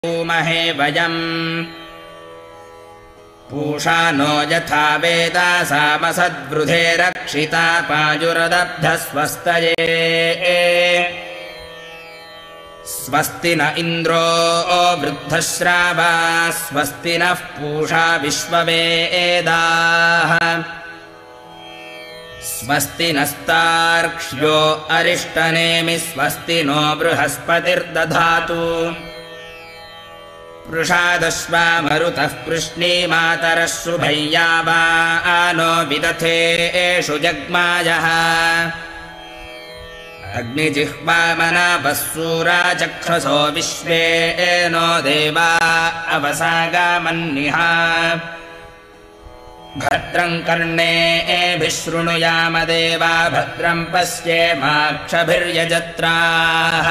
महे वयम् पूषा नो यथा वेदा सामसद्वृधे रक्षिता पायुरदब्धस्वस्तये स्वस्ति न इन्द्रो वृद्धश्रावा स्वस्ति नः पूषा विश्ववेदाः स्वस्ति नस्तार्क्ष्यो अरिष्टनेमि स्वस्ति नो बृहस्पतिर्दधातु पृषादश्वा मरुतः कृष्णीमातरः शुभय्यावानो विदथे एषु जग्मायः अग्निजिह्वामनापः सूरा चक्षुषो विश्वे नो देवा अवसागामन्निहा भद्रं कर्णेभिः शृणुयाम देवा भद्रं पश्येमाक्षभिर्यजत्राः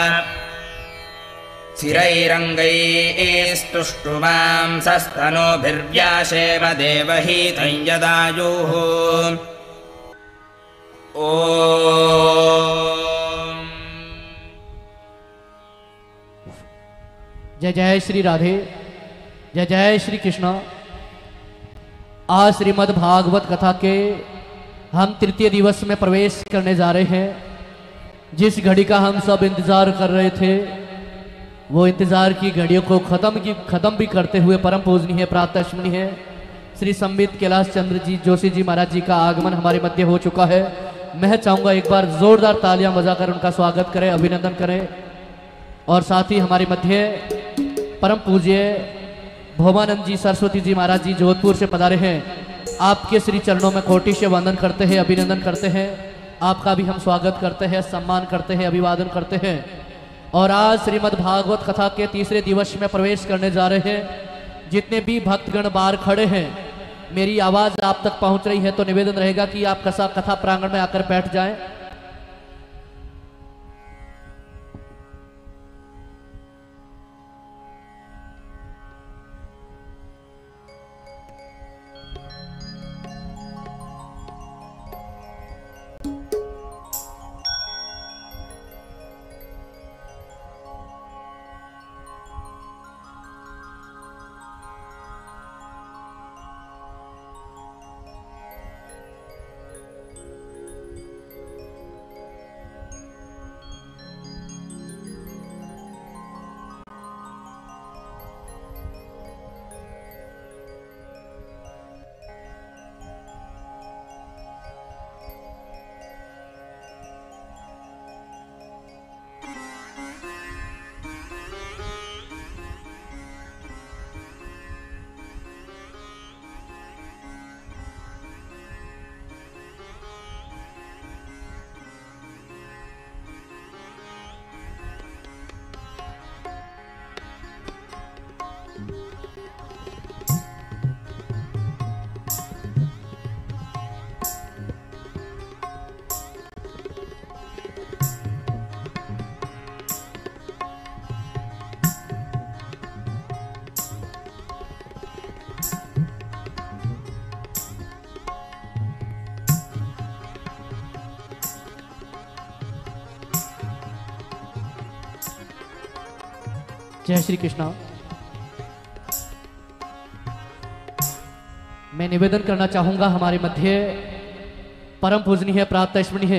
स्थिरैरङ्गैस्तुष्टुवांसस्तनूभिर्व्यासेम देवहीतं यदायुः ओम। जय जय श्री राधे, जय जय श्री कृष्ण। आज श्रीमद् भागवत कथा के हम तृतीय दिवस में प्रवेश करने जा रहे हैं। जिस घड़ी का हम सब इंतजार कर रहे थे, वो इंतजार की घड़ियों को खत्म भी करते हुए परम पूजनीय प्रातःस्मरणीय है श्री संबित कैलाश चंद्र जी जोशी जी महाराज जी का आगमन हमारे मध्य हो चुका है। मैं चाहूँगा एक बार जोरदार तालियां बजाकर उनका स्वागत करें, अभिनंदन करें। और साथ ही हमारे मध्य परम पूज्य भोमानंद जी सरस्वती जी महाराज जी जोधपुर से पधारे हैं। आपके श्री चरणों में कोटि से वंदन करते हैं, अभिनंदन करते हैं। आपका भी हम स्वागत करते हैं, सम्मान करते हैं, अभिवादन करते हैं। और आज श्रीमद् भागवत कथा के तीसरे दिवस में प्रवेश करने जा रहे हैं। जितने भी भक्तगण बाहर खड़े हैं, मेरी आवाज़ आप तक पहुंच रही है तो निवेदन रहेगा कि आप कथा प्रांगण में आकर बैठ जाएं। जय श्री कृष्ण। मैं निवेदन करना चाहूंगा हमारे मध्य परम पूजनीय प्रातःस्मरणीय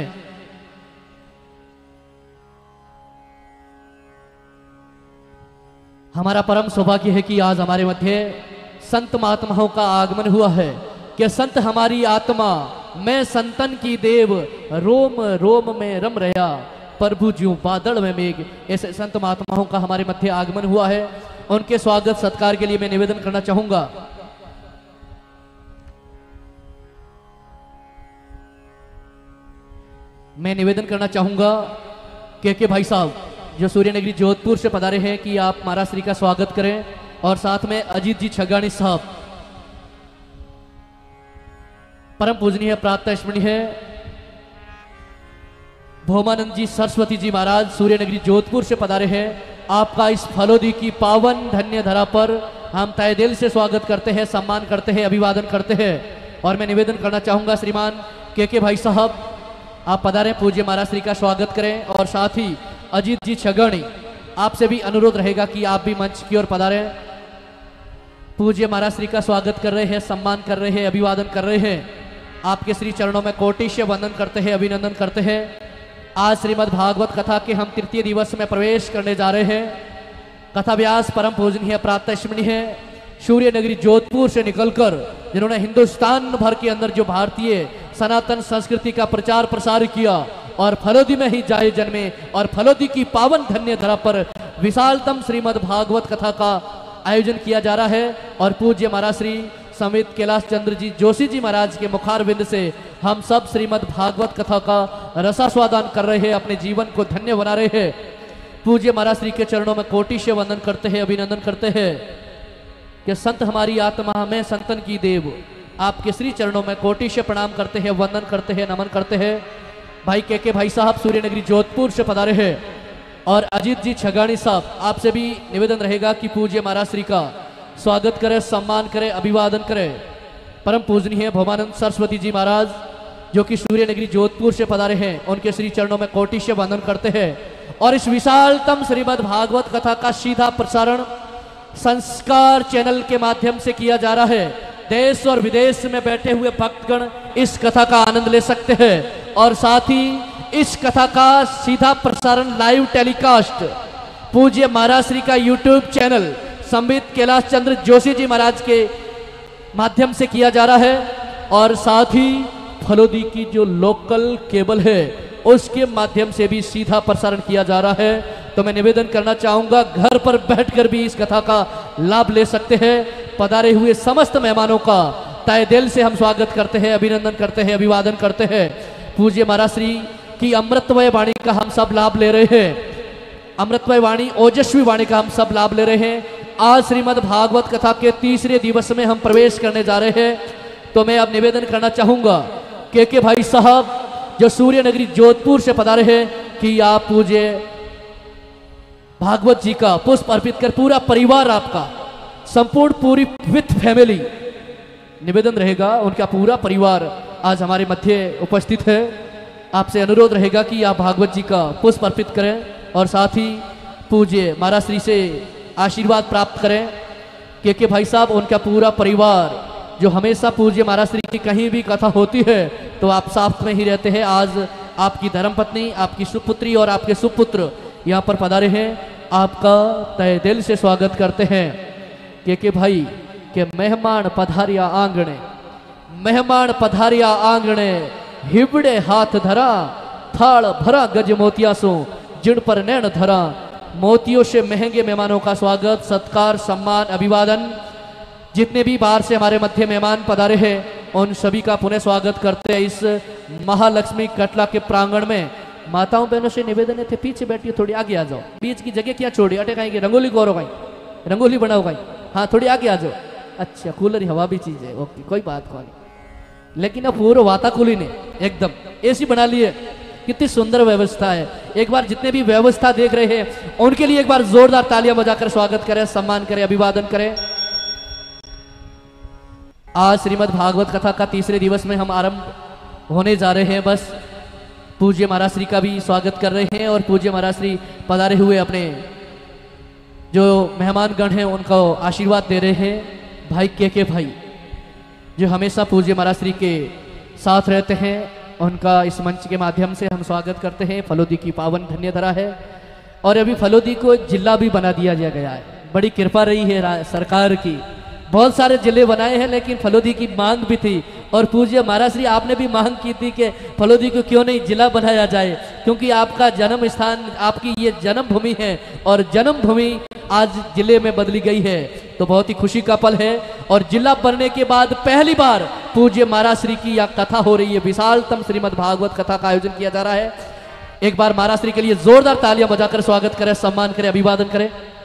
हमारा परम सौभाग्य है कि आज हमारे मध्य संत महात्माओं का आगमन हुआ है। कि संत हमारी आत्मा, मैं संतन की देव, रोम रोम में रम रहा प्रभु ज्यों बादल में मेघ। ऐसे संत महात्माओं का हमारे मध्य आगमन हुआ है। उनके स्वागत सत्कार के लिए मैं निवेदन करना चाहूंगा। मैं निवेदन करना चाहूंगा के भाई साहब जो सूर्यनगरी जोधपुर से पधारे हैं कि आप महाराज श्री का स्वागत करें। और साथ में अजीत जी छगानी साहब, परम पूजनीय प्रातःस्मरणीय है भोमानंद जी सरस्वती जी महाराज सूर्यनगरी जोधपुर से पधारे हैं। आपका इस फलोदी की पावन धन्य धरा पर हम तहे दिल से स्वागत करते हैं, सम्मान करते हैं, अभिवादन करते हैं। और मैं निवेदन करना चाहूंगा श्रीमान के भाई साहब, आप पधारें, पूज्य महाराज श्री का स्वागत करें। और साथ ही अजीत जी छगणी आपसे भी अनुरोध रहेगा कि आप भी मंच की ओर पधारें। पूज्य महाराज श्री का स्वागत कर रहे हैं, सम्मान कर रहे हैं, अभिवादन कर रहे हैं। आपके श्री चरणों में कोटिश्य वंदन करते हैं, अभिनंदन करते हैं। आज श्रीमद् भागवत कथा के हम तृतीय दिवस में प्रवेश करने जा रहे हैं। कथा व्यास परम पूजनीय प्रातःस्मरणीय है, सूर्य नगरी जोधपुर से निकलकर जिन्होंने हिंदुस्तान भर के अंदर जो भारतीय सनातन संस्कृति का प्रचार प्रसार किया और फलोदी में ही जाए जन्मे और फलोदी की पावन धन्य धरा पर विशालतम श्रीमद् भागवत कथा का आयोजन किया जा रहा है। और पूज्य महाराज श्री समित कैलाश चंद्र जी जोशी जी महाराज के मुखारविंद से हम सब श्रीमद् भागवत कथा का रसास्वादन कर रहे हैं, अपने जीवन को धन्य बना रहे हैं। पूज्य महाराज श्री के चरणों में कोटिश्य वंदन करते हैं, अभिनंदन करते हैं कि संत हमारी आत्मा में संतन की देव, आपके श्री चरणों में कोटिश्य प्रणाम करते हैं, वंदन करते हैं, नमन करते हैं। भाई के भाई साहब सूर्य नगरी जोधपुर से पधारे हैं और अजीत जी छगानी साहब, आपसे भी निवेदन रहेगा कि पूज्य महाराज श्री का स्वागत करें, सम्मान करें, अभिवादन करें। परम पूजनीय भवानंद सरस्वती जी महाराज जो कि सूर्य नगरी जोधपुर से पधारे हैं, उनके श्री चरणों में कोटिश्य वंदन करते हैं। और इस विशालतम श्रीमद् भागवत कथा का सीधा प्रसारण संस्कार चैनल के माध्यम से किया जा रहा है। देश और विदेश में बैठे हुए भक्तगण इस कथा का आनंद ले सकते हैं और साथ ही इस कथा का सीधा प्रसारण लाइव टेलीकास्ट पूज्य महाराज श्री का यूट्यूब चैनल संबित कैलाश चंद्र जोशी जी महाराज के माध्यम से किया जा रहा है। और साथ ही फलोदी की जो लोकल केबल है उसके माध्यम से भी सीधा प्रसारण किया जा रहा है। तो मैं निवेदन करना चाहूंगा, घर पर बैठकर भी इस कथा का लाभ ले सकते हैं। पधारे हुए समस्त मेहमानों का तहे दिल से हम स्वागत करते हैं, अभिनंदन करते हैं, अभिवादन करते हैं। पूज्य महाराज श्री की अमृतमय वाणी का हम सब लाभ ले रहे हैं, अमृतमय वाणी, ओजस्वी वाणी का हम सब लाभ ले रहे हैं। आज श्रीमद् भागवत कथा के तीसरे दिवस में हम प्रवेश करने जा रहे हैं। तो मैं अब निवेदन करना चाहूंगा के भाई साहब जो सूर्य नगरी जोधपुर से पधारे हैं कि आप पूज्य भागवत जी का पुष्प अर्पित कर पूरा परिवार आपका संपूर्ण पूरी विथ फैमिली, निवेदन रहेगा उनका पूरा परिवार आज हमारे मध्य उपस्थित है। आपसे अनुरोध रहेगा कि आप भागवत जी का पुष्प अर्पित करें और साथ ही पूज्य महाराज श्री से आशीर्वाद प्राप्त करें। के भाई साहब उनका पूरा परिवार जो हमेशा पूज्य महाराज श्री की कहीं भी कथा होती है तो आप साथ में ही रहते हैं। आज आपकी धर्मपत्नी, आपकी सुपुत्री और आपके सुपुत्र यहाँ पर पधारे हैं, आपका तहे दिल से स्वागत करते हैं। के भाई के मेहमान पधारिया आंगणे, मेहमान पधारिया आंगणे, हिबड़े हाथ धरा, थाल भरा गज मोतिया सो, जिन पर नैन धरा। मोतियों से महंगे मेहमानों का स्वागत, सत्कार, सम्मान, अभिवादन। जितने भी बाहर से हमारे मध्य मेहमान पधारे हैं उन सभी का पुनः स्वागत करते हैं इस महालक्ष्मी कटला के प्रांगण में। माताओं बहनों से निवेदन है थे पीछे बैठिए, थोड़ी आगे आ जाओ, बीच की जगह क्या छोड़ी, अटे कहीं रंगोली गौरव कहीं, रंगोली बनाओ कहीं, हाँ थोड़ी आगे आ जाओ। अच्छा कूलर हवा भी चीज है, ओके कोई बात नहीं, लेकिन अब पूरा वाताकुली ने एकदम एसी बना लिए, कितनी सुंदर व्यवस्था है। एक बार जितने भी व्यवस्था देख रहे हैं उनके लिए एक बार जोरदार तालियां बजाकर स्वागत करें, सम्मान करें, अभिवादन करें। आज श्रीमद् भागवत कथा का तीसरे दिवस में हम आरंभ होने जा रहे हैं। बस पूज्य महाराज श्री का भी स्वागत कर रहे हैं और पूज्य महाराज श्री पधारे हुए अपने जो मेहमानगण हैं उनको आशीर्वाद दे रहे हैं। भाई के भाई जो हमेशा पूज्य महाराज श्री के साथ रहते हैं उनका इस मंच के माध्यम से हम स्वागत करते हैं। फलोदी की पावन धन्य धरा है और अभी फलोदी को जिला भी बना दिया गया है, बड़ी कृपा रही है सरकार की। बहुत सारे जिले बनाए हैं लेकिन फलोदी की मांग भी थी और पूज्य महाराज श्री आपने भी मांग की थी कि फलोदी को क्यों नहीं जिला बनाया जाए, क्योंकि आपका जन्म स्थान, आपकी ये जन्मभूमि है और जन्मभूमि आज जिले में बदली गई है। तो बहुत ही खुशी का पल है और जिला बनने के बाद पहली बार पूज्य महाराज श्री की यह कथा हो रही है। विशालतम श्रीमद् भागवत कथा का आयोजन किया जा रहा है। एक बार महाराज श्री के लिए जोरदार तालियां बजाकर स्वागत करें, सम्मान करें, अभिवादन करें।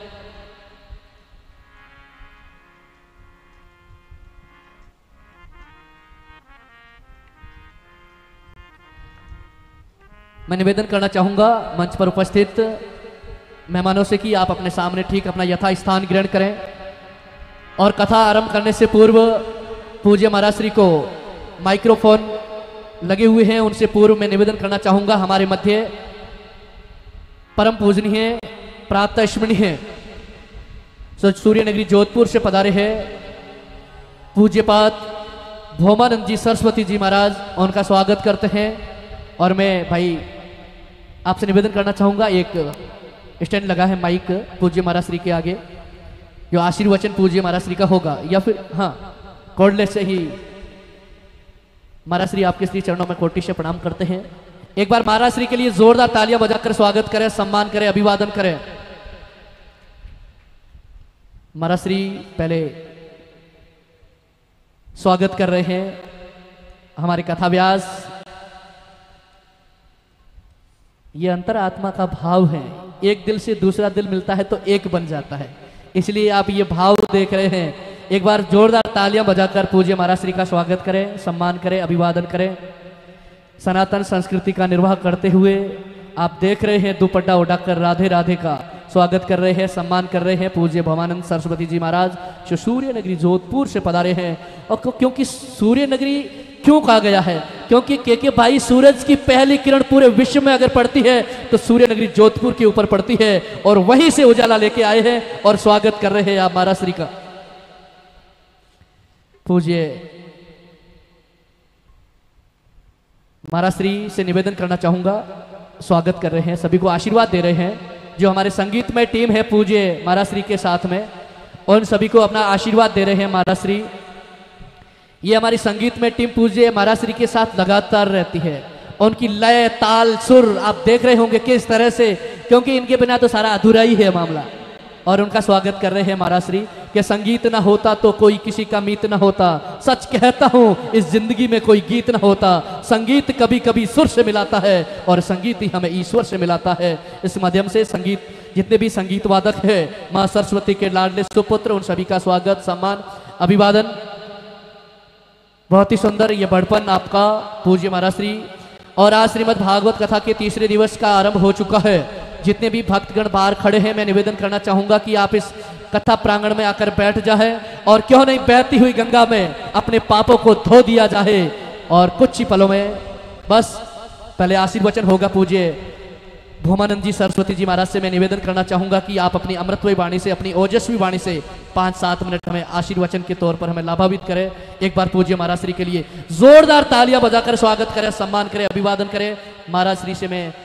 मैं निवेदन करना चाहूंगा मंच पर उपस्थित मेहमानों से कि आप अपने सामने ठीक अपना यथा स्थान ग्रहण करें और कथा आरंभ करने से पूर्व पूज्य महाराज श्री को माइक्रोफोन लगे हुए हैं, उनसे पूर्व मैं निवेदन करना चाहूंगा हमारे मध्य परम पूजनीय प्रातः स्मरणीय सूर्य नगरी जोधपुर से पधारे हैं पूज्यपात भोमानंद जी सरस्वती जी महाराज, उनका स्वागत करते हैं। और मैं भाई आपसे निवेदन करना चाहूंगा, एक स्टैंड लगा है माइक पूज्य महाराज श्री के आगे, जो आशीर्वचन पूज्य महाराज श्री का होगा, या फिर हाँ कॉर्डलेस से ही महाराज श्री आपके श्री चरणों में कोटि से प्रणाम करते हैं। एक बार महाराज श्री के लिए जोरदार तालियां बजाकर स्वागत करें, सम्मान करें, अभिवादन करें। महाराज श्री पहले स्वागत कर रहे हैं हमारे कथा व्यास। ये अंतरात्मा का भाव है, एक दिल से दूसरा दिल मिलता है तो एक बन जाता है, इसलिए आप ये भाव देख रहे हैं। एक बार जोरदार तालियां बजाकर पूज्य महाराज श्री का स्वागत करें, सम्मान करें, अभिवादन करें। सनातन संस्कृति का निर्वाह करते हुए आप देख रहे हैं दुपट्टा उठाकर राधे राधे का स्वागत कर रहे हैं, सम्मान कर रहे हैं पूज्य भवानंद सरस्वती जी महाराज, जो सूर्य नगरी जोधपुर से पधारे हैं। और क्योंकि सूर्य नगरी क्यों कहा गया है, क्योंकि के भाई सूरज की पहली किरण पूरे विश्व में अगर पड़ती है तो सूर्य नगरी जोधपुर के ऊपर पड़ती है, और वहीं से उजाला लेके आए हैं और स्वागत कर रहे हैं आप महाराज श्री का। पूज्य महाराज श्री से निवेदन करना चाहूंगा, स्वागत कर रहे हैं, सभी को आशीर्वाद दे रहे हैं। जो हमारे संगीतमय टीम है पूज्य महाराज श्री के साथ में, उन सभी को अपना आशीर्वाद दे रहे हैं महाराज श्री। ये हमारी संगीतमय टीम पूज्य महाराज श्री के साथ लगातार रहती है, उनकी लय ताल सुर आप देख रहे होंगे किस तरह से, क्योंकि इनके बिना तो सारा अधूरा ही है मामला। और उनका स्वागत कर रहे हैं महाराज श्री कि संगीत ना होता तो कोई किसी का मीत ना होता, सच कहता हूं इस जिंदगी में कोई गीत ना होता। संगीत कभी कभी सुर से मिलाता है और संगीत ही हमें ईश्वर से मिलाता है। इस माध्यम से संगीत जितने भी संगीत वादक है, मां सरस्वती के लाडले सुपुत्र, उन सभी का स्वागत, सम्मान, अभिवादन। बहुत ही सुंदर ये बड़पन आपका पूज्य महाराज श्री। और आज श्रीमद् भागवत कथा के तीसरे दिवस का आरंभ हो चुका है। जितने भी भक्तगण बाहर खड़े हैं, मैं निवेदन करना चाहूंगा कि आप इस कथा प्रांगण में आकर बैठ जाए, और क्यों नहीं बहती हुई गंगा में अपने पापों को धो दिया जाए। और कुछ ही पलों में बस पहले आशीर्वचन होगा पूज्य भोमानंद जी सरस्वती जी महाराज से। मैं निवेदन करना चाहूंगा कि आप अपनी अमृतमयी वाणी से, अपनी ओजस्वी वाणी से 5-7 मिनट हमें आशीर्वचन के तौर पर हमें लाभान्वित करें। एक बार पूज्य महाराज श्री के लिए जोरदार तालियां बजाकर स्वागत करें, सम्मान करें, अभिवादन करें। महाराज श्री से मैं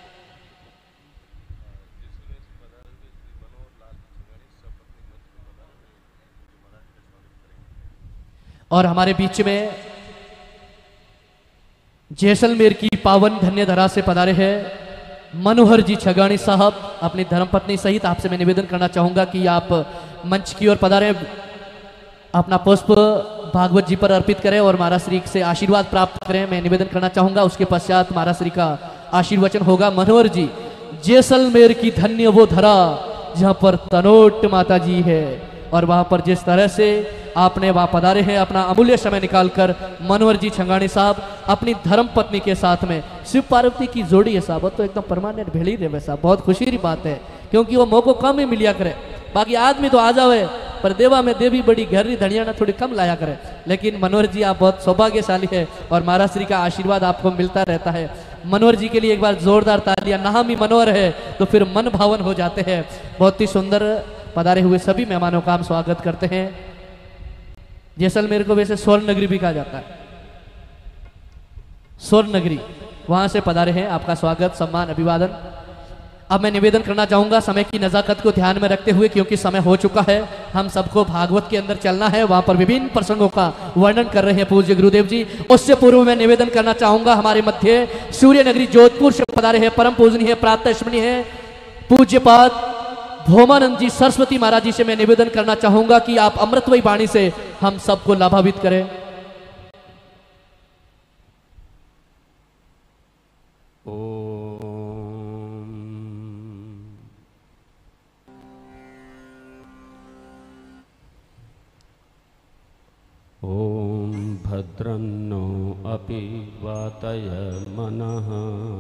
और हमारे बीच में जैसलमेर की पावन धन्य धरा से पधारे हैं मनोहर जी छगानी साहब, अपनी धर्मपत्नी सहित। आपसे मैं निवेदन करना चाहूंगा कि आप मंच की ओर पधारें, अपना पुष्प भागवत जी पर अर्पित करें और महाराज श्री से आशीर्वाद प्राप्त करें। मैं निवेदन करना चाहूंगा, उसके पश्चात महाराज श्री का आशीर्वचन होगा। मनोहर जी, जैसलमेर की धन्य वो धरा जहां पर तनोट माता जी है, और वहां पर जिस तरह से आपने वहां पधारे हैं, अपना अमूल्य समय निकालकर मनोहर जी छंगानी साहब अपनी धर्म पत्नी के साथ में, शिव पार्वती की जोड़ी है साहब, तो एकदम परमानेंट भेड़ ही रहे साहब। बहुत खुशी की बात है, क्योंकि वो मौको कम ही मिलिया करे। बाकी आदमी तो आ जावे, पर देवा में देवी बड़ी गहरी धड़िया ना थोड़ी कम लाया करे। लेकिन मनोहर जी आप बहुत सौभाग्यशाली है, और महाराज श्री का आशीर्वाद आपको मिलता रहता है। मनोहर जी के लिए एक बार जोरदार तालियां, नाम ही मनोहर है तो फिर मन भावन हो जाते हैं। बहुत ही सुंदर पधारे हुए सभी मेहमानों का हम स्वागत करते हैं। जैसलमेर को वैसे स्वर्ण नगरी भी कहा जाता है, स्वर्ण नगरी, वहां से पधारे हैं, आपका स्वागत, सम्मान, अभिवादन। अब मैं निवेदन करना चाहूंगा समय की नजाकत को ध्यान में रखते हुए, क्योंकि समय हो चुका है, हम सबको भागवत के अंदर चलना है, वहां पर विभिन्न प्रसंगों का वर्णन कर रहे हैं पूज्य गुरुदेव जी। उससे पूर्व मैं निवेदन करना चाहूंगा, हमारे मध्य सूर्य नगरी जोधपुर से पधारे हैं परम पूजनीय प्रातः स्मरणीय पूज्यपाद भोमानंद जी सरस्वती महाराज जी से मैं निवेदन करना चाहूंगा कि आप अमृतमयी वाणी से हम सबको लाभान्वित करें। ओम भद्रन्नो अपि वातय मनः।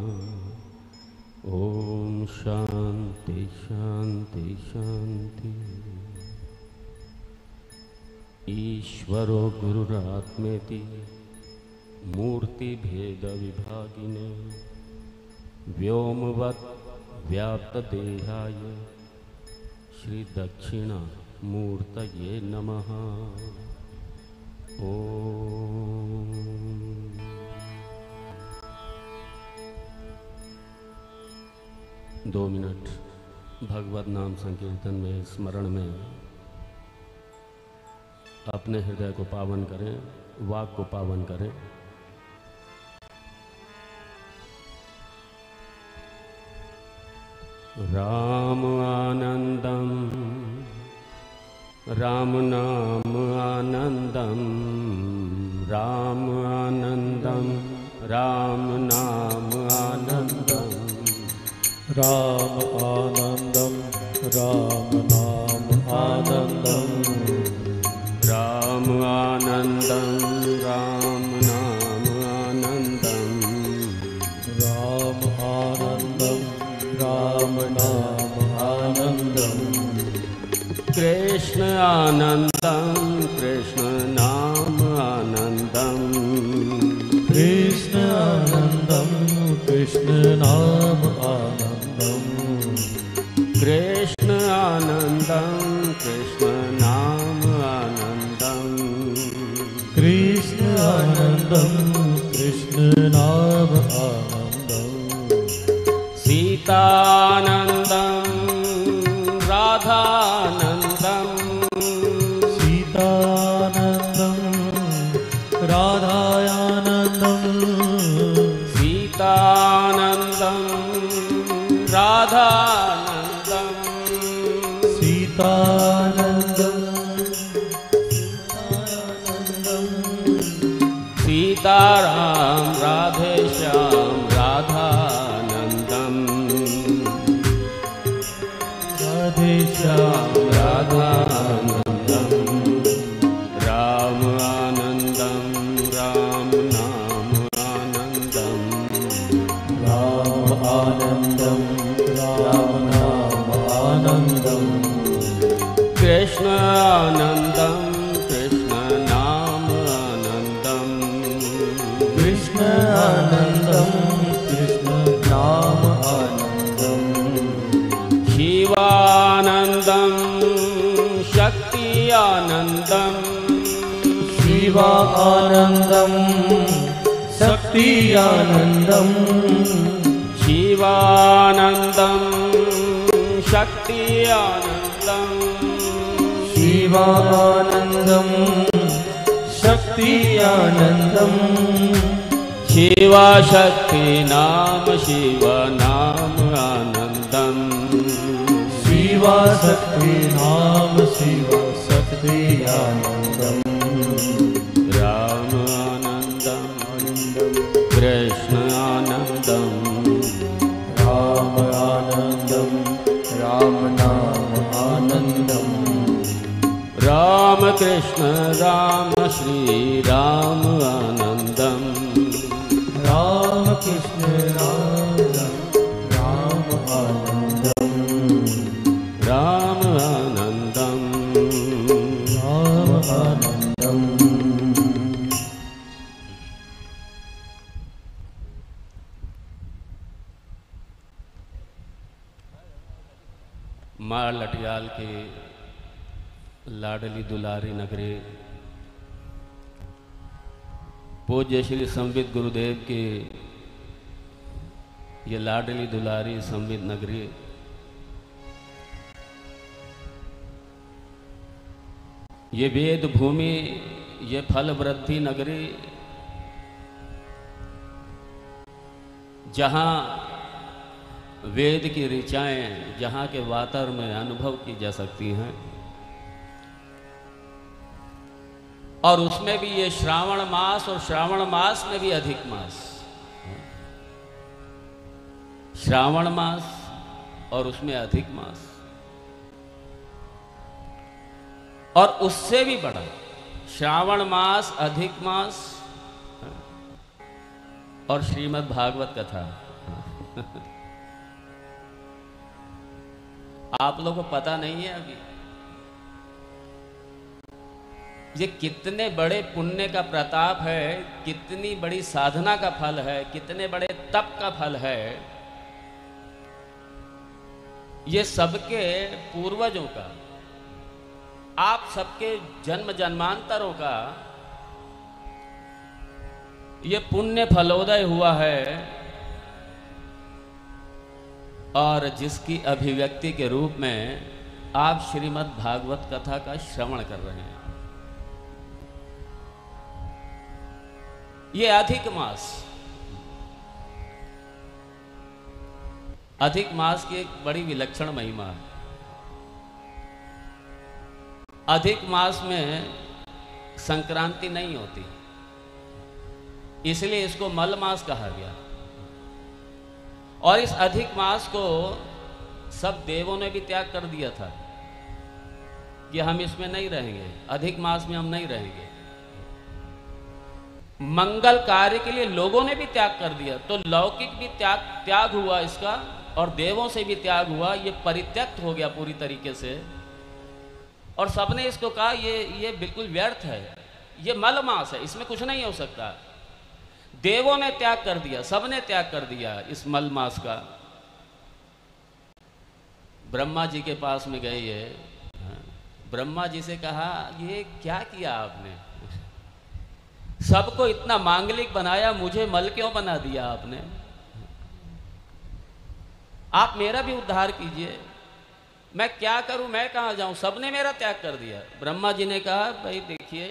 ओम शांति शांति शांति। ईश्वरो गुरुरात्मेति मूर्ति भेद विभागिने व्योमवत् व्याप्तदेहाय श्री दक्षिणामूर्तये नमः। ओम। दो मिनट भगवत नाम संकीर्तन में, स्मरण में अपने हृदय को पावन करें, वाक को पावन करें। राम आनंदम, राम नाम आनंदम, राम आनंदम, राम नाम आनंदम, राम आनंदम, राम नाम आनंदम, राम आनंदम, राम नाम आनंदम, राम आनंदम, राम नाम आनंदम, कृष्ण आनंदम, कृष्ण नाम आनंदम, कृष्ण आनंदम, कृष्ण नाम आनंदम, कृष्ण आनंदम, कृष्ण नाम आनंदम, कृष्ण आनंदम, कृष्ण नाम आनंदम, सीतानंदम, राधानंदम, सीतानंदम, राधायानंदम, सीतानंदम, राधानंदम, सीतानंदम, सीताराम राधे श्याम राधानंदम, राधे श्याम राधानंदम, राम आनंदम, राम नाम आनंदम, राम आनंदम, राम नाम आनंदम, कृष्ण आनंदम, कृष्ण नाम आनंदम, कृष्ण आनंदम, कृष्ण नाम आनंदम, शिवानंदम, शक्ति आनंदम, शिवा आनंदम, शक्ति आनंदम, शिवानंदम, शक्ति आनंदम, शिवानंदम, शक्ति आनंदम, शिवा शक्ति नाम, शिव नाम आनंदम, शिवा शक्ति नाम, शिवा शक्ति आनंदम, राम आनंदम, कृष्ण आनंदम, राम आनंदम, राम नाम आनंदम, राम कृष्ण राम श्री राम आनंदम, राम कृष्ण राम राम आनंदम, राम आनंदम, राम आनंदम, माँ लटियाल के लाडली दुलारी नगरी, पूज्य श्री संबित गुरुदेव के ये लाडली दुलारी संबित नगरी, ये वेद भूमि, ये फल वृद्धि नगरी, जहाँ वेद की ऋचाएं, जहाँ के वातावरण में अनुभव की जा सकती हैं, और उसमें भी ये श्रावण मास, और श्रावण मास में भी अधिक मास, श्रावण मास और उसमें अधिक मास, और उससे भी बड़ा श्रावण मास, अधिक मास और श्रीमद् भागवत कथा। आप लोगों को पता नहीं है अभी ये कितने बड़े पुण्य का प्रताप है, कितनी बड़ी साधना का फल है, कितने बड़े तप का फल है ये सबके पूर्वजों का, आप सबके जन्म जन्मांतरों का ये पुण्य फलोदय हुआ है और जिसकी अभिव्यक्ति के रूप में आप श्रीमद् भागवत कथा का श्रवण कर रहे हैं। ये अधिक मास, अधिक मास की एक बड़ी विलक्षण महिमा है। अधिक मास में संक्रांति नहीं होती, इसलिए इसको मल मास कहा गया। और इस अधिक मास को सब देवों ने भी त्याग कर दिया था कि हम इसमें नहीं रहेंगे, अधिक मास में हम नहीं रहेंगे। मंगल कार्य के लिए लोगों ने भी त्याग कर दिया, तो लौकिक भी त्याग हुआ इसका और देवों से भी त्याग हुआ। ये परित्यक्त हो गया पूरी तरीके से। और सबने इसको कहा ये बिल्कुल व्यर्थ है, ये मल मास है, इसमें कुछ नहीं हो सकता। देवों ने त्याग कर दिया, सबने त्याग कर दिया इस मल मास का। ब्रह्मा जी के पास में गए ये, ब्रह्मा जी से कहा ये क्या किया आपने, सबको इतना मांगलिक बनाया, मुझे मल क्यों बना दिया आपने, आप मेरा भी उद्धार कीजिए, मैं क्या करूं, मैं कहां जाऊं, सबने मेरा त्याग कर दिया। ब्रह्मा जी ने कहा भाई देखिए,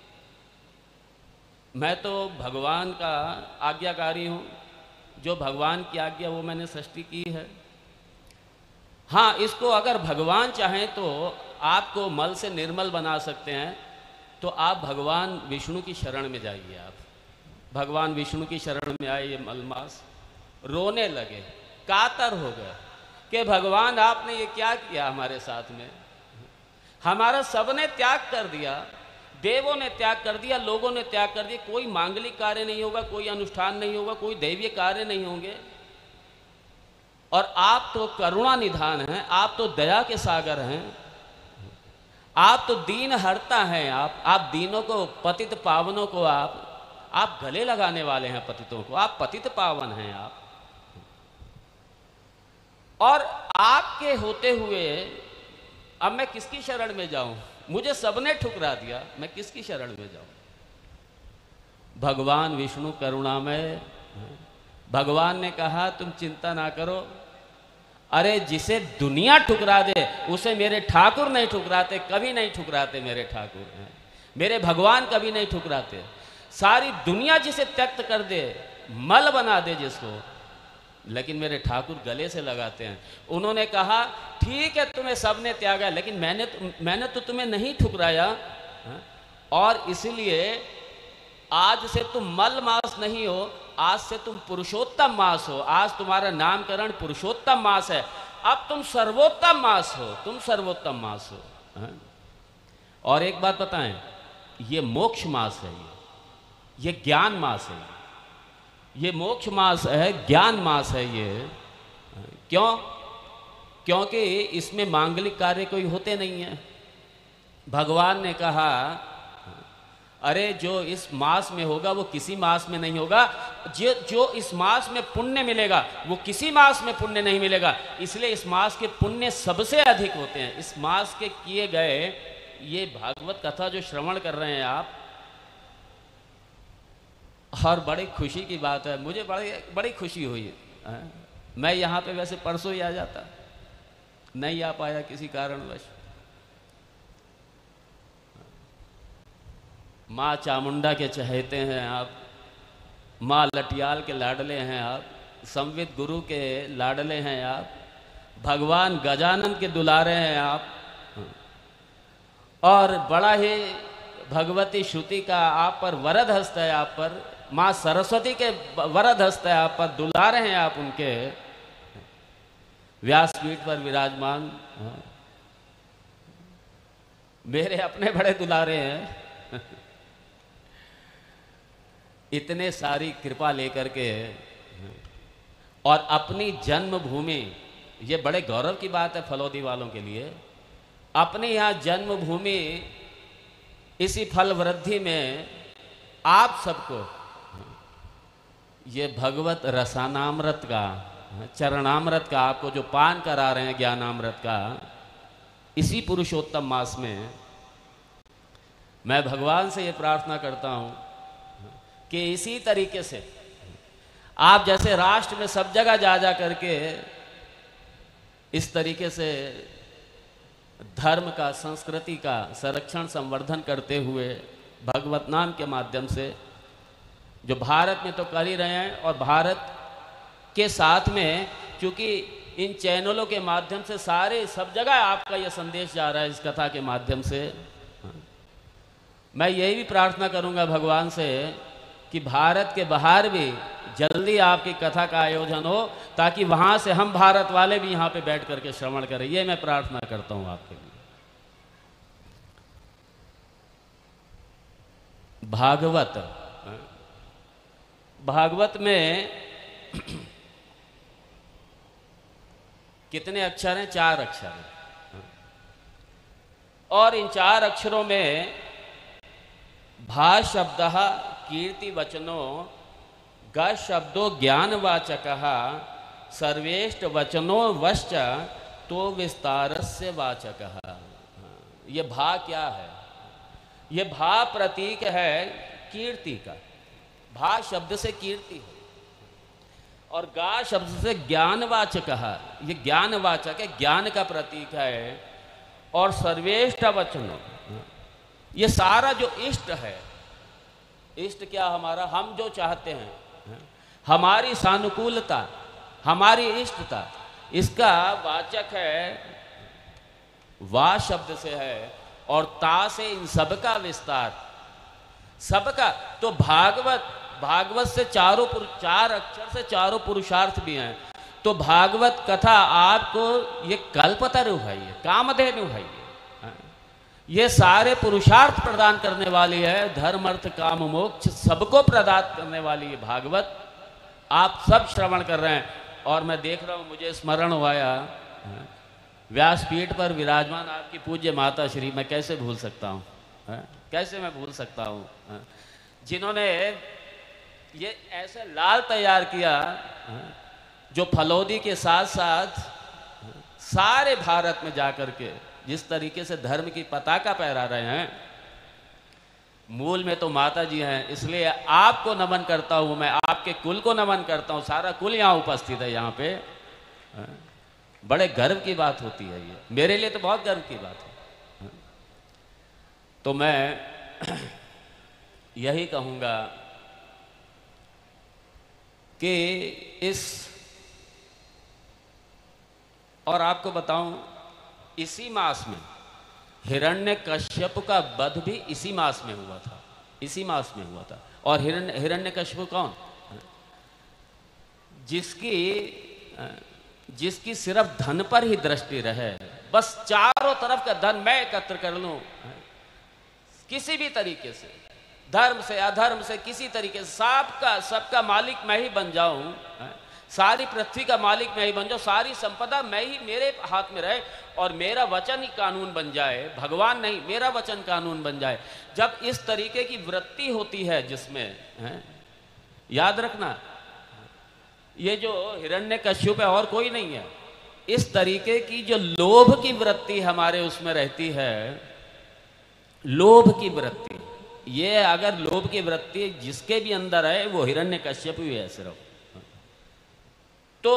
मैं तो भगवान का आज्ञाकारी हूं, जो भगवान की आज्ञा वो मैंने सृष्टि की है। हाँ, इसको अगर भगवान चाहें तो आपको मल से निर्मल बना सकते हैं, तो आप भगवान विष्णु की शरण में जाइए। आप भगवान विष्णु की शरण में आए, ये मलमास रोने लगे, कातर हो गए कि भगवान आपने ये क्या किया हमारे साथ में, हमारा सबने त्याग कर दिया, देवों ने त्याग कर दिया, लोगों ने त्याग कर दिया, कोई मांगलिक कार्य नहीं होगा, कोई अनुष्ठान नहीं होगा, कोई दैवीय कार्य नहीं होंगे। और आप तो करुणा निधान हैं, आप तो दया के सागर हैं, आप तो दीन हरता हैं, आप दीनों को, पतित पावनों को आप गले लगाने वाले हैं, पतितों को, आप पतित पावन हैं आप। और आपके होते हुए अब मैं किसकी शरण में जाऊं, मुझे सबने ठुकरा दिया, मैं किसकी शरण में जाऊं। भगवान विष्णु करुणामय, भगवान ने कहा तुम चिंता ना करो, अरे जिसे दुनिया ठुकरा दे उसे मेरे ठाकुर नहीं ठुकराते, कभी नहीं ठुकराते मेरे ठाकुर, मेरे भगवान कभी नहीं ठुकराते। सारी दुनिया जिसे त्यक्त कर दे, मल बना दे जिसको, लेकिन मेरे ठाकुर गले से लगाते हैं। उन्होंने कहा ठीक है तुम्हें सबने त्यागा, लेकिन मैंने तो तुम्हें नहीं ठुकराया, और इसलिए आज से तुम मल मास नहीं हो, आज से तुम पुरुषोत्तम मास हो, आज तुम्हारा नामकरण पुरुषोत्तम मास है, अब तुम सर्वोत्तम मास हो, तुम सर्वोत्तम मास हो। और एक बात बताएं, ये मोक्ष मास है, ये ज्ञान मास है, ये मोक्ष मास है, ज्ञान मास है ये। क्यों? क्योंकि इसमें मांगलिक कार्य कोई होते नहीं है। भगवान ने कहा अरे जो इस मास में होगा वो किसी मास में नहीं होगा, जो इस मास में पुण्य मिलेगा वो किसी मास में पुण्य नहीं मिलेगा, इसलिए इस मास के पुण्य सबसे अधिक होते हैं। इस मास के किए गए ये भागवत कथा जो श्रवण कर रहे हैं आप, और बड़ी खुशी की बात है, मुझे बड़ी खुशी हुई है। मैं यहाँ पे वैसे परसों ही आ जाता, नहीं आ पाया किसी कारणवश। माँ चामुंडा के चहेते हैं आप, माँ लटियाल के लाडले हैं आप, संवित गुरु के लाडले हैं आप, भगवान गजानन के दुलारे हैं आप, और बड़ा ही भगवती श्रुति का आप पर वरद हस्त है, आप पर माँ सरस्वती के वरद हस्त है आप पर, दुलारे हैं आप उनके, व्यासपीठ पर विराजमान मेरे अपने बड़े दुलारे हैं। इतने सारी कृपा लेकर के, और अपनी जन्मभूमि, ये बड़े गौरव की बात है फलौदी वालों के लिए, अपने यहाँ जन्मभूमि इसी फल वृद्धि में आप सबको ये भगवत रसानामृत का चरणामृत का आपको जो पान करा रहे हैं ज्ञानामृत का, इसी पुरुषोत्तम मास में मैं भगवान से ये प्रार्थना करता हूँ कि इसी तरीके से आप जैसे राष्ट्र में सब जगह जा जा करके इस तरीके से धर्म का, संस्कृति का संरक्षण संवर्धन करते हुए भगवत नाम के माध्यम से, जो भारत में तो कर ही रहे हैं, और भारत के साथ में चूँकि इन चैनलों के माध्यम से सारे सब जगह आपका यह संदेश जा रहा है इस कथा के माध्यम से, मैं यही भी प्रार्थना करूंगा भगवान से कि भारत के बाहर भी जल्दी आपकी कथा का आयोजन हो, ताकि वहां से हम भारत वाले भी यहाँ पे बैठ करके श्रवण करें। ये मैं प्रार्थना करता हूँ आपके लिए। भागवत में कितने अक्षर हैं? 4 अक्षर हैं। और इन 4 अक्षरों में भा शब्द कीर्ति वचनो, ग शब्दो ज्ञानवाचक, सर्वेष्ट वचनो वश्च तो विस्तारस्य वाचक। ये भा क्या है? ये भा प्रतीक है कीर्ति का। भा शब्द से कीर्ति है और गा शब्द से ज्ञानवाचक है। ये ज्ञानवाचक है, ज्ञान का प्रतीक है। और सर्वेष्ठ वचनो, ये सारा जो इष्ट है, इष्ट क्या हमारा, हम जो चाहते हैं, हमारी सानुकूलता, हमारी इष्टता, इसका वाचक है, वा शब्द से है, और ता से इन सबका विस्तार, सबका। तो भागवत से 4 अक्षर से 4 पुरुषार्थ भी हैं। तो भागवत कथा आपको ये कल्पतरु है, ये कामधेनु है, ये सारे पुरुषार्थ प्रदान करने वाली है, धर्म अर्थ काम मोक्ष सबको प्रदान करने वाली है भागवत। आप सब श्रवण कर रहे हैं और मैं देख रहा हूँ, मुझे स्मरण हुआ व्यासपीठ पर विराजमान आपकी पूज्य माता श्री, मैं कैसे भूल सकता हूँ, कैसे मैं भूल सकता हूँ, जिन्होंने ये ऐसे लाल तैयार किया जो फलोदी के साथ साथ सारे भारत में जाकर के जिस तरीके से धर्म की पताका फहरा रहे हैं। मूल में तो माता जी हैं, इसलिए आपको नमन करता हूँ, मैं आपके कुल को नमन करता हूँ। सारा कुल यहाँ उपस्थित है यहाँ पे। बड़े गर्व की बात होती है ये, मेरे लिए तो बहुत गर्व की बात है। तो मैं यही कहूँगा कि इस, और आपको बताऊं, इसी मास में हिरण्यकश्यप का वध भी इसी मास में हुआ था, इसी मास में हुआ था। और हिरण्यकश्यप कौन? जिसकी सिर्फ धन पर ही दृष्टि रहे, बस चारों तरफ का धन मैं एकत्र कर लूं, किसी भी तरीके से, धर्म से अधर्म से, किसी तरीके से सबका मालिक मैं ही बन जाऊं, सारी पृथ्वी का मालिक मैं ही बन जाऊं, सारी संपदा मैं ही, मेरे हाथ में रहे, और मेरा वचन ही कानून बन जाए, भगवान नहीं, मेरा वचन कानून बन जाए। जब इस तरीके की वृत्ति होती है जिसमें, याद रखना, ये जो हिरण्यकश्यप है और कोई नहीं है, इस तरीके की जो लोभ की वृत्ति हमारे उसमें रहती है, लोभ की वृत्ति, ये अगर लोभ की वृत्ति जिसके भी अंदर है वो हिरण्यकश्यप ही है सिर्फ। तो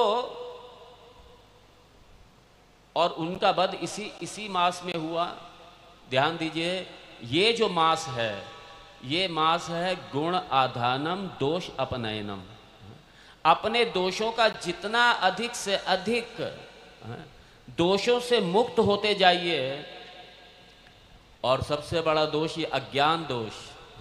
और उनका वध इसी मास में हुआ। ध्यान दीजिए, ये जो मास है, ये मास है गुण आधानम दोष अपनयनम। अपने दोषों का जितना अधिक से अधिक दोषों से मुक्त होते जाइए। और सबसे बड़ा दोष ये अज्ञान दोष,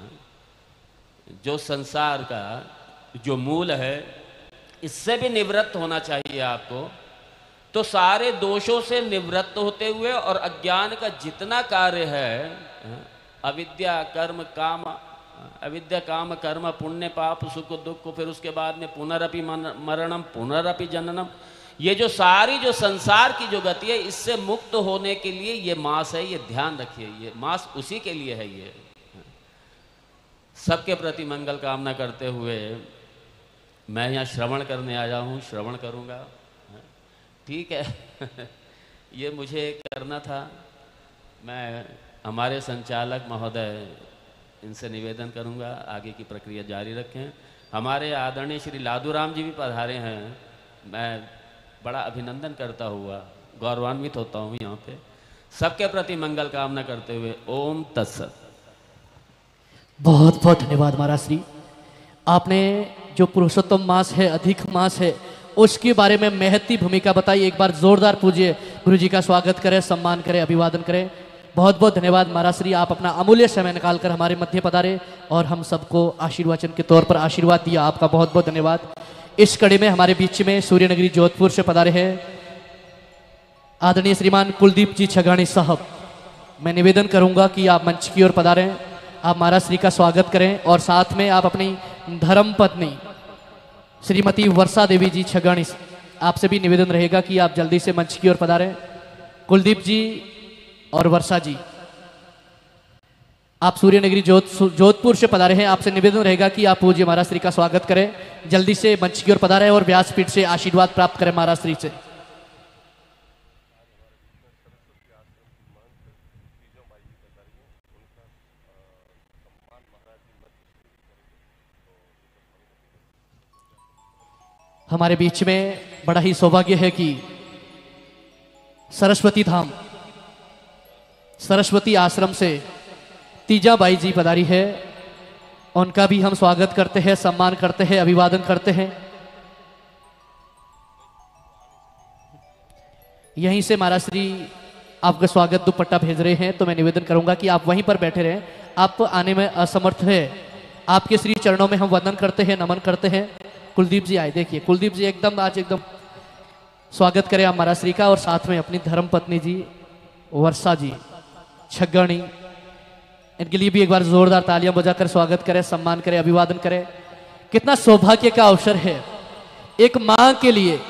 जो संसार का जो मूल है, इससे भी निवृत्त होना चाहिए आपको। तो सारे दोषों से निवृत्त होते हुए और अज्ञान का जितना कार्य है, अविद्या कर्म काम, अविद्या काम कर्म पुण्य पाप सुख दुख, फिर उसके बाद में पुनरपि मरणम पुनरपि जननम, ये जो सारी जो संसार की जो गति है, इससे मुक्त होने के लिए ये मास है। ये ध्यान रखिए, ये मास उसी के लिए है। ये सबके प्रति मंगल कामना करते हुए मैं यहाँ श्रवण करने आया हूँ, श्रवण करूँगा। ठीक है ये मुझे करना था। मैं हमारे संचालक महोदय इनसे निवेदन करूँगा आगे की प्रक्रिया जारी रखें। हमारे आदरणीय श्री लादूराम जी भी पधारे हैं। मैं बड़ा अभिनंदन करता हुआ गौरवान्वित होता हूँ यहाँ पे। सबके प्रति मंगल कामना करते हुए ओम तत्सत। बहुत बहुत धन्यवाद महाराज श्री। आपने जो पुरुषोत्तम मास है, अधिक मास है, उसके बारे में महती भूमिका बताई। एक बार जोरदार पूजिए, गुरु जी का स्वागत करें, सम्मान करें, अभिवादन करें। बहुत बहुत धन्यवाद महाराज श्री, आप अपना अमूल्य समय निकालकर हमारे मध्य पधारे और हम सबको आशीर्वाचन के तौर पर आशीर्वाद दिया। आपका बहुत बहुत धन्यवाद। इस कड़ी में हमारे बीच में सूर्यनगरी जोधपुर से पधारे हैं आदरणीय श्रीमान कुलदीप जी छगाणी साहब। मैं निवेदन करूंगा कि आप मंच की ओर पधारें, आप महाराज श्री का स्वागत करें और साथ में आप अपनी धर्म पत्नी श्रीमती वर्षा देवी जी छगाणी, आपसे भी निवेदन रहेगा कि आप जल्दी से मंच की ओर पधारें। कुलदीप जी और वर्षा जी, आप सूर्यनगरी जोधपुर से पधारे हैं। आपसे निवेदन रहेगा कि आप पूज्य महाराज श्री का स्वागत करें, जल्दी से मंच की ओर पधारें और व्यासपीठ से आशीर्वाद प्राप्त करें महाराज श्री से। हमारे बीच में बड़ा ही सौभाग्य है कि सरस्वती धाम, सरस्वती आश्रम से तीजा बाई जी पधारी है। उनका भी हम स्वागत करते हैं, सम्मान करते हैं, अभिवादन करते हैं। यहीं से महाराज श्री आपका स्वागत दुपट्टा भेज रहे हैं, तो मैं निवेदन करूंगा कि आप वहीं पर बैठे रहें। आप आने में असमर्थ है, आपके श्री चरणों में हम वंदन करते हैं, नमन करते हैं। कुलदीप जी आए, देखिए कुलदीप जी एकदम आज एकदम स्वागत करें आप महाराज श्री का और साथ में अपनी धर्मपत्नी जी वर्षा जी छगाणी, इनके लिए भी एक बार जोरदार तालियां बजाकर स्वागत करें, सम्मान करें, अभिवादन करें। कितना सौभाग्य का अवसर है एक मां के लिए,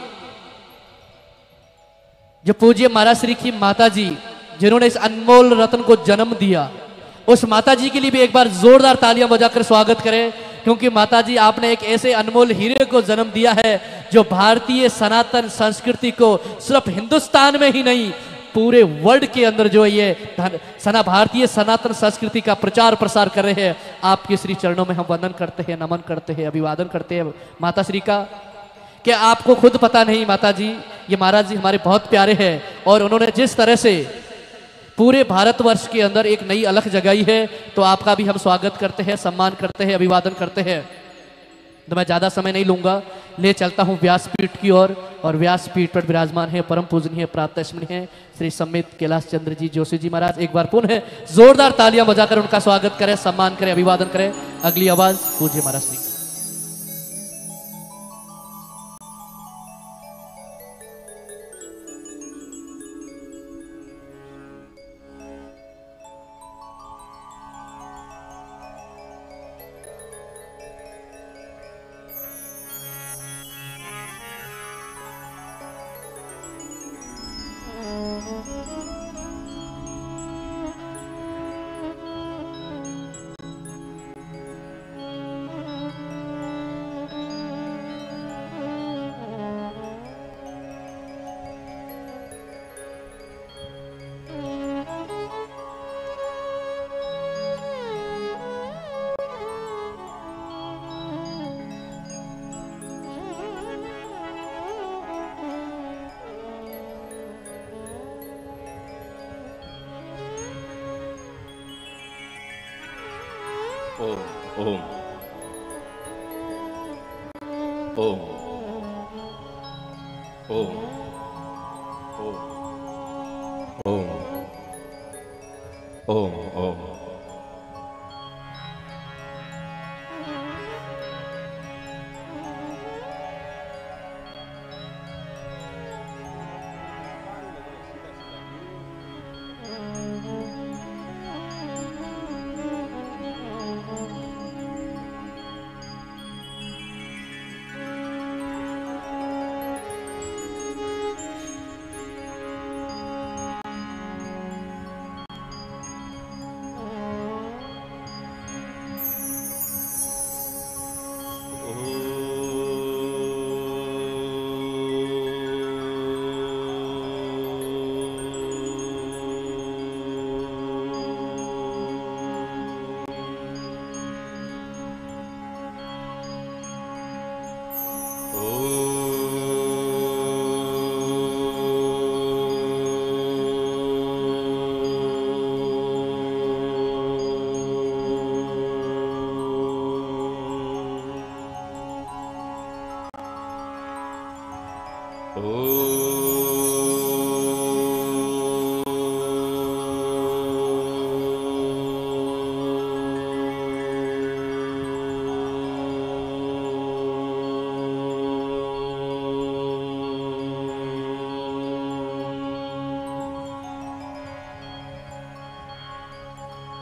जो पूज्य महाराज श्री की माता जी जिन्होंने इस अनमोल रत्न को जन्म दिया, उस माता जी के लिए भी एक बार जोरदार तालियां बजाकर स्वागत करें। क्योंकि माता जी आपने एक ऐसे अनमोल हीरे को जन्म दिया है जो भारतीय सनातन संस्कृति को सिर्फ हिंदुस्तान में ही नहीं पूरे वर्ल्ड के अंदर जो ये भारतीय सनातन संस्कृति का प्रचार प्रसार कर रहे हैं। आपके श्री चरणों में हम वंदन करते हैं, नमन करते हैं, अभिवादन करते हैं माता श्री का। क्या आपको खुद पता नहीं माता जी, ये महाराज जी हमारे बहुत प्यारे हैं और उन्होंने जिस तरह से पूरे भारतवर्ष के अंदर एक नई अलख जगाई है, तो आपका भी हम स्वागत करते हैं, सम्मान करते हैं, अभिवादन करते हैं। तो मैं ज़्यादा समय नहीं लूंगा, ले चलता हूं व्यासपीठ की ओर और व्यासपीठ पर विराजमान है परम पूजनीय प्रातः स्मरणीय श्री सम्मित कैलाश चंद्र जी जोशी जी महाराज। एक बार पुनः जोरदार तालियां बजाकर उनका स्वागत करें, सम्मान करें, अभिवादन करें। अगली आवाज पूज्य महाराज श्री। ओम ओम ओम ओम ओम ओम ओम।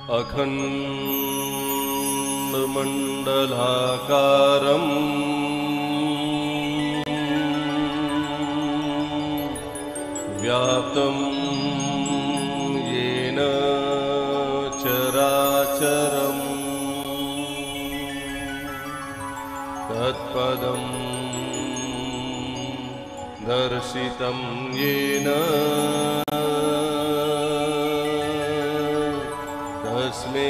अखण्डमण्डलाकारम् व्याप्तं येन चराचरम् तत्पदं दर्शितं येन तस्मै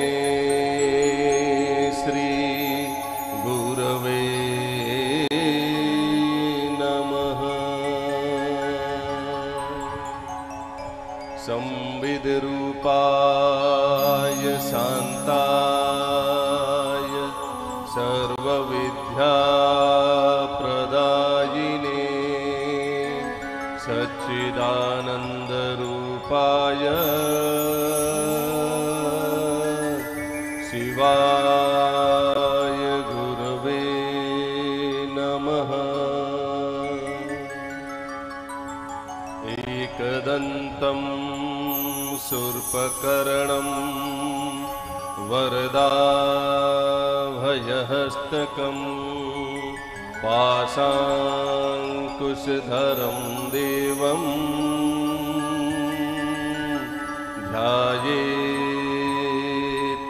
श्री गुरवे नमः। संविद्रूपाय शान्ताय सर्वविद्याप्रदायिने सच्चिदानन्दरूपाय शिवाय गुरवे नमः। एकदन्तं शूर्पकर्णं वरदाभयहस्तकं पाशाङ्कुशधरं देवं ध्यायेत्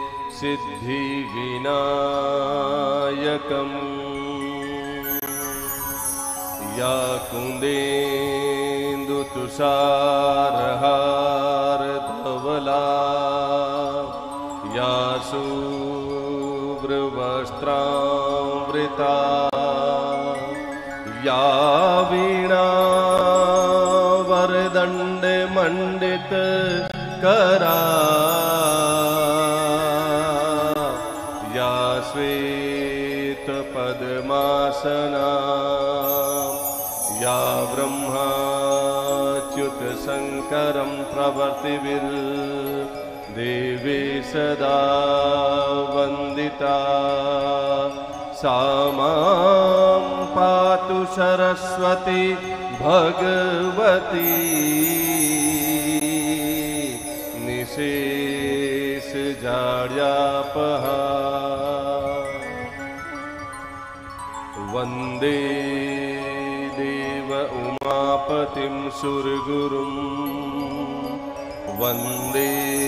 सिद्धिविनायकम्। या कुन्देन्दुतुषारहारधवला या शुभ्रवस्त्रावृता या वीणा वरदण्डमण्डितकरा या श्वेतपद्मासना या ब्रह्माच्युतशङ्करं प्रवर्तिभिर्देवी सदा वन्दिता सा मां पातु सरस्वती भगवती निशेषजाड्यापहा। वन्दे देव उमापतिं सुरगुरुं वन्दे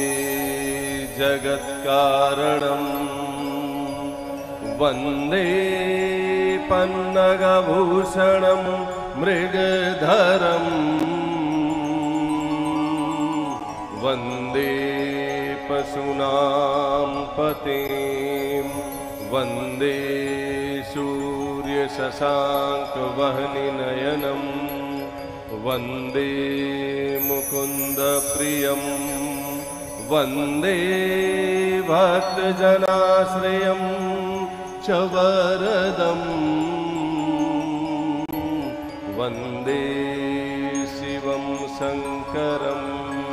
जगत्कारणं वन्दे पन्नगभूषणं मृगधरं वन्दे पशूनां पतिं वन्दे सूर्यशशाङ्कवह्निनयनं वन्दे मुकुन्दप्रियं वन्दे भक्तजनाश्रयं च वरदम् वन्दे शिवं शङ्करम्।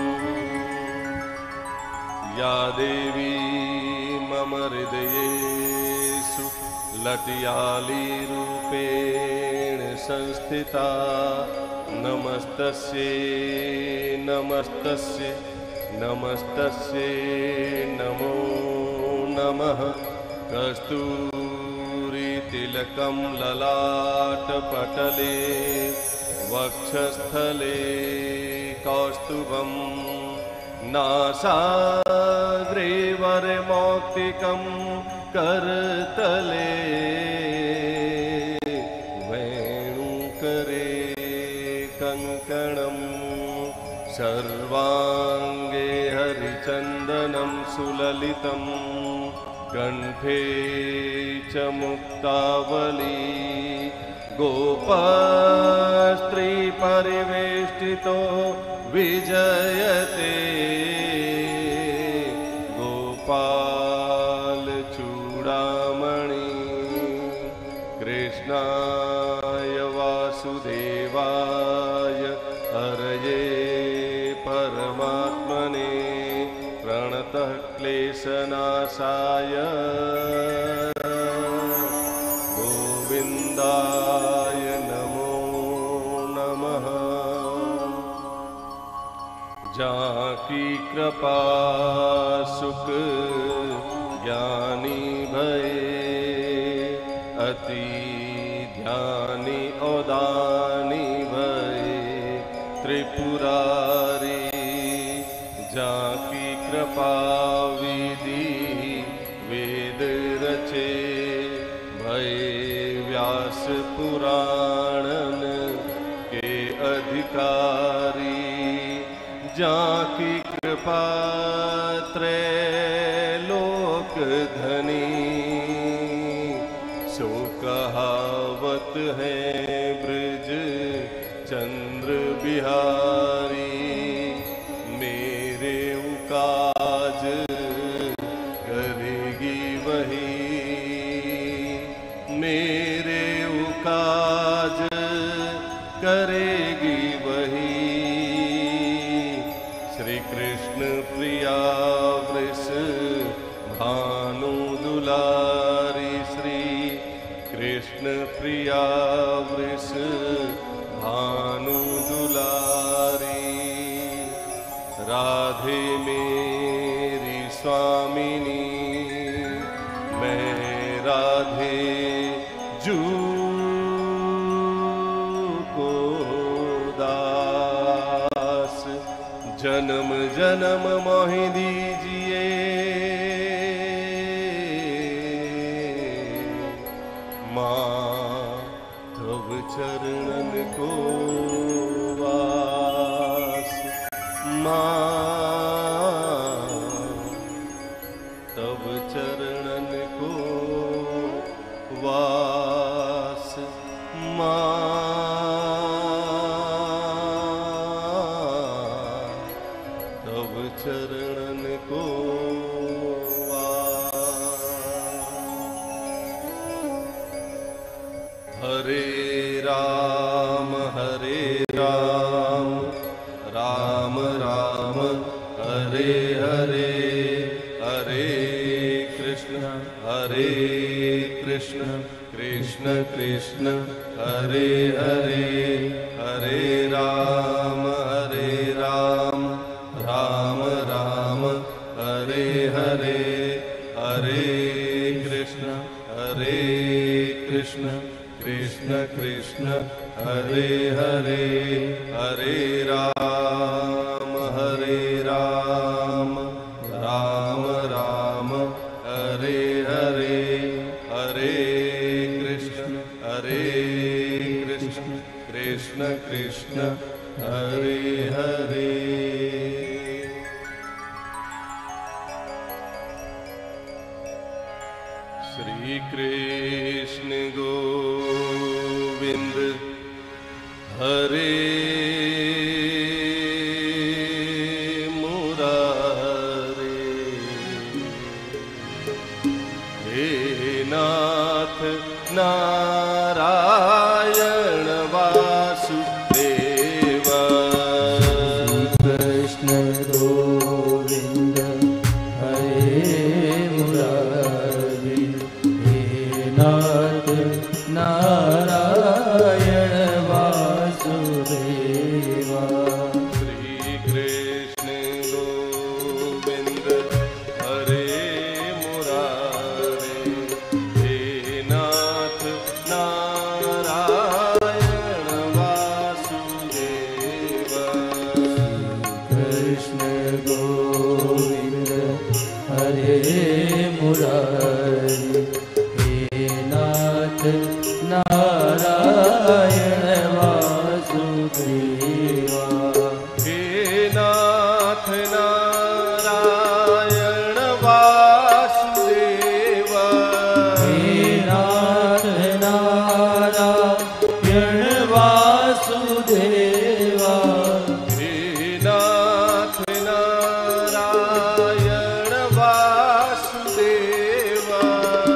या देवी मम हृदयेषु लटियालीरूपेण संस्थिता नमस्तस्यै नमस्तस्यै नमस्तस्यै नमो नमः। कस्तूरीतिलकं ललाटपटले वक्षस्थले कौस्तुभं नासाग्रे वरमौक्तिकं करतले वेणुकरे कङ्कणं सर्वाङ्गे हरिचन्दनं सुललितं कण्ठे च मुक्तावली गोपस्त्रीपरिवेष्टितो विजयते गोपालचूडामणि कृष्णाय वासुदेवाय हरये परमात्मने प्रणतः क्लेशनाशाय गोविन्दाय नमो नमः। जाके की कृपा सुख ज्ञानी भये अति ध्यानी औदानी भये त्रिपुरारी जाकी कृपा विधि वेद रचे भये व्यास पुराणन के अधिकारी जाकी कृपा त्रैलोक धनी सो कहावत है ब्रज चंद्र बिहारी मेरे उकाज करेगी वही मेरे उकाज करेगी वही श्री कृष्ण प्रिया वृष भानु दुलारी श्री कृष्ण प्रिया वृष भानु दुलारी राधे मेरी स्वामिनी मैं राधे जू को दास जन्म जन्म मोहि दीजिए माधव चरणन को वास तब चरणन को वास तब चरणन को हरे राम राम राम हरे हरे हरे कृष्ण कृष्ण कृष्ण हरे हरे हरे राम राम राम हरे हरे हरे कृष्ण कृष्ण कृष्ण हरे हरे हरे राम राम राम हरे हरे हरे कृष्ण कृष्ण कृष्ण हरे हरे श्री कृष्ण गोविंद हरे मुरारे हे नाथ नारायण वासुदेवा कृष्ण गोविंद हरे मुरारी हे नाथ नारायण वासुदेवा श्री कृष्ण गोविंद हरे मुरारे हे नाथ नारायण वासुदेवा कृष्ण गोविंद हरे मुरारी हे नाथ नारायण वासुदेवा हे नाथ नारायण वासुदेवा हे नाथ नारायण वासुदेवा हे नाथ नारायण वासुदेवा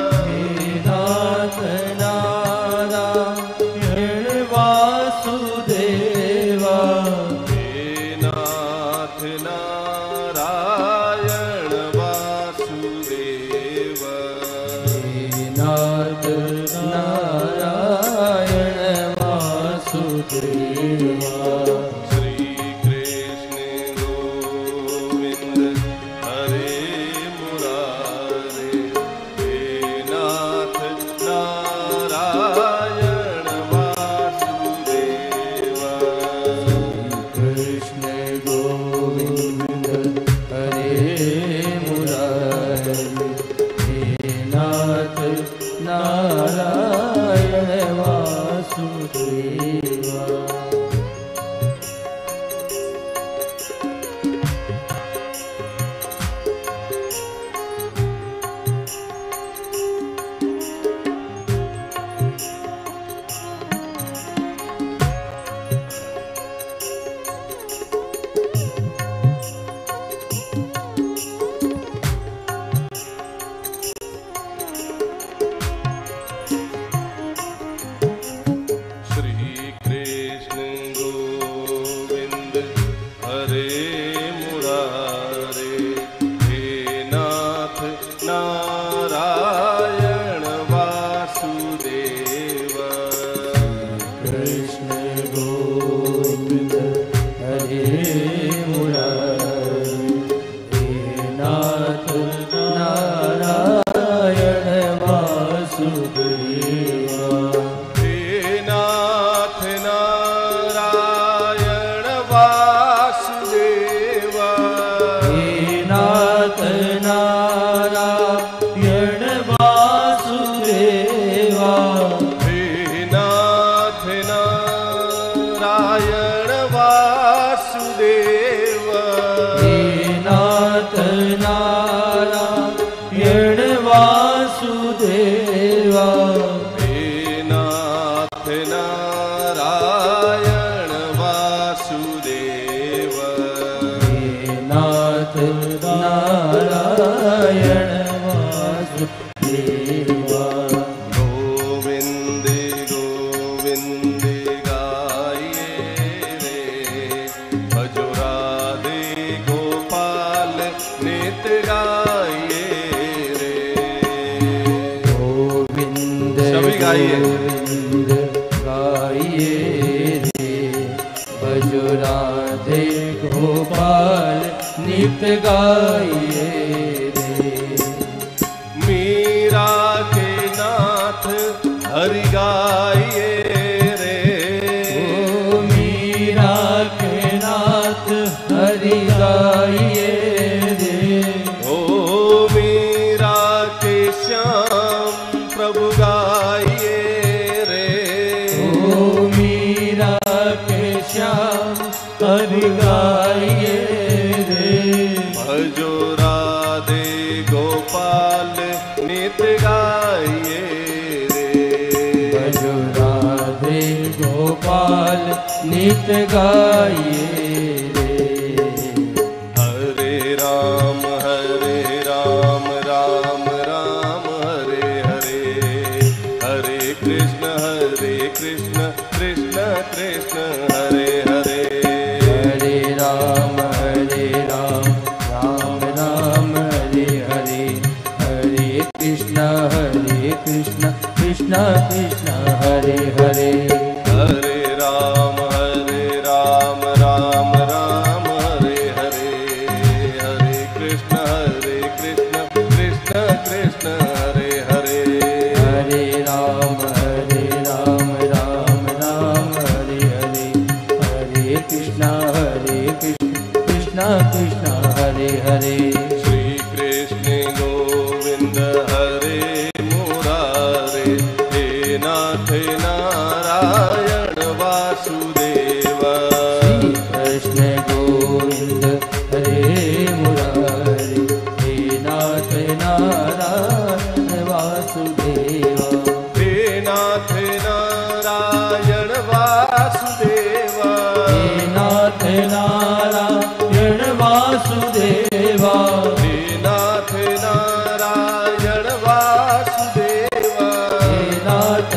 नारायण वासुदेव। कृष्ण गोविंद हरे मुरारी, हे नाथ नारायण वासुदेवा। हे नाथ नारायण वासुदेवा। हे नाथ नारायण वासुदेवा। हे नाथ नारायण वासुदेवा। हे नाथ नारायण वासुदेवा। हे नाथ नारायण वासुदेवा। हे नाथ नारायण वासुदेवा। गोविंद गोविंद गाइए रे, भजो राधे गोपाल नित गाइए रे। गोविंद सभी गाइए। गोविंद गाइए रे, भजो राधे गोपाल नित गाइए रे। मीरा के नाथ हरि गाइए रे। ओ मीरा के नाथ हरि गाइए रे। ओ मीरा के श्याम प्रभु गाइए रे। ओ मीरा के श्याम हरि गाइए रे। भजो राधे गोपाल नित गाइए रे। भजो राधे गोपाल नित गाइए रे। हरे राम राम राम हरे हरे, हरे कृष्ण कृष्ण कृष्ण हरे हरे। हरे राम राम राम हरे हरे, हरे कृष्ण कृष्ण कृष्ण हरे हरे। हरे राम राम राम हरे हरे, हरे कृष्ण कृष्ण कृष्ण हरे हरे। हरे राम राम राम हरे हरे, हरे कृष्ण कृष्ण कृष्ण हरे हरे। श्री कृष्ण गोविंद हरे मुरारे, हे नाथ नारायण वासुदेवा। श्री कृष्ण गोविंद हरे मुरारी, हे नाथ नारायण वासुदेवा। हे नाथ नारायण वासुदेवा। हे नाथ नारायण वासुदेवा। हे नाथ नारायण वासुदेवा। हे नाथ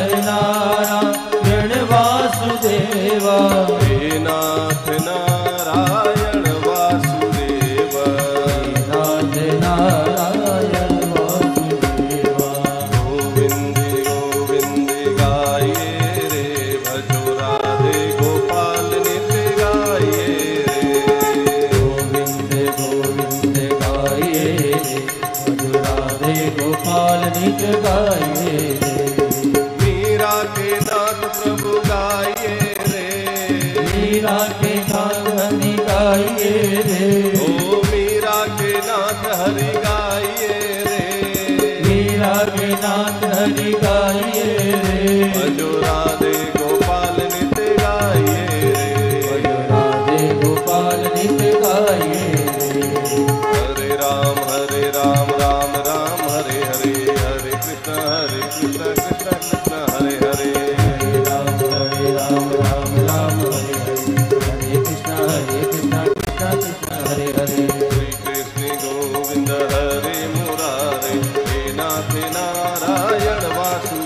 नारायण वासुदेवा। हे नाथ नारायण वासुदेवा। नाथ नारायण वासुदेवा। गोविंद गोविंद गाइए रे, भजो राधे गोपाल नित गाइए रे। गोविंद गोविंद गाइए रे, भजो राधे गोपाल नित गाइए रे। मीरा के नाथ प्रभु गाइए रे। मीरा के नाथ हरि गाइए रे। ओ मीरा के नाथ हरि गाइए रे। मीरा के नाथ हरि गाइए रे। भजो राधे गोपाल नित गाइए रे। भजो राधे गोपाल नित गाइए रे। हरे राम राम राम हरे हरे, हरे कृष्ण कृष्ण कृष्ण हरे हरे। हरे राम राम राम हरे हरे, हरे कृष्ण कृष्ण कृष्ण हरे हरे। श्री कृष्ण गोविंद हरे मुरारे, हे नाथ नारायण वासु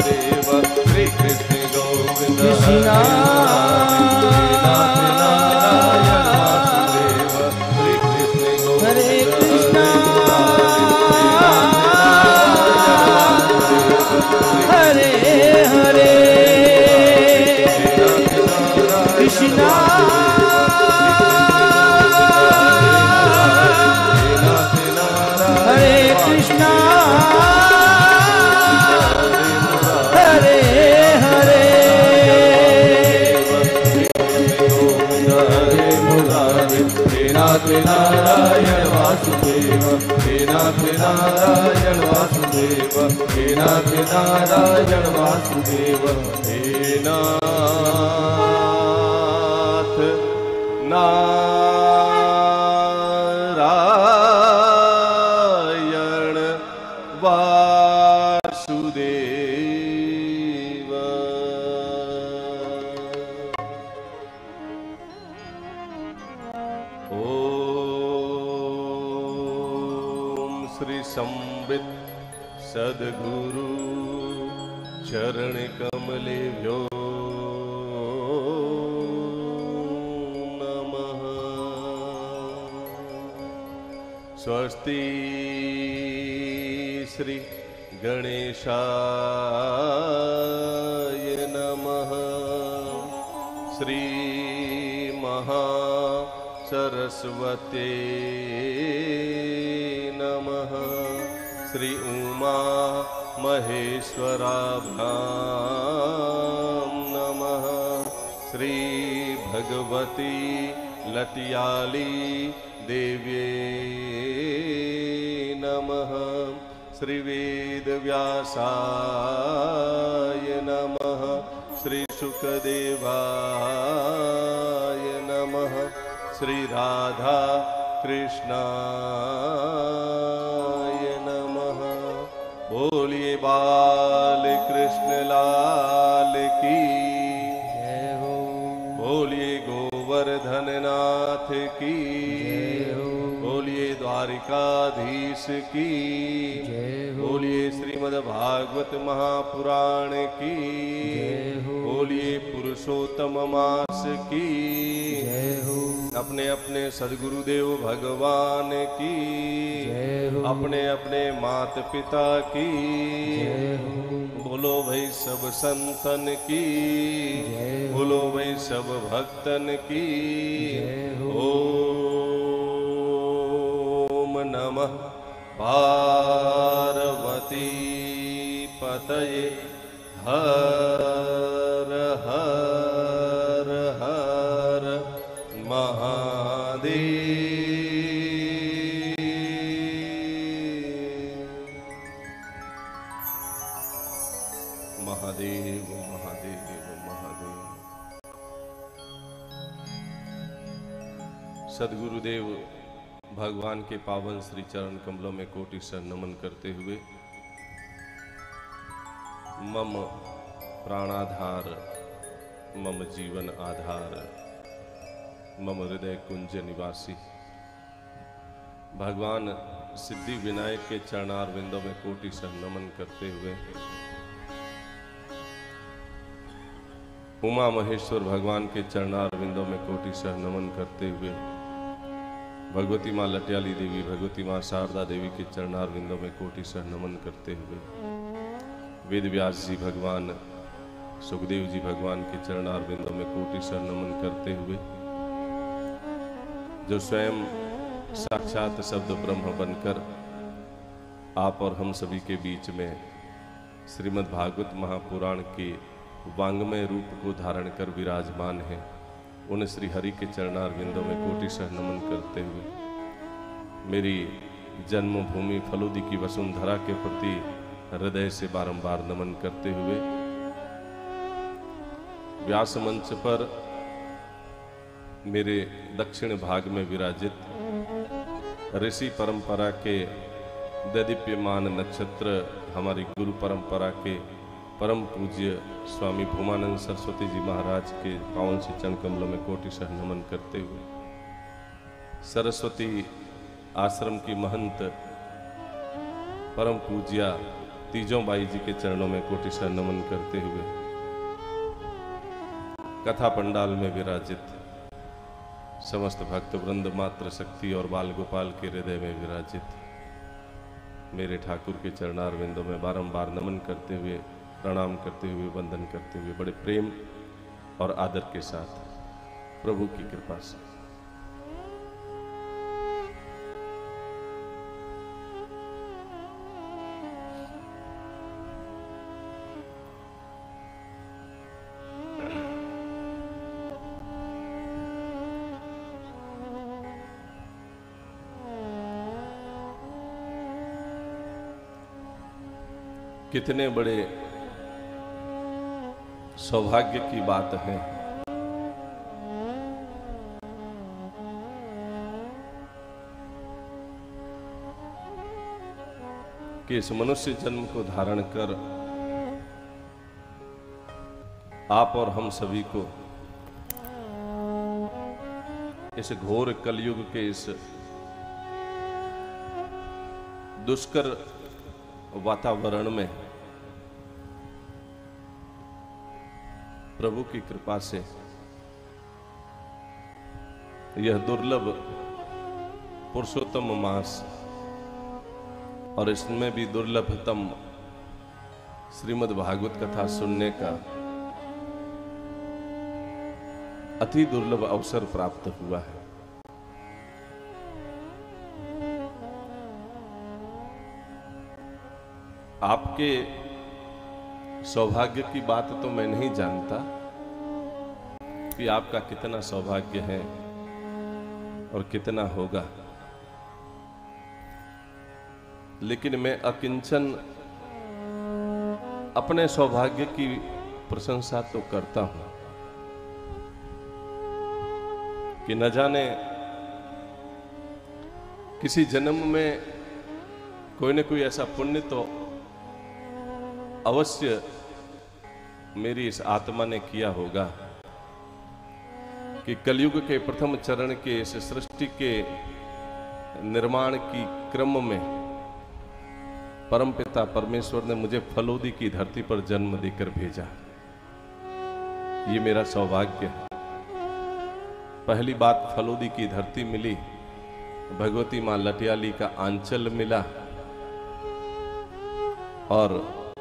कृष्णा हरे हरे हरे मुरारे हे नाथ नारायण वासुदेव हे नाथ नारायण वासुदेव हे नाथ नारायण वासुदेव हे नाथ नारायण वासुदेव। ओम श्री संबित सद्गुरु चरण कमलेभ्यो नमः। स्वस्ति श्री गणेशाय नमः। श्री महासरस्वते नमः। श्री उमा महेश्वराभ्यां नमः। श्री भगवती लटियाली देव्ये नमः। श्री वेद व्यासाय नमः। श्री शुकदेवाय नमः। श्री राधा कृष्णाय नमः। बोलिए बाल कृष्ण लाल की जय हो। बोलिए गोवर्धन नाथ की जय हो। बोलिए द्वारिकाधीश की जय हो। बोलिए श्रीमद् भागवत महापुराण की जय हो। बोलिए पुरुषोत्तम मास की जय हो। अपने अपने सद्गुरुदेव भगवान की जय हो। अपने अपने माता पिता की जय हो। बोलो भाई सब संतन की जय हो। बोलो भाई सब भक्तन की जय हो। ओम नमः पार्वती पतये हर हर हर महादेव महादेव महादेव। सद्गुरुदेव भगवान के पावन श्री चरण कमलों में कोटि सर नमन करते हुए मम प्राणाधार मम जीवन आधार मम हृदय कुंज निवासी भगवान सिद्धि विनायक के चरणार विंदों में कोटि सर नमन करते हुए उमा महेश्वर भगवान के चरणार विंदों में कोटि सर नमन करते हुए भगवती माँ लटियाली देवी भगवती माँ शारदा देवी के चरणार विंदों में कोटि सर नमन करते हुए वेद व्यास जी भगवान सुखदेव जी भगवान के चरणार विंदों में कोटि सर नमन करते हुए जो स्वयं साक्षात शब्द ब्रह्म बनकर आप और हम सभी के बीच में श्रीमद् भागवत महापुराण के वांग्मय रूप को धारण कर विराजमान है उन श्री हरि के चरणार विंदों में कोटि सर नमन करते हुए मेरी जन्मभूमि फलोदी की वसुंधरा के प्रति हृदय से बारंबार नमन करते हुए व्यास मंच पर मेरे दक्षिण भाग में विराजित ऋषि परंपरा के दैदीप्यमान नक्षत्र हमारी गुरु परंपरा के परम पूज्य स्वामी भूमानंद सरस्वती जी महाराज के पावन से चरण कमलों में कोटि सर नमन करते हुए सरस्वती आश्रम की महंत परम पूज्या तीजों बाई जी के चरणों में कोटि सर नमन करते हुए कथा पंडाल में विराजित समस्त भक्त वृंद मात्र शक्ति और बाल गोपाल के हृदय में विराजित मेरे ठाकुर के चरणार विंदों में बारंबार नमन करते हुए प्रणाम करते हुए वंदन करते हुए बड़े प्रेम और आदर के साथ प्रभु की कृपा से कितने बड़े सौभाग्य की बात है कि इस मनुष्य जन्म को धारण कर आप और हम सभी को इस घोर कलयुग के इस दुष्कर वातावरण में प्रभु की कृपा से यह दुर्लभ पुरुषोत्तम मास और इसमें भी दुर्लभतम श्रीमद् भागवत कथा सुनने का अति दुर्लभ अवसर प्राप्त हुआ है। आपके सौभाग्य की बात तो मैं नहीं जानता कि आपका कितना सौभाग्य है और कितना होगा, लेकिन मैं अकिंचन अपने सौभाग्य की प्रशंसा तो करता हूं कि न जाने किसी जन्म में कोई न कोई ऐसा पुण्य तो अवश्य मेरी इस आत्मा ने किया होगा कि कलयुग के प्रथम चरण के इस सृष्टि के निर्माण की क्रम में परमपिता परमेश्वर ने मुझे फलोदी की धरती पर जन्म देकर भेजा। ये मेरा सौभाग्य है। पहली बात, फलोदी की धरती मिली, भगवती मां लटियाली का आंचल मिला और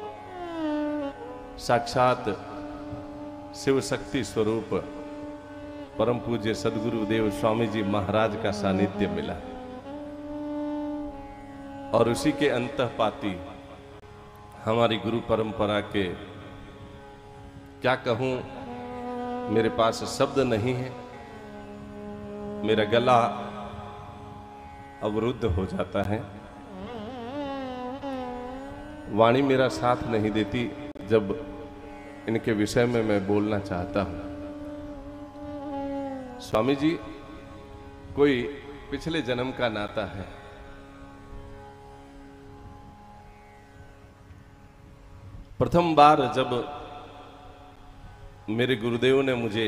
साक्षात शिव शक्ति स्वरूप परम पूज्य सदगुरुदेव स्वामी जी महाराज का सानिध्य मिला और उसी के अंतःपाती हमारी गुरु परंपरा के, क्या कहूं, मेरे पास शब्द नहीं है, मेरा गला अवरुद्ध हो जाता है, वाणी मेरा साथ नहीं देती जब इनके विषय में मैं बोलना चाहता हूं। स्वामी जी कोई पिछले जन्म का नाता है। प्रथम बार जब मेरे गुरुदेव ने मुझे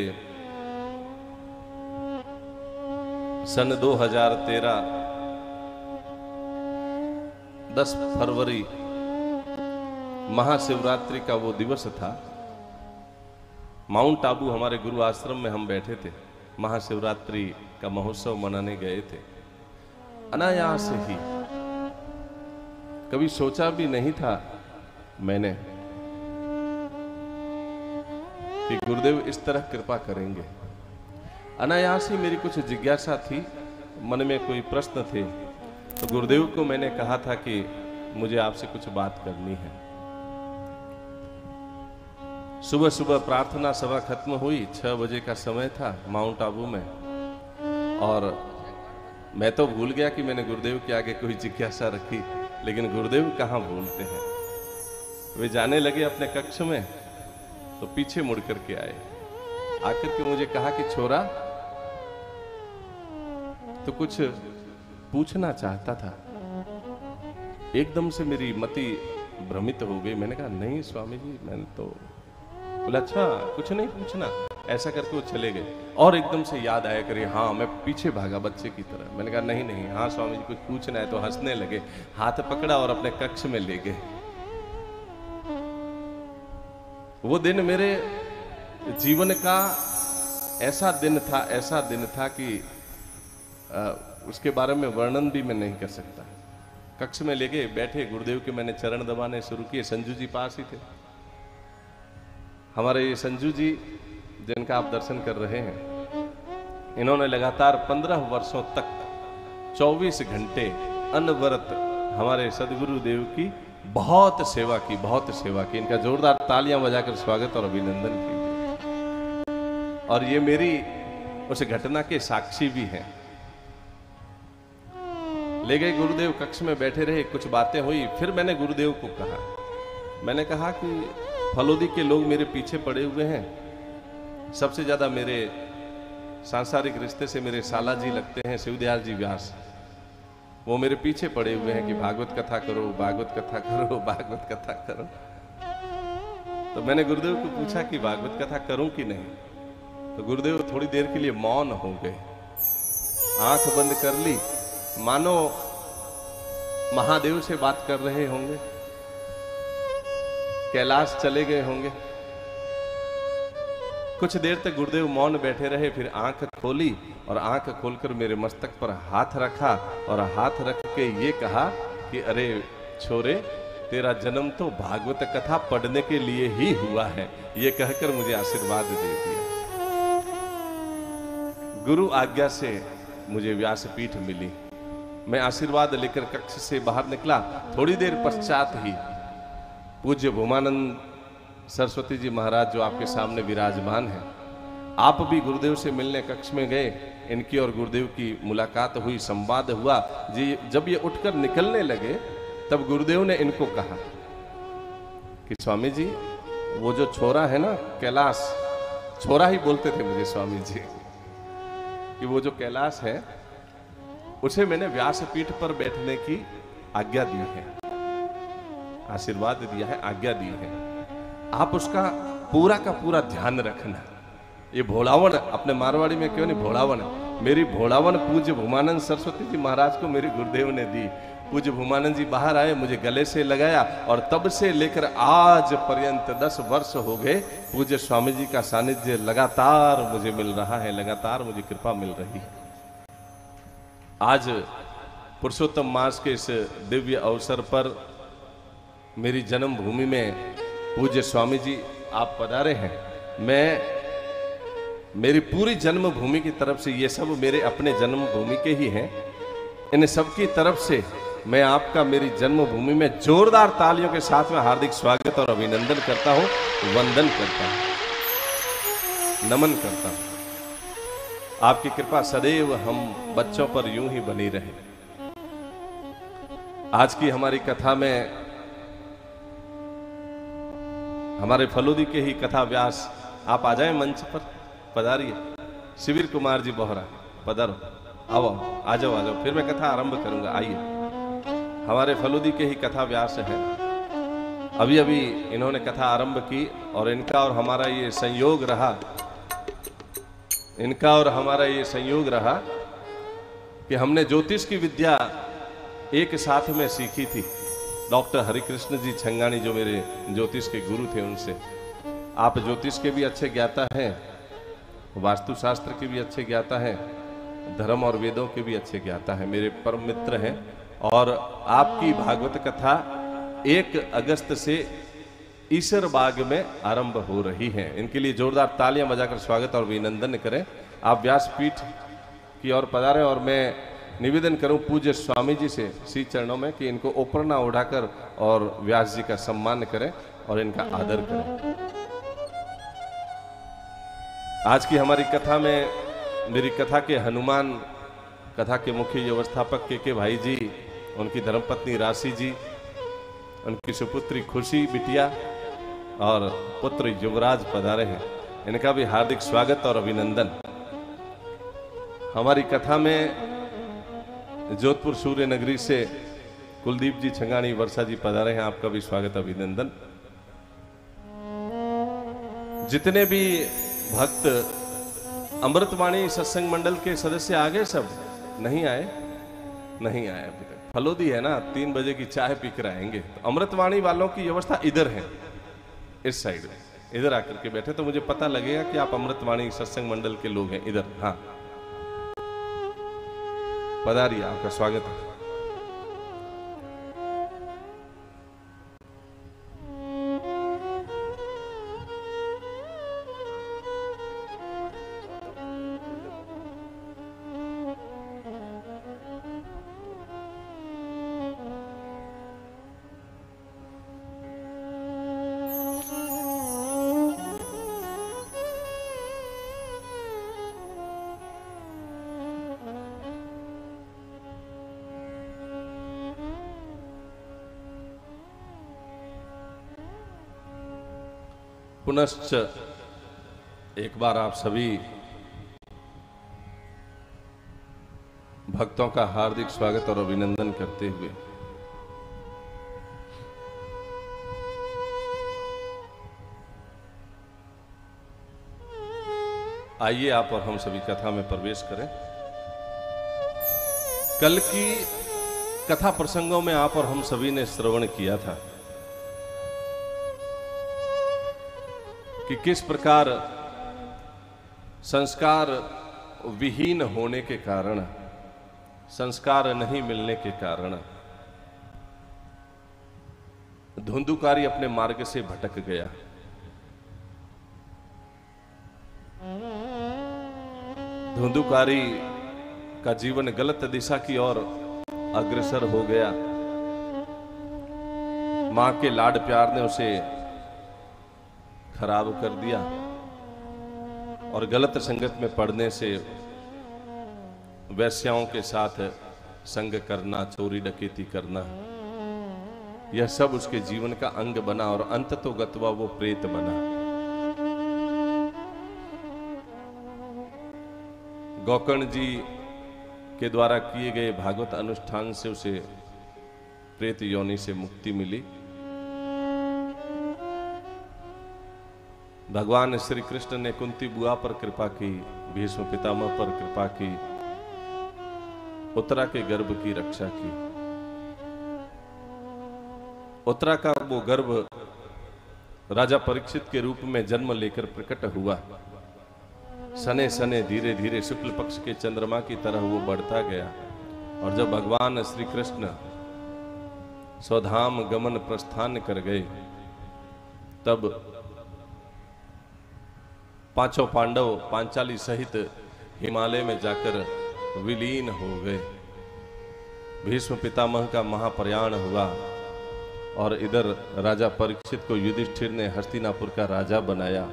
सन 2013 10 फरवरी महाशिवरात्रि का वो दिवस था, माउंट आबू हमारे गुरु आश्रम में हम बैठे थे, महाशिवरात्रि का महोत्सव मनाने गए थे। अनायास ही, कभी सोचा भी नहीं था मैंने कि गुरुदेव इस तरह कृपा करेंगे। अनायास ही मेरी कुछ जिज्ञासा थी, मन में कोई प्रश्न थे, तो गुरुदेव को मैंने कहा था कि मुझे आपसे कुछ बात करनी है। सुबह सुबह प्रार्थना सभा खत्म हुई, 6 बजे का समय था माउंट आबू में, और मैं तो भूल गया कि मैंने गुरुदेव के आगे कोई जिज्ञासा रखी, लेकिन गुरुदेव कहाँ भूलते हैं। वे जाने लगे अपने कक्ष में तो पीछे मुड़ करके आए, आकर के मुझे कहा कि छोरा तो कुछ पूछना चाहता था। एकदम से मेरी मति भ्रमित हो गई। मैंने कहा नहीं स्वामी जी, मैंने तो, बोला अच्छा कुछ नहीं पूछना, ऐसा करके वो चले गए। और एकदम से याद आया करिए, हाँ मैं पीछे भागा बच्चे की तरह। मैंने कहा नहीं नहीं, हाँ स्वामी जी कुछ पूछना है, तो हंसने लगे, हाथ पकड़ा और अपने कक्ष में ले गए। वो दिन मेरे जीवन का ऐसा दिन था कि उसके बारे में वर्णन भी मैं नहीं कर सकता। कक्ष में ले गए, बैठे, गुरुदेव के मैंने चरण दबाने शुरू किए। संजू जी पास ही थे, हमारे ये संजू जी जिनका आप दर्शन कर रहे हैं, इन्होंने लगातार 15 वर्षों तक 24 घंटे अनवरत हमारे सदगुरु देव की बहुत सेवा की। इनका जोरदार तालियां बजाकर स्वागत और अभिनंदन कीजिए। और ये मेरी उस घटना के साक्षी भी हैं। ले गए गुरुदेव, कक्ष में बैठे रहे, कुछ बातें हुई। फिर मैंने गुरुदेव को कहा, मैंने कहा कि फलोदी के लोग मेरे पीछे पड़े हुए हैं। सबसे ज्यादा मेरे सांसारिक रिश्ते से मेरे साला जी लगते हैं, शिवदयाल जी व्यास। वो मेरे पीछे पड़े हुए हैं कि भागवत कथा करो, भागवत कथा करो, भागवत कथा करो। तो मैंने गुरुदेव को पूछा कि भागवत कथा करूं कि नहीं। तो गुरुदेव थोड़ी देर के लिए मौन हो गए, आंख बंद कर ली, मानो महादेव से बात कर रहे होंगे, कैलाश चले गए होंगे। कुछ देर तक गुरुदेव मौन बैठे रहे, फिर आंख खोली और आंख खोलकर मेरे मस्तक पर हाथ रखा और हाथ रख के ये कहा कि अरे छोरे, तेरा जन्म तो भागवत कथा पढ़ने के लिए ही हुआ है। ये कहकर मुझे आशीर्वाद दे दिया। गुरु आज्ञा से मुझे व्यासपीठ मिली। मैं आशीर्वाद लेकर कक्ष से बाहर निकला। थोड़ी देर पश्चात ही पूज्य भूमानंद सरस्वती जी महाराज, जो आपके सामने विराजमान हैं, आप भी गुरुदेव से मिलने कक्ष में गए। इनकी और गुरुदेव की मुलाकात हुई, संवाद हुआ जी। जब ये उठकर निकलने लगे तब गुरुदेव ने इनको कहा कि स्वामी जी, वो जो छोरा है ना कैलाश, छोरा ही बोलते थे मुझे स्वामी जी, कि वो जो कैलाश है उसे मैंने व्यासपीठ पर बैठने की आज्ञा दी है, आशीर्वाद दिया है, आज्ञा दी है। आप उसका पूरा का पूरा ध्यान रखना। ये भोलावन, अपने मारवाड़ी में क्यों नहीं भोलावन, मेरी भोलावन पूज्य भूमानंद सरस्वती जी महाराज को मेरे गुरुदेव ने दी। पूज्य भूमानंद जी बाहर आए, मुझे गले से लगाया और तब से लेकर आज पर्यंत 10 वर्ष हो गए पूज्य स्वामी जी का सानिध्य लगातार मुझे मिल रहा है, लगातार मुझे कृपा मिल रही है। आज पुरुषोत्तम मास के इस दिव्य अवसर पर मेरी जन्मभूमि में पूज्य स्वामी जी आप पधारे हैं। मैं मेरी पूरी जन्मभूमि की तरफ से, ये सब मेरे अपने जन्मभूमि के ही हैं, इन सब की तरफ से मैं आपका मेरी जन्मभूमि में जोरदार तालियों के साथ में हार्दिक स्वागत और अभिनंदन करता हूं, वंदन करता हूं, नमन करता हूं। आपकी कृपा सदैव हम बच्चों पर यूं ही बनी रहे। आज की हमारी कथा में हमारे फलोदी के ही कथा व्यास, आप आ जाएं मंच पर, पधारिए। शिविर कुमार जी बोहरा, पधारो, आओ आ जाओ, आ जाओ, फिर मैं कथा आरंभ करूंगा। आइए, हमारे फलोदी के ही कथा व्यास है। अभी अभी इन्होंने कथा आरंभ की और इनका और हमारा ये संयोग रहा, इनका और हमारा ये संयोग रहा कि हमने ज्योतिष की विद्या एक साथ में सीखी थी। डॉक्टर हरिकृष्ण जी छंगानी, जो मेरे ज्योतिष के गुरु थे, उनसे। आप ज्योतिष के भी अच्छे ज्ञाता हैं, वास्तुशास्त्र के भी अच्छे ज्ञाता हैं, धर्म और वेदों के भी अच्छे ज्ञाता हैं, मेरे परम मित्र हैं। और आपकी भागवत कथा 1 अगस्त से ईश्वर बाग में आरंभ हो रही है। इनके लिए जोरदार तालियां बजाकर स्वागत और अभिनंदन करें। आप व्यासपीठ की ओर पधारें और मैं निवेदन करूं पूज्य स्वामी जी से श्री चरणों में कि इनको ओपरना उठाकर और व्यास जी का सम्मान करें और इनका आदर करें। आज की हमारी कथा में, मेरी कथा के हनुमान, कथा के मुख्य व्यवस्थापक के भाई जी, उनकी धर्मपत्नी राशि जी, उनकी सुपुत्री खुशी बिटिया और पुत्र युवराज पधारे हैं। इनका भी हार्दिक स्वागत और अभिनंदन। हमारी कथा में जोधपुर सूर्य नगरी से कुलदीप जी छंगानी वर्षा जी पधारे हैं, आपका भी स्वागत अभिनंदन। जितने भी भक्त अमृतवाणी सत्संग मंडल के सदस्य आ गए, सब नहीं आए, नहीं आए अभी तक। फलोदी है ना, 3 बजे की चाय पी कर आएंगे। तो अमृतवाणी वालों की व्यवस्था इधर है, इस साइड में, इधर आकर के बैठे तो मुझे पता लगेगा कि आप अमृतवाणी सत्संग मंडल के लोग हैं। इधर, हाँ, पधारिए, आपका स्वागत है। पुनश्च एक बार आप सभी भक्तों का हार्दिक स्वागत और अभिनंदन करते हुए आइए आप और हम सभी कथा में प्रवेश करें। कल की कथा प्रसंगों में आप और हम सभी ने श्रवण किया था कि किस प्रकार संस्कार विहीन होने के कारण, संस्कार नहीं मिलने के कारण धुंधुकारी अपने मार्ग से भटक गया। धुंधुकारी का जीवन गलत दिशा की ओर अग्रसर हो गया। मां के लाड प्यार ने उसे खराब कर दिया और गलत संगत में पड़ने से वैश्याओं के साथ संग करना, चोरी डकैती करना, यह सब उसके जीवन का अंग बना और अंततोगत्वा वो प्रेत बना। गौकर्ण जी के द्वारा किए गए भागवत अनुष्ठान से उसे प्रेत योनि से मुक्ति मिली। भगवान श्री कृष्ण ने कुंती बुआ पर कृपा की, भीष्म पितामह पर कृपा की, उत्तरा के गर्भ की रक्षा की। उत्तरा का वो गर्भ राजा परीक्षित के रूप में जन्म लेकर प्रकट हुआ। सने सने धीरे धीरे शुक्ल पक्ष के चंद्रमा की तरह वो बढ़ता गया और जब भगवान श्री कृष्ण स्वधाम गमन प्रस्थान कर गए तब पांचों पांडव पांचाली सहित हिमालय में जाकर विलीन हो गए। भीष्म पितामह का महाप्रयाण हुआ और इधर राजा परीक्षित को युधिष्ठिर ने हस्तिनापुर का राजा बनाया।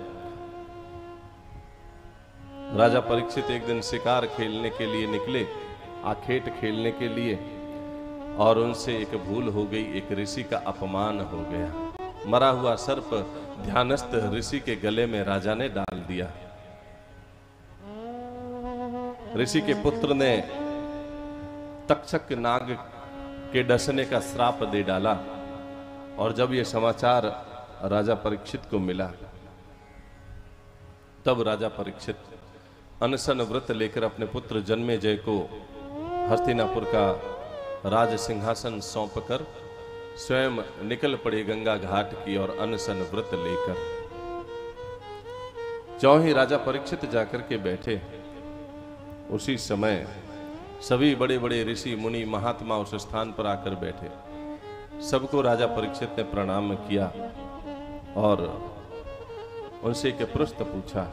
राजा परीक्षित एक दिन शिकार खेलने के लिए निकले, आखेट खेलने के लिए, और उनसे एक भूल हो गई, एक ऋषि का अपमान हो गया। मरा हुआ सर्प ध्यानस्थ ऋषि के गले में राजा ने डाल दिया। ऋषि के पुत्र ने तक्षक नाग के डसने का श्राप दे डाला और जब यह समाचार राजा परीक्षित को मिला तब राजा परीक्षित अनशन व्रत लेकर अपने पुत्र जन्मेजय को हस्तिनापुर का राज सिंहासन सौंपकर स्वयं निकल पड़े गंगा घाट की और अनशन व्रत लेकर। ज्यों ही राजा परीक्षित जाकर के बैठे उसी समय सभी बड़े बड़े ऋषि मुनि महात्मा उस स्थान पर आकर बैठे। सबको राजा परीक्षित ने प्रणाम किया और उनसे एक प्रश्न पूछा।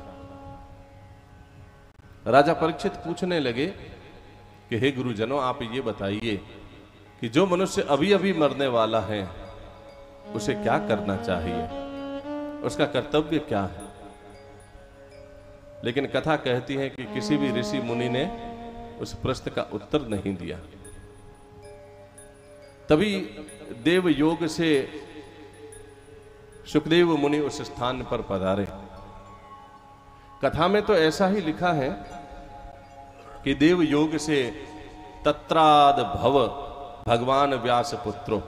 राजा परीक्षित पूछने लगे कि हे गुरुजनों, आप ये बताइए कि जो मनुष्य अभी अभी मरने वाला है उसे क्या करना चाहिए, उसका कर्तव्य क्या है। लेकिन कथा कहती है कि किसी भी ऋषि मुनि ने उस प्रश्न का उत्तर नहीं दिया। तभी देव योग से सुखदेव मुनि उस स्थान पर पधारे। कथा में तो ऐसा ही लिखा है कि देव योग से तत्राद भव भगवान व्यास पुत्रो,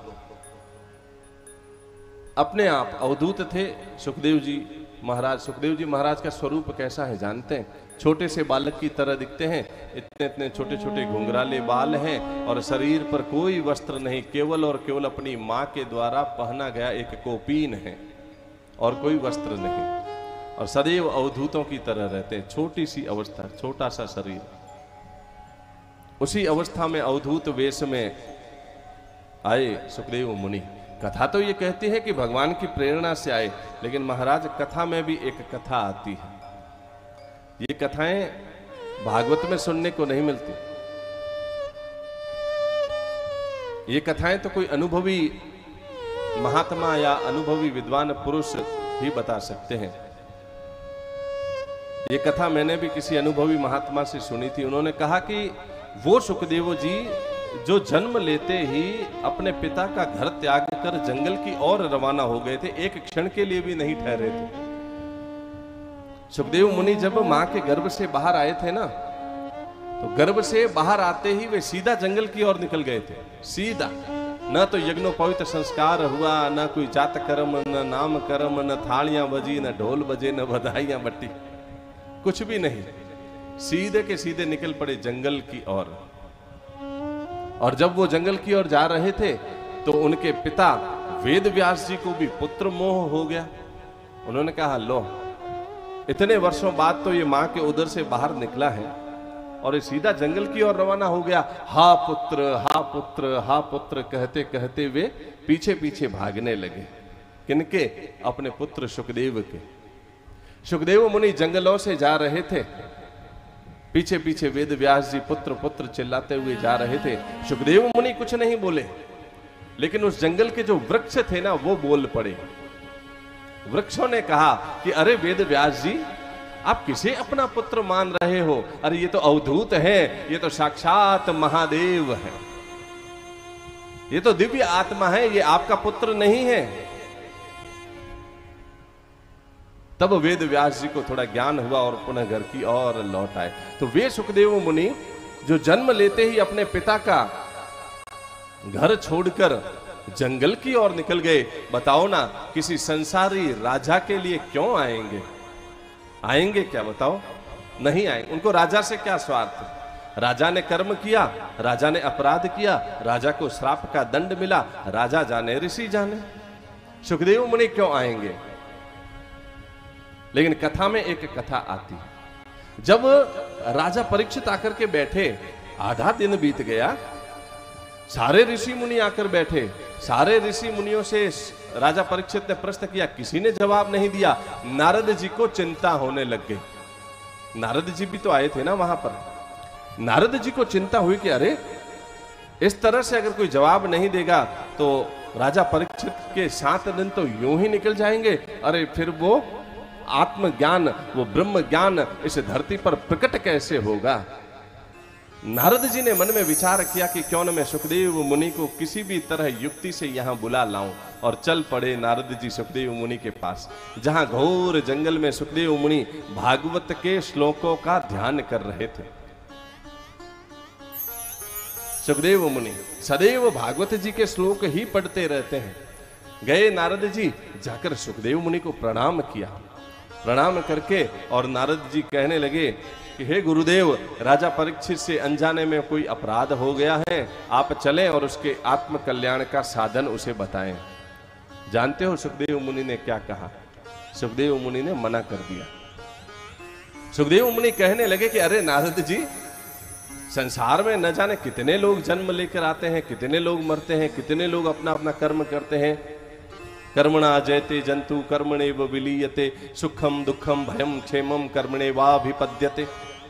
अपने आप अवधूत थे सुखदेव जी महाराज। सुखदेव जी महाराज का स्वरूप कैसा है जानते हैं? छोटे से बालक की तरह दिखते हैं, इतने इतने छोटे छोटे घुंघराले बाल हैं और शरीर पर कोई वस्त्र नहीं, केवल और केवल अपनी मां के द्वारा पहना गया एक कोपीन है और कोई वस्त्र नहीं, और सदैव अवधूतों की तरह रहते हैं। छोटी सी अवस्था, छोटा सा शरीर। उसी अवस्था में अवधूत वेश में आए सुखदेव मुनि। कथा तो ये कहती है कि भगवान की प्रेरणा से आए, लेकिन महाराज कथा में भी एक कथा आती है। ये कथाएं भागवत में सुनने को नहीं मिलती। ये कथाएं तो कोई अनुभवी महात्मा या अनुभवी विद्वान पुरुष ही बता सकते हैं। ये कथा मैंने भी किसी अनुभवी महात्मा से सुनी थी। उन्होंने कहा कि वो सुखदेव जी जो जन्म लेते ही अपने पिता का घर त्याग कर जंगल की ओर रवाना हो गए थे, एक क्षण के लिए भी नहीं ठहरे थे। सुखदेव मुनि जब मां के गर्भ से बाहर आए थे ना, तो गर्भ से बाहर आते ही वे सीधा जंगल की ओर निकल गए थे, सीधा। न तो यज्ञोपवीत संस्कार हुआ, न कोई जात कर्म, न नाम कर्म, न थालियां बजी, न ढोल बजे, न बधाइयां बटी, कुछ भी नहीं। सीधे के सीधे निकल पड़े जंगल की ओर। और जब वो जंगल की ओर जा रहे थे तो उनके पिता वेद व्यास जी को भी पुत्र मोह हो गया। उन्होंने कहा, लो इतने वर्षों बाद तो ये मां के उदर से बाहर निकला है और ये सीधा जंगल की ओर रवाना हो गया। हा पुत्र, हा पुत्र, हा पुत्र कहते कहते वे पीछे पीछे भागने लगे। किनके? अपने पुत्र सुखदेव के। सुखदेव मुनि जंगलों से जा रहे थे, पीछे पीछे वेद व्यास जी पुत्र पुत्र चिल्लाते हुए जा रहे थे। सुखदेव मुनि कुछ नहीं बोले, लेकिन उस जंगल के जो वृक्ष थे ना, वो बोल पड़े। वृक्षों ने कहा कि अरे वेद व्यास जी, आप किसे अपना पुत्र मान रहे हो? अरे ये तो अवधूत है, ये तो साक्षात महादेव है, ये तो दिव्य आत्मा है, ये आपका पुत्र नहीं है। तब वेद व्यास जी को थोड़ा ज्ञान हुआ और पुनः घर की ओर लौट आए। तो वे सुखदेव मुनि जो जन्म लेते ही अपने पिता का घर छोड़कर जंगल की ओर निकल गए, बताओ ना, किसी संसारी राजा के लिए क्यों आएंगे? आएंगे क्या बताओ? नहीं आएंगे। उनको राजा से क्या स्वार्थ? राजा ने कर्म किया, राजा ने अपराध किया, राजा को श्राप का दंड मिला, राजा जाने ऋषि जाने, सुखदेव मुनि क्यों आएंगे? लेकिन कथा में एक कथा आती है। जब राजा परीक्षित आकर के बैठे, आधा दिन बीत गया, सारे ऋषि मुनि आकर बैठे। सारे ऋषि मुनियों से राजा परीक्षित ने प्रश्न किया, किसी ने जवाब नहीं दिया। नारद जी को चिंता होने लग गई। नारद जी भी तो आए थे ना वहां पर। नारद जी को चिंता हुई कि अरे, इस तरह से अगर कोई जवाब नहीं देगा तो राजा परीक्षित के 7 दिन तो यूं ही निकल जाएंगे। अरे फिर वो आत्मज्ञान, वो ब्रह्म ज्ञान इस धरती पर प्रकट कैसे होगा? नारद जी ने मन में विचार किया कि क्यों न मैं सुखदेव मुनि को किसी भी तरह युक्ति से यहां बुला लाऊं। और चल पड़े नारद जी सुखदेव मुनि के पास, जहां घोर जंगल में सुखदेव मुनि भागवत के श्लोकों का ध्यान कर रहे थे। सुखदेव मुनि सदैव भागवत जी के श्लोक ही पढ़ते रहते हैं। गए नारद जी, जाकर सुखदेव मुनि को प्रणाम किया। प्रणाम करके और नारद जी कहने लगे कि हे गुरुदेव, राजा परीक्षित से अनजाने में कोई अपराध हो गया है, आप चलें और उसके आत्म कल्याण का साधन उसे बताएं। जानते हो सुखदेव मुनि ने क्या कहा? सुखदेव मुनि ने मना कर दिया। सुखदेव मुनि कहने लगे कि अरे नारद जी, संसार में न जाने कितने लोग जन्म लेकर आते हैं, कितने लोग मरते हैं, कितने लोग अपना अपना कर्म करते हैं। कर्मणा जयते जंतु कर्मणेव विलीयते, सुखम दुखम भयम क्षेमम कर्मणेवाभिपद्यते।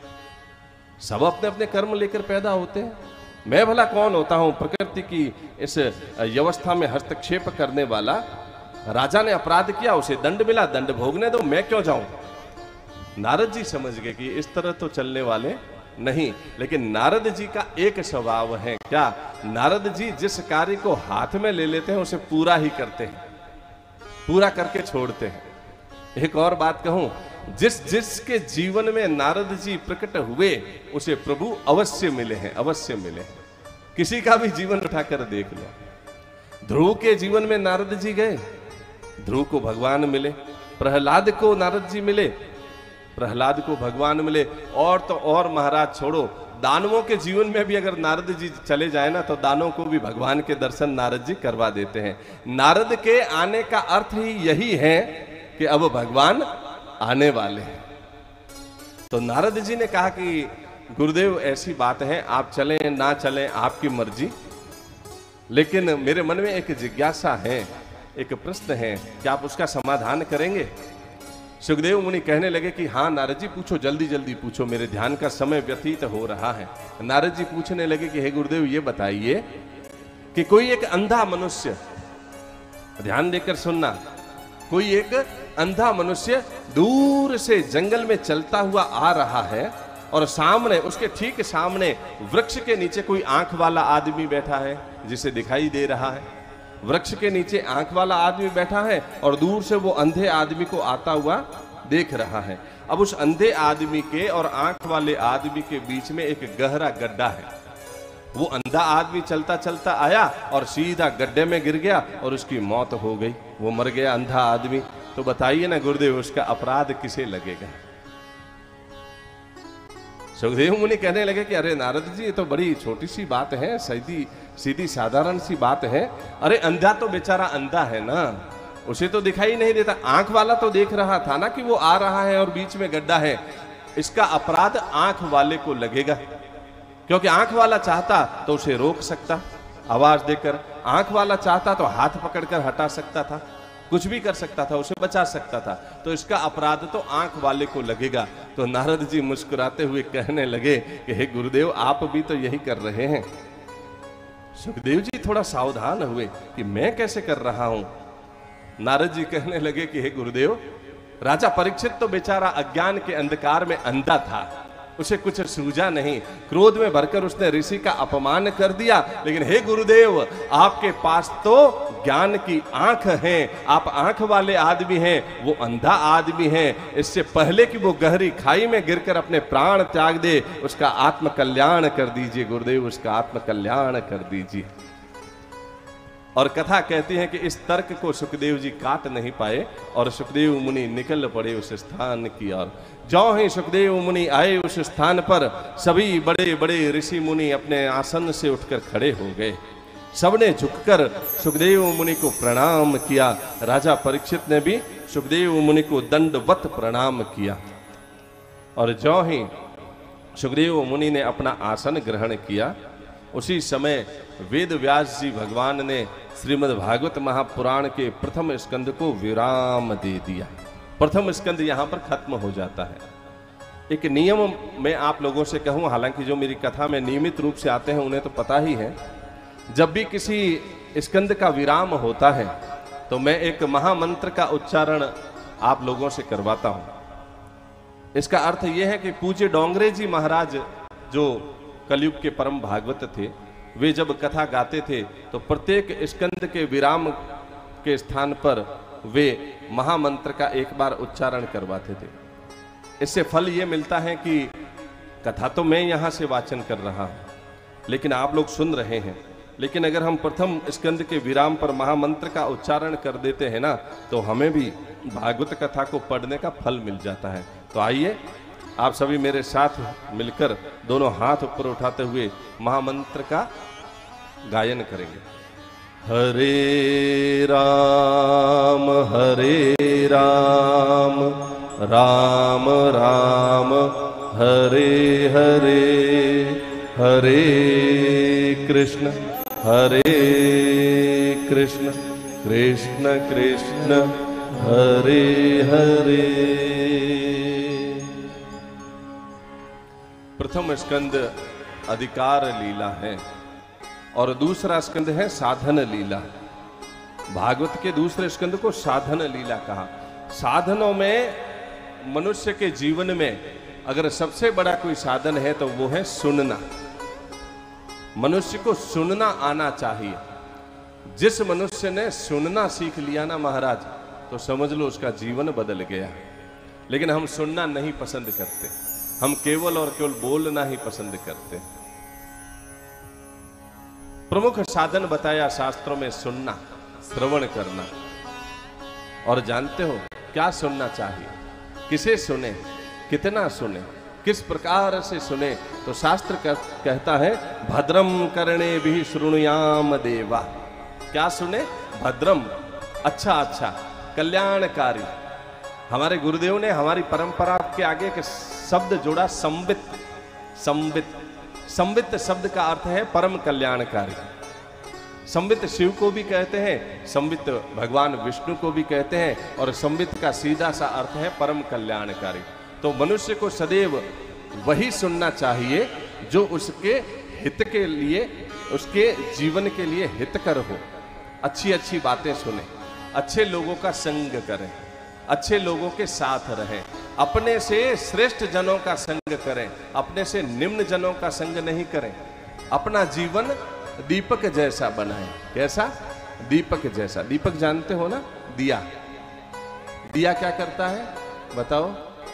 सब अपने अपने कर्म लेकर पैदा होते हैं। मैं भला कौन होता हूं प्रकृति की इस व्यवस्था में हस्तक्षेप करने वाला? राजा ने अपराध किया, उसे दंड मिला, दंड भोगने दो, मैं क्यों जाऊं? नारद जी समझ गए कि इस तरह तो चलने वाले नहीं। लेकिन नारद जी का एक स्वभाव है, क्या? नारद जी जिस कार्य को हाथ में ले लेते हैं उसे पूरा ही करते हैं, पूरा करके छोड़ते हैं। एक और बात कहूं, जिसके जीवन में नारद जी प्रकट हुए उसे प्रभु अवश्य मिले हैं, अवश्य मिले हैं। किसी का भी जीवन उठाकर देख लो। ध्रुव के जीवन में नारद जी गए, ध्रुव को भगवान मिले। प्रहलाद को नारद जी मिले, प्रहलाद को भगवान मिले। और तो और महाराज छोड़ो, दानवों के जीवन में भी अगर नारद जी चले जाए ना, तो दानवों को भी भगवान के दर्शन नारद जी करवा देते हैं। नारद के आने का अर्थ ही यही है कि अब भगवान आने वाले हैं। तो नारद जी ने कहा कि गुरुदेव ऐसी बात है, आप चलें ना चलें आपकी मर्जी, लेकिन मेरे मन में एक जिज्ञासा है, एक प्रश्न है, क्या आप उसका समाधान करेंगे? सुखदेव मुनि कहने लगे कि हाँ नारद जी, पूछो, जल्दी जल्दी पूछो, मेरे ध्यान का समय व्यतीत हो रहा है। नारद जी पूछने लगे कि हे गुरुदेव, ये बताइए कि कोई एक अंधा मनुष्य, ध्यान देकर सुनना, कोई एक अंधा मनुष्य दूर से जंगल में चलता हुआ आ रहा है और सामने, उसके ठीक सामने वृक्ष के नीचे कोई आंख वाला आदमी बैठा है जिसे दिखाई दे रहा है। वृक्ष के नीचे आंख वाला आदमी बैठा है और दूर से वो अंधे आदमी को आता हुआ देख रहा है। अब उस अंधे आदमी के और आंख वाले आदमी के बीच में एक गहरा गड्ढा है। वो अंधा आदमी चलता चलता आया और सीधा गड्ढे में गिर गया और उसकी मौत हो गई, वो मर गया अंधा आदमी। तो बताइए ना गुरुदेव, उसका अपराध किसे लगेगा? सुखदेव मुनि कहने लगे कि अरे नारद जी, ये तो बड़ी छोटी सी बात है, सीधी सीधी साधारण सी बात है। अरे अंधा तो बेचारा अंधा है ना, उसे तो दिखाई नहीं देता। आंख वाला तो देख रहा था ना कि वो आ रहा है और बीच में गड्ढा है। इसका अपराध आंख वाले को लगेगा, क्योंकि आंख वाला चाहता तो उसे रोक सकता आवाज देकर, आंख वाला चाहता तो हाथ पकड़कर हटा सकता था, कुछ भी कर सकता था, उसे बचा सकता था। तो इसका अपराध तो आंख वाले को लगेगा। तो नारद जी मुस्कुराते हुए कहने लगे कि हे गुरुदेव, आप भी तो यही कर रहे हैं। सुखदेव जी थोड़ा सावधान हुए कि मैं कैसे कर रहा हूं। नारद जी कहने लगे कि हे गुरुदेव, राजा परीक्षित तो बेचारा अज्ञान के अंधकार में अंधा था, उसे कुछ सूझा नहीं, क्रोध में भरकर उसने ऋषि का अपमान कर दिया। लेकिन हे गुरुदेव, आपके पास तो ज्ञान की आंख है, आप आंख वाले आदमी हैं, वो अंधा आदमी है। इससे पहले कि वो गहरी खाई में गिरकर अपने प्राण त्याग दे, उसका आत्म कल्याण कर दीजिए गुरुदेव, उसका आत्म कल्याण कर दीजिए। और कथा कहती है कि इस तर्क को सुखदेव जी काट नहीं पाए और सुखदेव मुनि निकल पड़े उस स्थान की ओर। ज्यों ही सुखदेव मुनि आए उस स्थान पर, सभी बड़े बड़े ऋषि मुनि अपने आसन से उठकर खड़े हो गए। सबने झुककर सुखदेव मुनि को प्रणाम किया। राजा परीक्षित ने भी सुखदेव मुनि को दंडवत प्रणाम किया। और ज्यों ही सुखदेव मुनि ने अपना आसन ग्रहण किया, उसी समय वेद व्यास जी भगवान ने श्रीमद् भागवत महापुराण के प्रथम स्कंद को विराम दे दिया। प्रथम स्कंद यहां पर खत्म हो जाता है। एक नियम मैं आप लोगों से कहूं, हालांकि जो मेरी कथा में नियमित रूप से आते हैं उन्हें तो पता ही है, जब भी किसी स्कंद का विराम होता है तो मैं एक महामंत्र का उच्चारण आप लोगों से करवाता हूं। इसका अर्थ यह है कि पूज्य डोंगरे जी महाराज जो कलयुग के परम भागवत थे, वे जब कथा गाते थे तो प्रत्येक स्कंद के विराम के स्थान पर वे महामंत्र का एक बार उच्चारण करवाते थे। इससे फल ये मिलता है कि कथा तो मैं यहां से वाचन कर रहा हूं, लेकिन आप लोग सुन रहे हैं, लेकिन अगर हम प्रथम स्कंद के विराम पर महामंत्र का उच्चारण कर देते हैं ना, तो हमें भी भागवत कथा को पढ़ने का फल मिल जाता है। तो आइए आप सभी मेरे साथ मिलकर दोनों हाथ ऊपर उठाते हुए महामंत्र का गायन करेंगे। हरे राम राम राम हरे हरे, हरे कृष्ण कृष्ण कृष्ण हरे हरे। प्रथम स्कंद अधिकार लीला है और दूसरा स्कंद है साधन लीला। भागवत के दूसरे स्कंद को साधन लीला कहा। साधनों में मनुष्य के जीवन में अगर सबसे बड़ा कोई साधन है तो वो है सुनना। मनुष्य को सुनना आना चाहिए। जिस मनुष्य ने सुनना सीख लिया ना महाराज, तो समझ लो उसका जीवन बदल गया। लेकिन हम सुनना नहीं पसंद करते, हम केवल और केवल बोलना ही पसंद करते हैं। प्रमुख साधन बताया शास्त्रों में सुनना, श्रवण करना। और जानते हो क्या सुनना चाहिए, किसे सुने, कितना सुने, किस प्रकार से सुने? तो शास्त्र कहता है भद्रम करणे भी श्रृणुयाम देवा। क्या सुने? भद्रम, अच्छा अच्छा, कल्याणकारी। हमारे गुरुदेव ने हमारी परंपरा के आगे एक शब्द जोड़ा, संवित। संवित, संवित शब्द का अर्थ है परम कल्याणकारी। संवित शिव को भी कहते हैं, संवित भगवान विष्णु को भी कहते हैं, और संवित का सीधा सा अर्थ है परम कल्याणकारी। तो मनुष्य को सदैव वही सुनना चाहिए जो उसके हित के लिए, उसके जीवन के लिए हितकर हो। अच्छी अच्छी बातें सुने, अच्छे लोगों का संग करें, अच्छे लोगों के साथ रहें, अपने से श्रेष्ठ जनों का संग करें, अपने से निम्न जनों का संग नहीं करें। अपना जीवन दीपक जैसा बनाएं। कैसा? दीपक जैसा। दीपक जानते हो ना, दिया। दिया क्या करता है बताओ?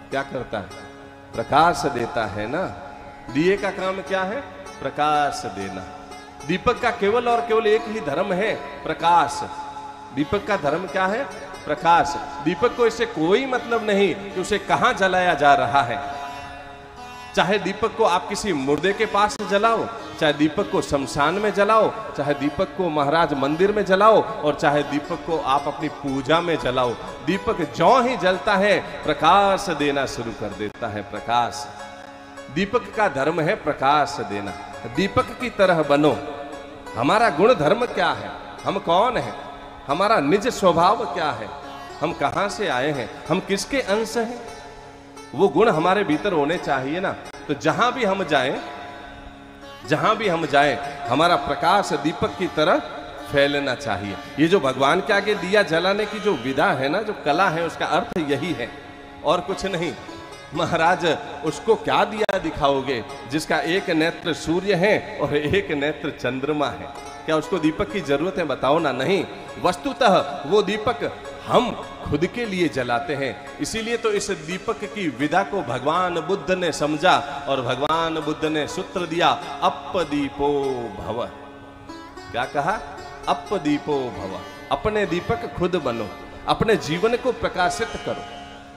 क्या करता है? प्रकाश देता है ना। दिए का काम क्या है? प्रकाश देना। दीपक का केवल और केवल एक ही धर्म है, प्रकाश। दीपक का धर्म क्या है? प्रकाश। दीपक को इससे कोई मतलब नहीं कि उसे कहां जलाया जा रहा है। चाहे दीपक को आप किसी मुर्दे के पास जलाओ, चाहे दीपक को शमशान में जलाओ, चाहे दीपक को महाराज मंदिर में जलाओ, और चाहे दीपक को आप अपनी पूजा में जलाओ, दीपक ज्यों ही जलता है प्रकाश देना शुरू कर देता है। प्रकाश, दीपक का धर्म है प्रकाश देना। दीपक की तरह बनो। हमारा गुण धर्म क्या है? हम कौन हैं? हमारा निज स्वभाव क्या है? हम कहां से आए हैं? हम किसके अंश हैं? वो गुण हमारे भीतर होने चाहिए ना। तो जहां भी हम जाएं, जहां भी हम जाएं, हमारा प्रकाश दीपक की तरह फैलना चाहिए। ये जो भगवान के आगे दिया जलाने की जो विधा है ना, जो कला है, उसका अर्थ यही है और कुछ नहीं। महाराज उसको क्या दिया दिखाओगे जिसका एक नेत्र सूर्य है और एक नेत्र चंद्रमा है? क्या उसको दीपक की जरूरत है? बताओ ना। नहीं, वस्तुतः वो दीपक हम खुद के लिए जलाते हैं। इसीलिए तो इस दीपक की विधा को भगवान बुद्ध ने समझा और भगवान बुद्ध ने सूत्र दिया, अपदीपो भव। क्या कहा? अपदीपो भव। अपने दीपक खुद बनो, अपने जीवन को प्रकाशित करो।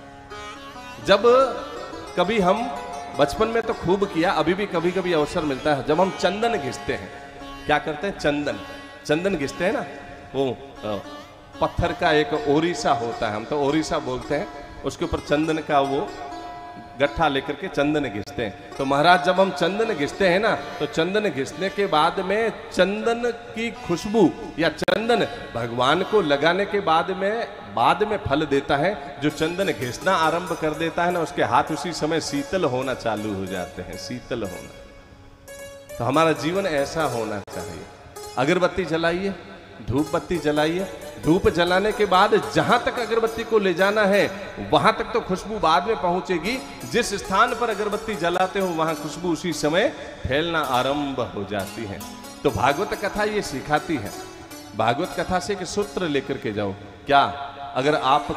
जब कभी हम बचपन में तो खूब किया, अभी भी कभी कभी अवसर मिलता है, जब हम चंदन घिसते हैं। क्या करते हैं? चंदन घिसते हैं ना। वो पत्थर का एक ओरिसा होता है, हम तो ओरिसा बोलते हैं, उसके ऊपर चंदन का वो गट्ठा लेकर के चंदन घिसते हैं। तो महाराज जब हम चंदन घिसते हैं ना, तो चंदन घिसने के बाद में चंदन की खुशबू या चंदन भगवान को लगाने के बाद में फल देता है। जो चंदन घिसना आरंभ कर देता है ना, उसके हाथ उसी समय शीतल होना चालू हो जाते हैं, शीतल होना। तो हमारा जीवन ऐसा होना चाहिए। अगरबत्ती जलाइए, धूप बत्ती जलाइए। धूप जलाने के बाद जहां तक अगरबत्ती को ले जाना है वहां तक तो खुशबू बाद में पहुंचेगी। जिस स्थान पर अगरबत्ती जलाते हो वहां खुशबू उसी समय फैलना आरंभ हो जाती है। तो भागवत कथा ये सिखाती है। भागवत कथा से एक सूत्र लेकर के जाओ। क्या? अगर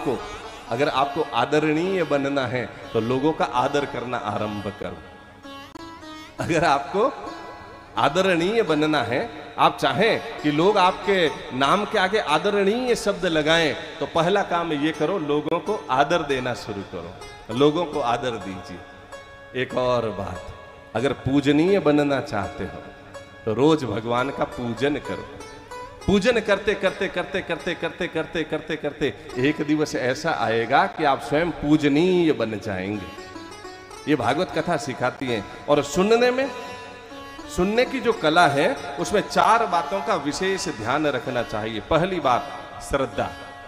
आपको आदरणीय बनना है तो लोगों का आदर करना आरंभ करो। अगर आपको आदरणीय बनना है, आप चाहें कि लोग आपके नाम के आगे आदरणीय शब्द लगाएं, तो पहला काम ये करो, लोगों को आदर देना शुरू करो। लोगों को आदर दीजिए। एक और बात, अगर पूजनीय बनना चाहते हो तो रोज भगवान का पूजन करो। पूजन करते करते करते करते करते करते करते करते एक दिवस ऐसा आएगा कि आप स्वयं पूजनीय बन जाएंगे। ये भागवत कथा सिखाती है। और सुनने की जो कला है उसमें 4 बातों का विशेष ध्यान रखना चाहिए। पहली बात, श्रद्धा।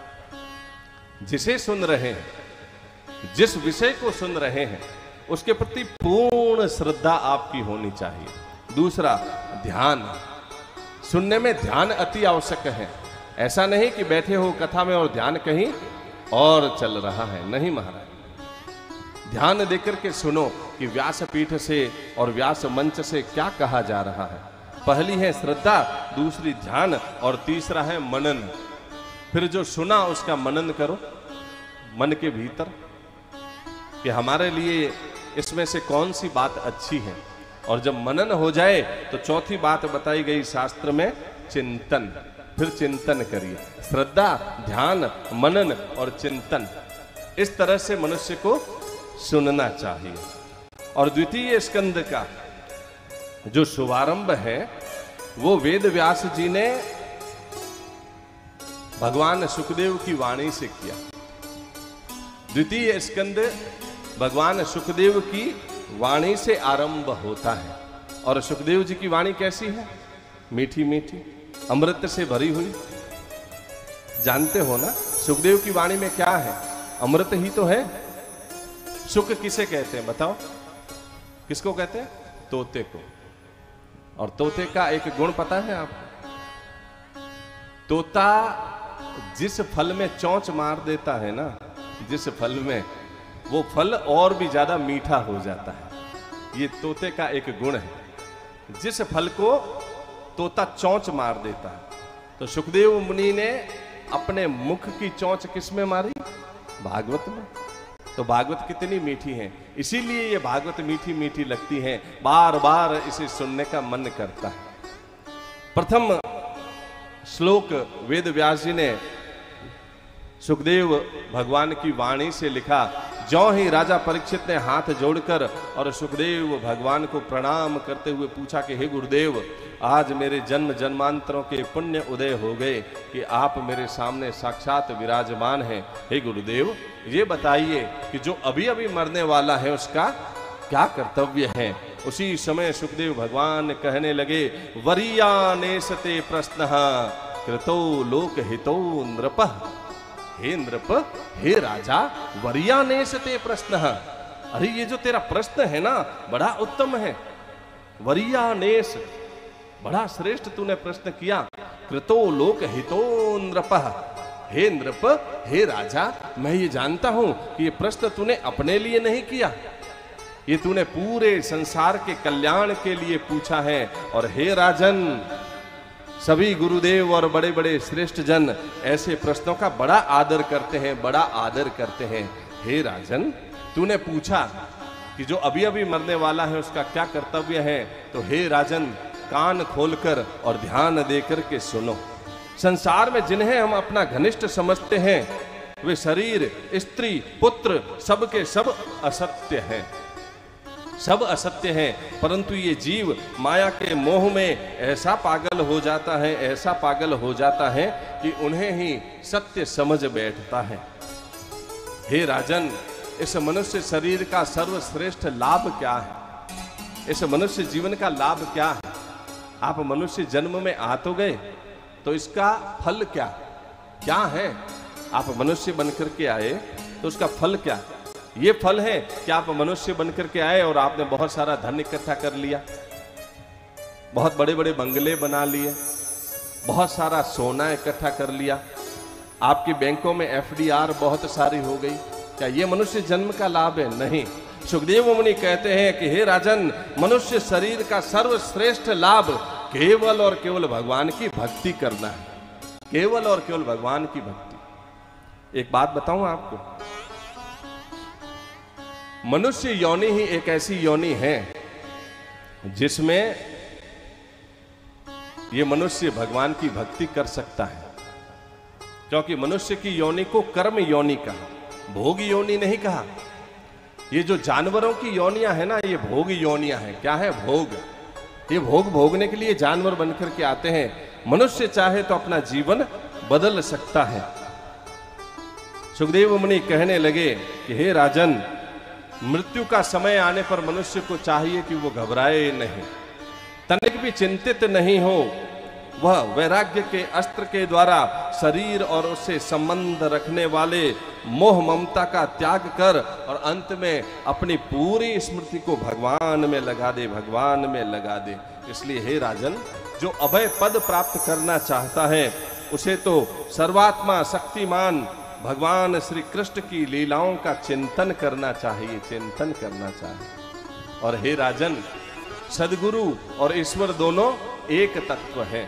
जिसे सुन रहे हैं, जिस विषय को सुन रहे हैं, उसके प्रति पूर्ण श्रद्धा आपकी होनी चाहिए। दूसरा, ध्यान। सुनने में ध्यान अति आवश्यक है। ऐसा नहीं कि बैठे हो कथा में और ध्यान कहीं और चल रहा है। नहीं महाराज, ध्यान देकर के सुनो कि व्यासपीठ से और व्यास मंच से क्या कहा जा रहा है। पहली है श्रद्धा, दूसरी ध्यान और तीसरा है मनन। फिर जो सुना उसका मनन करो मन के भीतर कि हमारे लिए इसमें से कौन सी बात अच्छी है। और जब मनन हो जाए तो चौथी बात बताई गई शास्त्र में, चिंतन। फिर चिंतन करिए। श्रद्धा, ध्यान, मनन और चिंतन, इस तरह से मनुष्य को सुनना चाहिए। और द्वितीय स्कंद का जो शुभारंभ है वो वेद व्यास जी ने भगवान सुखदेव की वाणी से किया। द्वितीय स्कंद भगवान सुखदेव की वाणी से आरंभ होता है। और सुखदेव जी की वाणी कैसी है? मीठी मीठी, अमृत से भरी हुई। जानते हो ना सुखदेव की वाणी में क्या है? अमृत ही तो है। सुख किसे कहते हैं बताओ? किसको कहते हैं? तोते को। और तोते का एक गुण पता है आपको? तोता जिस फल में चोंच मार देता है ना, जिस फल में, वो फल और भी ज्यादा मीठा हो जाता है। ये तोते का एक गुण है। जिस फल को तोता चोंच मार देता है। तो सुखदेव मुनि ने अपने मुख की चोंच किस में मारी? भागवत में। तो भागवत कितनी मीठी है, इसीलिए ये भागवत मीठी मीठी लगती है, बार बार इसे सुनने का मन करता है। प्रथम श्लोक वेद व्यास जी ने सुखदेव भगवान की वाणी से लिखा। ज्यों ही राजा परीक्षित ने हाथ जोड़कर और सुखदेव भगवान को प्रणाम करते हुए पूछा कि हे गुरुदेव, आज मेरे जन्म जन्मांतरों के पुण्य उदय हो गए कि आप मेरे सामने साक्षात विराजमान हैं। हे गुरुदेव, ये बताइए कि जो अभी अभी मरने वाला है उसका क्या कर्तव्य है। उसी समय सुखदेव भगवान कहने लगे, वरीयानेसते प्रश्नः कृतो लोकहितो नृपः। हे नृप, हे राजा, वरीयानेसते प्रश्नः। अरे ये जो तेरा प्रश्न है ना, बड़ा उत्तम है। वरीयानेस, बड़ा श्रेष्ठ तूने प्रश्न किया। कृतो लोकहितो नृपः। हे नृप, हे राजा, मैं ये जानता हूं कि ये प्रश्न तूने अपने लिए नहीं किया, ये तूने पूरे संसार के कल्याण के लिए पूछा है। और हे राजन, सभी गुरुदेव और बड़े बड़े श्रेष्ठ जन ऐसे प्रश्नों का बड़ा आदर करते हैं, बड़ा आदर करते हैं। हे राजन, तूने पूछा कि जो अभी अभी मरने वाला है उसका क्या कर्तव्य है, तो हे राजन, कान खोलकर और ध्यान देकर के सुनो। संसार में जिन्हें हम अपना घनिष्ठ समझते हैं वे शरीर, स्त्री, पुत्र सब के सब असत्य हैं, सब असत्य हैं। परंतु ये जीव माया के मोह में ऐसा पागल हो जाता है, ऐसा पागल हो जाता है कि उन्हें ही सत्य समझ बैठता है। हे राजन, इस मनुष्य शरीर का सर्वश्रेष्ठ लाभ क्या है? इस मनुष्य जीवन का लाभ क्या है? आप मनुष्य जन्म में आ तो गए, तो इसका फल क्या क्या है? आप मनुष्य बनकर के आए तो उसका फल क्या? ये फल है कि आप मनुष्य बनकर के आए और आपने बहुत सारा धन इकट्ठा कर लिया, बहुत बड़े बड़े बंगले बना लिए, बहुत सारा सोना इकट्ठा कर लिया, आपकी बैंकों में FDR बहुत सारी हो गई। क्या ये मनुष्य जन्म का लाभ है? नहीं। सुखदेव मुनि कहते हैं कि हे राजन, मनुष्य शरीर का सर्वश्रेष्ठ लाभ केवल और केवल भगवान की भक्ति करना है, केवल और केवल भगवान की भक्ति। एक बात बताऊं आपको, मनुष्य योनि ही एक ऐसी योनि है जिसमें ये मनुष्य भगवान की भक्ति कर सकता है। क्योंकि मनुष्य की योनि को कर्म योनि कहा, भोग योनि नहीं कहा। ये जो जानवरों की योनियां है ना, ये भोग योनियां हैं। क्या है? भोग। ये भोग भोगने के लिए जानवर बनकर के आते हैं। मनुष्य चाहे तो अपना जीवन बदल सकता है। सुखदेव मुनि कहने लगे कि हे राजन, मृत्यु का समय आने पर मनुष्य को चाहिए कि वो घबराए नहीं, तनिक भी चिंतित नहीं हो। वह वैराग्य के अस्त्र के द्वारा शरीर और उससे संबंध रखने वाले मोह ममता का त्याग कर और अंत में अपनी पूरी स्मृति को भगवान में लगा दे, भगवान में लगा दे। इसलिए हे राजन, जो अभय पद प्राप्त करना चाहता है उसे तो सर्वात्मा शक्तिमान भगवान श्री कृष्ण की लीलाओं का चिंतन करना चाहिए, चिंतन करना चाहिए। और हे राजन, सदगुरु और ईश्वर दोनों एक तत्व हैं।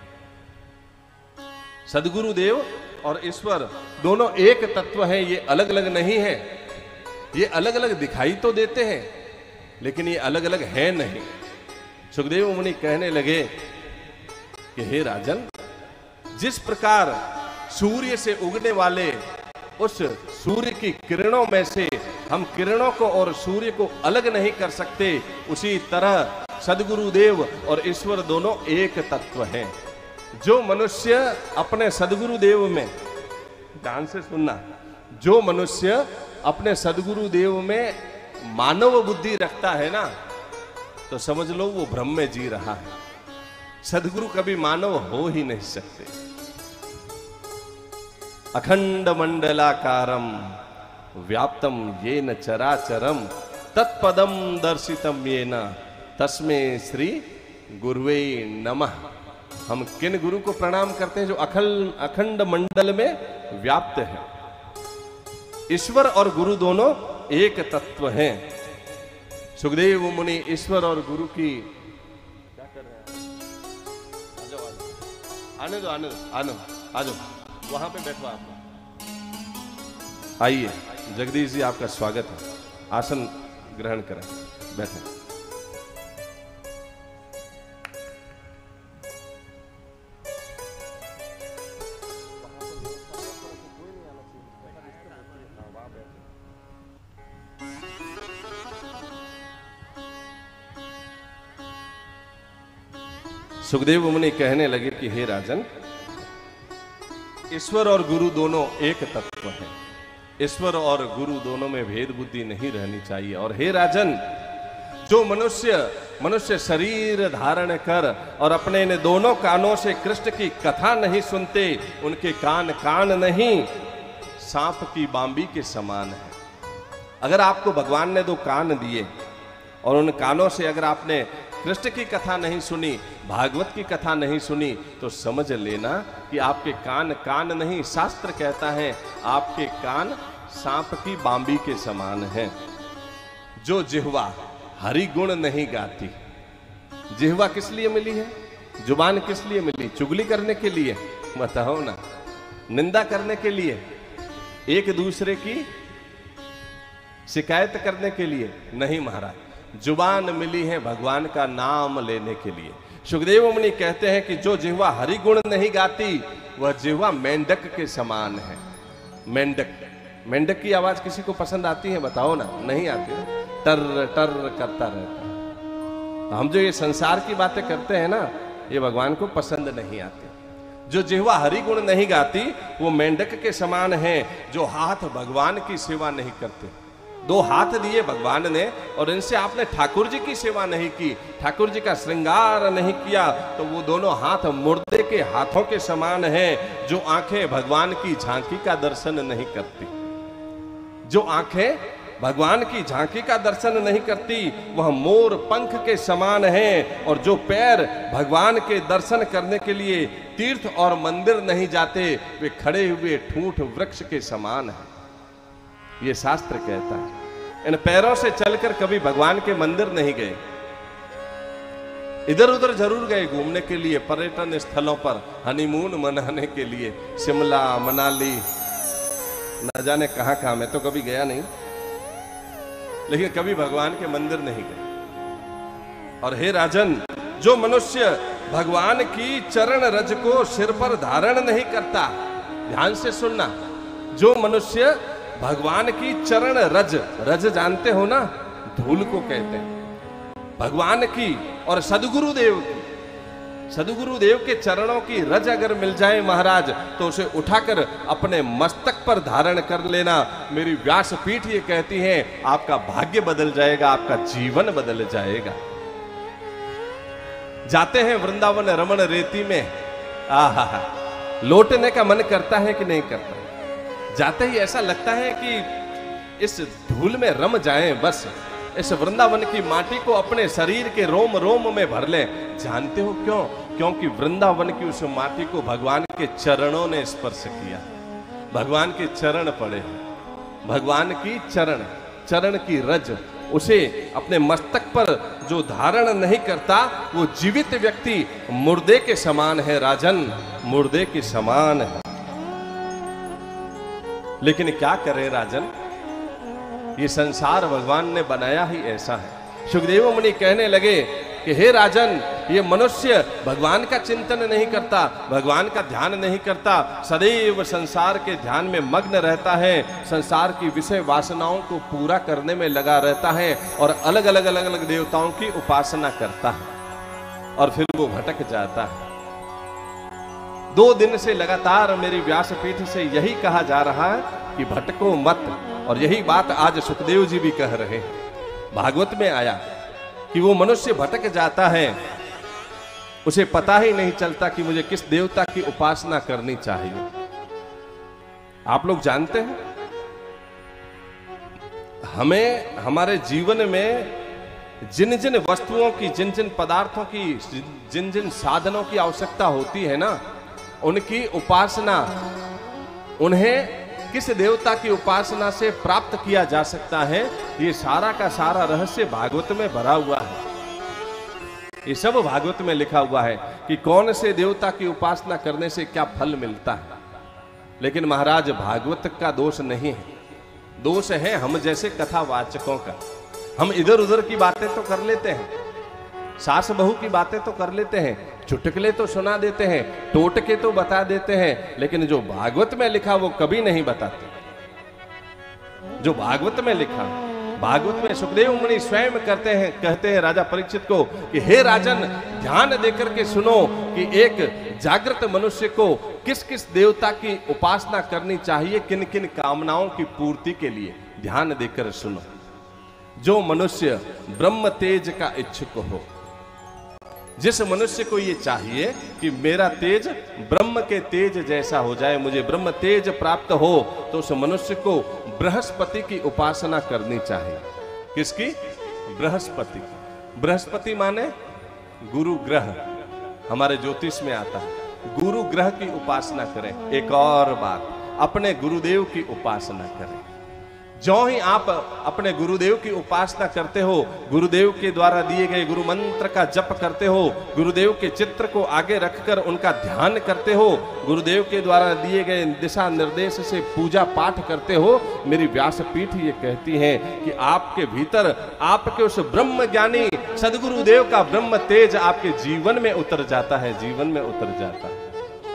सदगुरु देव और ईश्वर दोनों एक तत्व हैं, ये अलग अलग नहीं है। ये अलग अलग दिखाई तो देते हैं लेकिन ये अलग अलग है नहीं। सुखदेव मुनि कहने लगे कि हे राजन, जिस प्रकार सूर्य से उगने वाले उस सूर्य की किरणों में से हम किरणों को और सूर्य को अलग नहीं कर सकते, उसी तरह सदगुरुदेव और ईश्वर दोनों एक तत्व हैं। जो मनुष्य अपने सदगुरुदेव में, ध्यान से सुनना, जो मनुष्य अपने सदगुरुदेव में मानव बुद्धि रखता है ना, तो समझ लो वो ब्रह्म में जी रहा है। सदगुरु कभी मानव हो ही नहीं सकते। अखंड मंडलाकारम व्याप्तम येन चराचरम तत्पदम दर्शितम येन तस्मै श्री गुरुवे नमः। हम किन गुरु को प्रणाम करते हैं? जो अखंड मंडल में व्याप्त है। ईश्वर और गुरु दोनों एक तत्व हैं। सुखदेव मुनि ईश्वर और गुरु की क्या कर रहे हैं? आने दो, आने दो, आने दो, आ जाओ, वहां पे बैठो आप, आइए। जगदीश जी आपका स्वागत है। आसन ग्रहण करें, बैठें। सुखदेव मुनि कहने लगे कि हे राजन, ईश्वर और गुरु दोनों एक तत्व हैं। ईश्वर और गुरु दोनों में भेद बुद्धि नहीं रहनी चाहिए। और हे राजन, जो मनुष्य शरीर धारण कर और अपने इन दोनों कानों से कृष्ण की कथा नहीं सुनते, उनके कान नहीं, सांप की बांबी के समान है। अगर आपको भगवान ने दो कान दिए और उन कानों से अगर आपने कृष्ण की कथा नहीं सुनी, भागवत की कथा नहीं सुनी, तो समझ लेना कि आपके कान नहीं, शास्त्र कहता है आपके कान सांप की बांबी के समान हैं। जो जिह्वा हरि गुण नहीं गाती, जिह्वा किस लिए मिली है? जुबान किस लिए मिली? चुगली करने के लिए? बताओ ना। निंदा करने के लिए? एक दूसरे की शिकायत करने के लिए? नहीं महाराज, जुबान मिली है भगवान का नाम लेने के लिए। सुखदेव मुनि कहते हैं कि जो जिह्वा हरि गुण नहीं गाती, वह जिह्वा मेंढक के समान है। मेंढक की आवाज किसी को पसंद आती है? बताओ ना। नहीं आती, टर टर करता रहता है। तो हम जो ये संसार की बातें करते हैं ना, ये भगवान को पसंद नहीं आती। जो जिह्वा हरि गुण नहीं गाती, वो मेंढक के समान है, जो हाथ भगवान की सेवा नहीं करते। दो हाथ दिए भगवान ने और इनसे आपने ठाकुर जी की सेवा नहीं की, ठाकुर जी का श्रृंगार नहीं किया, तो वो दोनों हाथ मुर्दे के हाथों के समान हैं। जो आंखें भगवान की झांकी का दर्शन नहीं करती, जो आंखें भगवान की झांकी का दर्शन नहीं करती, वह मोर पंख के समान हैं। और जो पैर भगवान के दर्शन करने के लिए तीर्थ और मंदिर नहीं जाते, वे खड़े हुए ठूंठ वृक्ष के समान हैं। ये शास्त्र कहता है। इन पैरों से चलकर कभी भगवान के मंदिर नहीं गए, इधर उधर जरूर गए घूमने के लिए, पर्यटन स्थलों पर हनीमून मनाने के लिए, शिमला मनाली न जाने कहां कहां। मैं तो कभी गया नहीं, लेकिन कभी भगवान के मंदिर नहीं गए। और हे राजन, जो मनुष्य भगवान की चरण रज को सिर पर धारण नहीं करता, ध्यान से सुनना, जो मनुष्य भगवान की चरण रज जानते हो ना, धूल को कहते हैं। भगवान की और सदगुरुदेव के चरणों की रज अगर मिल जाए महाराज, तो उसे उठाकर अपने मस्तक पर धारण कर लेना। मेरी व्यासपीठ ये कहती है, आपका भाग्य बदल जाएगा, आपका जीवन बदल जाएगा। जाते हैं वृंदावन रमण रेती में, आहा, लौटने का मन करता है कि नहीं करता? जाते ही ऐसा लगता है कि इस धूल में रम जाएं, बस इस वृंदावन की माटी को अपने शरीर के रोम रोम में भर लें। जानते हो क्यों? क्योंकि वृंदावन की उस माटी को भगवान के चरणों ने स्पर्श किया, भगवान के चरण पड़े, भगवान की चरण की रज उसे अपने मस्तक पर जो धारण नहीं करता, वो जीवित व्यक्ति मुर्दे के समान है राजन, मुर्दे के समान है। लेकिन क्या करें राजन, ये संसार भगवान ने बनाया ही ऐसा है। सुखदेव मुनि कहने लगे कि हे राजन, ये मनुष्य भगवान का चिंतन नहीं करता, भगवान का ध्यान नहीं करता, सदैव संसार के ध्यान में मग्न रहता है, संसार की विषय वासनाओं को पूरा करने में लगा रहता है और अलग अलग देवताओं की उपासना करता है और फिर वो भटक जाता है। 2 दिन से लगातार मेरी व्यासपीठ से यही कहा जा रहा है कि भटको मत, और यही बात आज सुखदेव जी भी कह रहे हैं। भागवत में आया कि वो मनुष्य भटक जाता है, उसे पता ही नहीं चलता कि मुझे किस देवता की उपासना करनी चाहिए। आप लोग जानते हैं, हमें हमारे जीवन में जिन जिन वस्तुओं की, जिन जिन पदार्थों की, जिन जिन साधनों की आवश्यकता होती है ना, उनकी उपासना, उन्हें किस देवता की उपासना से प्राप्त किया जा सकता है, ये सारा का सारा रहस्य भागवत में भरा हुआ है। ये सब भागवत में लिखा हुआ है कि कौन से देवता की उपासना करने से क्या फल मिलता है। लेकिन महाराज, भागवत का दोष नहीं है, दोष है हम जैसे कथावाचकों का। हम इधर उधर की बातें तो कर लेते हैं, सास बहू की बातें तो कर लेते हैं, चुटकुले तो सुना देते हैं, टोटके तो बता देते हैं, लेकिन जो भागवत में लिखा वो कभी नहीं बताते। जो भागवत में लिखा, भागवत में सुखदेव मुनि स्वयं कहते हैं राजा परीक्षित को कि हे राजन, ध्यान देकर के सुनो कि एक जागृत मनुष्य को किस किस देवता की उपासना करनी चाहिए, किन किन कामनाओं की पूर्ति के लिए, ध्यान देकर सुनो। जो मनुष्य ब्रह्म तेज का इच्छुक हो, जिस मनुष्य को ये चाहिए कि मेरा तेज ब्रह्म के तेज जैसा हो जाए, मुझे ब्रह्म तेज प्राप्त हो, तो उस मनुष्य को बृहस्पति की उपासना करनी चाहिए। किसकी? बृहस्पति की। बृहस्पति माने गुरु ग्रह, हमारे ज्योतिष में आता है। गुरु ग्रह की उपासना करें। एक और बात, अपने गुरुदेव की उपासना करें। जो ही आप अपने गुरुदेव की उपासना करते हो, गुरुदेव के द्वारा दिए गए गुरु मंत्र का जप करते हो, गुरुदेव के चित्र को आगे रखकर उनका ध्यान करते हो, गुरुदेव के द्वारा दिए गए दिशा निर्देश से पूजा पाठ करते हो, मेरी व्यासपीठ ये कहती है कि आपके भीतर आपके उस ब्रह्म ज्ञानी सदगुरुदेव का ब्रह्म तेज आपके जीवन में उतर जाता है, जीवन में उतर जाता है।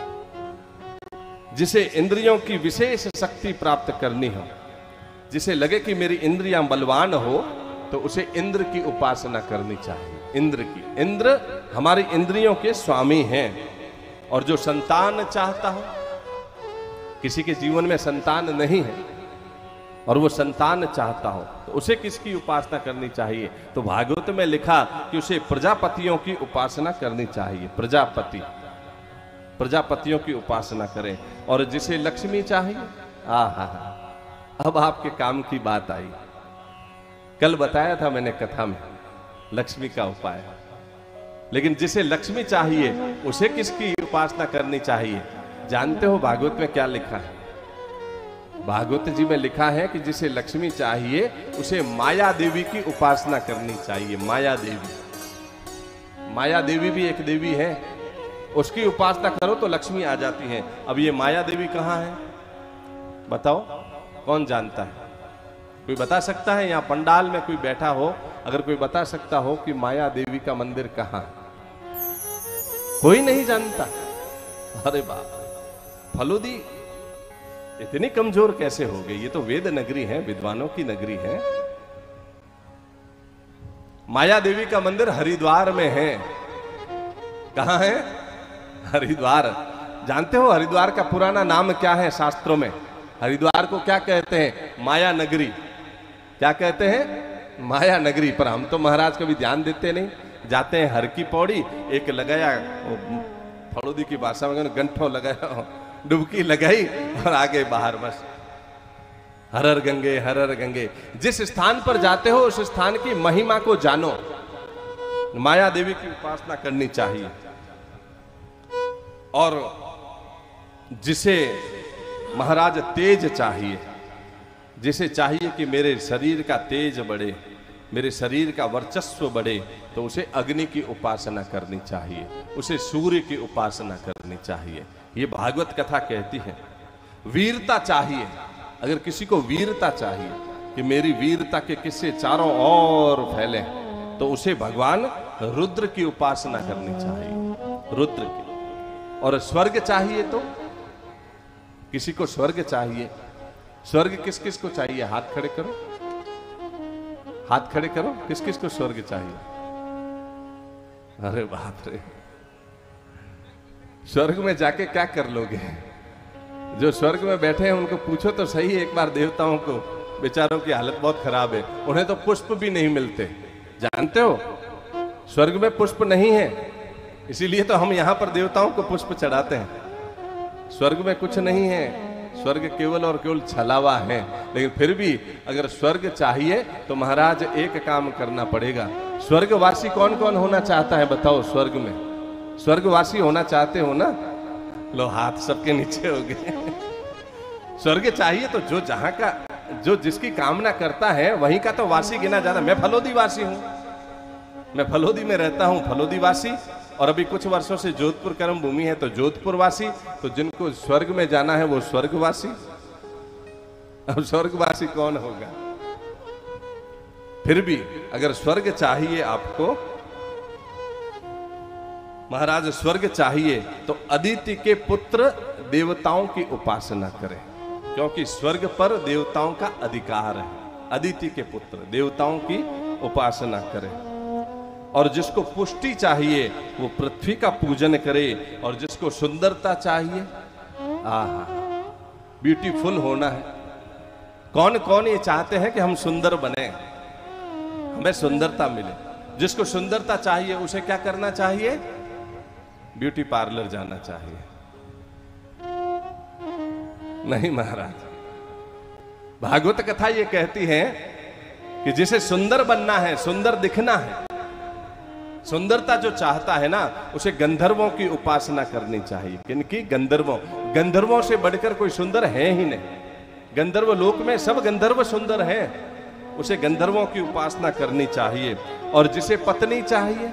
जिसे इंद्रियों की विशेष शक्ति प्राप्त करनी हो, जिसे लगे कि मेरी इंद्रियां बलवान हो, तो उसे इंद्र की उपासना करनी चाहिए। इंद्र की, इंद्र हमारी इंद्रियों के स्वामी हैं। और जो संतान चाहता हो, किसी के जीवन में संतान नहीं है और वो संतान चाहता हो, तो उसे किसकी उपासना करनी चाहिए? तो भागवत में लिखा कि उसे प्रजापतियों की उपासना करनी चाहिए। प्रजापति, प्रजापतियों की उपासना करें। और जिसे लक्ष्मी चाहिए, आहा, अब आपके काम की बात आई। कल बताया था मैंने कथा में लक्ष्मी का उपाय, लेकिन जिसे लक्ष्मी चाहिए उसे किसकी उपासना करनी चाहिए? जानते हो भागवत में क्या लिखा है? भागवत जी में लिखा है कि जिसे लक्ष्मी चाहिए उसे माया देवी की उपासना करनी चाहिए। माया देवी, माया देवी भी एक देवी है, उसकी उपासना करो तो लक्ष्मी आ जाती है। अब ये माया देवी कहाँ है बताओ, कौन जानता है? कोई बता सकता है? यहाँ पंडाल में कोई बैठा हो, अगर कोई बता सकता हो कि माया देवी का मंदिर कहाँ है? कोई नहीं जानता। अरे बाप, फलोदी इतनी कमजोर कैसे हो गई? ये तो वेद नगरी है, विद्वानों की नगरी है। माया देवी का मंदिर हरिद्वार में है। कहाँ है? हरिद्वार। जानते हो हरिद्वार का पुराना नाम क्या है शास्त्रों में? हरिद्वार को क्या कहते हैं? माया नगरी। क्या कहते हैं? माया नगरी। पर हम तो महाराज कभी ध्यान देते नहीं, जाते हैं हर की पौड़ी, एक लगाया फलोदी की भाषा में गंठो लगाया, डुबकी लगाई और आगे बाहर, बस हर हर गंगे, हर हर गंगे। जिस स्थान पर जाते हो उस स्थान की महिमा को जानो। माया देवी की उपासना करनी चाहिए। और जिसे महाराज तेज चाहिए, जिसे चाहिए कि मेरे शरीर का तेज बढ़े, मेरे शरीर का वर्चस्व बढ़े, तो उसे अग्नि की उपासना करनी चाहिए, उसे सूर्य की उपासना करनी चाहिए। ये भागवत कथा कहती है। वीरता चाहिए, अगर किसी को वीरता चाहिए कि मेरी वीरता के किस्से चारों ओर फैले, तो उसे भगवान रुद्र की उपासना करनी चाहिए, रुद्र की। और स्वर्ग चाहिए तो किसी को स्वर्ग चाहिए। स्वर्ग किस किस को चाहिए? हाथ खड़े करो, हाथ खड़े करो। किस किस को स्वर्ग चाहिए? अरे बाप रे, स्वर्ग में जाके क्या कर लोगे? जो स्वर्ग में बैठे हैं उनको पूछो तो सही एक बार, देवताओं को, बेचारों की हालत बहुत खराब है, उन्हें तो पुष्प भी नहीं मिलते। जानते हो स्वर्ग में पुष्प नहीं है, इसीलिए तो हम यहां पर देवताओं को पुष्प चढ़ाते हैं। स्वर्ग में कुछ नहीं है, स्वर्ग केवल और केवल छलावा है। लेकिन फिर भी अगर स्वर्ग चाहिए तो महाराज एक काम करना पड़ेगा। स्वर्गवासी कौन कौन होना चाहता है बताओ? स्वर्ग में स्वर्गवासी होना चाहते हो ना? लो हाथ सबके नीचे हो गए। स्वर्ग चाहिए तो जो जहां का, जो जिसकी कामना करता है वहीं का तो वासी गिना जाता। मैं फलोदी वासी हूं, मैं फलोदी में रहता हूं, फलोदी वासी। और अभी कुछ वर्षों से जोधपुर कर्म भूमि है तो जोधपुर वासी। तो जिनको स्वर्ग में जाना है वो स्वर्गवासी। अब स्वर्गवासी कौन होगा? फिर भी अगर स्वर्ग चाहिए आपको, महाराज स्वर्ग चाहिए तो अदिति के पुत्र देवताओं की उपासना करें, क्योंकि स्वर्ग पर देवताओं का अधिकार है। अदिति के पुत्र देवताओं की उपासना करें। और जिसको पुष्टि चाहिए वो पृथ्वी का पूजन करे, और जिसको सुंदरता चाहिए, आहा, ब्यूटीफुल होना है। कौन कौन ये चाहते हैं कि हम सुंदर बने, हमें सुंदरता मिले? जिसको सुंदरता चाहिए उसे क्या करना चाहिए? ब्यूटी पार्लर जाना चाहिए। नहीं महाराज, भागवत कथा ये कहती है कि जिसे सुंदर बनना है, सुंदर दिखना है, सुंदरता जो चाहता है ना, उसे गंधर्वों की उपासना करनी चाहिए। किनकी? गंधर्वों। गंधर्वों से बढ़कर कोई सुंदर है ही नहीं। गंधर्व लोक में सब गंधर्व सुंदर हैं, उसे गंधर्वों की उपासना करनी चाहिए। और जिसे पत्नी चाहिए,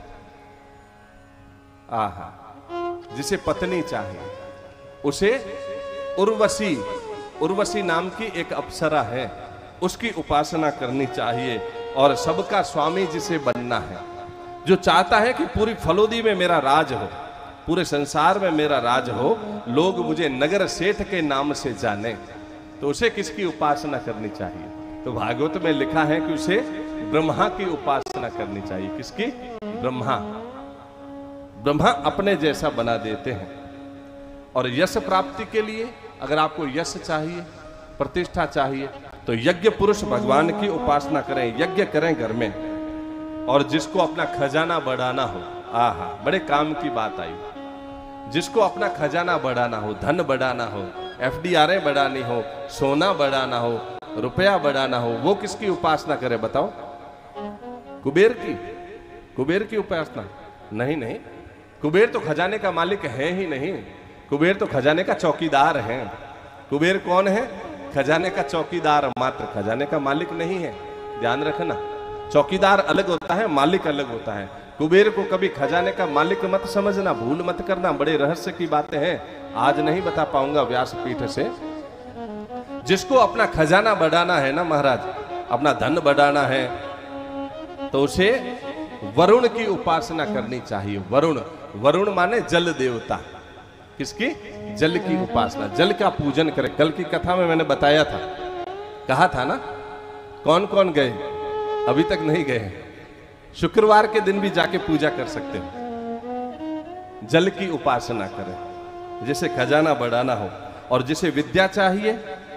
आहा, जिसे पत्नी चाहिए उसे उर्वशी, उर्वशी नाम की एक अप्सरा है, उसकी उपासना करनी चाहिए। और सबका स्वामी जिसे बनना है, जो चाहता है कि पूरी फलोदी में मेरा राज हो, पूरे संसार में मेरा राज हो, लोग मुझे नगर सेठ के नाम से जाने, तो उसे किसकी उपासना करनी चाहिए? तो भागवत में लिखा है कि उसे ब्रह्मा की उपासना करनी चाहिए। किसकी? ब्रह्मा। ब्रह्मा अपने जैसा बना देते हैं। और यश प्राप्ति के लिए अगर आपको यश चाहिए, प्रतिष्ठा चाहिए, तो यज्ञ पुरुष भगवान की उपासना करें, यज्ञ करें घर में। और जिसको अपना खजाना बढ़ाना हो, आहा, बड़े काम की बात आई, जिसको अपना खजाना बढ़ाना हो, धन बढ़ाना हो, FDRA बढ़ानी हो, सोना बढ़ाना हो, रुपया बढ़ाना हो, वो किसकी उपासना करे बताओ? कुबेर की? कुबेर की उपासना? नहीं नहीं, कुबेर तो खजाने का मालिक है ही नहीं। कुबेर तो खजाने का चौकीदार है। कुबेर कौन है? खजाने का चौकीदार मात्र, खजाने का मालिक नहीं है। ध्यान रखना, चौकीदार अलग होता है, मालिक अलग होता है। कुबेर को कभी खजाने का मालिक मत समझना, भूल मत करना, बड़े रहस्य की बातें हैं, आज नहीं बता पाऊंगा व्यासपीठ से। जिसको अपना खजाना बढ़ाना है ना महाराज, अपना धन बढ़ाना है, तो उसे वरुण की उपासना करनी चाहिए। वरुण, वरुण माने जल देवता। किसकी? जल की उपासना, जल का पूजन करे। कल की कथा में मैंने बताया था, कहा था ना, कौन कौन गए? अभी तक नहीं गए। शुक्रवार के दिन भी जाके पूजा कर सकते हो। जल की उपासना करें, जिसे खजाना बढ़ाना हो। और जिसे विद्या चाहिए,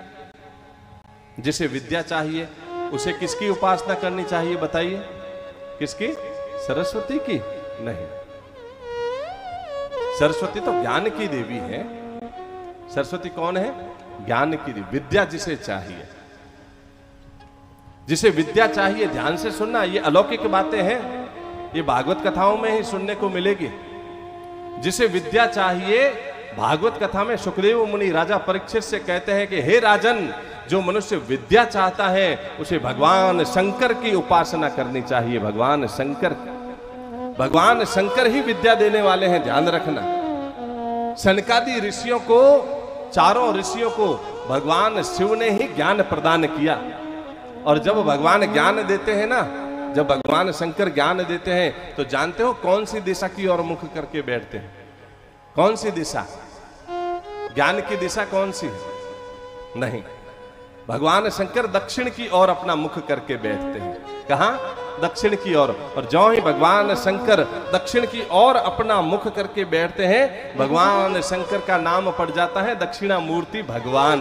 जिसे विद्या चाहिए उसे किसकी उपासना करनी चाहिए बताइए? किसकी? सरस्वती की? नहीं, सरस्वती तो ज्ञान की देवी है। सरस्वती कौन है? ज्ञान की देवी। विद्या जिसे चाहिए, जिसे विद्या चाहिए, ध्यान से सुनना, ये अलौकिक बातें हैं, ये भागवत कथाओं में ही सुनने को मिलेगी। जिसे विद्या चाहिए, भागवत कथा में सुखदेव मुनि राजा परीक्षित से कहते हैं कि हे राजन, जो मनुष्य विद्या चाहता है उसे भगवान शंकर की उपासना करनी चाहिए। भगवान शंकर, भगवान शंकर ही विद्या देने वाले हैं, ध्यान रखना। सनकादि ऋषियों को, चारों ऋषियों को भगवान शिव ने ही ज्ञान प्रदान किया। और जब भगवान ज्ञान देते हैं ना, जब भगवान शंकर ज्ञान देते हैं, तो जानते हो कौन सी दिशा की ओर मुख करके बैठते हैं? कौन सी दिशा? ज्ञान की दिशा कौन सी है? नहीं, भगवान शंकर दक्षिण की ओर अपना मुख करके बैठते हैं। कहां? दक्षिण की ओर। और जो ही भगवान शंकर दक्षिण की ओर अपना मुख करके बैठते हैं, भगवान शंकर का नाम पड़ जाता है दक्षिणामूर्ति भगवान।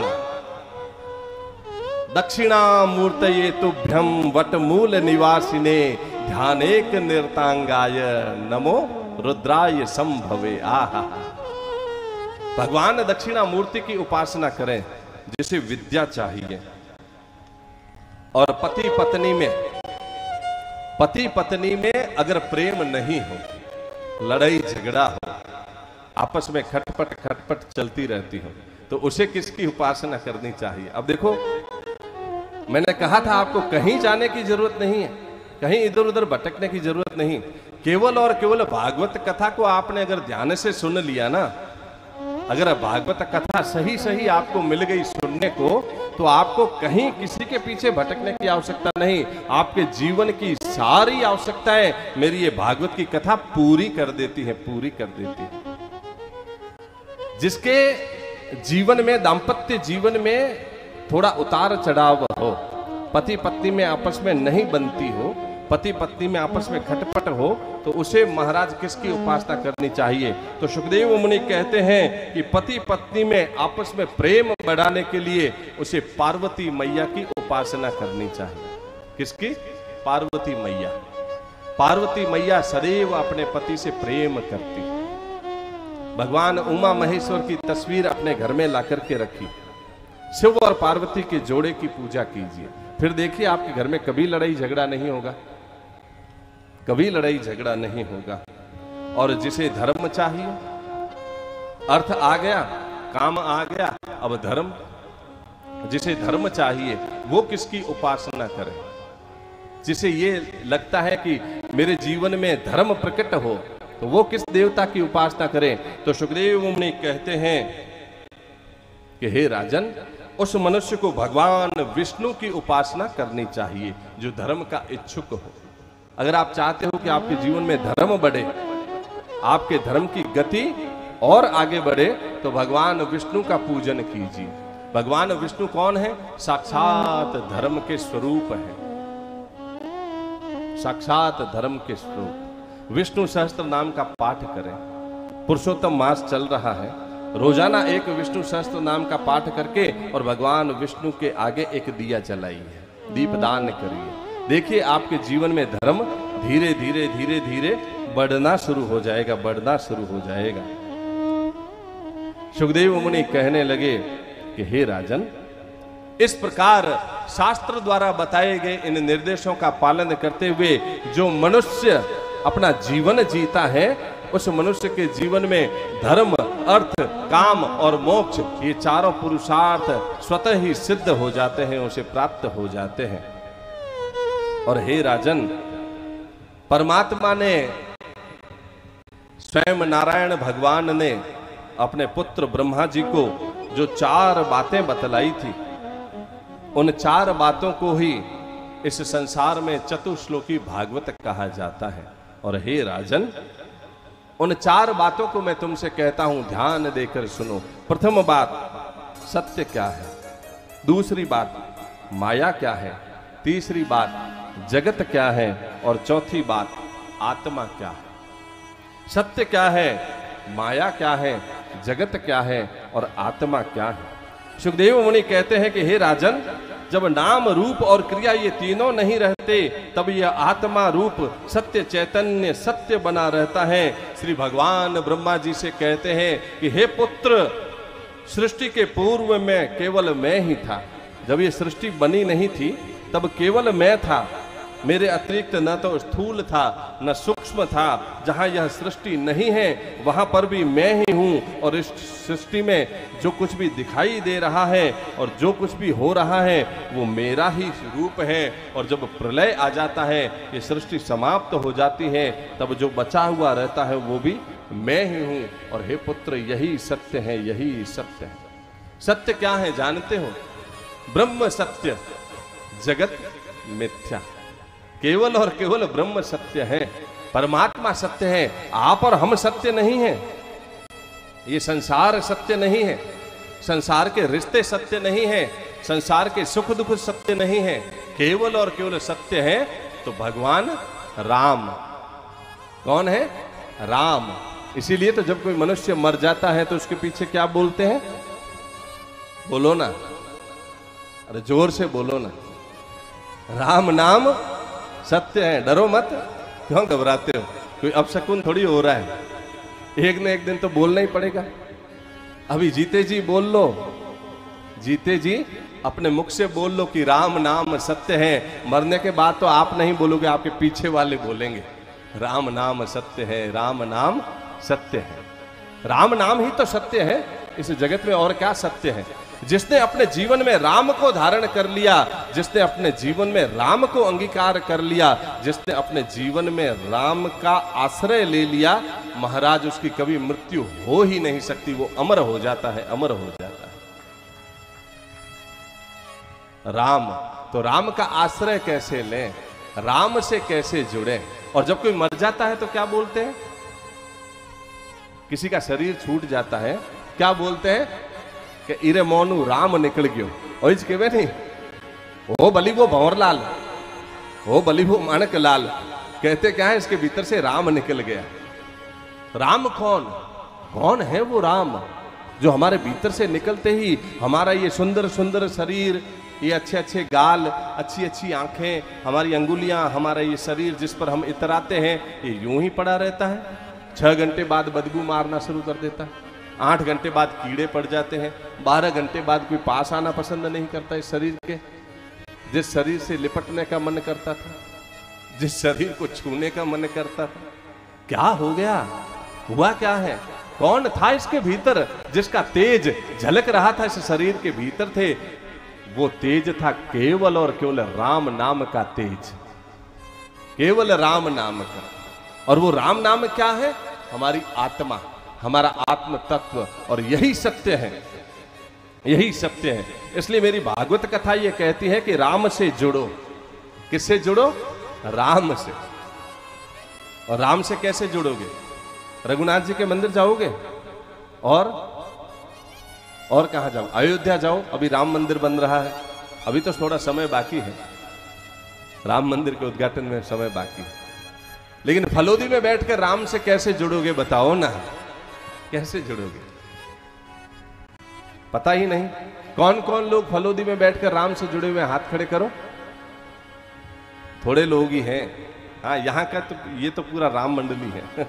दक्षिणामूर्तये तुभ्यं वटमूल निवासिने ध्यानेक निर्तांगाय नमो रुद्राय संभवे। आहा, भगवान दक्षिणामूर्ति की उपासना करें, जिसे विद्या चाहिए। और पति पत्नी में अगर प्रेम नहीं हो, लड़ाई झगड़ा हो, आपस में खटपट चलती रहती हो, तो उसे किसकी उपासना करनी चाहिए? अब देखो, मैंने कहा था आपको कहीं जाने की जरूरत नहीं है, कहीं इधर उधर भटकने की जरूरत नहीं। केवल और केवल भागवत कथा को आपने अगर ध्यान से सुन लिया ना, अगर भागवत कथा सही सही आपको मिल गई सुनने को, तो आपको कहीं किसी के पीछे भटकने की आवश्यकता नहीं। आपके जीवन की सारी आवश्यकताएं मेरी ये भागवत की कथा पूरी कर देती है, पूरी कर देती है। जिसके जीवन में, दाम्पत्य जीवन में थोड़ा उतार चढ़ाव हो, पति पत्नी में आपस में नहीं बनती हो, पति पत्नी में आपस में खटपट हो, तो उसे महाराज किसकी उपासना करनी चाहिए? तो सुखदेव मुनि कहते हैं कि पति पत्नी में आपस में प्रेम बढ़ाने के लिए उसे पार्वती मैया की उपासना करनी चाहिए। किसकी? पार्वती मैया। पार्वती मैया सदैव अपने पति से प्रेम करती है। भगवान उमा महेश्वर की तस्वीर अपने घर में ला करके रखी। शिव और पार्वती के जोड़े की पूजा कीजिए, फिर देखिए आपके घर में कभी लड़ाई झगड़ा नहीं होगा, कभी लड़ाई झगड़ा नहीं होगा। और जिसे धर्म चाहिए, अर्थ आ गया, काम आ गया, अब धर्म, जिसे धर्म चाहिए वो किसकी उपासना करे? जिसे ये लगता है कि मेरे जीवन में धर्म प्रकट हो, तो वो किस देवता की उपासना करे? तो सुखदेव मुनि कहते हैं कि हे राजन, उस मनुष्य को भगवान विष्णु की उपासना करनी चाहिए जो धर्म का इच्छुक हो। अगर आप चाहते हो कि आपके जीवन में धर्म बढ़े, आपके धर्म की गति और आगे बढ़े, तो भगवान विष्णु का पूजन कीजिए। भगवान विष्णु कौन है? साक्षात धर्म के स्वरूप है, साक्षात धर्म के स्वरूप। विष्णु सहस्त्र नाम का पाठ करें। पुरुषोत्तम मास चल रहा है, रोजाना एक विष्णु सहस्त्र नाम का पाठ करके और भगवान विष्णु के आगे एक दिया जलाइए, दीपदान करिए। देखिए आपके जीवन में धर्म धीरे धीरे धीरे धीरे बढ़ना शुरू हो जाएगा, बढ़ना शुरू हो जाएगा। सुखदेव मुनि कहने लगे कि हे राजन, इस प्रकार शास्त्र द्वारा बताए गए इन निर्देशों का पालन करते हुए जो मनुष्य अपना जीवन जीता है, उस मनुष्य के जीवन में धर्म, अर्थ, काम और मोक्ष, ये चारों पुरुषार्थ स्वतः ही सिद्ध हो जाते हैं, उसे प्राप्त हो जाते हैं। और हे राजन, परमात्मा ने, स्वयं नारायण भगवान ने अपने पुत्र ब्रह्मा जी को जो 4 बातें बतलाई थी, उन 4 बातों को ही इस संसार में चतुश्लोकी भागवत कहा जाता है। और हे राजन, उन 4 बातों को मैं तुमसे कहता हूं, ध्यान देकर सुनो। प्रथम बात, सत्य क्या है? दूसरी बात, माया क्या है? तीसरी बात, जगत क्या है? और चौथी बात, आत्मा क्या है? सत्य क्या है, माया क्या है, जगत क्या है और आत्मा क्या है? सुखदेव मुनि कहते हैं कि हे राजन, जब नाम, रूप और क्रिया ये तीनों नहीं रहते, तब यह आत्मा रूप सत्य चैतन्य सत्य बना रहता है। श्री भगवान ब्रह्मा जी से कहते हैं कि हे पुत्र, सृष्टि के पूर्व में केवल मैं ही था। जब ये सृष्टि बनी नहीं थी तब केवल मैं था, मेरे अतिरिक्त न तो स्थूल था न सूक्ष्म था। जहां यह सृष्टि नहीं है वहां पर भी मैं ही हूं, और इस सृष्टि में जो कुछ भी दिखाई दे रहा है और जो कुछ भी हो रहा है वो मेरा ही रूप है। और जब प्रलय आ जाता है, ये सृष्टि समाप्त हो जाती है, तब जो बचा हुआ रहता है वो भी मैं ही हूं। और हे पुत्र, यही सत्य है, यही सत्य है। सत्य क्या है जानते हो? ब्रह्म सत्य, जगत मिथ्या। केवल और केवल ब्रह्म सत्य है, परमात्मा सत्य है। आप और हम सत्य नहीं है, ये संसार सत्य नहीं है, संसार के रिश्ते सत्य नहीं है, संसार के सुख दुख सत्य नहीं है। केवल और केवल सत्य है तो भगवान राम। कौन है? राम। इसीलिए तो जब कोई मनुष्य मर जाता है तो उसके पीछे क्या बोलते हैं? बोलो ना, अरे जोर से बोलो ना। राम नाम सत्य है, डरो मत। क्यों घबराते हो? कोई अपशकुन थोड़ी हो रहा है, एक न एक दिन तो बोलना ही पड़ेगा। अभी जीते जी बोल लो, जीते जी अपने मुख से बोल लो कि राम नाम सत्य है। मरने के बाद तो आप नहीं बोलोगे, आपके पीछे वाले बोलेंगे राम नाम सत्य है, राम नाम सत्य है। राम नाम ही तो सत्य है इस जगत में, और क्या सत्य है? जिसने अपने जीवन में राम को धारण कर लिया, जिसने अपने जीवन में राम को अंगीकार कर लिया, जिसने अपने जीवन में राम का आश्रय ले लिया, महाराज उसकी कभी मृत्यु हो ही नहीं सकती। वो अमर हो जाता है, अमर हो जाता है। राम। तो राम का आश्रय कैसे लें, राम से कैसे जुड़े। और जब कोई मर जाता है तो क्या बोलते हैं, किसी का शरीर छूट जाता है क्या बोलते हैं कि इरे मोनू राम निकल गयो। और कहवे नहीं, हो बली वो भंवरलाल, हो बली वो माणक लाल। कहते क्या है, इसके भीतर से राम निकल गया। राम कौन, कौन है वो राम जो हमारे भीतर से निकलते ही हमारा ये सुंदर सुंदर शरीर, ये अच्छे अच्छे गाल, अच्छी अच्छी आंखें, हमारी अंगुलियां, हमारा ये शरीर जिस पर हम इतराते हैं, ये यूं ही पड़ा रहता है। 6 घंटे बाद बदबू मारना शुरू कर देता है, 8 घंटे बाद कीड़े पड़ जाते हैं, 12 घंटे बाद कोई पास आना पसंद नहीं करता इस शरीर के। जिस शरीर से लिपटने का मन करता था, जिस शरीर को छूने का मन करता था, क्या हो गया, हुआ क्या है, कौन था इसके भीतर जिसका तेज झलक रहा था इस शरीर के भीतर थे। वो तेज था केवल और केवल राम नाम का तेज, केवल राम नाम का। और वो राम नाम क्या है, हमारी आत्मा, हमारा आत्म तत्व। और यही सत्य है, यही सत्य है। इसलिए मेरी भागवत कथा ये कहती है कि राम से जुड़ो। किससे जुड़ो, राम से। और राम से कैसे जुड़ोगे, रघुनाथ जी के मंदिर जाओगे और कहां जाओ, अयोध्या जाओ, अभी राम मंदिर बन रहा है, अभी तो थोड़ा समय बाकी है, राम मंदिर के उद्घाटन में समय बाकी है। लेकिन फलोदी में बैठकर राम से कैसे जुड़ोगे बताओ ना, कैसे जुड़ोगे, पता ही नहीं। कौन कौन लोग फलोदी में बैठकर राम से जुड़े हुए, हाथ खड़े करो। थोड़े लोग ही हैं, हाँ, यहां का तो ये तो पूरा राम मंडली है।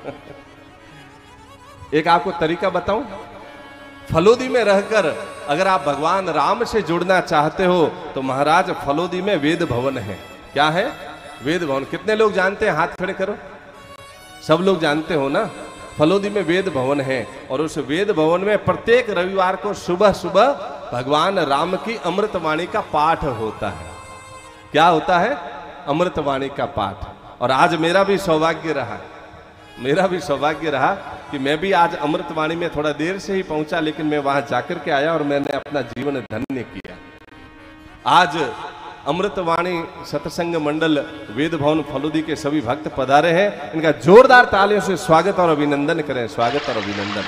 एक आपको तरीका बताऊं, फलोदी में रहकर अगर आप भगवान राम से जुड़ना चाहते हो तो महाराज फलोदी में वेद भवन है। क्या है, वेद भवन। कितने लोग जानते हैं, हाथ खड़े करो। सब लोग जानते हो ना, फलोदी में वेद भवन है। और उस वेद भवन में प्रत्येक रविवार को सुबह सुबह भगवान राम की अमृतवाणी का पाठ होता है। क्या होता है, अमृतवाणी का पाठ। और आज मेरा भी सौभाग्य रहा, मेरा भी सौभाग्य रहा कि मैं भी आज अमृतवाणी में थोड़ा देर से ही पहुंचा, लेकिन मैं वहां जाकर के आया और मैंने अपना जीवन धन्य किया। आज अमृतवाणी सत्संग मंडल वेद भवन फलोदी के सभी भक्त पधारे हैं। इनका जोरदार तालियों से स्वागत और अभिनंदन करें, स्वागत और अभिनंदन।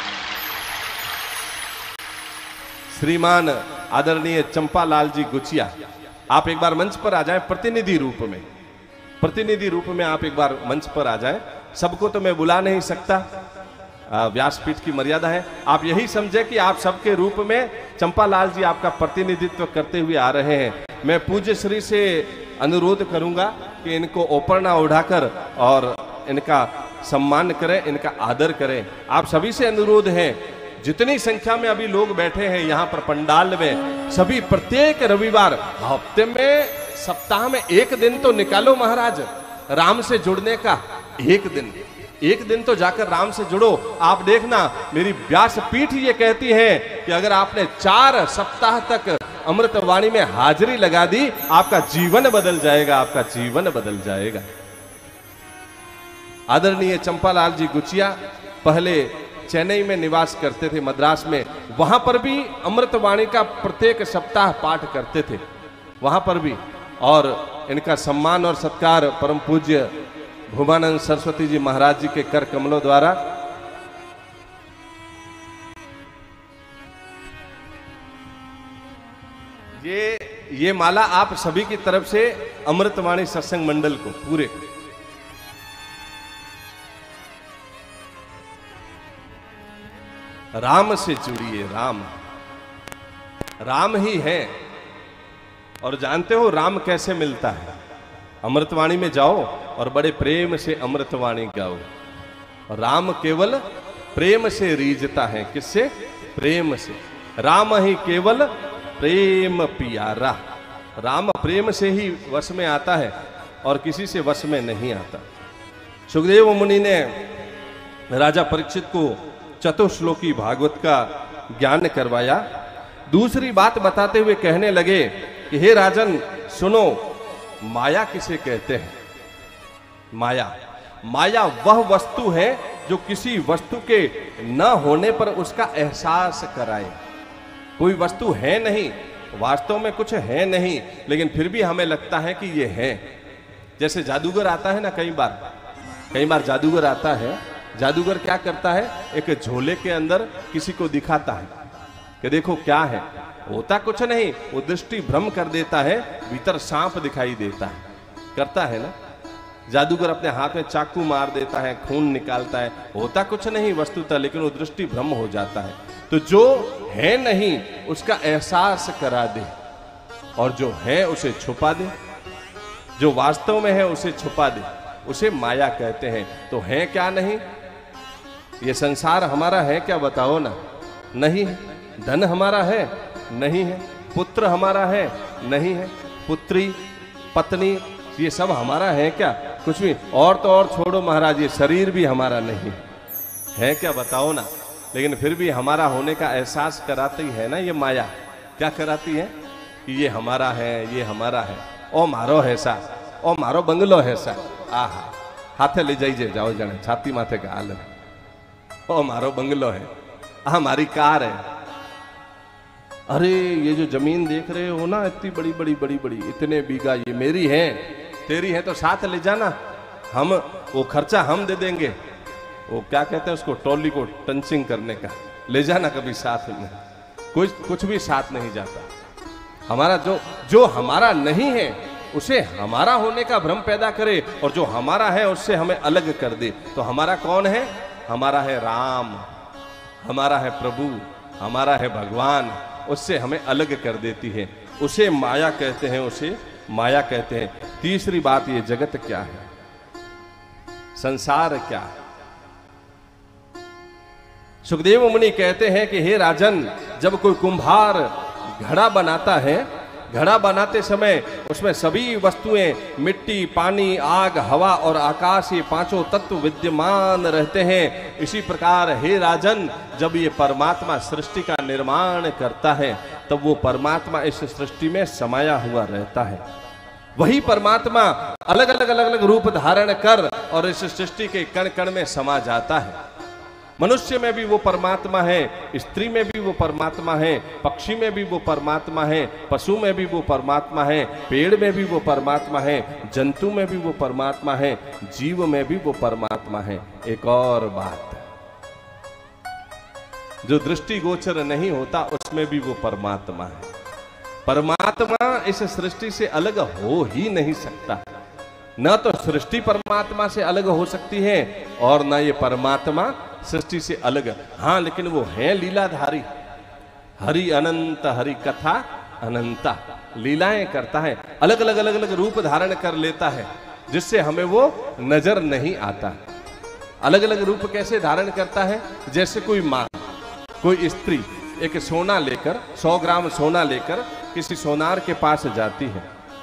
श्रीमान आदरणीय चंपालाल जी गुचिया, आप एक बार मंच पर आ जाएं, प्रतिनिधि रूप में, प्रतिनिधि रूप में आप एक बार मंच पर आ जाएं। सबको तो मैं बुला नहीं सकता, व्यासपीठ की मर्यादा है। आप यही समझे कि आप सबके रूप में चंपालाल जी आपका प्रतिनिधित्व करते हुए आ रहे हैं। मैं पूज्य श्री से अनुरोध करूंगा कि इनको ओपरना उठाकर और इनका सम्मान करें, इनका आदर करें। आप सभी से अनुरोध है, जितनी संख्या में अभी लोग बैठे हैं यहाँ पर पंडाल में, सभी प्रत्येक रविवार, हफ्ते में, सप्ताह में एक दिन तो निकालो महाराज राम से जुड़ने का। एक दिन तो जाकर राम से जुड़ो। आप देखना, मेरी व्यासपीठ ये कहती है कि अगर आपने 4 सप्ताह तक अमृतवाणी में हाजिरी लगा दी, आपका जीवन बदल जाएगा, आपका जीवन बदल जाएगा। आदरणीय चंपालाल जी गुचिया पहले चेन्नई में निवास करते थे, मद्रास में, वहां पर भी अमृतवाणी का प्रत्येक सप्ताह पाठ करते थे, वहां पर भी। और इनका सम्मान और सत्कार परम पूज्य भूमानंद सरस्वती जी महाराज जी के कर कमलों द्वारा ये माला आप सभी की तरफ से अमृतवाणी सत्संग मंडल को पूरे। राम से जुड़िए, राम, राम ही है। और जानते हो राम कैसे मिलता है, अमृतवाणी में जाओ और बड़े प्रेम से अमृतवाणी गाओ। राम केवल प्रेम से रीझता है, किससे, प्रेम से। राम ही केवल प्रेम पियारा। राम प्रेम से ही वश में आता है और किसी से वश में नहीं आता। सुखदेव मुनि ने राजा परीक्षित को चतुश्लोकी भागवत का ज्ञान करवाया। दूसरी बात बताते हुए कहने लगे कि हे राजन सुनो, माया किसे कहते हैं। माया, माया वह वस्तु है जो किसी वस्तु के न होने पर उसका एहसास कराए। कोई वस्तु है नहीं, वास्तव में कुछ है नहीं, लेकिन फिर भी हमें लगता है कि ये है। जैसे जादूगर आता है ना, कई बार जादूगर आता है। जादूगर क्या करता है, एक झोले के अंदर किसी को दिखाता है कि देखो क्या है, होता कुछ नहीं, वो दृष्टि भ्रम कर देता है, भीतर सांप दिखाई देता है, करता है ना। जादूगर अपने हाथ में चाकू मार देता है, खून निकालता है, होता कुछ नहीं वस्तुतः, लेकिन वो दृष्टि भ्रम हो जाता है। तो जो है नहीं उसका एहसास करा दे, और जो है उसे छुपा दे, जो वास्तव में है उसे छुपा दे, उसे माया कहते हैं। तो है क्या नहीं? ये संसार हमारा है क्या, बताओ ना? नहीं है। धन हमारा है? नहीं है। पुत्र हमारा है? नहीं है। पुत्री, पत्नी, ये सब हमारा है क्या? कुछ भी। और तो और छोड़ो महाराज, ये शरीर भी हमारा नहीं है क्या, बताओ ना? लेकिन फिर भी हमारा होने का एहसास कराती है ना ये माया। क्या कराती है कि ये हमारा है, ये हमारा है, ओ मारो है सा, ओ मारो बंगलो है सा, आहा हाथे ले जाइए, जाओ जाने छाती माथे का हाल है, ओ मारो बंगलो है, हमारी कार है, अरे ये जो जमीन देख रहे हो ना, इतनी बड़ी बड़ी बड़ी बड़ी, इतने बीघा, ये मेरी है, तेरी है तो साथ ले जाना, हम वो खर्चा हम दे देंगे। वो क्या कहते हैं उसको, टॉली को टंचिंग करने का, ले जाना कभी साथ में। कुछ भी साथ नहीं जाता। हमारा जो हमारा नहीं है उसे हमारा होने का भ्रम पैदा करे, और जो हमारा है उससे हमें अलग कर दे। तो हमारा कौन है? हमारा है राम, हमारा है प्रभु, हमारा है भगवान, उससे हमें अलग कर देती है। उसे माया कहते हैं, उसे माया कहते हैं। तीसरी बात, ये जगत क्या है, संसार क्या है? सुखदेव मुनि कहते हैं कि हे राजन, जब कोई कुंभार घड़ा बनाता है, घड़ा बनाते समय उसमें सभी वस्तुएं, मिट्टी, पानी, आग, हवा और आकाश, ये पांचों तत्व विद्यमान रहते हैं। इसी प्रकार हे राजन, जब ये परमात्मा सृष्टि का निर्माण करता है, तब वो परमात्मा इस सृष्टि में समाया हुआ रहता है। वही परमात्मा अलग अलग रूप धारण कर और इस सृष्टि के कण कण में समा जाता है। मनुष्य में भी वो परमात्मा है, स्त्री में भी वो परमात्मा है, पक्षी में भी वो परमात्मा है, पशु में भी वो परमात्मा है, पेड़ में भी वो परमात्मा है, जंतु में भी वो परमात्मा है, जीव में भी वो परमात्मा है। एक और बात, जो दृष्टि गोचर नहीं होता उसमें भी वो परमात्मा है। परमात्मा इस सृष्टि से अलग हो ही नहीं सकता। न तो सृष्टि परमात्मा से अलग हो सकती है, और न ये परमात्मा सृष्टि से अलग। हाँ, लेकिन वो है लीलाधारी। हरि अनंत, हरि कथा अनंता, लीलाएं करता है, अलग अलग रूप धारण कर लेता है, जिससे हमें वो नजर नहीं आता। अलग अलग रूप कैसे धारण करता है? जैसे कोई माँ, कोई स्त्री एक सोना लेकर, 100 ग्राम सोना लेकर किसी सोनार के पास जाती है।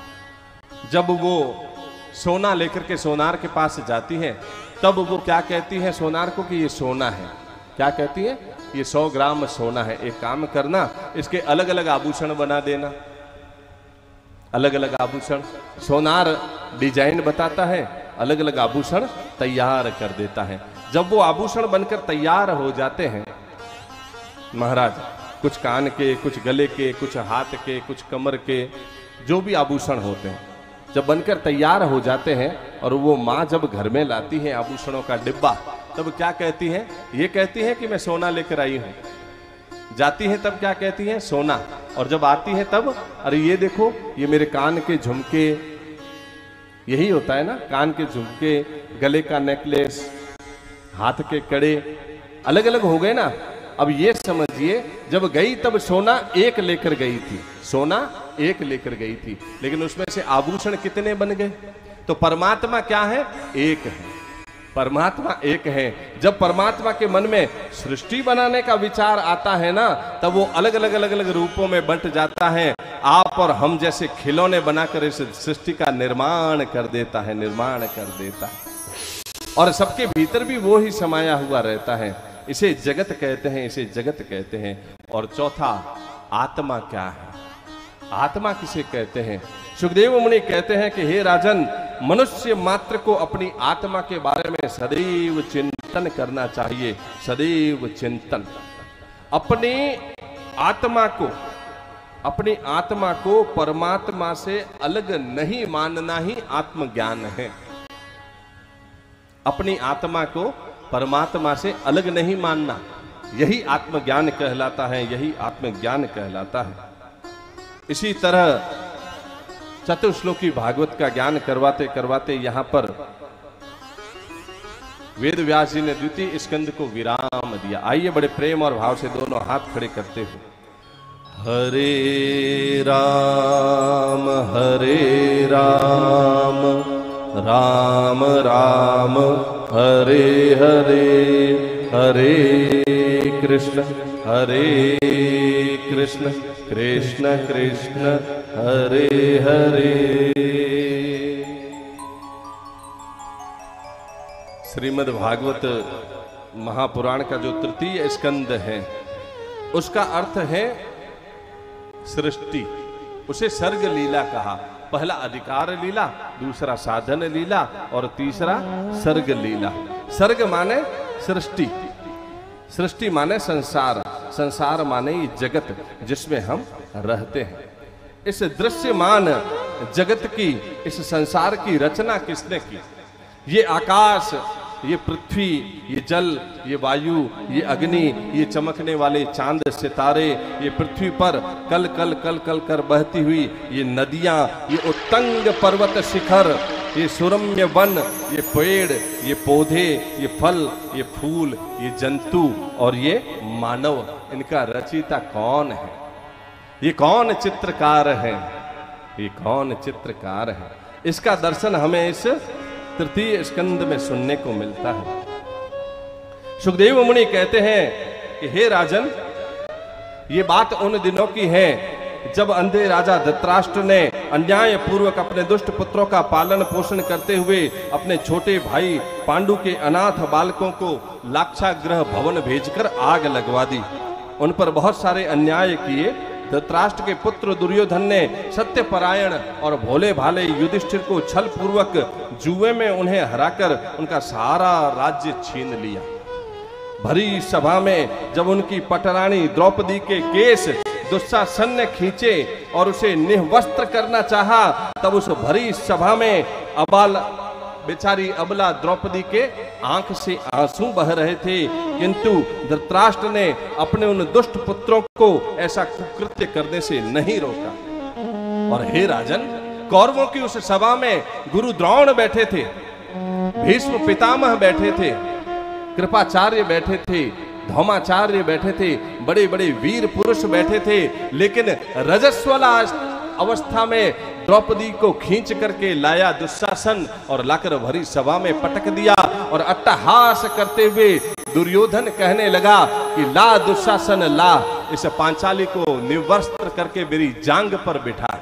जब वो सोना लेकर के सोनार के पास जाती है, तब वो क्या कहती है सोनार को कि ये सोना है। क्या कहती है? ये 100 ग्राम सोना है, एक काम करना, इसके अलग अलग आभूषण बना देना। अलग अलग आभूषण, सोनार डिजाइन बताता है, अलग अलग आभूषण तैयार कर देता है। जब वो आभूषण बनकर तैयार हो जाते हैं महाराज, कुछ कान के, कुछ गले के, कुछ हाथ के, कुछ कमर के, जो भी आभूषण होते हैं, जब बनकर तैयार हो जाते हैं, और वो माँ जब घर में लाती है आभूषणों का डिब्बा, तब क्या कहती है? ये कहती है कि मैं सोना लेकर आई हूं। जाती है तब क्या कहती है? सोना। और जब आती है तब, अरे ये देखो, ये मेरे कान के झुमके, यही होता है ना, कान के झुमके, गले का नेकलेस, हाथ के कड़े, अलग अलग हो गए ना। अब ये समझिए, जब गई तब सोना एक लेकर गई थी, सोना एक लेकर गई थी, लेकिन उसमें से आभूषण कितने बन गए? तो परमात्मा क्या है? एक है। परमात्मा एक है। जब परमात्मा के मन में सृष्टि बनाने का विचार आता है ना, तब वो अलग अलग रूपों में बंट जाता है। आप और हम जैसे खिलौने बनाकर इस सृष्टि का निर्माण कर देता है, निर्माण कर देता है, और सबके भीतर भी वो ही समाया हुआ रहता है। इसे जगत कहते हैं, इसे जगत कहते हैं। और चौथा, आत्मा क्या है? आत्मा किसे कहते हैं? सुखदेव मुनि कहते हैं कि हे राजन, मनुष्य मात्र को अपनी आत्मा के बारे में सदैव चिंतन करना चाहिए, सदैव चिंतन। अपनी आत्मा को अपनी आत्मा को परमात्मा से अलग नहीं मानना ही आत्मज्ञान है। अपनी आत्मा को परमात्मा से अलग नहीं मानना, यही आत्मज्ञान कहलाता है, यही आत्मज्ञान कहलाता है। इसी तरह चतुश्लोकी भागवत का ज्ञान करवाते करवाते यहां पर वेद व्यास जी ने द्वितीय स्कंद को विराम दिया। आइए बड़े प्रेम और भाव से दोनों हाथ खड़े करते हुए हरे राम राम राम हरे हरे, हरे कृष्ण कृष्ण कृष्ण हरे हरे। श्रीमद् भागवत महापुराण का जो तृतीय स्कंद है उसका अर्थ है सृष्टि। उसे सर्ग लीला कहा। पहला अधिकार लीला, दूसरा साधन लीला और तीसरा सर्ग लीला। सर्ग माने सृष्टि, सृष्टि माने संसार, संसार माने ये जगत जिसमें हम रहते हैं। इस दृश्यमान जगत की, इस संसार की रचना किसने की? ये आकाश, ये पृथ्वी, ये जल, ये वायु, ये अग्नि, ये चमकने वाले चांद सितारे, ये पृथ्वी पर कल कल कल कल कर बहती हुई ये नदियां, ये उत्तंग पर्वत शिखर, ये सुरम्य वन, ये पेड़, ये पौधे, ये फल, ये फूल, ये जंतु और ये मानव, इनका रचयिता कौन है? ये कौन चित्रकार है? ये कौन चित्रकार है? इसका दर्शन हमें इस तृतीय स्कंद में सुनने को मिलता है। सुखदेव मुनि कहते हैं कि हे राजन, ये बात उन दिनों की है जब अंधे राजा धृतराष्ट्र ने अन्याय पूर्वक अपने दुष्ट पुत्रों का पालन पोषण करते हुए अपने छोटे भाई पांडु के अनाथ बालकों को लाक्षागृह भवन भेजकर आग लगवा दी। उन पर बहुत सारे अन्याय किए। धृतराष्ट्र के पुत्र दुर्योधन ने सत्यपरायण और भोले भाले युधिष्ठिर को छल पूर्वक जुए में उन्हें हराकर उनका सारा राज्य छीन लिया। भरी सभा में जब उनकी पटरानी द्रौपदी के केस दुशासन ने खींचे और उसे निवस्त्र करना चाहा, तब उस भरी सभा में बेचारी अबला द्रौपदी के आंख से आंसू बह रहे थे, किंतु धृतराष्ट्र ने अपने उन दुष्ट पुत्रों को ऐसा कुकृत्य करने से नहीं रोका। और हे राजन, कौरवों की उस सभा में गुरु द्रोण बैठे थे, भीष्म पितामह बैठे थे, कृपाचार्य बैठे थे, धौमाचार्य बैठे थे, बड़े बड़े वीर पुरुष बैठे थे, लेकिन रजस्वला अवस्था में द्रौपदी को खींच करके लाया दुशासन और लाकर भरी सभा में पटक दिया। और अट्टहास करते हुए दुर्योधन कहने लगा कि ला दुशासन ला, इस पांचाली को निवस्त्र करके मेरी जांग पर बिठा।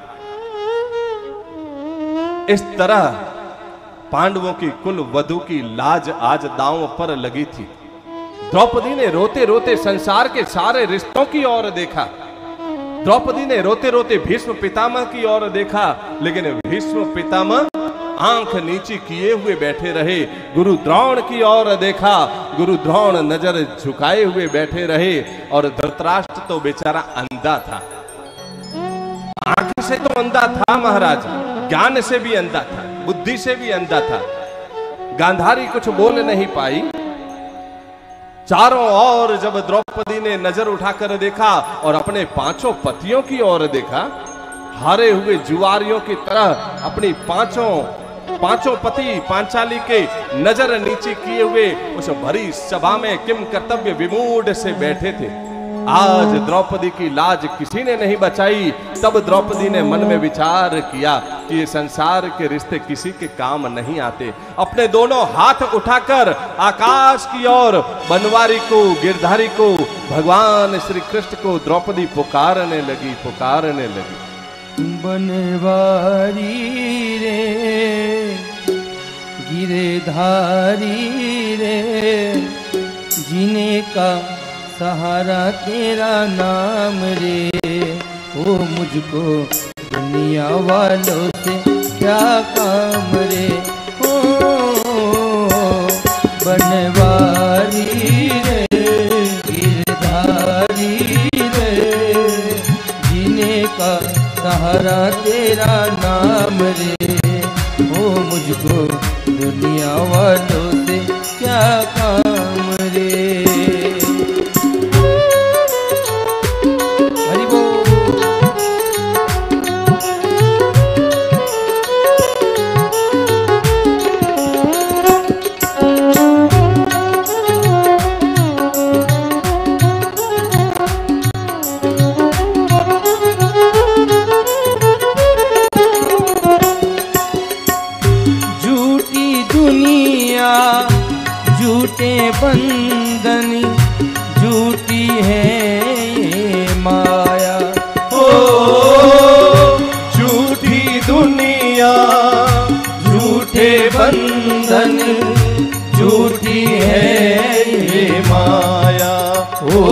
इस तरह पांडवों की कुल वधु की लाज आज दांव पर लगी थी। द्रौपदी ने रोते रोते संसार के सारे रिश्तों की ओर देखा। द्रौपदी ने रोते रोते भीष्म पितामह की ओर देखा, लेकिन भीष्म पितामह आंख नीची किए हुए बैठे रहे। गुरु द्रोण की ओर देखा, गुरु द्रोण नजर झुकाए हुए बैठे रहे। और धृतराष्ट्र तो बेचारा अंधा था, आंख से तो अंधा था महाराज, ज्ञान से भी अंधा था, बुद्धि से भी अंधा था। गांधारी कुछ बोल नहीं पाई। चारों ओर जब द्रौपदी ने नजर उठाकर देखा और अपने पांचों पतियों की ओर देखा, हारे हुए जुआरियों की तरह अपनी पांचों पति पांचाली के नजर नीचे किए हुए उस भरी सभा में किम कर्तव्य विमूढ़ से बैठे थे। आज द्रौपदी की लाज किसी ने नहीं बचाई। तब द्रौपदी ने मन में विचार किया कि ये संसार के रिश्ते किसी के काम नहीं आते। अपने दोनों हाथ उठाकर आकाश की ओर बनवारी को, गिरधारी को, भगवान श्री कृष्ण को द्रौपदी पुकारने लगी। बनवारी रे गिरधारी रे, जीने का सहारा तेरा नाम रे। ओ मुझको दुनिया वालों से क्या काम रे। ओ बनवारी रे गिरधारी रे, जीने सहारा तेरा नाम रे। हो मुझको दुनिया वालों से क्या काम रे। हरि बोल। झूठे बंधन झूठी है ये माया। ओ झूठी दुनिया झूठे बंधन झूठी है ये माया। ओ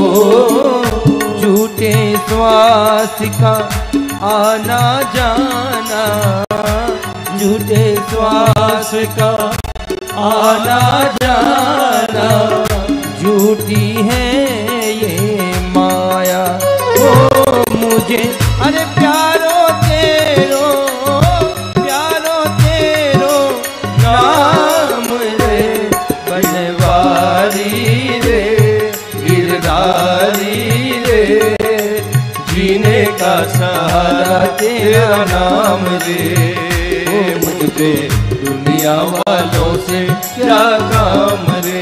झूठे श्वास का आना जाना झूठे श्वास का आना जाना झूठी है ये माया। ओ मुझे अरे प्यारो तेरो नाम रे। बनवारी रे गिरधारी रे जीने का सहारा तेरा नाम रे। ओ मुझे दुनिया वालों से क्या काम रे।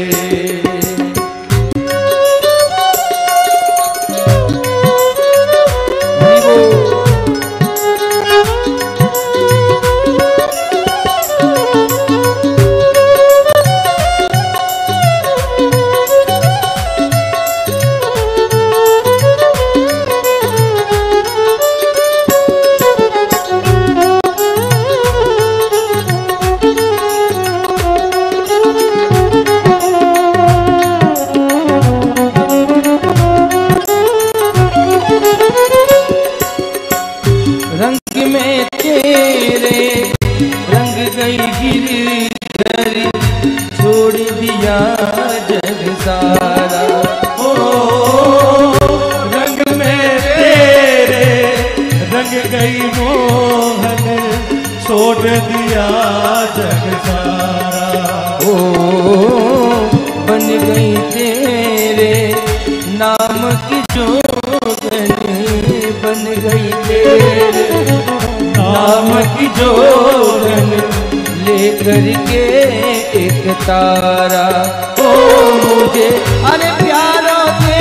करके एक तारा। ओ मुझे अरे प्यारो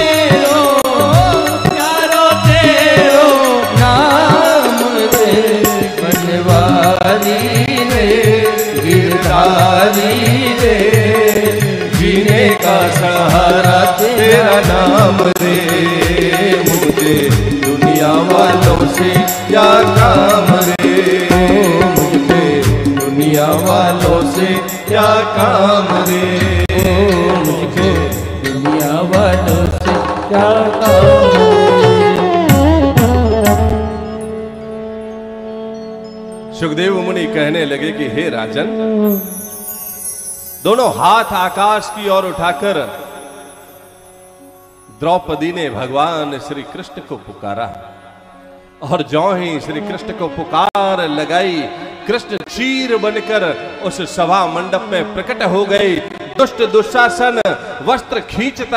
तेरो नाम रे। बनवारी रे गिरधारी रे जीने का सहारा तेरा नाम रे। मुझे दुनिया वालों से क्या काम रे। दुनिया वालों से क्या काम रे। मुझको दुनिया वालों से क्या काम रे। सुखदेव मुनि कहने लगे कि हे राजन, दोनों हाथ आकाश की ओर उठाकर द्रौपदी ने भगवान श्री कृष्ण को पुकारा और ज्यों ही श्री कृष्ण को पुकार लगाई, कृष्ण चीर बनकर उस सभा मंडप में प्रकट हो गए। दुष्ट दुशासन वस्त्र खींचता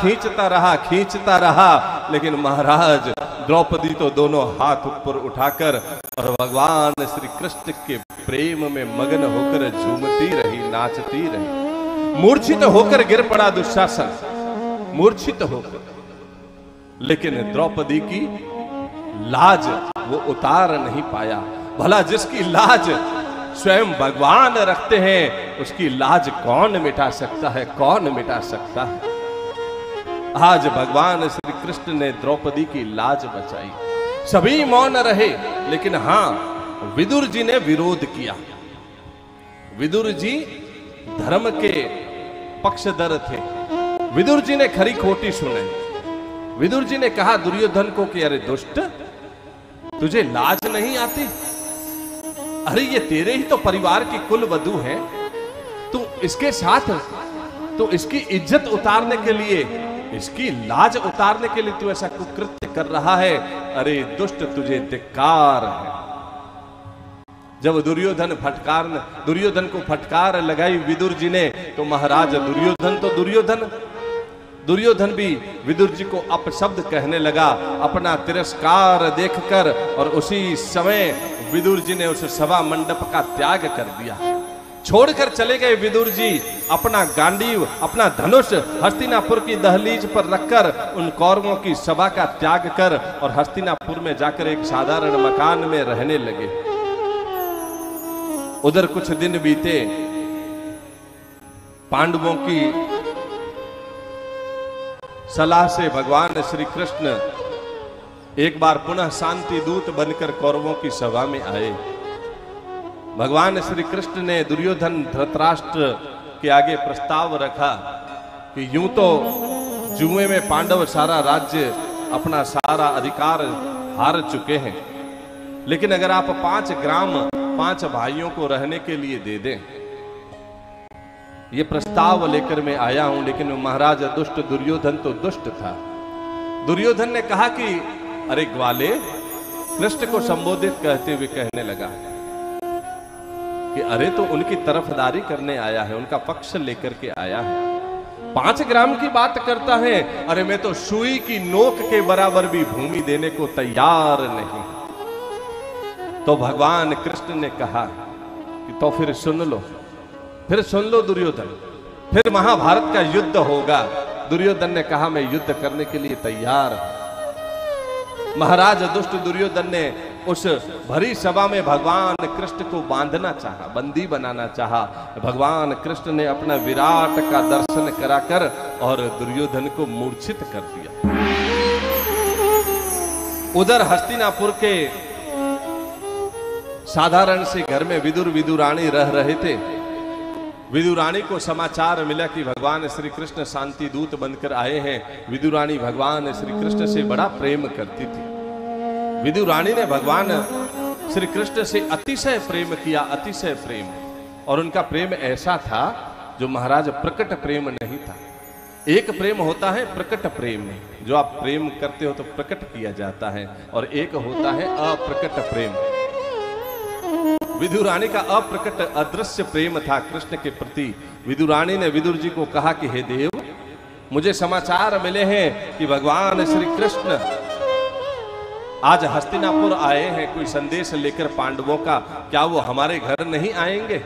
रहा, लेकिन महाराज द्रौपदी तो दोनों हाथ ऊपर उठाकर और भगवान श्री कृष्ण के प्रेम में मगन होकर झूमती रही, नाचती रही। मूर्छित होकर गिर पड़ा दुशासन, मूर्छित होकर, लेकिन द्रौपदी की लाज वो उतार नहीं पाया। भला जिसकी लाज स्वयं भगवान रखते हैं, उसकी लाज कौन मिटा सकता है, कौन मिटा सकता है। आज भगवान श्री कृष्ण ने द्रौपदी की लाज बचाई। सभी मौन रहे, लेकिन हां विदुर जी ने विरोध किया। विदुर जी धर्म के पक्षधर थे। विदुर जी ने खरी खोटी सुने। विदुर जी ने कहा दुर्योधन को कि अरे दुष्ट, तुझे लाज नहीं आती? अरे ये तेरे ही तो परिवार की कुल वधू है, तू इसके साथ तो इसकी इज्जत उतारने के लिए इसकी लाज उतारने के लिए तू ऐसा कुकृत्य कर रहा है। अरे दुष्ट, तुझे धिक्कार है। जब दुर्योधन को फटकार लगाई विदुर जी ने, तो महाराज दुर्योधन भी विदुर जी को अपशब्द कहने लगा, अपना तिरस्कार देखकर। और उसी समय विदुर जी ने उस सभा मंडप का त्याग कर दिया। छोड़कर चले गए विदुर जी अपना गांडीव, अपना धनुष हस्तिनापुर की दहलीज पर रखकर उन कौरवों की सभा का त्याग कर और हस्तिनापुर में जाकर एक साधारण मकान में रहने लगे। उधर कुछ दिन बीते, पांडवों की सलाह से भगवान श्री कृष्ण एक बार पुनः शांति दूत बनकर कौरवों की सभा में आए। भगवान श्री कृष्ण ने दुर्योधन धृतराष्ट्र के आगे प्रस्ताव रखा कि यूं तो जुए में पांडव सारा राज्य, अपना सारा अधिकार हार चुके हैं, लेकिन अगर आप 5 ग्राम 5 भाइयों को रहने के लिए दे दें, ये प्रस्ताव लेकर मैं आया हूं। लेकिन महाराज दुष्ट दुर्योधन तो दुष्ट था। दुर्योधन ने कहा कि अरे ग्वाले, कृष्ण को संबोधित करते हुए कहने लगा कि अरे तो उनकी तरफदारी करने आया है, उनका पक्ष लेकर के आया है। 5 ग्राम की बात करता है, अरे मैं तो सुई की नोक के बराबर भी भूमि देने को तैयार नहीं। तो भगवान कृष्ण ने कहा कि तो फिर सुन लो दुर्योधन, फिर महाभारत का युद्ध होगा। दुर्योधन ने कहा मैं युद्ध करने के लिए तैयार। महाराज दुष्ट दुर्योधन ने उस भरी सभा में भगवान कृष्ण को बांधना चाहा, बंदी बनाना चाहा। भगवान कृष्ण ने अपना विराट का दर्शन कराकर और दुर्योधन को मूर्छित कर दिया। उधर हस्तिनापुर के साधारण से घर में विदुरानी रह रहे थे। विदुरानी को समाचार मिला कि भगवान श्री कृष्ण शांति दूत बनकर आए हैं। विदुरानी भगवान श्री कृष्ण से बड़ा प्रेम करती थी। विदुरानी ने भगवान श्री कृष्ण से अतिशय प्रेम किया, अतिशय प्रेम। और उनका प्रेम ऐसा था जो महाराज प्रकट प्रेम नहीं था। एक प्रेम होता है प्रकट प्रेम, जो आप प्रेम करते हो तो प्रकट किया जाता है, और एक होता है अप्रकट प्रेम। विदुरानी का अप्रकट अदृश्य प्रेम था कृष्ण के प्रति। विदुरानी ने विदुर जी को कहा कि हे देव, मुझे समाचार मिले हैं कि भगवान श्री कृष्ण आज हस्तिनापुर आए हैं कोई संदेश लेकर पांडवों का, क्या वो हमारे घर नहीं आएंगे?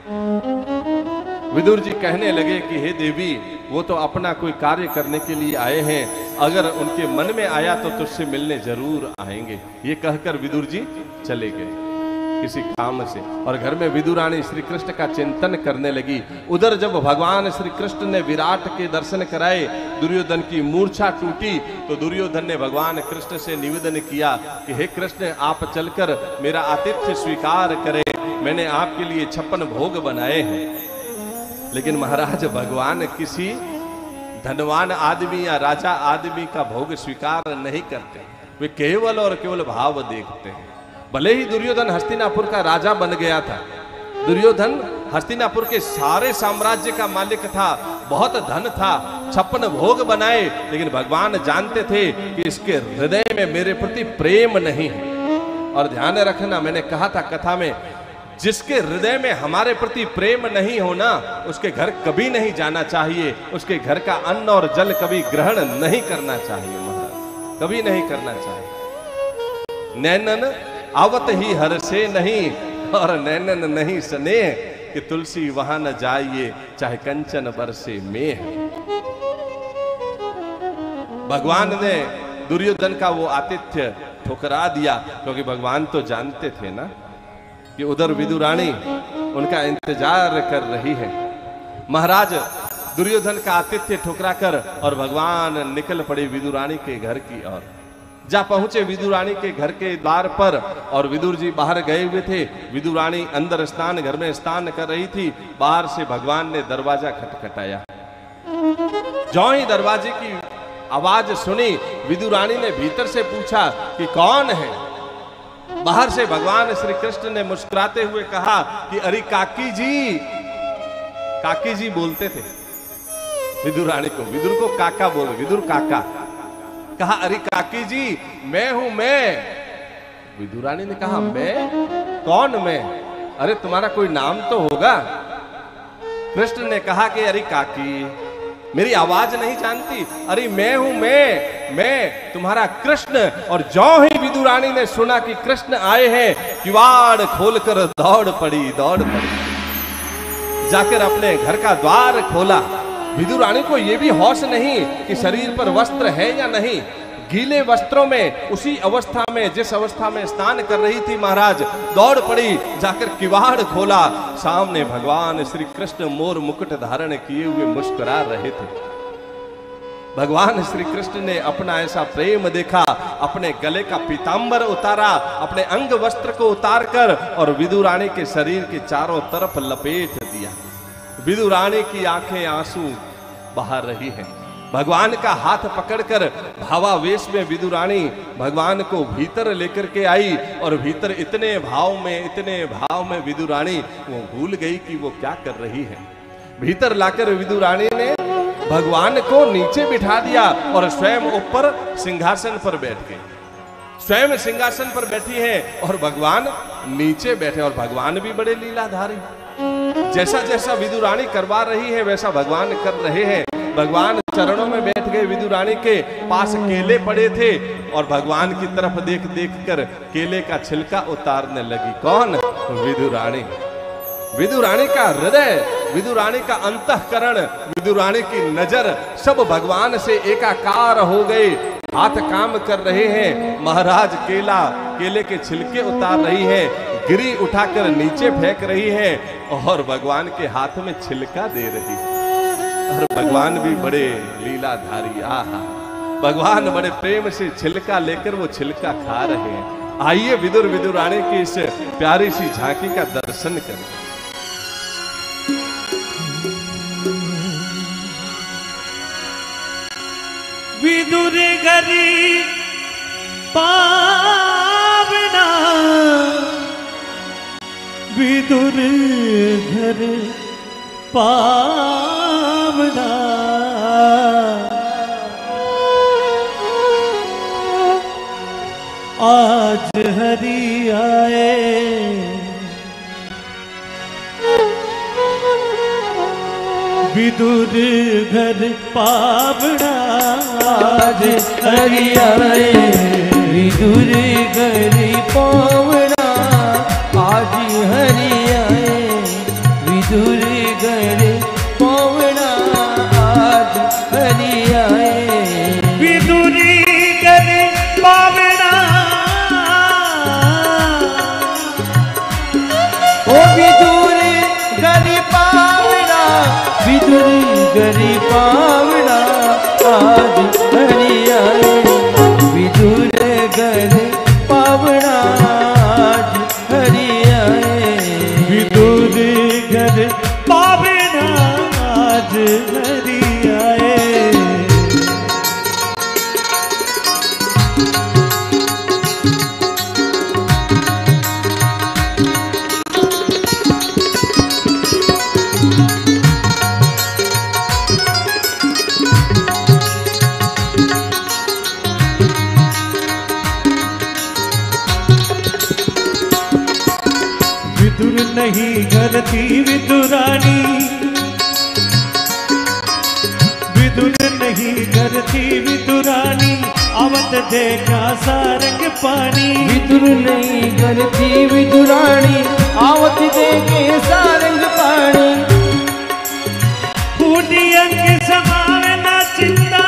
विदुर जी कहने लगे कि हे देवी, वो तो अपना कोई कार्य करने के लिए आए हैं, अगर उनके मन में आया तो तुझसे मिलने जरूर आएंगे। ये कहकर विदुर जी चले गए किसी काम से, और घर में विदुरानी श्री कृष्ण का चिंतन करने लगी। उधर जब भगवान श्री कृष्ण ने विराट के दर्शन कराए, दुर्योधन की मूर्छा टूटी, तो दुर्योधन ने भगवान कृष्ण से निवेदन किया कि हे कृष्ण, आप चलकर मेरा आतिथ्य स्वीकार करें, मैंने आपके लिए 56 भोग बनाए हैं। लेकिन महाराज भगवान किसी धनवान आदमी या राजा आदमी का भोग स्वीकार नहीं करते, वे केवल और केवल भाव देखते हैं। भले ही दुर्योधन हस्तिनापुर का राजा बन गया था, दुर्योधन हस्तिनापुर के सारे साम्राज्य का मालिक था, बहुत धन था, 56 भोग बनाए, लेकिन भगवान जानते थे कि इसके हृदय में मेरे प्रति प्रेम नहीं है। और ध्यान रखना, मैंने कहा था कथा में, जिसके हृदय में हमारे प्रति प्रेम नहीं होना, उसके घर कभी नहीं जाना चाहिए, उसके घर का अन्न और जल कभी ग्रहण नहीं करना चाहिए, महाराज कभी नहीं करना चाहिए। नैनन आवत ही हर से नहीं, और नैनन नहीं सने कि तुलसी वहां न जाइए, चाहे कंचन बरसे मेह। भगवान ने दुर्योधन का वो आतिथ्य ठुकरा दिया, क्योंकि भगवान तो जानते थे ना कि उधर विदुरानी उनका इंतजार कर रही है। महाराज दुर्योधन का आतिथ्य ठुकरा कर और भगवान निकल पड़े विदुरानी के घर की ओर। जा पहुंचे विदुरानी के घर के द्वार पर, और विदुर जी बाहर गए हुए थे। विदुरानी अंदर स्नान घर में स्नान कर रही थी। बाहर से भगवान ने दरवाजा खटखटाया। जो ही दरवाजे की आवाज सुनी, विदुरानी ने भीतर से पूछा कि कौन है। बाहर से भगवान श्री कृष्ण ने मुस्कुराते हुए कहा कि अरे काकी जी बोलते थे। विदुर रानी को, विदुर को काका बोल, विदुर काका। कहा अरे काकी जी मैं हूं मैं। विदुर रानी ने कहा मैं? कौन मैं? अरे तुम्हारा कोई नाम तो होगा। कृष्ण ने कहा कि अरे काकी मेरी आवाज नहीं जानती? अरे मैं हूं मैं तुम्हारा कृष्ण। और जो ही विदुर रानी ने सुना कि कृष्ण आए हैं, किवाड़ खोलकर दौड़ पड़ी। जाकर अपने घर का द्वार खोला। विदुर रानी को यह भी होश नहीं कि शरीर पर वस्त्र है या नहीं। गीले वस्त्रों में उसी अवस्था में, जिस अवस्था में स्नान कर रही थी महाराज, दौड़ पड़ी, जाकर किवाड़ खोला। सामने भगवान श्री कृष्ण मोर मुकुट धारण किए हुए मुस्कुरा रहे थे। भगवान श्री कृष्ण ने अपना ऐसा प्रेम देखा, अपने गले का पीतांबर उतारा, अपने अंग वस्त्र को उतारकर और विदुर रानी के शरीर के चारों तरफ लपेट दिया। विदुर रानी की आंखें आंसू बहा रही हैं। भगवान का हाथ पकड़कर भावावेश में विदुर रानी भगवान को भीतर लेकर के आई। और भीतर इतने भाव में विदुर रानी वो भूल गई कि वो क्या कर रही है। भीतर लाकर विदुर रानी ने भगवान को नीचे बिठा दिया और स्वयं ऊपर सिंहासन पर बैठ गई। स्वयं सिंहासन पर बैठी है और भगवान नीचे बैठे। और भगवान भी बड़े लीलाधारी, जैसा जैसा विदुर रानी करवा रही है वैसा भगवान कर रहे हैं। भगवान चरणों में बैठ गए। विदुर रानी के पास केले पड़े थे और भगवान की तरफ देख देख कर केले का छिलका उतारने लगी। कौन? विदुर रानी। विदुर रानी का हृदय, विदुर रानी का अंतःकरण, विदुर रानी की नजर सब भगवान से एकाकार हो गए। हाथ काम कर रहे हैं। महाराज केले के छिलके उतार रही है, गिरी उठाकर नीचे फेंक रही है और भगवान के हाथ में छिलका दे रही है। और भगवान भी बड़े लीलाधारी, आहा, भगवान बड़े प्रेम से छिलका लेकर वो छिलका खा रहे हैं। आइए विदुर रानी की इस प्यारी सी झांकी का दर्शन करें। विदुर गरी पावना, विदुर घर पावना, आज हरि आए, विदुर घर पावना, आज हरि आए, विदुर घर पावना, आज हरि आए, विदुर घर पावना, आज हरि आए, विदुर घर पावना, ओ विदुर घर पावना, विदुर घर पावना, आज हरि आए, विदुर घर पावना, आज हरि आए, विदुर घर पावना, आज हरि आए। विदुर नहीं घर थी विदुरानी, विदुर नहीं घर थी विदुरानी, आवत देखा सारंग पानी, विदुर नहीं घर थी विदुरानी, आवत देखे सारंग पानी, बूढ़ी अंग समावे ना चिंता,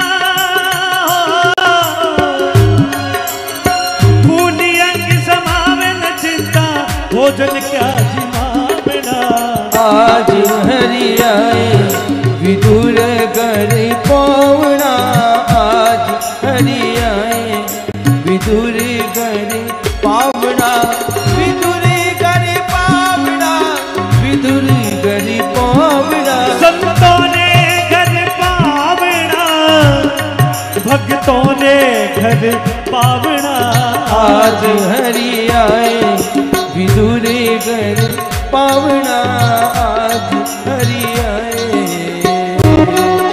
बूढ़ी अंग समावे ना चिंता, भोजन क्या जिमावना, आज हरि आए, विदुर घर पावना, आज हरि आए, विदुर घर पावना, विदुर घर पावना, विदुर घर पावना, संतों ने घर पावना, भक्तों ने घर पावना, आज हरि आए, विदुर घर पावना, आज हरि आए।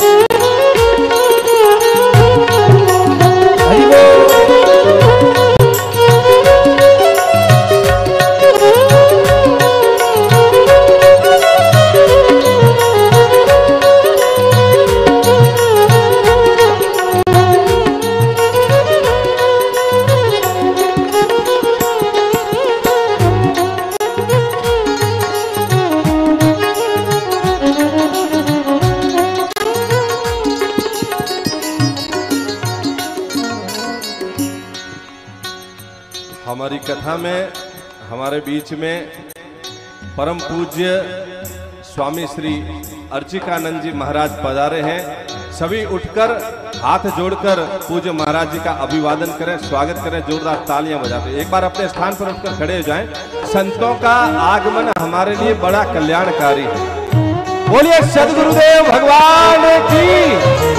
कथा में हमारे बीच में परम पूज्य स्वामी श्री अर्चिकानंद जी महाराज पधारे हैं। सभी उठकर हाथ जोड़कर पूज्य महाराज जी का अभिवादन करें, स्वागत करें, जोरदार तालियां बजाते। एक बार अपने स्थान पर उठकर खड़े हो जाएं। संतों का आगमन हमारे लिए बड़ा कल्याणकारी है। बोलिए सद्गुरुदेव भगवान की।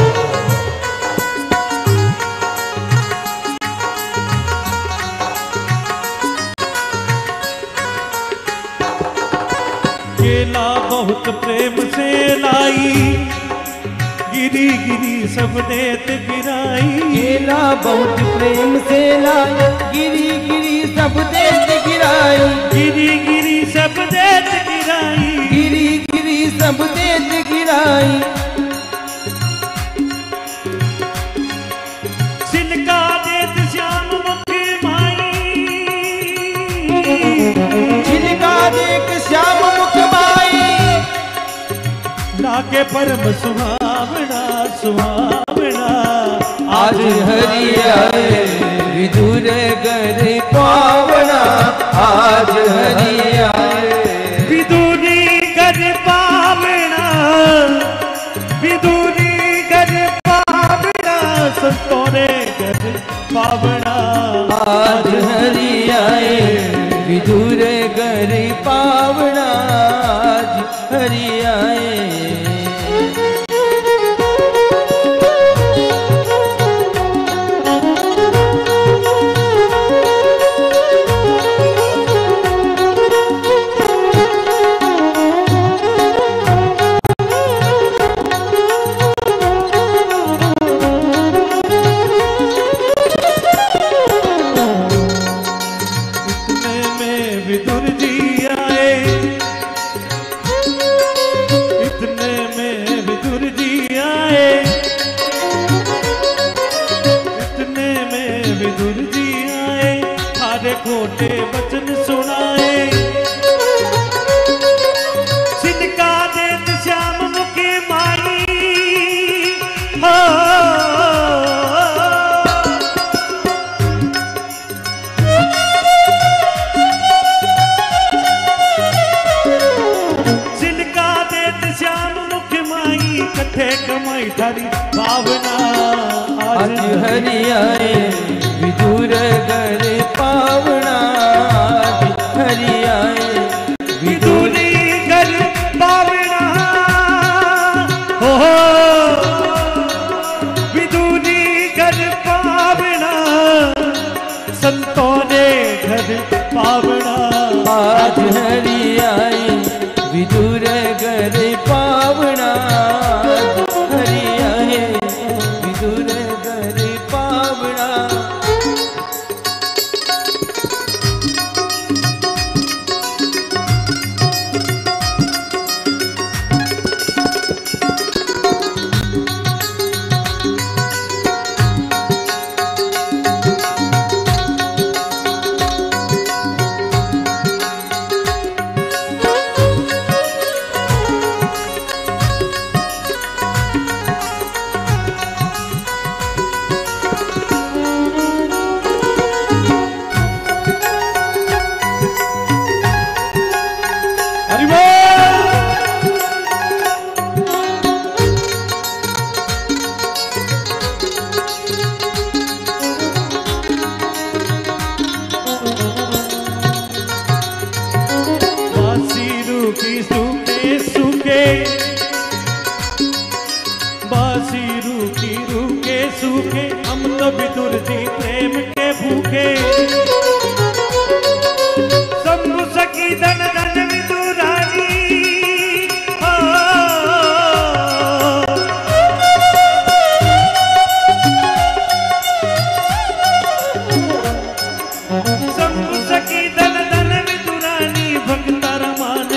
केला बहुत प्रेम से लाई, गिरी गिरी सब देत गिराई। केला बहुत प्रेम से लाई, गिरी गिरी सब देत गिराई। गिरी गिरी सब देत गिराई। गिरी गिरी सब देत गिराई। सिलका देत श्याम मुखी माई। छिलका देख श्याम मुख माई। लागे परम सुहावना सुहावना। आज हरि आए विदुर घर पावना। आज हरि आए विदुरी घर पावना। विदुरी घर पावना। संतों ने घर पावना। आज हरि आए विदुर घर पावना। आज हरि आए। खोटे वचन सुनाए। सिलका देत श्याम मुखी माई। हो सिलका देत श्याम मुखी माई। कथे कमाई थारी भावना। आज हरि आए विदुर घर पावना। हरि आए विदुरी घर पावना। हो विदुरी घर पावना। संतों ने घर पावना। आज हरि आए विदुर घर पावना। हरि आए विदुर घर पावना। सूखे हम तो विदुर जी प्रेम के भूखे। शंभु सखी धन धन विदुरानी। शंभु सखी धन धन विदुरानी। भक्तर मान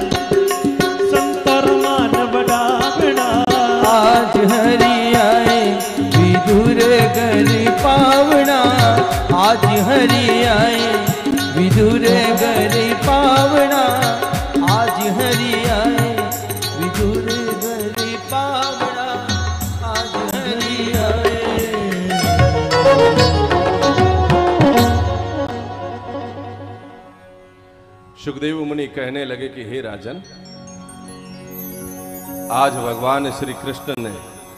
संतर मान बड़ा बड़ा। आज हरि आए विदुर घर पावना। आज हरि आए विदुर घर पावना। आज हरि आए विदुर घर पावना। आज हरि आए। सुखदेव मुनि कहने लगे कि हे राजन, आज भगवान श्री कृष्ण ने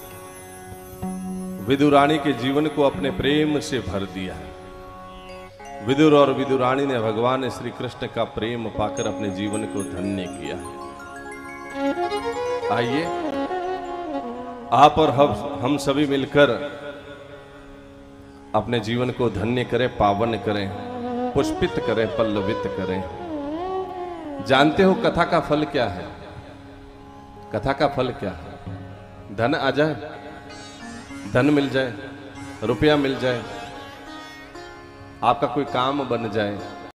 विदुरानी के जीवन को अपने प्रेम से भर दिया। विदुर और विदुरानी ने भगवान श्री कृष्ण का प्रेम पाकर अपने जीवन को धन्य किया। आइए आप और हम सभी मिलकर अपने जीवन को धन्य करें, पावन करें, पुष्पित करें, पल्लवित करें। जानते हो कथा का फल क्या है? कथा का फल क्या है? धन आ जाए, धन मिल जाए, रुपया मिल जाए, आपका कोई काम बन जाए,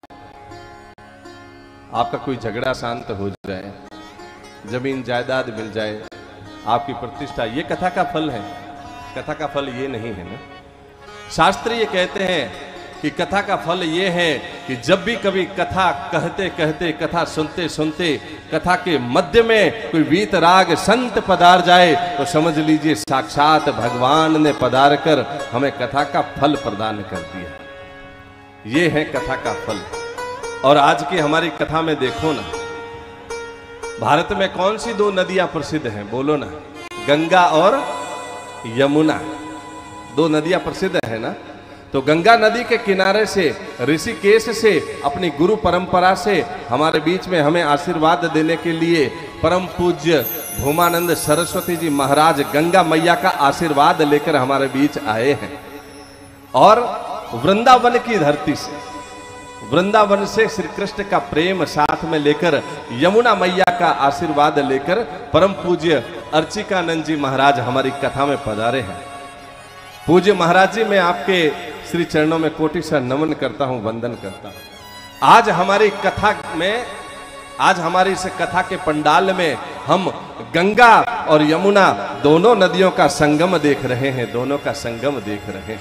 आपका कोई झगड़ा शांत हो जाए, जमीन जायदाद मिल जाए, आपकी प्रतिष्ठा, ये कथा का फल है। कथा का फल ये नहीं है ना। शास्त्र ये कहते हैं कि कथा का फल ये है कि जब भी कभी कथा कहते कहते, कथा सुनते सुनते, कथा के मध्य में कोई वीतराग संत पधार जाए तो समझ लीजिए साक्षात भगवान ने पधार कर हमें कथा का फल प्रदान कर दिया। ये है कथा का फल। और आज की हमारी कथा में देखो ना, भारत में कौन सी दो नदियां प्रसिद्ध हैं? बोलो ना। गंगा और यमुना, दो नदियां प्रसिद्ध है ना। तो गंगा नदी के किनारे से, ऋषिकेश से, अपनी गुरु परंपरा से हमारे बीच में हमें आशीर्वाद देने के लिए परम पूज्य भूमानंद सरस्वती जी महाराज गंगा मैया का आशीर्वाद लेकर हमारे बीच आए हैं। और वृंदावन की धरती से, वृंदावन से श्री कृष्ण का प्रेम साथ में लेकर, यमुना मैया का आशीर्वाद लेकर परम पूज्य अर्चिकानंद जी महाराज हमारी कथा में पधारे हैं। पूज्य महाराज जी, मैं आपके श्री चरणों में कोटि सा नमन करता हूं, वंदन करता हूं। आज हमारी कथा में, आज हमारी इस कथा के पंडाल में हम गंगा और यमुना दोनों नदियों का संगम देख रहे हैं, दोनों का संगम देख रहे हैं।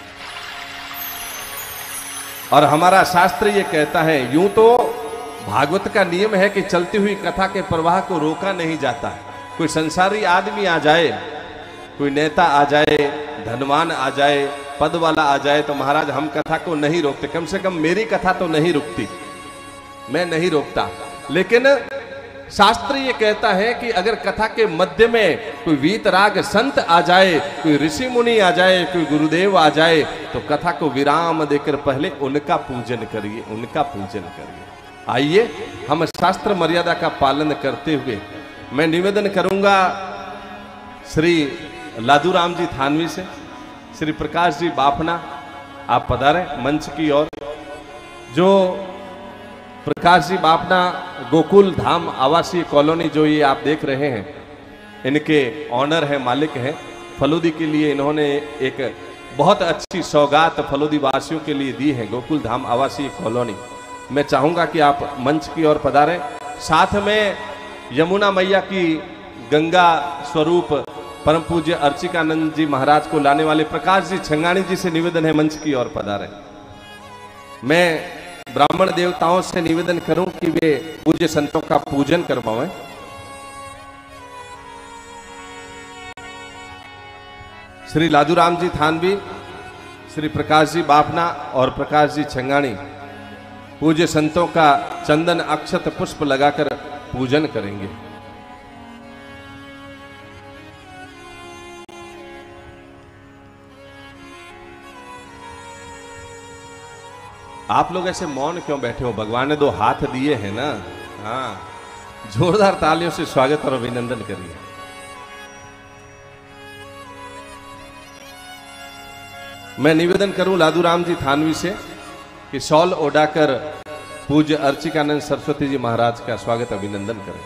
और हमारा शास्त्र ये कहता है, यूं तो भागवत का नियम है कि चलती हुई कथा के प्रवाह को रोका नहीं जाता। कोई संसारी आदमी आ जाए, कोई नेता आ जाए, धनवान आ जाए, पद वाला आ जाए, तो महाराज हम कथा को नहीं रोकते। कम से कम मेरी कथा तो नहीं रुकती, मैं नहीं रोकता। लेकिन शास्त्र ये कहता है कि अगर कथा के मध्य में कोई वीतराग संत आ जाए, कोई ऋषि मुनि आ जाए, कोई गुरुदेव आ जाए, तो कथा को विराम देकर पहले उनका पूजन करिए, उनका पूजन करिए। आइए हम शास्त्र मर्यादा का पालन करते हुए मैं निवेदन करूंगा श्री लादूराम जी थानवी से, श्री प्रकाश जी बाफना, आप पधारें मंच की ओर। जो प्रकाश जी बाफना गोकुल धाम आवासीय कॉलोनी जो ये आप देख रहे हैं, इनके ऑनर हैं, मालिक हैं। फलूदी के लिए इन्होंने एक बहुत अच्छी सौगात फलूदी वासियों के लिए दी है, गोकुल धाम आवासीय कॉलोनी। मैं चाहूंगा कि आप मंच की ओर पधारें। साथ में यमुना मैया की गंगा स्वरूप परम पूज्य अर्चिकानंद जी महाराज को लाने वाले प्रकाश जी छंगानी जी से निवेदन है, मंच की ओर पधारें। मैं ब्राह्मण देवताओं से निवेदन करूं कि वे पूज्य संतों का पूजन करवाएं। श्री लादूराम जी थानवी, श्री प्रकाश जी बाफना और प्रकाश जी छंगानी पूज्य संतों का चंदन अक्षत पुष्प लगाकर पूजन करेंगे। आप लोग ऐसे मौन क्यों बैठे हो? भगवान ने दो हाथ दिए हैं ना। हाँ, जोरदार तालियों से स्वागत और अभिनंदन करिए। मैं निवेदन करूं लादूराम जी थानवी से कि शॉल ओढ़ाकर पूज्य अर्चिकानंद सरस्वती जी महाराज का स्वागत अभिनंदन करें।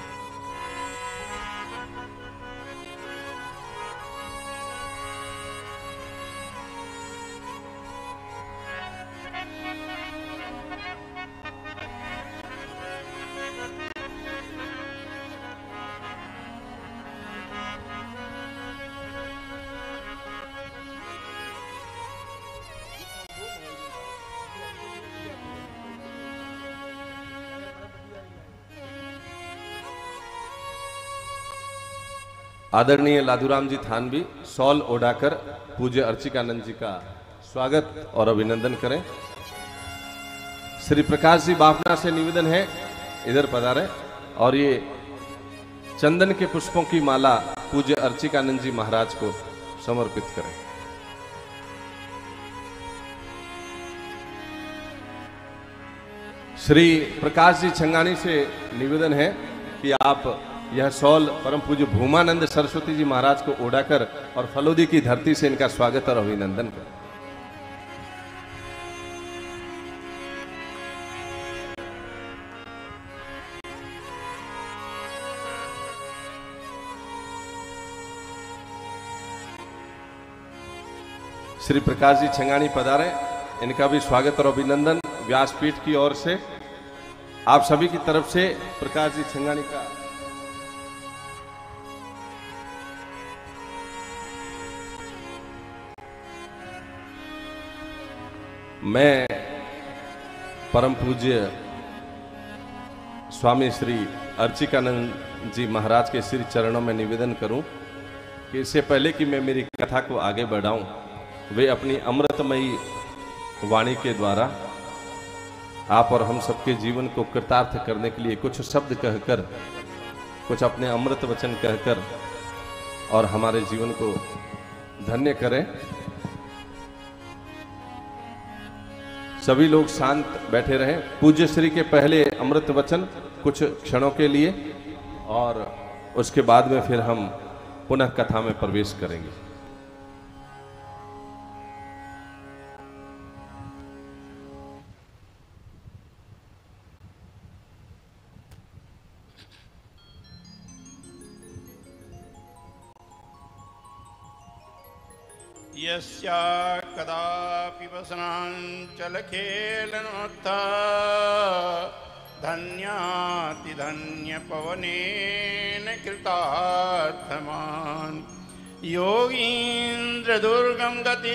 आदरणीय लादूराम जी थानवी शॉल ओढ़ाकर पूज्य अर्चिकानंद जी का स्वागत और अभिनंदन करें। श्री प्रकाश जी बाफना से निवेदन है इधर पधारें और ये चंदन के पुष्पों की माला पूज्य अर्चिकानंद जी महाराज को समर्पित करें। श्री प्रकाश जी छंगानी से निवेदन है कि आप यह शॉल परम पूज्य भूमानंद सरस्वती जी महाराज को ओढ़ाकर और फलोदी की धरती से इनका स्वागत और अभिनंदन करें। श्री प्रकाश जी छंगानी पधारे, इनका भी स्वागत और अभिनंदन व्यासपीठ की ओर से आप सभी की तरफ से। प्रकाश जी छंगानी का मैं परम पूज्य स्वामी श्री अर्चिकानंद जी महाराज के श्री चरणों में निवेदन करूं कि इससे पहले कि मैं मेरी कथा को आगे बढ़ाऊं, वे अपनी अमृतमयी वाणी के द्वारा आप और हम सबके जीवन को कृतार्थ करने के लिए कुछ शब्द कहकर, कुछ अपने अमृत वचन कहकर और हमारे जीवन को धन्य करें। सभी लोग शांत बैठे रहें। पूज्य श्री के पहले अमृत वचन कुछ क्षणों के लिए और उसके बाद में फिर हम पुनः कथा में प्रवेश करेंगे। यस्या कदापि वसनाञ्चलखेलनोत्था धन्यातिधन्यपवनेन कृतार्थमान् योगीन्द्रदुर्गं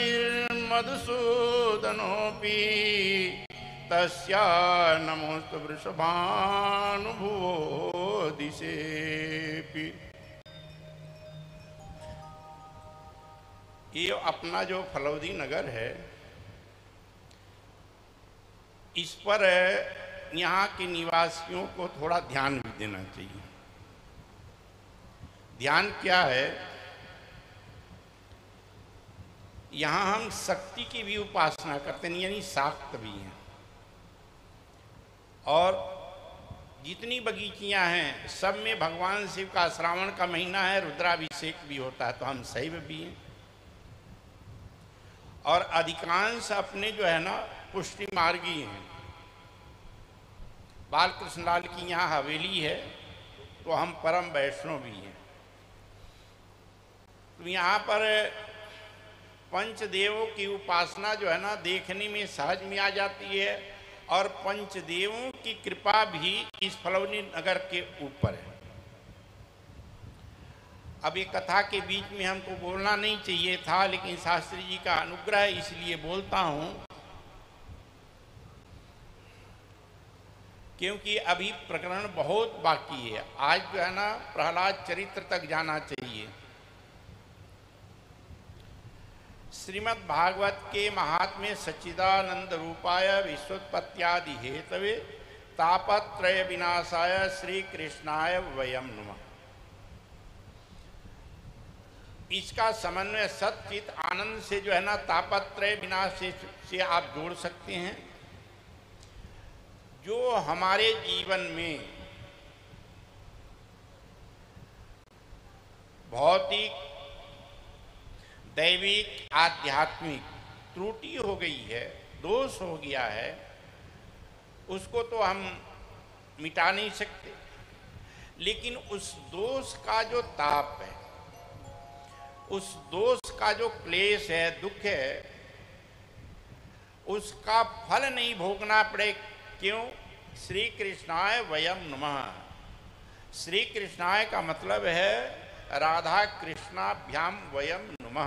गतिर्मधुसूदनोऽपि तस्या नमोस्तु वृषभानुभुवो दिशेऽपि। ये अपना जो फलौदी नगर है, इस पर यहाँ के निवासियों को थोड़ा ध्यान भी देना चाहिए। ध्यान क्या है, यहाँ हम शक्ति की भी उपासना करते हैं, यानी शाक्त भी हैं, और जितनी बगीचियाँ हैं सब में भगवान शिव का श्रावण का महीना है, रुद्राभिषेक भी होता है, तो हम शैव भी हैं। और अधिकांश अपने जो है ना पुष्टि मार्गी हैं। बाल कृष्ण लाल की यहाँ हवेली है, तो हम परम वैष्णव भी हैं। तो यहाँ पर पंचदेवों की उपासना जो है ना देखने में सहज में आ जाती है, और पंचदेवों की कृपा भी इस फलौदी नगर के ऊपर है। अब ये कथा के बीच में हमको बोलना नहीं चाहिए था, लेकिन शास्त्री जी का अनुग्रह है इसलिए बोलता हूँ, क्योंकि अभी प्रकरण बहुत बाकी है। आज जो है ना प्रहलाद चरित्र तक जाना चाहिए। श्रीमद् भागवत के महात्म्य सच्चिदानंद रूपाय विश्वोत्पत्त्यादि हेतवे तापत्रय विनाशाय श्री कृष्णाय वयम नमः। इसका समन्वय सच्चित आनंद से जो है ना तापत्रय विनाश से आप जोड़ सकते हैं। जो हमारे जीवन में भौतिक, दैविक, आध्यात्मिक त्रुटि हो गई है, दोष हो गया है, उसको तो हम मिटा नहीं सकते, लेकिन उस दोष का जो ताप है, उस दोष का जो क्लेश है, दुख है, उसका फल नहीं भोगना पड़े। क्यों? श्री कृष्णाय वयम नमः। श्री कृष्णाय का मतलब है राधा कृष्णाभ्याम वयम नमः।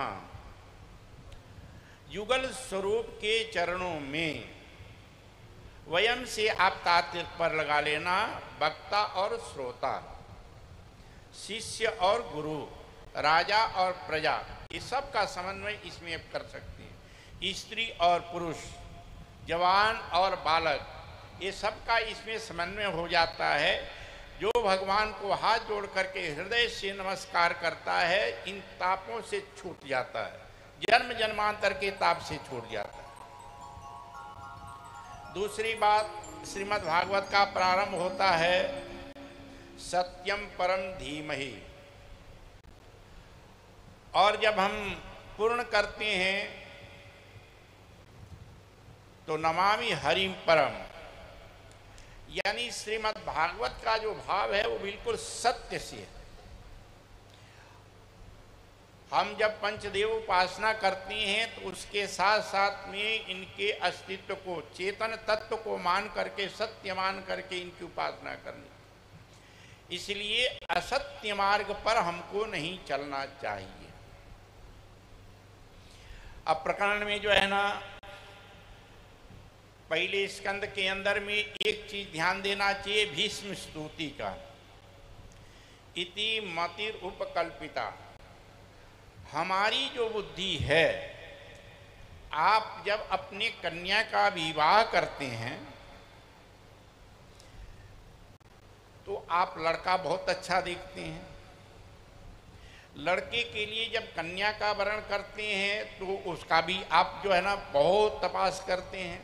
युगल स्वरूप के चरणों में वयम से आप तात्पर्य पर लगा लेना, वक्ता और श्रोता, शिष्य और गुरु, राजा और प्रजा, ये सब का समन्वय इसमें कर सकते हैं। स्त्री और पुरुष, जवान और बालक, ये सब का इसमें समन्वय हो जाता है। जो भगवान को हाथ जोड़ करके हृदय से नमस्कार करता है, इन तापों से छूट जाता है, जन्म जन्मांतर के ताप से छूट जाता है। दूसरी बात, श्रीमद् भागवत का प्रारंभ होता है सत्यम परम धीमहि, और जब हम पूर्ण करते हैं तो नमामि हरिम परम, यानी श्रीमद् भागवत का जो भाव है वो बिल्कुल सत्य से है। हम जब पंचदेव उपासना करते हैं तो उसके साथ साथ में इनके अस्तित्व को, चेतन तत्व को मान करके, सत्य मान करके इनकी उपासना करनी। इसलिए असत्य मार्ग पर हमको नहीं चलना चाहिए। अब प्रकरण में जो है ना, पहले स्कंद के अंदर में एक चीज ध्यान देना चाहिए, भीष्म स्तुति का। इति मतिर उपकल्पिता, हमारी जो बुद्धि है, आप जब अपने कन्या का विवाह करते हैं तो आप लड़का बहुत अच्छा देखते हैं। लड़के के लिए जब कन्या का वरण करते हैं तो उसका भी आप जो है ना बहुत तपास करते हैं।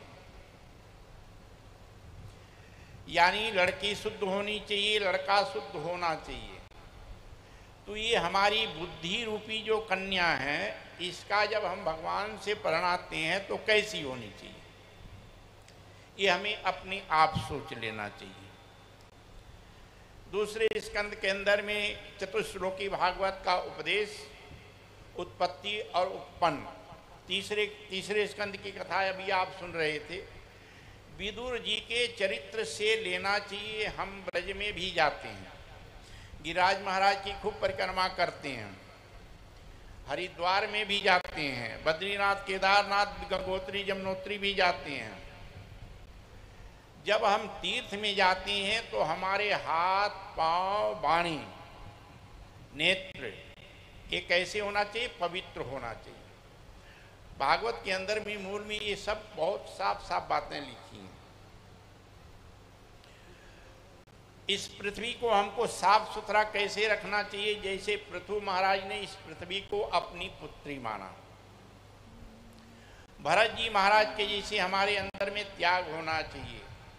यानी लड़की शुद्ध होनी चाहिए, लड़का शुद्ध होना चाहिए। तो ये हमारी बुद्धि रूपी जो कन्या है, इसका जब हम भगवान से परिणाते हैं तो कैसी होनी चाहिए, ये हमें अपने आप सोच लेना चाहिए। दूसरे स्कंद के अंदर में चतुश्लोकी भागवत का उपदेश, उत्पत्ति और उत्पन्न, तीसरे स्कंद की कथा अभी आप सुन रहे थे। विदुर जी के चरित्र से लेना चाहिए। हम ब्रज में भी जाते हैं, गिरिराज महाराज की खूब परिक्रमा करते हैं, हरिद्वार में भी जाते हैं, बद्रीनाथ, केदारनाथ, गंगोत्री, यमुनोत्री भी जाते हैं। जब हम तीर्थ में जाते हैं तो हमारे हाथ, पांव, वाणी, नेत्र, ये कैसे होना चाहिए? पवित्र होना चाहिए। भागवत के अंदर भी मूल में ये सब बहुत साफ साफ बातें लिखी हैं। इस पृथ्वी को हमको साफ सुथरा कैसे रखना चाहिए? जैसे पृथु महाराज ने इस पृथ्वी को अपनी पुत्री माना, भरत जी महाराज के जैसे हमारे अंदर में त्याग होना चाहिए।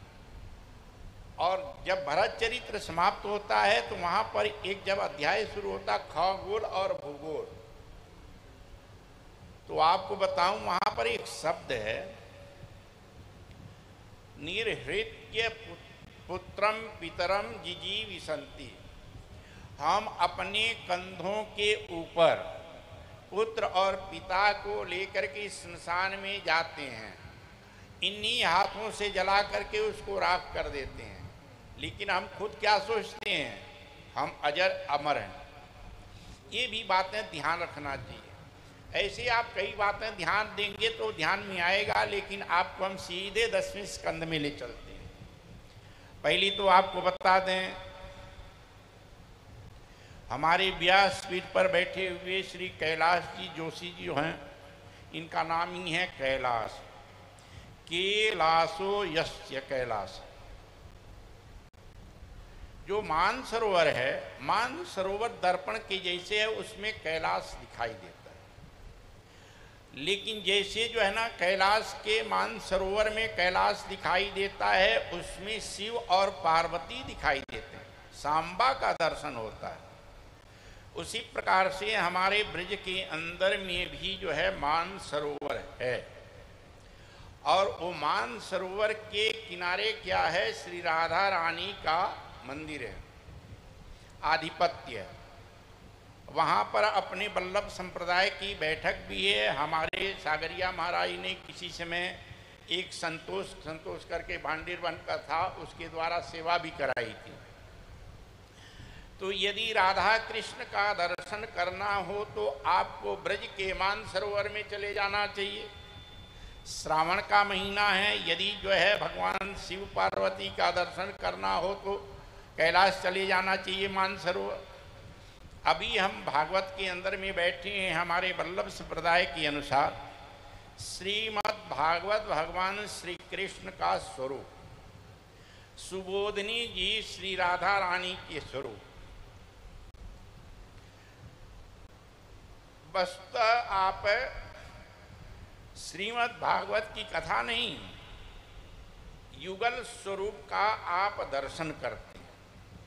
और जब भरत चरित्र समाप्त होता है तो वहां पर एक जब अध्याय शुरू होता खगोल और भूगोल, तो आपको बताऊं वहां पर एक शब्द है, निर्हृत्य पुत्रम पितरम जिजीविषन्ति। हम अपने कंधों के ऊपर पुत्र और पिता को लेकर के स्मशान में जाते हैं, इन्हीं हाथों से जला करके उसको राख कर देते हैं। लेकिन हम खुद क्या सोचते हैं? हम अजर अमर हैं। ये भी बातें ध्यान रखना चाहिए। ऐसे आप कई बातें ध्यान देंगे तो ध्यान में आएगा, लेकिन आपको हम सीधे 10वें स्कंद में ले चलते हैं। पहली तो आपको बता दें, हमारे व्यासपीठ पर बैठे हुए श्री कैलाश जी जोशी जी जो हैं, इनका नाम ही है कैलाश। कैलासो यस्य कैलाश। जो मानसरोवर है, मानसरोवर दर्पण के जैसे है, उसमें कैलाश दिखाई देता है। लेकिन जैसे जो है ना कैलाश के मानसरोवर में कैलाश दिखाई देता है, उसमें शिव और पार्वती दिखाई देते हैं, सांबा का दर्शन होता है। उसी प्रकार से हमारे ब्रज के अंदर में भी जो है मानसरोवर है, और वो मानसरोवर के किनारे क्या है? श्री राधा रानी का मंदिर है, आधिपत्य। वहाँ पर अपने वल्लभ संप्रदाय की बैठक भी है। हमारे सागरिया महाराज ने किसी समय एक संतोष करके भांडीर वन का था, उसके द्वारा सेवा भी कराई थी। तो यदि राधा कृष्ण का दर्शन करना हो तो आपको ब्रज के मानसरोवर में चले जाना चाहिए। श्रावण का महीना है, यदि जो है भगवान शिव पार्वती का दर्शन करना हो तो कैलाश चले जाना चाहिए, मानसरोवर। अभी हम भागवत के अंदर में बैठे हैं, हमारे वल्लभ संप्रदाय के अनुसार श्रीमद् भागवत भगवान श्री कृष्ण का स्वरूप सुबोधिनी जी श्री राधा रानी के स्वरूप। वस्तुतः आप श्रीमद् भागवत की कथा नहीं, युगल स्वरूप का आप दर्शन करते हैं।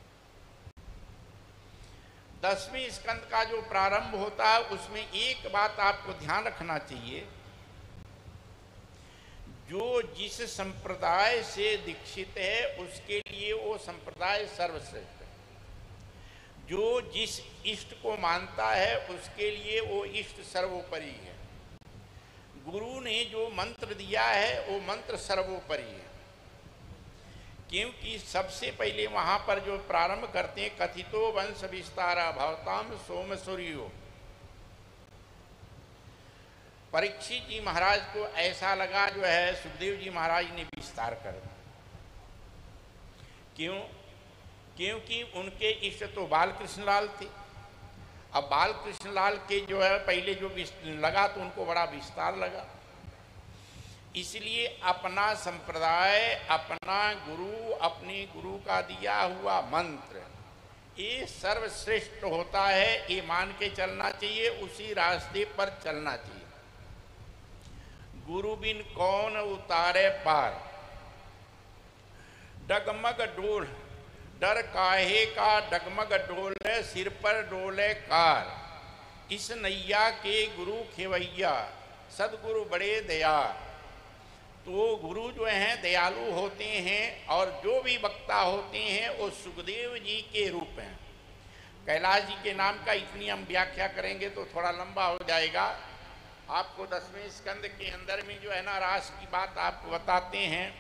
10वें स्कंद का जो प्रारंभ होता है उसमें एक बात आपको ध्यान रखना चाहिए, जो जिस संप्रदाय से दीक्षित है उसके लिए वो संप्रदाय सर्वश्रेष्ठ है। जो जिस इष्ट को मानता है उसके लिए वो इष्ट सर्वोपरि है। गुरु ने जो मंत्र दिया है वो मंत्र सर्वोपरि है, क्योंकि सबसे पहले वहाँ पर जो प्रारंभ करते हैं, कथितो वंश विस्तारा भवताम सोम सूर्यो। परीक्षित जी महाराज को ऐसा लगा जो है सुखदेव जी महाराज ने विस्तार कर दिया। क्यों? क्योंकि उनके इष्ट तो बाल कृष्ण लाल थे। अब बाल कृष्ण लाल के जो है पहले जो लगा तो उनको बड़ा विस्तार लगा, इसलिए अपना संप्रदाय, अपना गुरु, अपने गुरु का दिया हुआ मंत्र ये सर्वश्रेष्ठ होता है, ये मान के चलना चाहिए, उसी रास्ते पर चलना चाहिए। गुरु बिन कौन उतारे पार, डगमग डोल डर काहे का, डगमग डोले सिर पर डोले कार। इस नैया के गुरु खेवैया, सदगुरु बड़े दया। तो गुरु जो हैं दयालु होते हैं, और जो भी वक्ता होते हैं वो सुखदेव जी के रूप हैं। कैलाश जी के नाम का इतनी हम व्याख्या करेंगे तो थोड़ा लंबा हो जाएगा। आपको 10वें स्कंद के अंदर में जो है ना रास की बात आपको बताते हैं।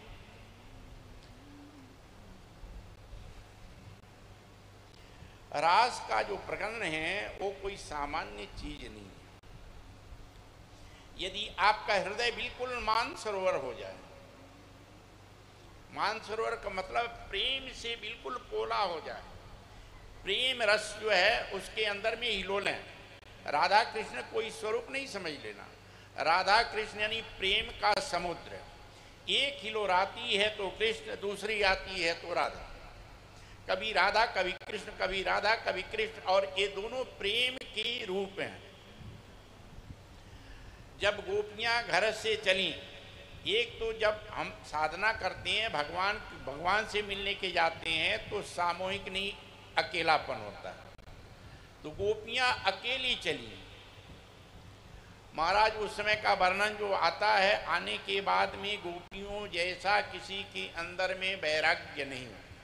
रास का जो प्रकरण है वो कोई सामान्य चीज नहीं है। यदि आपका हृदय बिल्कुल मानसरोवर हो जाए, मानसरोवर का मतलब प्रेम से बिल्कुल पोला हो जाए, प्रेम रस जो है उसके अंदर में हिलोलें। राधा कृष्ण कोई स्वरूप नहीं समझ लेना। राधा कृष्ण यानी प्रेम का समुद्र। एक हिलोराती है तो कृष्ण, दूसरी आती है तो राधा। कभी राधा कभी कृष्ण, कभी राधा कभी कृष्ण, और ये दोनों प्रेम के रूप हैं। जब गोपियां घर से चली, एक तो जब हम साधना करते हैं भगवान से मिलने के जाते हैं तो सामूहिक नहीं, अकेलापन होता है। तो गोपियां अकेली चली। महाराज उस समय का वर्णन जो आता है, आने के बाद में गोपियों जैसा किसी के अंदर में वैराग्य नहीं।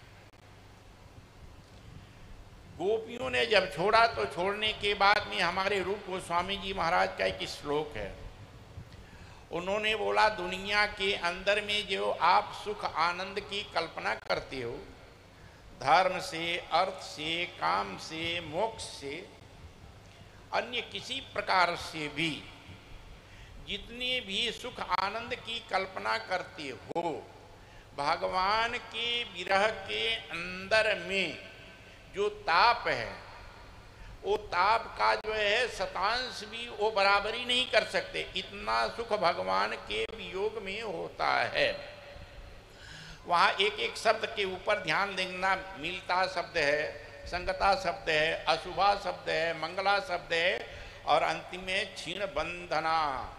गोपियों ने जब छोड़ा तो छोड़ने के बाद में हमारे रूप गोस्वामी जी महाराज का एक श्लोक है। उन्होंने बोला, दुनिया के अंदर में जो आप सुख आनंद की कल्पना करते हो, धर्म से, अर्थ से, काम से, मोक्ष से, अन्य किसी प्रकार से भी जितने भी सुख आनंद की कल्पना करते हो, भगवान के विरह के अंदर में जो ताप है, वो ताप का जो है शतांश भी वो बराबरी नहीं कर सकते। इतना सुख भगवान के वियोग में होता है। वहाँ एक एक शब्द के ऊपर ध्यान देना। मिलता शब्द है, संगता शब्द है, अशुभा शब्द है, मंगला शब्द है, और अंतिम में क्षीण बंधना।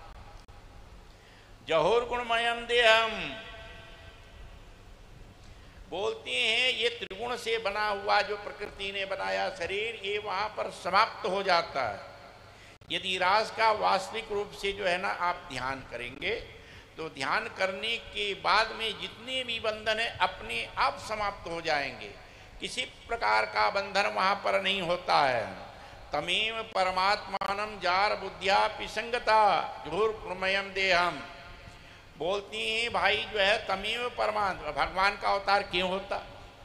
जहोर गुणमयम देहम, बोलते हैं ये त्रिगुण से बना हुआ जो प्रकृति ने बनाया शरीर, ये वहाँ पर समाप्त हो जाता है। यदि रास का वास्तविक रूप से जो है ना आप ध्यान करेंगे तो ध्यान करने के बाद में जितने भी बंधन है अपने आप समाप्त हो जाएंगे। किसी प्रकार का बंधन वहाँ पर नहीं होता है। तमेव परमात्मानम जार बुद्धिया पिसंगता झूर प्रमयम देहम। बोलती हैं भाई जो है तमेव परमात्मा, भगवान का अवतार क्यों होता?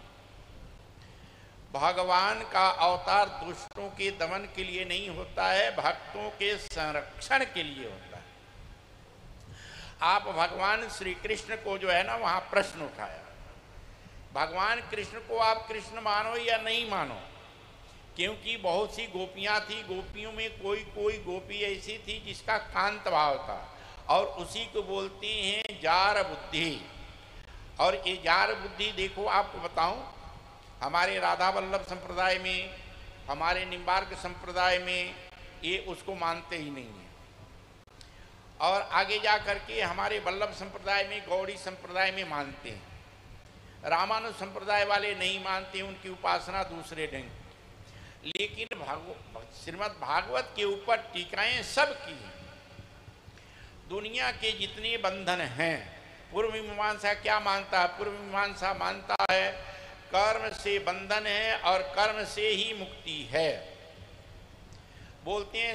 भगवान का अवतार दुष्टों के दमन के लिए नहीं होता है, भक्तों के संरक्षण के लिए होता है। आप भगवान श्री कृष्ण को जो है ना वहाँ प्रश्न उठाया, भगवान कृष्ण को आप कृष्ण मानो या नहीं मानो? क्योंकि बहुत सी गोपियाँ थी, गोपियों में कोई कोई गोपी ऐसी थी जिसका कांत भाव था, और उसी को बोलते हैं जार बुद्धि। और ये जार बुद्धि देखो, आपको बताऊं, हमारे राधा वल्लभ संप्रदाय में, हमारे निम्बार्क संप्रदाय में ये उसको मानते ही नहीं है। और आगे जा करके हमारे वल्लभ संप्रदाय में, गौड़ी संप्रदाय में मानते हैं। रामानुज संप्रदाय वाले नहीं मानते, उनकी उपासना दूसरे ढंग। लेकिन श्रीमद् भागवत के ऊपर टीकाएं सब की हैं। दुनिया के जितने बंधन हैं, पूर्व मीमांसा क्या मानता है? पूर्व मीमांसा मानता है कर्म से बंधन है और कर्म से ही मुक्ति है। बोलते हैं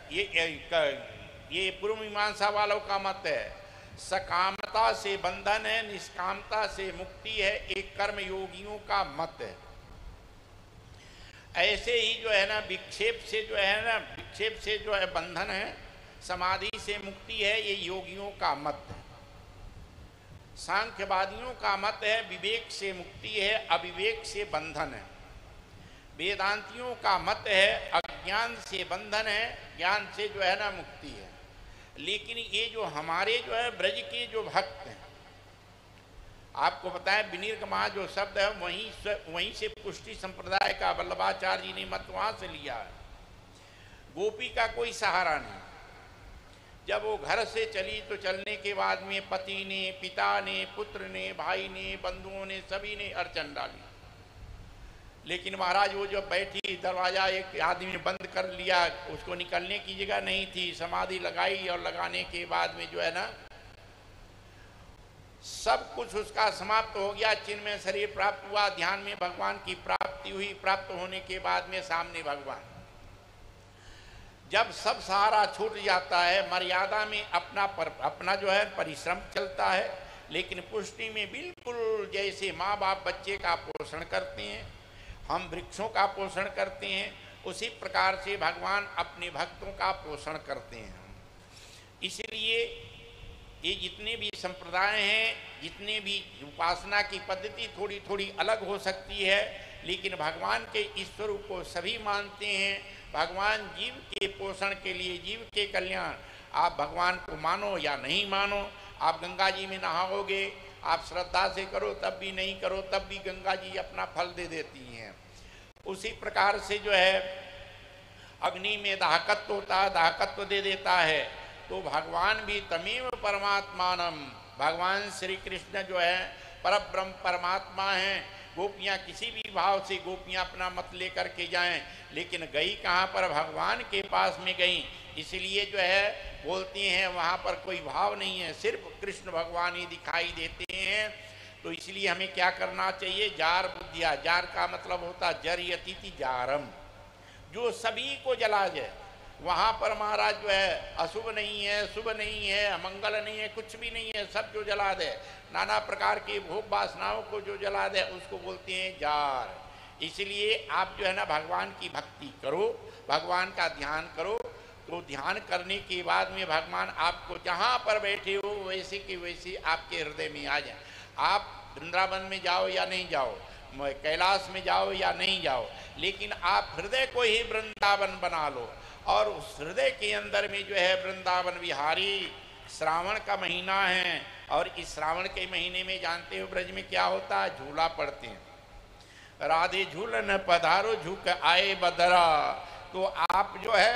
ये पूर्व मीमांसा वालों का मत है, सकामता से बंधन है, निष्कामता से मुक्ति है, एक कर्म योगियों का मत है। ऐसे ही जो है ना विक्षेप से जो है बंधन है, समाधि से मुक्ति है, ये योगियों का मत है। सांख्यवादियों का मत है विवेक से मुक्ति है, अविवेक से बंधन है। वेदांतियों का मत है अज्ञान से बंधन है, ज्ञान से जो है ना मुक्ति है। लेकिन ये जो हमारे जो है ब्रज के जो भक्त हैं, आपको पता है विनिर्ग महा जो शब्द है वहीं से पुष्टि संप्रदाय का वल्लभाचार्य जी ने मत वहां से लिया है। गोपी का कोई सहारा नहीं। जब वो घर से चली तो चलने के बाद में पति ने, पिता ने, पुत्र ने, भाई ने, बंधुओं ने, सभी ने अड़चन डाली। लेकिन महाराज वो जब बैठी, दरवाजा एक आदमी ने बंद कर लिया, उसको निकलने की जगह नहीं थी, समाधि लगाई और लगाने के बाद में जो है ना सब कुछ उसका समाप्त हो गया। चिन्मय शरीर प्राप्त हुआ, ध्यान में भगवान की प्राप्ति हुई। प्राप्त होने के बाद में सामने भगवान। जब सब सहारा छूट जाता है, मर्यादा में अपना जो है परिश्रम चलता है, लेकिन पुष्टि में बिल्कुल जैसे माँ बाप बच्चे का पोषण करते हैं, हम वृक्षों का पोषण करते हैं, उसी प्रकार से भगवान अपने भक्तों का पोषण करते हैं। इसलिए ये जितने भी संप्रदाय हैं, जितने भी उपासना की पद्धति थोड़ी थोड़ी अलग हो सकती है, लेकिन भगवान के ईश्वर को सभी मानते हैं। भगवान जीव के पोषण के लिए, जीव के कल्याण, आप भगवान को मानो या नहीं मानो, आप गंगा जी में नहाओगे, आप श्रद्धा से करो तब भी, नहीं करो तब भी गंगा जी अपना फल दे देती हैं। उसी प्रकार से जो है अग्नि में दाहकत्व होता है, दाहकत्व दे देता है। तो भगवान भी तमेव परमात्मानम, भगवान श्री कृष्ण जो है परब्रह्म परमात्मा हैं। गोपियाँ किसी भी भाव से गोपियाँ अपना मत लेकर के जाएं, लेकिन गई कहाँ पर? भगवान के पास में गई। इसलिए जो है बोलते हैं वहाँ पर कोई भाव नहीं है, सिर्फ कृष्ण भगवान ही दिखाई देते हैं। तो इसलिए हमें क्या करना चाहिए? जार बुद्धिया, जार का मतलब होता जरयति जारम, जो सभी को जला जाए। वहाँ पर महाराज जो है अशुभ नहीं है, शुभ नहीं है, अमंगल नहीं है, कुछ भी नहीं है, सब जो जला दे, नाना प्रकार के भोग वासनाओं को जो जला दे, उसको बोलते हैं जार। इसलिए आप जो है ना भगवान की भक्ति करो, भगवान का ध्यान करो, तो ध्यान करने के बाद में भगवान आपको जहाँ पर बैठे हो वैसे के वैसे आपके हृदय में आ जाए। आप वृंदावन में जाओ या नहीं जाओ, कैलाश में जाओ या नहीं जाओ, लेकिन आप हृदय को ही वृंदावन बना लो। और उस हृदय के अंदर में जो है वृंदावन विहारी। श्रावण का महीना है, और इस श्रावण के महीने में जानते हो ब्रज में क्या होता है? झूला पड़ते हैं। राधे झूलन पधारो झुक आए बदरा। तो आप जो है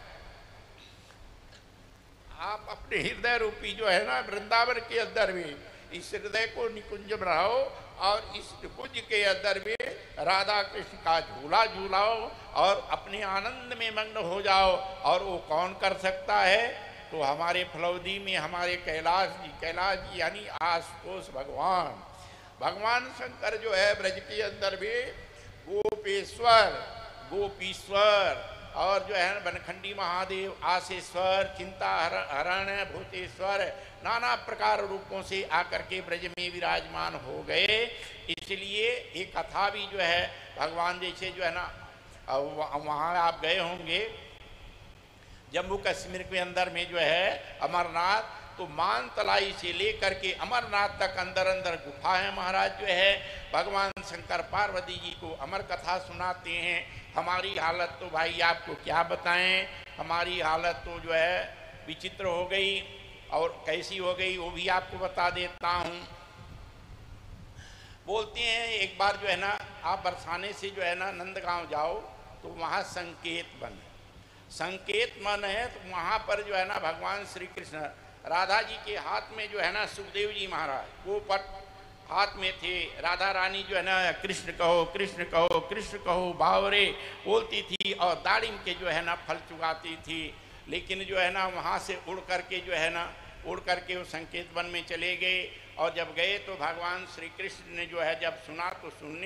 आप अपने हृदय रूपी जो है ना वृंदावन के अंदर में इस हृदय को निकुंज बनाओ, और इस निकुंज के अंदर में राधा कृष्ण का झूला झूलाओ और अपने आनंद में मग्न हो जाओ। और वो कौन कर सकता है? तो हमारे फलौदी में हमारे कैलाश जी यानी आशुतोष भगवान, भगवान शंकर जो है ब्रज के अंदर में गोपीश्वर और जो है बनखंडी महादेव, आशेश्वर, चिंता हरण, भूतेश्वर, नाना प्रकार रूपों से आकर के ब्रज में विराजमान हो गए। इसलिए ये कथा भी जो है भगवान जैसे जो है ना, वहाँ आप गए होंगे जम्मू कश्मीर के अंदर में जो है अमरनाथ, तो मानतलाई से लेकर के अमरनाथ तक अंदर अंदर गुफा है। महाराज जो है भगवान शंकर पार्वती जी को अमर कथा सुनाते हैं। हमारी हालत तो भाई आपको क्या बताएं, हमारी हालत तो जो है विचित्र हो गई। और कैसी हो गई वो भी आपको बता देता हूँ। बोलते हैं एक बार जो है ना आप बरसाने से जो है ना नंदगांव जाओ तो वहाँ संकेत वन है, संकेत मन है, तो वहाँ पर जो है ना भगवान श्री कृष्ण राधा जी के हाथ में जो है ना सुखदेव जी महाराज वो पट हाथ में थे, राधा रानी जो है ना कृष्ण कहो कृष्ण कहो कृष्ण कहो बावरे बोलती थी और दाड़िम के जो है ना फल चुगाती थी। लेकिन जो है ना वहाँ से उड़ करके जो है ना उड़ करके वो संकेत वन में चले गए और जब गए तो भगवान श्री कृष्ण ने जो है जब सुना तो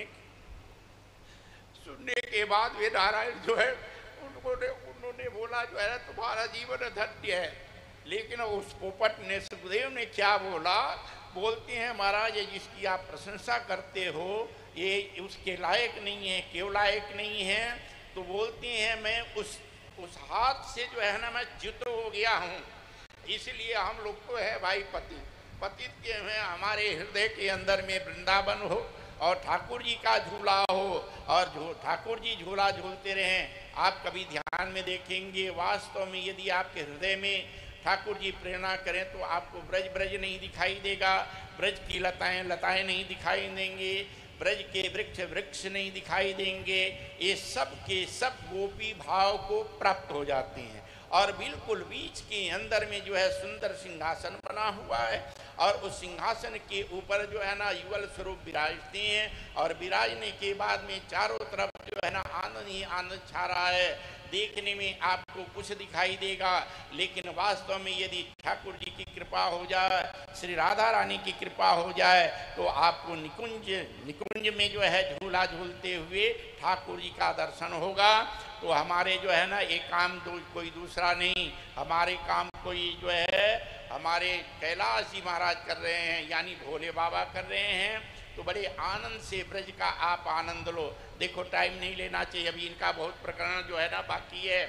सुनने के बाद वे नारायण जो है उन्होंने बोला जो है ना तुम्हारा जीवन धन्य है। लेकिन उस पोपट ने सुखदेव ने क्या बोला, बोलते हैं महाराज ये जिसकी आप प्रशंसा करते हो ये उसके लायक नहीं है, क्यों लायक नहीं है? तो बोलते हैं मैं उस हाथ से जो है ना मैं च्युत हो गया हूँ, इसलिए हम लोग को है भाई पतित के हैं हमारे हृदय के अंदर में वृंदावन हो और ठाकुर जी का झूला हो और ठाकुर जी झूला झूलते रहें। आप कभी ध्यान में देखेंगे वास्तव में यदि आपके हृदय में ठाकुर जी प्रेरणा करें तो आपको ब्रज नहीं दिखाई देगा, ब्रज की लताएं नहीं दिखाई देंगे, ब्रज के वृक्ष नहीं दिखाई देंगे। ये सब के सब गोपी भाव को प्राप्त हो जाते हैं और बिल्कुल बीच के अंदर में जो है सुंदर सिंहासन बना हुआ है और उस सिंहासन के ऊपर जो है ना युगल स्वरूप विराजते हैं और विराजने के बाद में चारों तरफ जो है ना आनंद ही आनंद छा रहा है। देखने में आपको कुछ दिखाई देगा लेकिन वास्तव में यदि ठाकुर जी की कृपा हो जाए, श्री राधा रानी की कृपा हो जाए तो आपको निकुंज में जो है झूला झूलते हुए ठाकुर जी का दर्शन होगा। तो हमारे जो है ना एक काम कोई दूसरा नहीं, हमारे काम कोई जो है हमारे कैलाश जी महाराज कर रहे हैं यानी भोले बाबा कर रहे हैं। तो बड़े आनंद से ब्रज का आप आनंद लो। देखो टाइम नहीं लेना चाहिए, अभी इनका बहुत प्रकरण जो है ना बाकी है,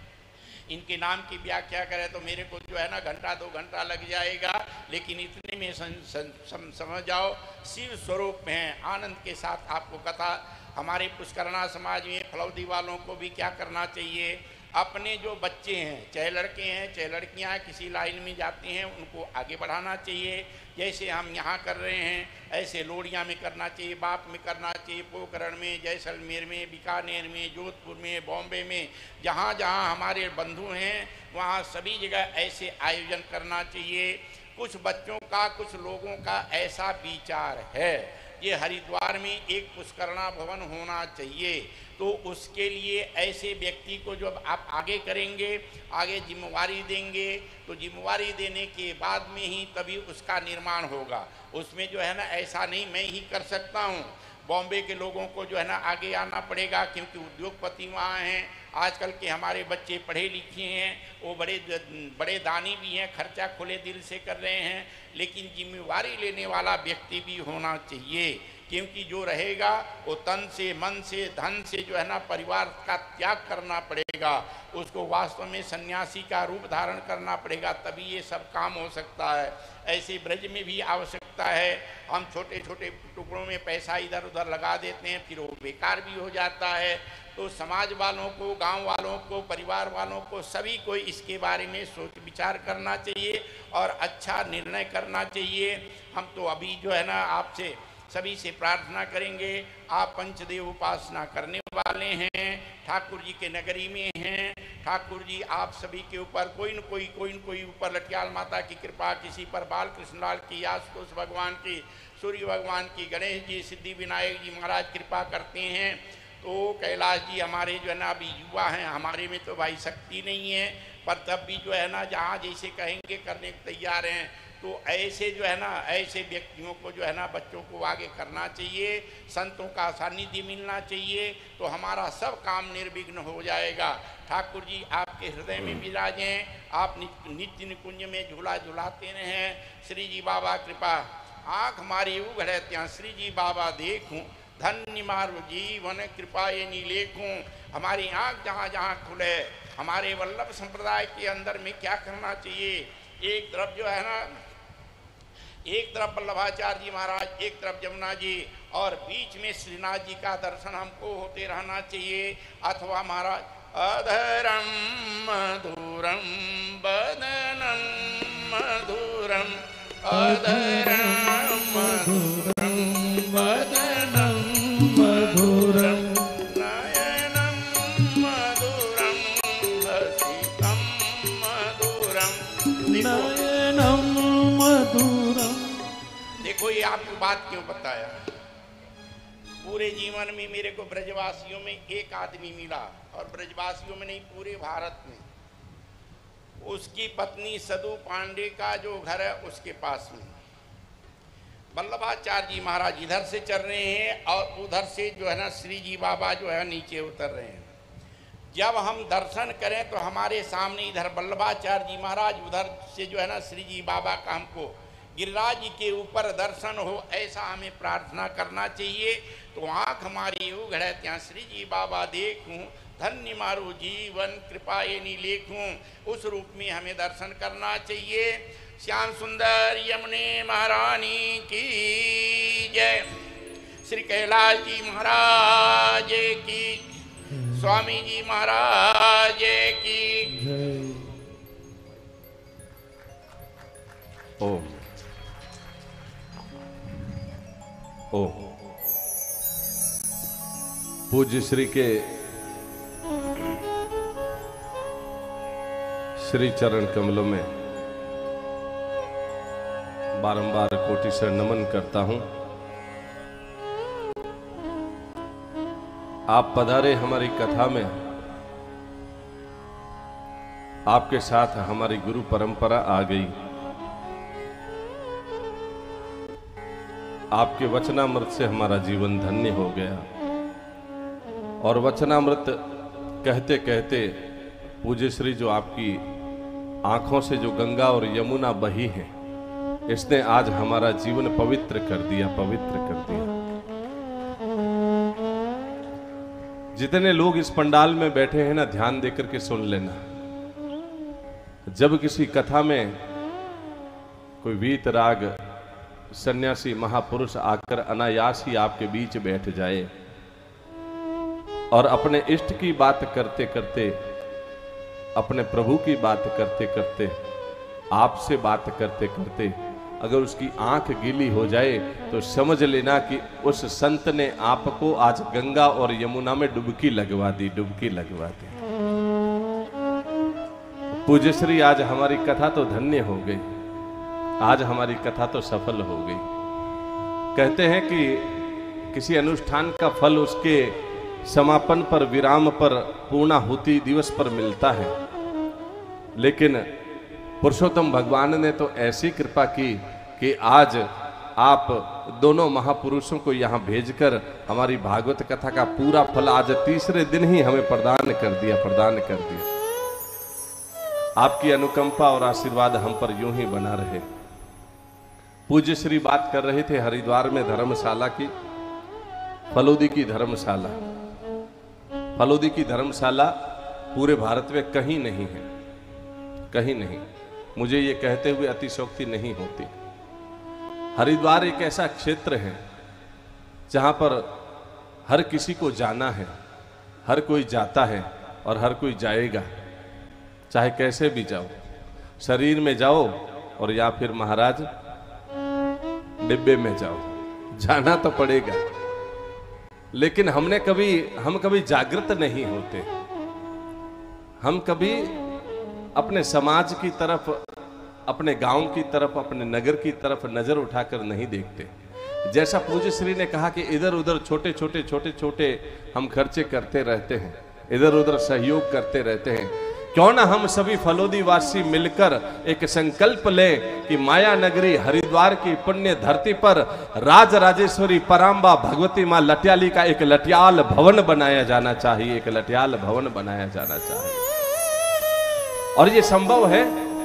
इनके नाम की व्याख्या करें तो मेरे को जो है ना घंटा 2 घंटा लग जाएगा, लेकिन इतने में समझ जाओ शिव स्वरूप में है। आनंद के साथ आपको कथा हमारे पुष्करणा समाज में फलौदी वालों को भी क्या करना चाहिए, अपने जो बच्चे हैं चाहे लड़के हैं चाहे लड़कियां किसी लाइन में जाते हैं उनको आगे बढ़ाना चाहिए। जैसे हम यहाँ कर रहे हैं ऐसे लोडिया में करना चाहिए, बाप में करना चाहिए, पोखरण में, जैसलमेर में, बीकानेर में, जोधपुर में, बॉम्बे में, जहाँ जहाँ हमारे बंधु हैं वहाँ सभी जगह ऐसे आयोजन करना चाहिए। कुछ बच्चों का कुछ लोगों का ऐसा विचार है ये हरिद्वार में एक पुष्करणा भवन होना चाहिए, तो उसके लिए ऐसे व्यक्ति को जब आप आगे करेंगे, आगे जिम्मेवारी देंगे तो जिम्मेवारी देने के बाद में ही तभी उसका निर्माण होगा। उसमें जो है ना ऐसा नहीं मैं ही कर सकता हूँ, बॉम्बे के लोगों को जो है ना आगे आना पड़ेगा क्योंकि उद्योगपति वहाँ हैं। आजकल के हमारे बच्चे पढ़े लिखे हैं, वो बड़े दानी भी हैं, खर्चा खुले दिल से कर रहे हैं, लेकिन जिम्मेवारी लेने वाला व्यक्ति भी होना चाहिए क्योंकि जो रहेगा वो तन से मन से धन से जो है ना परिवार का त्याग करना पड़ेगा, उसको वास्तव में सन्यासी का रूप धारण करना पड़ेगा, तभी ये सब काम हो सकता है। ऐसे ब्रज में भी आवश्यकता है, हम छोटे छोटे टुकड़ों में पैसा इधर उधर लगा देते हैं फिर वो बेकार भी हो जाता है। तो समाज वालों को, गांव वालों को, परिवार वालों को सभी को इसके बारे में सोच विचार करना चाहिए और अच्छा निर्णय करना चाहिए। हम तो अभी जो है ना आपसे सभी से प्रार्थना करेंगे, आप पंचदेव उपासना करने वाले हैं, ठाकुर जी के नगरी में हैं, ठाकुर जी आप सभी के ऊपर कोई न कोई ऊपर लठियाल माता की कृपा, किसी पर बाल कृष्णलाल की, आशुतोष भगवान की, सूर्य भगवान की, गणेश जी, सिद्धि विनायक जी महाराज कृपा करते हैं। तो कैलाश जी हमारे जो है ना अभी युवा हैं, हमारे में तो भाई शक्ति नहीं है, पर तब भी जो है ना जहाँ जैसे कहेंगे करने को तैयार हैं। तो ऐसे जो है ना ऐसे व्यक्तियों को जो है ना बच्चों को आगे करना चाहिए, संतों का सानिध्य मिलना चाहिए, तो हमारा सब काम निर्विघ्न हो जाएगा। ठाकुर जी आपके हृदय में विराजें, आप नित्य निकुंज में झूला झुलाते रहें। श्री जी बाबा कृपा आँख मारी उघड़े त्या श्री जी बाबा देखूं, धन्य मारू जीवन कृपा ये नीलेखूं। हमारी आँख जहाँ जहाँ खुले, हमारे वल्लभ संप्रदाय के अंदर में क्या करना चाहिए, एक तरफ जो है ना एक तरफ वल्लभाचार्य जी महाराज, एक तरफ जमुना जी और बीच में श्रीनाथ जी का दर्शन हमको होते रहना चाहिए। अथवा महाराज अधरम मधुरम बदनम मधुरम, अधरम मधुरम बात क्यों बताया? पूरे जीवन में मेरे को ब्रजवासियों में एक आदमी मिला, और ब्रजवासियों में नहीं पूरे भारत में, उसकी पत्नी सदु पांडे का जो घर है उसके पास में। वल्लभाचार्य जी महाराज इधर से चल रहे हैं और उधर से जो है ना श्री जी बाबा जो है नीचे उतर रहे हैं। जब हम दर्शन करें तो हमारे सामने इधर वल्लभाचार्य जी महाराज, उधर से जो है ना श्री जी बाबा का हमको गिरिराज जी के ऊपर दर्शन हो, ऐसा हमें प्रार्थना करना चाहिए। तो आँख हमारी उघड़े त्या श्री जी बाबा देखूं, धन्य मारू जीवन कृपा ये नी लेखूं, उस रूप में हमें दर्शन करना चाहिए। श्याम सुंदर यमुने महारानी की जय, श्री कैलाश जी महाराज की, स्वामी जी महाराज की। ओम ओम। पूज्य श्री के श्री चरण कमलों में बारंबार कोटि से नमन करता हूं। आप पधारे हमारी कथा में, आपके साथ हमारी गुरु परंपरा आ गई। आपके वचनामृत से हमारा जीवन धन्य हो गया, और वचनामृत कहते कहते पूज्य श्री जो आपकी आंखों से जो गंगा और यमुना बही है, इसने आज हमारा जीवन पवित्र कर दिया, पवित्र कर दिया। जितने लोग इस पंडाल में बैठे हैं ना, ध्यान देकर के सुन लेना। जब किसी कथा में कोई वीतराग सन्यासी महापुरुष आकर अनायास ही आपके बीच बैठ जाए और अपने इष्ट की बात करते करते, अपने प्रभु की बात करते करते, आपसे बात करते करते अगर उसकी आंख गीली हो जाए तो समझ लेना कि उस संत ने आपको आज गंगा और यमुना में डुबकी लगवा दी, डुबकी लगवा दी। पूज्य श्री आज हमारी कथा तो धन्य हो गई, आज हमारी कथा तो सफल हो गई। कहते हैं कि किसी अनुष्ठान का फल उसके समापन पर, विराम पर, पूर्णाहुति दिवस पर मिलता है, लेकिन पुरुषोत्तम भगवान ने तो ऐसी कृपा की कि आज आप दोनों महापुरुषों को यहाँ भेजकर हमारी भागवत कथा का पूरा फल आज तीसरे दिन ही हमें प्रदान कर दिया, प्रदान कर दिया। आपकी अनुकंपा और आशीर्वाद हम पर यूं ही बना रहे। पूज्य श्री बात कर रहे थे हरिद्वार में धर्मशाला की, फलोदी की धर्मशाला। फलोदी की धर्मशाला पूरे भारत में कहीं नहीं है, कहीं नहीं। मुझे ये कहते हुए अतिशयोक्ति नहीं होती। हरिद्वार एक ऐसा क्षेत्र है जहां पर हर किसी को जाना है, हर कोई जाता है और हर कोई जाएगा, चाहे कैसे भी जाओ, शरीर में जाओ और या फिर महाराज डिब्बे में जाओ, जाना तो पड़ेगा। लेकिन हम कभी जागृत नहीं होते, हम कभी अपने समाज की तरफ, अपने गांव की तरफ, अपने नगर की तरफ नजर उठाकर नहीं देखते। जैसा पूज्य श्री ने कहा कि इधर उधर छोटे छोटे हम खर्चे करते रहते हैं, इधर उधर सहयोग करते रहते हैं। क्यों ना हम सभी फलोदी वासी मिलकर एक संकल्प लें कि माया नगरी हरिद्वार की पुण्य धरती पर राज राजेश्वरी पराम्बा भगवती मां लटियाली का एक लटियाल भवन बनाया जाना चाहिए, एक लटियाल भवन बनाया जाना चाहिए। और ये संभव है,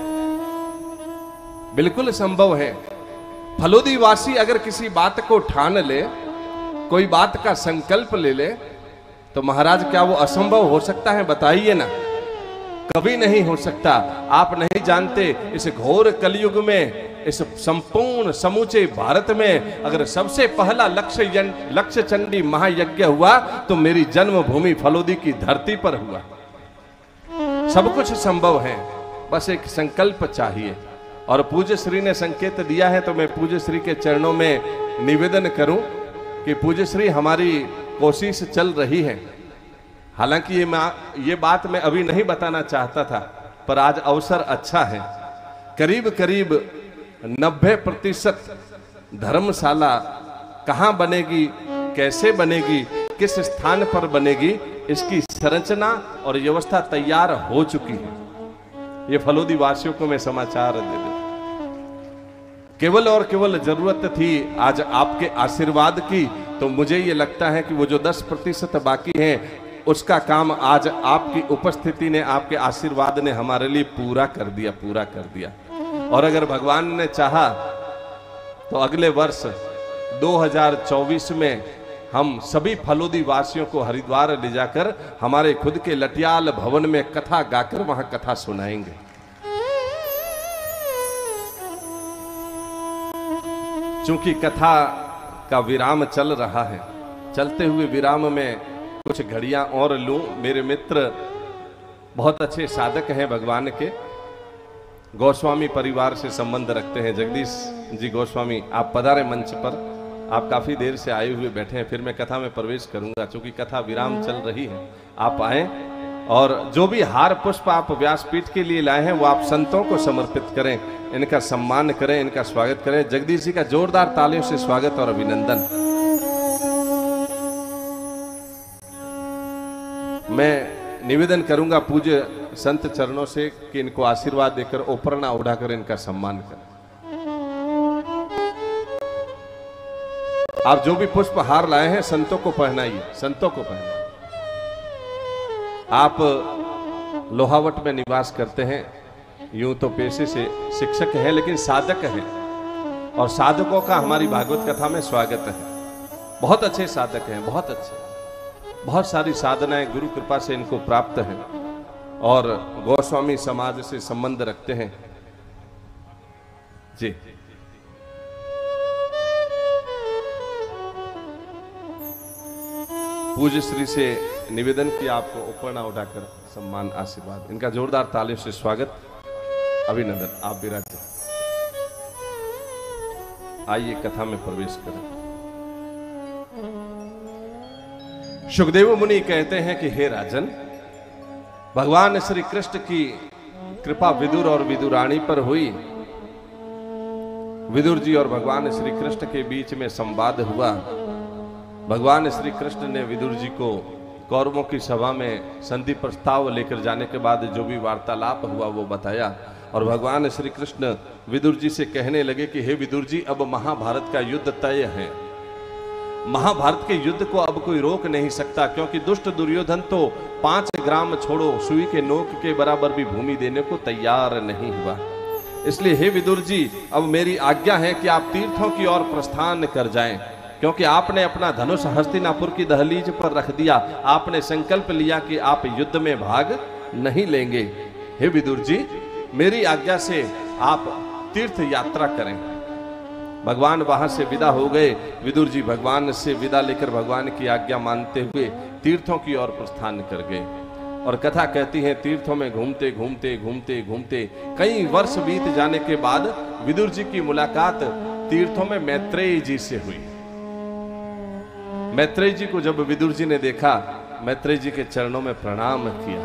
बिल्कुल संभव है। फलोदी वासी अगर किसी बात को ठान ले, कोई बात का संकल्प ले ले, तो महाराज क्या वो असंभव हो सकता है? बताइए ना। कभी नहीं हो सकता। आप नहीं जानते इस घोर कलयुग में, इस संपूर्ण समूचे भारत में अगर सबसे पहला लक्ष्य चंडी महायज्ञ हुआ तो मेरी जन्मभूमि फलोदी की धरती पर हुआ। सब कुछ संभव है, बस एक संकल्प चाहिए। और पूज्य श्री ने संकेत दिया है तो मैं पूज्य श्री के चरणों में निवेदन करूं कि पूज्य श्री हमारी कोशिश चल रही है। हालांकि ये बात मैं अभी नहीं बताना चाहता था, पर आज अवसर अच्छा है। करीब करीब 90% धर्मशाला कहाँ बनेगी, कैसे बनेगी, किस स्थान पर बनेगी, इसकी संरचना और व्यवस्था तैयार हो चुकी है। ये फलोदी वासियों को मैं समाचार दे दूं। केवल और केवल जरूरत थी आज आपके आशीर्वाद की। तो मुझे ये लगता है कि वो जो 10% बाकी है उसका काम आज आपकी उपस्थिति ने, आपके आशीर्वाद ने हमारे लिए पूरा कर दिया। और अगर भगवान ने चाहा तो अगले वर्ष 2024 में हम सभी फलोदी वासियों को हरिद्वार ले जाकर हमारे खुद के लटियाल भवन में कथा गाकर वहां कथा सुनाएंगे। चूंकि कथा का विराम चल रहा है, चलते हुए विराम में कुछ घड़ियां और लूं। मेरे मित्र बहुत अच्छे साधक हैं भगवान के, गोस्वामी परिवार से संबंध रखते हैं। जगदीश जी गोस्वामी, आप पधारे मंच पर। आप काफी देर से आए हुए बैठे हैं। फिर मैं कथा में प्रवेश करूंगा, चूंकि कथा विराम चल रही है। आप आए और जो भी हार पुष्प आप व्यासपीठ के लिए लाए हैं वो आप संतों को समर्पित करें, इनका सम्मान करें, इनका स्वागत करें। जगदीश जी का जोरदार तालियों से स्वागत और अभिनंदन। मैं निवेदन करूंगा पूज्य संत चरणों से कि इनको आशीर्वाद देकर ओपरना उड़ाकर इनका सम्मान करें। आप जो भी पुष्प हार लाए हैं संतों को पहनाइए, संतों को पहनाइए। आप लोहावट में निवास करते हैं, यूं तो पेशे से शिक्षक हैं लेकिन साधक हैं, और साधकों का हमारी भागवत कथा में स्वागत है। बहुत अच्छे साधक हैं, बहुत अच्छे, बहुत सारी साधनाएं गुरु कृपा से इनको प्राप्त हैं और गोस्वामी समाज से संबंध रखते हैं जी। पूज्य श्री से निवेदन किया आपको उपरना उठाकर सम्मान आशीर्वाद, इनका जोरदार तालियों से स्वागत अभिनंदन। आप विराजिए, आइए कथा में प्रवेश करें। सुखदेव मुनि कहते हैं कि हे राजन, भगवान श्री कृष्ण की कृपा विदुर और विदुरानी पर हुई। विदुर जी और भगवान श्री कृष्ण के बीच में संवाद हुआ। भगवान श्री कृष्ण ने विदुर जी को कौरवों की सभा में संधि प्रस्ताव लेकर जाने के बाद जो भी वार्तालाप हुआ वो बताया। और भगवान श्री कृष्ण विदुर जी से कहने लगे कि हे विदुर जी, अब महाभारत का युद्ध तय है। महाभारत के युद्ध को अब कोई रोक नहीं सकता, क्योंकि दुष्ट दुर्योधन तो 5 ग्राम छोड़ो सुई के नोक के बराबर भी भूमि देने को तैयार नहीं हुआ। इसलिए हे विदुर जी, अब मेरी आज्ञा है कि आप तीर्थों की ओर प्रस्थान कर जाएं, क्योंकि आपने अपना धनुष हस्तिनापुर की दहलीज पर रख दिया। आपने संकल्प लिया कि आप युद्ध में भाग नहीं लेंगे। हे विदुर जी, मेरी आज्ञा से आप तीर्थ यात्रा करें। भगवान वहां से विदा हो गए। विदुर जी भगवान से विदा लेकर भगवान की आज्ञा मानते हुए तीर्थों की ओर प्रस्थान कर गए। और कथा कहती है, तीर्थों में घूमते घूमते घूमते घूमते कई वर्ष बीत जाने के बाद विदुर जी की मुलाकात तीर्थों में मैत्रेय जी से हुई। मैत्रेय जी को जब विदुर जी ने देखा, मैत्रेय जी के चरणों में प्रणाम किया।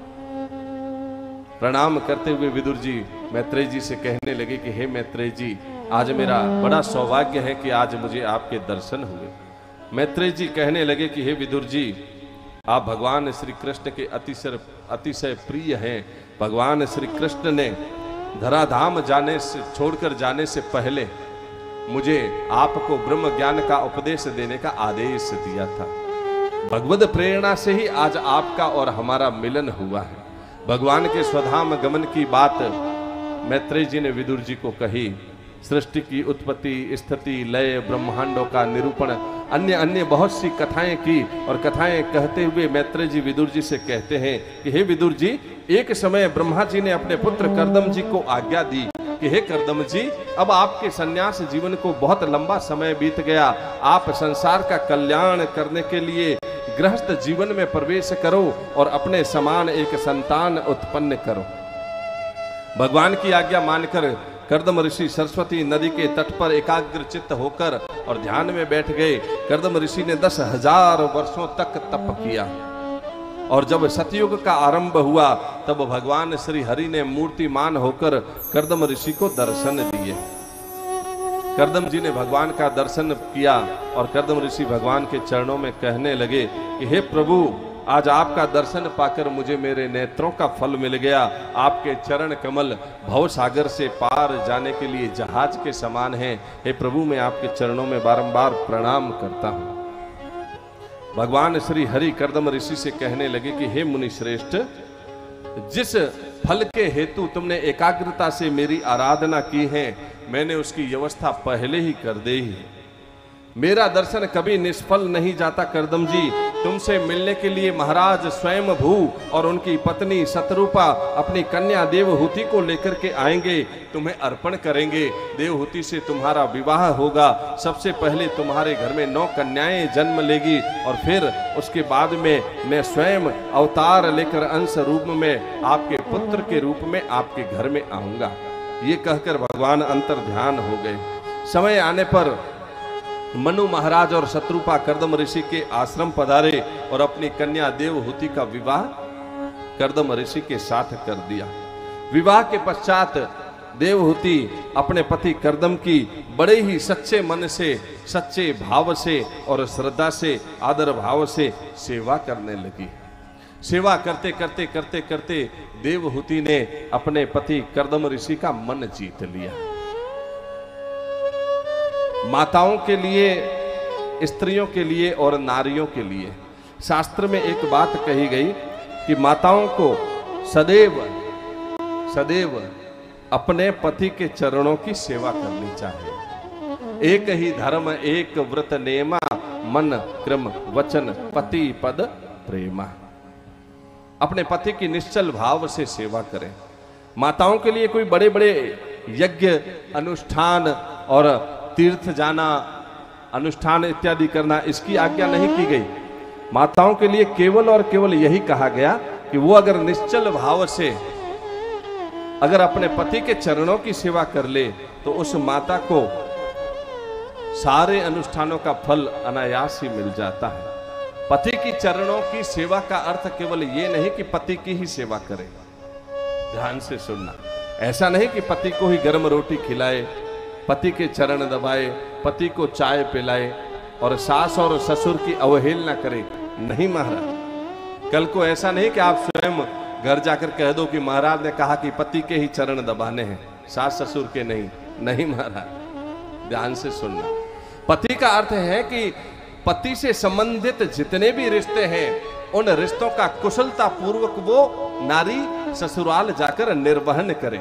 प्रणाम करते हुए विदुर जी मैत्रेय जी से कहने लगे कि हे मैत्रेय जी, आज मेरा बड़ा सौभाग्य है कि आज मुझे आपके दर्शन हुए। मैत्रेय जी कहने लगे कि हे विदुर जी, आप भगवान श्री कृष्ण के अतिशय प्रिय हैं। भगवान श्री कृष्ण ने धराधाम जाने से छोड़कर जाने से पहले मुझे आपको ब्रह्म ज्ञान का उपदेश देने का आदेश दिया था। भगवद प्रेरणा से ही आज आपका और हमारा मिलन हुआ है। भगवान के स्वधाम गमन की बात मैत्रेय जी ने विदुर जी को कही। सृष्टि की उत्पत्ति, स्थिति, लय, ब्रह्मांडों का निरूपण, अन्य अन्य बहुत सी कथाएं की। और कथाएं कहते हुए मैत्रेय जी विदुर जी से कहते हैं कि हे विदुर जी, एक समय ब्रह्मा जी ने अपने पुत्र कर्दम जी को आज्ञा दी कि हे कर्दम जी, अब आपके सन्यास जीवन को बहुत लंबा समय बीत गया। आप संसार का कल्याण करने के लिए गृहस्थ जीवन में प्रवेश करो और अपने समान एक संतान उत्पन्न करो। भगवान की आज्ञा मानकर कर्दम ऋषि सरस्वती नदी के तट पर एकाग्र चित्त होकर और ध्यान में बैठ गए। कर्दम ऋषि ने 10,000 वर्षों तक तप किया। और जब सतयुग का आरंभ हुआ तब भगवान श्री हरि ने मूर्तिमान होकर कर्दम ऋषि को दर्शन दिए। कर्दम जी ने भगवान का दर्शन किया और कर्दम ऋषि भगवान के चरणों में कहने लगे कि हे प्रभु, आज आपका दर्शन पाकर मुझे मेरे नेत्रों का फल मिल गया। आपके चरण कमल भव सागर से पार जाने के लिए जहाज के समान हैं। हे प्रभु, मैं आपके चरणों में बारंबार प्रणाम करता हूं। भगवान श्री हरि कर्दम ऋषि से कहने लगे कि हे मुनि श्रेष्ठ, जिस फल के हेतु तुमने एकाग्रता से मेरी आराधना की है, मैंने उसकी व्यवस्था पहले ही कर दी है। मेरा दर्शन कभी निष्फल नहीं जाता कर्दम जी। तुमसे मिलने के लिए महाराज स्वयं भू और उनकी पत्नी शतरूपा अपनी कन्या देवहूति को लेकर के आएंगे, तुम्हें अर्पण करेंगे। देवहूति से तुम्हारा विवाह होगा। सबसे पहले तुम्हारे घर में 9 कन्याएं जन्म लेगी और फिर उसके बाद में मैं स्वयं अवतार लेकर अंश रूप में आपके पुत्र के रूप में आपके घर में आऊंगा। ये कहकर भगवान अंतर ध्यान हो गए। समय आने पर मनु महाराज और शत्रुपा कर्दम ऋषि के आश्रम पधारे और अपनी कन्या देवहूति का विवाह कर्दम ऋषि के साथ कर दिया। विवाह के पश्चात देवहूति अपने पति कर्दम की बड़े ही सच्चे मन से, सच्चे भाव से और श्रद्धा से, आदर भाव से सेवा करने लगी। सेवा करते करते करते करते देवहूति ने अपने पति कर्दम ऋषि का मन जीत लिया। माताओं के लिए, स्त्रियों के लिए और नारियों के लिए शास्त्र में एक बात कही गई कि माताओं को सदैव सदैव अपने पति के चरणों की सेवा करनी चाहिए। एक ही धर्म एक व्रत नेमा, मन क्रम वचन पति पद प्रेमा। अपने पति की निश्चल भाव से सेवा करें। माताओं के लिए कोई बड़े बड़े यज्ञ अनुष्ठान और तीर्थ जाना, अनुष्ठान इत्यादि करना, इसकी आज्ञा नहीं की गई। माताओं के लिए केवल और केवल यही कहा गया कि वो अगर निश्चल भाव से अगर अपने पति के चरणों की सेवा कर ले तो उस माता को सारे अनुष्ठानों का फल अनायास ही मिल जाता है। पति की चरणों की सेवा का अर्थ केवल ये नहीं कि पति की ही सेवा करे। ध्यान से सुनना, ऐसा नहीं कि पति को ही गर्म रोटी खिलाए, पति के चरण दबाए, पति को चाय पिलाए और सास और ससुर की अवहेलना करे। नहीं महाराज, कल को ऐसा नहीं कि आप स्वयं घर जाकर कह दो कि महाराज ने कहा कि पति के ही चरण दबाने हैं, सास ससुर के नहीं। नहीं महाराज, ध्यान से सुनना। पति का अर्थ है कि पति से संबंधित जितने भी रिश्ते हैं उन रिश्तों का कुशलता पूर्वक वो नारी ससुराल जाकर निर्वहन करे।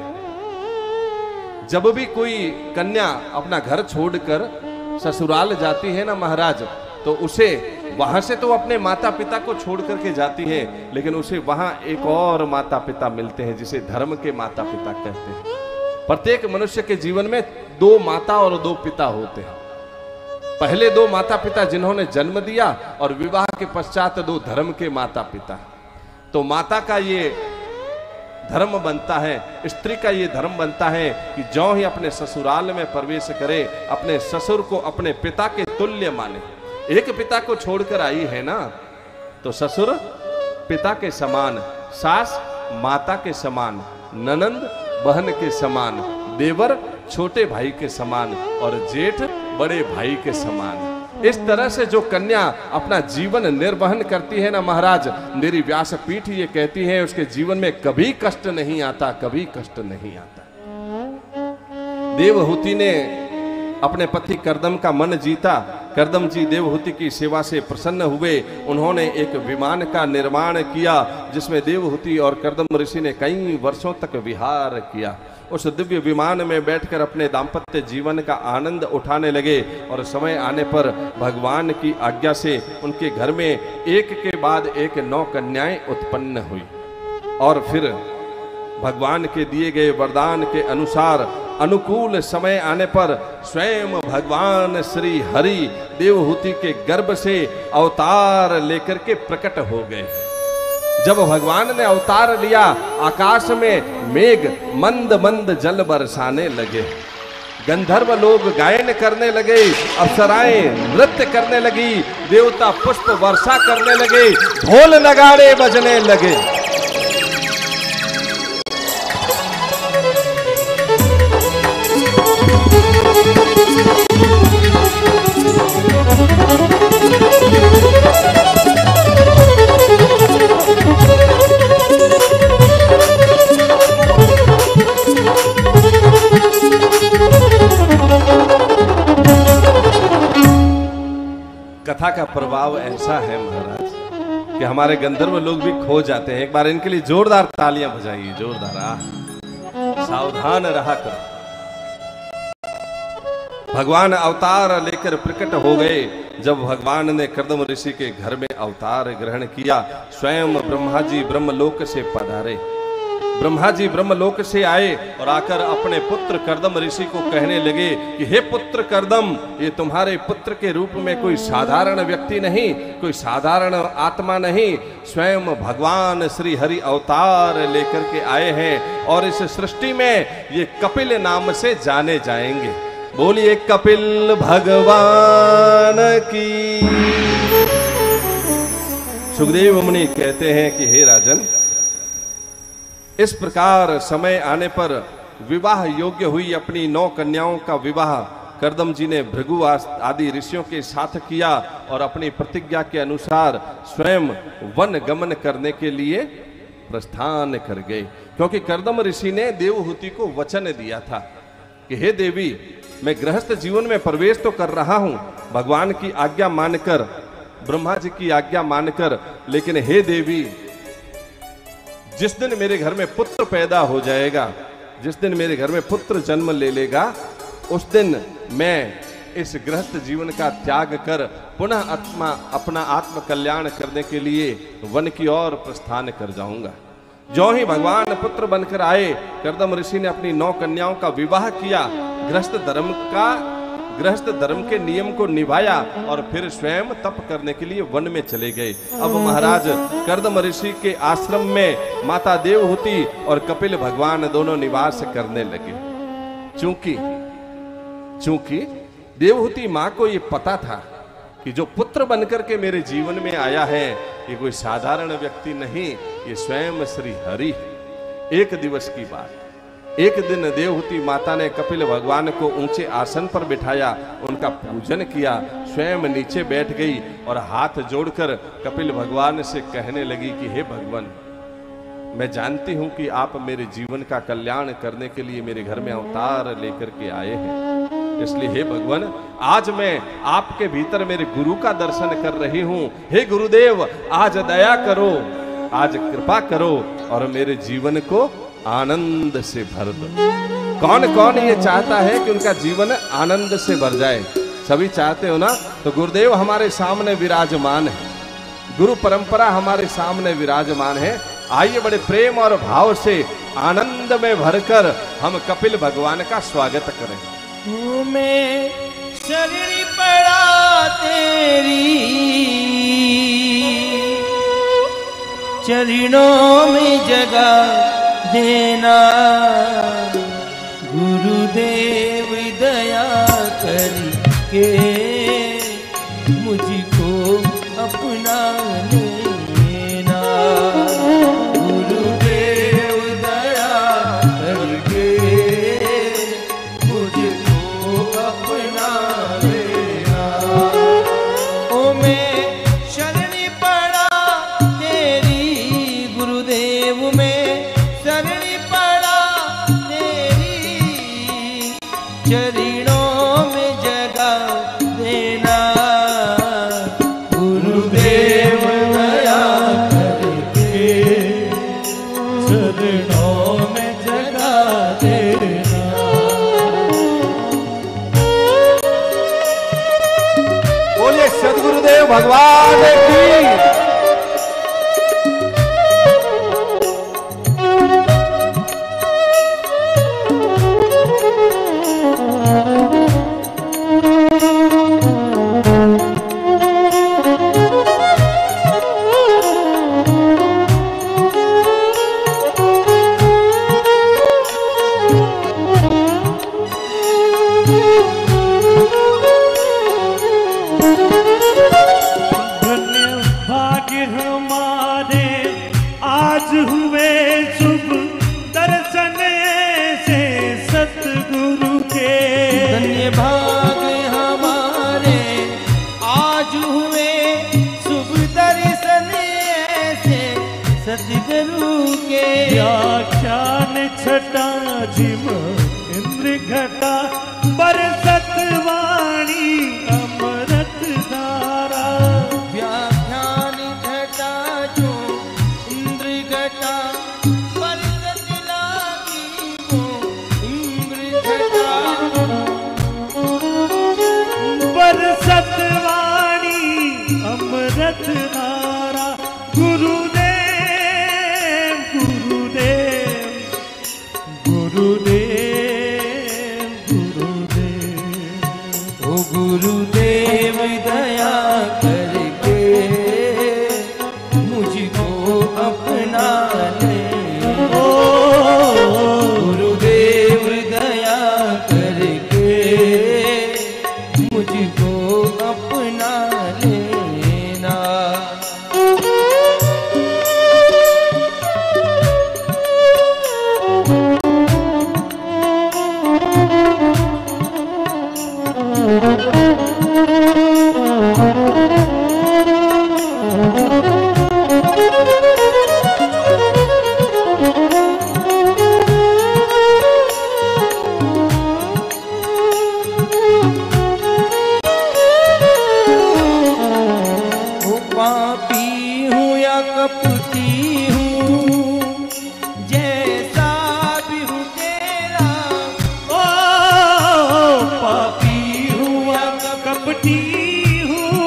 जब भी कोई कन्या अपना घर छोड़कर ससुराल जाती है ना महाराज, तो उसे वहां से तो अपने माता पिता को छोड़ करके जाती है, लेकिन उसे वहां एक और माता पिता मिलते हैं जिसे धर्म के माता पिता कहते हैं। प्रत्येक मनुष्य के जीवन में 2 माता और 2 पिता होते हैं। पहले 2 माता पिता जिन्होंने जन्म दिया और विवाह के पश्चात 2 धर्म के माता पिता। तो माता का ये धर्म बनता है, स्त्री का ये धर्म बनता है कि जो ही अपने ससुराल में प्रवेश करे अपने ससुर को अपने पिता के तुल्य माने। एक पिता को छोड़कर आई है ना, तो ससुर पिता के समान, सास माता के समान, ननंद बहन के समान, देवर छोटे भाई के समान और जेठ बड़े भाई के समान। इस तरह से जो कन्या अपना जीवन निर्वहन करती है ना महाराज, मेरी व्यासपीठ ये कहती है उसके जीवन में कभी कष्ट नहीं आता, कभी कष्ट नहीं आता। देवहूति ने अपने पति कर्दम का मन जीता। कर्दम जी देवहूति की सेवा से प्रसन्न हुए। उन्होंने एक विमान का निर्माण किया जिसमें देवहूति और कर्दम ऋषि ने कई वर्षों तक विहार किया। उस दिव्य विमान में बैठकर अपने दाम्पत्य जीवन का आनंद उठाने लगे और समय आने पर भगवान की आज्ञा से उनके घर में एक के बाद एक 9 कन्याएं उत्पन्न हुई। और फिर भगवान के दिए गए वरदान के अनुसार अनुकूल समय आने पर स्वयं भगवान श्री हरि देवहूति के गर्भ से अवतार लेकर के प्रकट हो गए। जब भगवान ने अवतार लिया, आकाश में मेघ मंद मंद जल बरसाने लगे, गंधर्व लोग गायन करने लगे, अप्सराएं नृत्य करने लगी, देवता पुष्प वर्षा करने लगे, ढोल नगाड़े बजने लगे। कथा का प्रभाव ऐसा है महाराज कि हमारे गंधर्व लोग भी खो जाते हैं। एक बार इनके लिए जोरदार तालियां बजाइए, जोरदार। सावधान रहा करो। भगवान अवतार लेकर प्रकट हो गए। जब भगवान ने कर्दम ऋषि के घर में अवतार ग्रहण किया, स्वयं ब्रह्मा जी ब्रह्मलोक से पधारे। ब्रह्मा जी ब्रह्मलोक से आए और आकर अपने पुत्र कर्दम ऋषि को कहने लगे कि हे पुत्र कर्दम, ये तुम्हारे पुत्र के रूप में कोई साधारण व्यक्ति नहीं, कोई साधारण आत्मा नहीं, स्वयं भगवान श्री हरि अवतार लेकर के आए हैं और इस सृष्टि में ये कपिल नाम से जाने जाएंगे। बोलिए कपिल भगवान की। सुखदेव मुनि कहते हैं कि हे राजन, इस प्रकार समय आने पर विवाह योग्य हुई अपनी 9 कन्याओं का विवाह कर्दम जी ने भृगु आदि ऋषियों के साथ किया और अपनी प्रतिज्ञा के अनुसार स्वयं वन गमन करने के लिए प्रस्थान कर गए। क्योंकि कर्दम ऋषि ने देवहूति को वचन दिया था कि हे देवी, मैं गृहस्थ जीवन में प्रवेश तो कर रहा हूं भगवान की आज्ञा मानकर, ब्रह्मा जी की आज्ञा मानकर, लेकिन हे देवी, जिस दिन मेरे घर में पुत्र पैदा हो जाएगा, जिस दिन मेरे घर में पुत्र जन्म ले लेगा, उस दिन मैं इस गृहस्थ जीवन का त्याग कर पुनः अपना आत्म कल्याण करने के लिए वन की ओर प्रस्थान कर जाऊंगा। जो ही भगवान पुत्र बनकर आए, कर्दम ऋषि ने अपनी 9 कन्याओं का विवाह किया, गृहस्थ धर्म के नियम को निभाया और फिर स्वयं तप करने के लिए वन में चले गए। अब महाराज कर्दम ऋषि के आश्रम में माता देवहूति और कपिल भगवान दोनों निवास करने लगे। चूंकि देवहूति मां को यह पता था कि जो पुत्र बनकर के मेरे जीवन में आया है, ये कोई साधारण व्यक्ति नहीं, ये स्वयं श्री हरि। एक दिवस की बात, एक दिन देवहूति माता ने कपिल भगवान को ऊंचे आसन पर बिठाया, उनका पूजन किया, स्वयं नीचे बैठ गई और हाथ जोड़कर कपिल भगवान से कहने लगी कि हे भगवान, मैं जानती हूं कि आप मेरे जीवन का कल्याण करने के लिए मेरे घर में अवतार लेकर के आए हैं, इसलिए हे भगवान, आज मैं आपके भीतर मेरे गुरु का दर्शन कर रही हूं। हे गुरुदेव, आज दया करो, आज कृपा करो और मेरे जीवन को आनंद से भर दो। कौन कौन ये चाहता है कि उनका जीवन आनंद से भर जाए? सभी चाहते हो ना? तो गुरुदेव हमारे सामने विराजमान है, गुरु परंपरा हमारे सामने विराजमान है। आइए बड़े प्रेम और भाव से आनंद में भरकर हम कपिल भगवान का स्वागत करें। मैं शरीर पड़ा तेरी चरणों में जगह देना, गुरुदेव दया करके मुझको अपना लेना, गुरुदेव दया करके मुझको अपना लेना। ओ मैं शरण पड़ा तेरी गुरुदेव में, चरणों में जगह देना, गुरुदेव दया करके चरणों में जगह देना। बोलिए सद्गुरुदेव भगवान की। व्याख्यान छटा जिम इंद्र घटा बरसत वाणी अमृत धारा, कपटी हूँ, जैसा भी हूँ तेरा। ओ पापी हूँ या कपटी हूँ,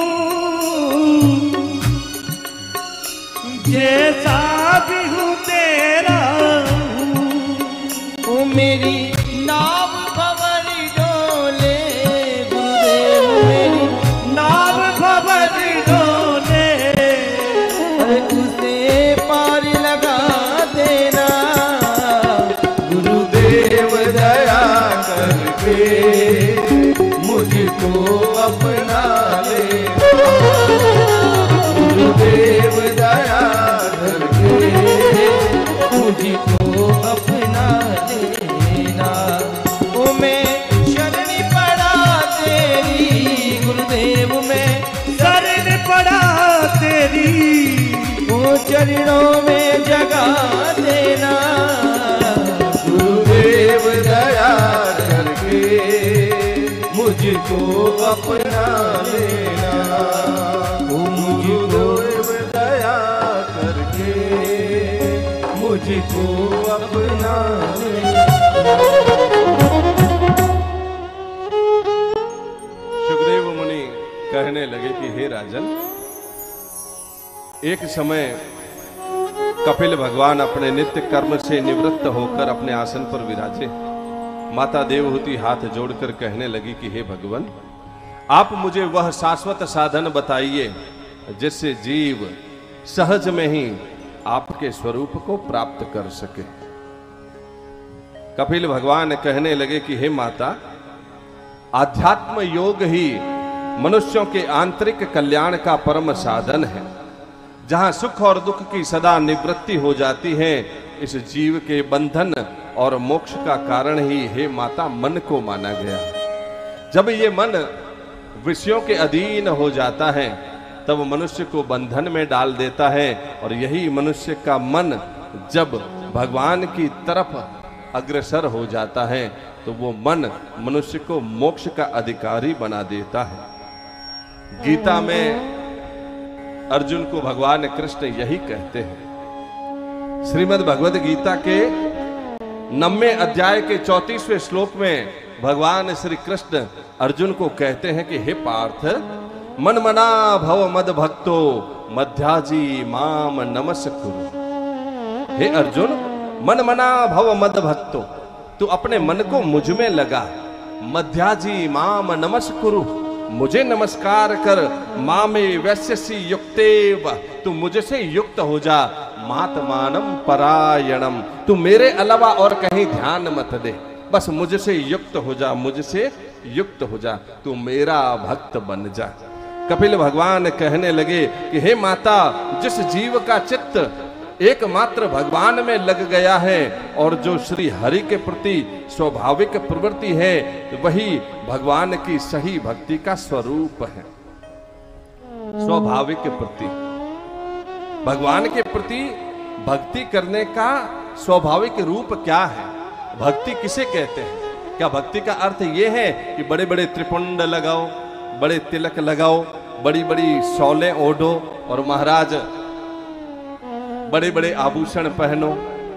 जैसा भी हूँ तेरा हूँ। ओ मेरी नाव खबर डोले गुरुदेव, मेरी नाव खबर डोले, अरे उसे पार लगा देना गुरुदेव दया करके मुझको अपना ले। गुरुदेव दया करके मुझको अपना लेना। ओ मैं शरण पड़ा तेरी गुरुदेव, मैं शरण पड़ा तेरी, ओ चरणों में जगा देना। गुरुदेव दया करके मुझको अपना लेना। गुरुदेव दया करके मुझको अपना लेना। सुखदेव मुनि कहने लगे कि हे राजन, एक समय कपिल भगवान अपने नित्य कर्म से निवृत्त होकर अपने आसन पर विराजे। माता देवहूति हाथ जोड़कर कहने लगी कि हे भगवान, आप मुझे वह शाश्वत साधन बताइए जिससे जीव सहज में ही आपके स्वरूप को प्राप्त कर सके। कपिल भगवान कहने लगे कि हे माता, आध्यात्म योग ही मनुष्यों के आंतरिक कल्याण का परम साधन है। जहां सुख और दुख की सदा निवृत्ति हो जाती है, इस जीव के बंधन और मोक्ष का कारण ही हे माता मन को माना गया। जब ये मन विषयों के अधीन हो जाता है तब मनुष्य को बंधन में डाल देता है, और यही मनुष्य का मन जब भगवान की तरफ अग्रसर हो जाता है तो वो मन मनुष्य को मोक्ष का अधिकारी बना देता है। गीता में अर्जुन को भगवान कृष्ण यही कहते हैं। श्रीमद् भगवद गीता के 9वें अध्याय के 34वें श्लोक में भगवान श्री कृष्ण अर्जुन को कहते हैं कि हे पार्थ, मन मना भव मद भक्तो मध्याजी माम नमस्कुरु। हे अर्जुन, मन मना भव मद भक्तो, तू अपने मन को मुझ में लगा। मध्याजी माम नमस्कुरु, मुझे नमस्कार कर। मामे वैश्यसी युक्तेव, तू मुझसे युक्त हो जा। मातमानम परायणम, तू मेरे अलावा और कहीं ध्यान मत दे, बस मुझसे युक्त हो जा, मुझसे युक्त हो जा, तू मेरा भक्त बन जा। कपिल भगवान कहने लगे कि हे माता, जिस जीव का चित्त एकमात्र भगवान में लग गया है और जो श्री हरि के प्रति स्वाभाविक प्रवृत्ति है, वही भगवान की सही भक्ति का स्वरूप है। स्वाभाविक प्रति, भगवान के प्रति भक्ति करने का स्वाभाविक रूप क्या है? भक्ति किसे कहते हैं? क्या भक्ति का अर्थ यह है कि बड़े बड़े त्रिपुंड लगाओ, बड़े तिलक लगाओ, बड़ी बड़ी शॉलें ओढ़ो और महाराज बड़े बड़े आभूषण पहनो?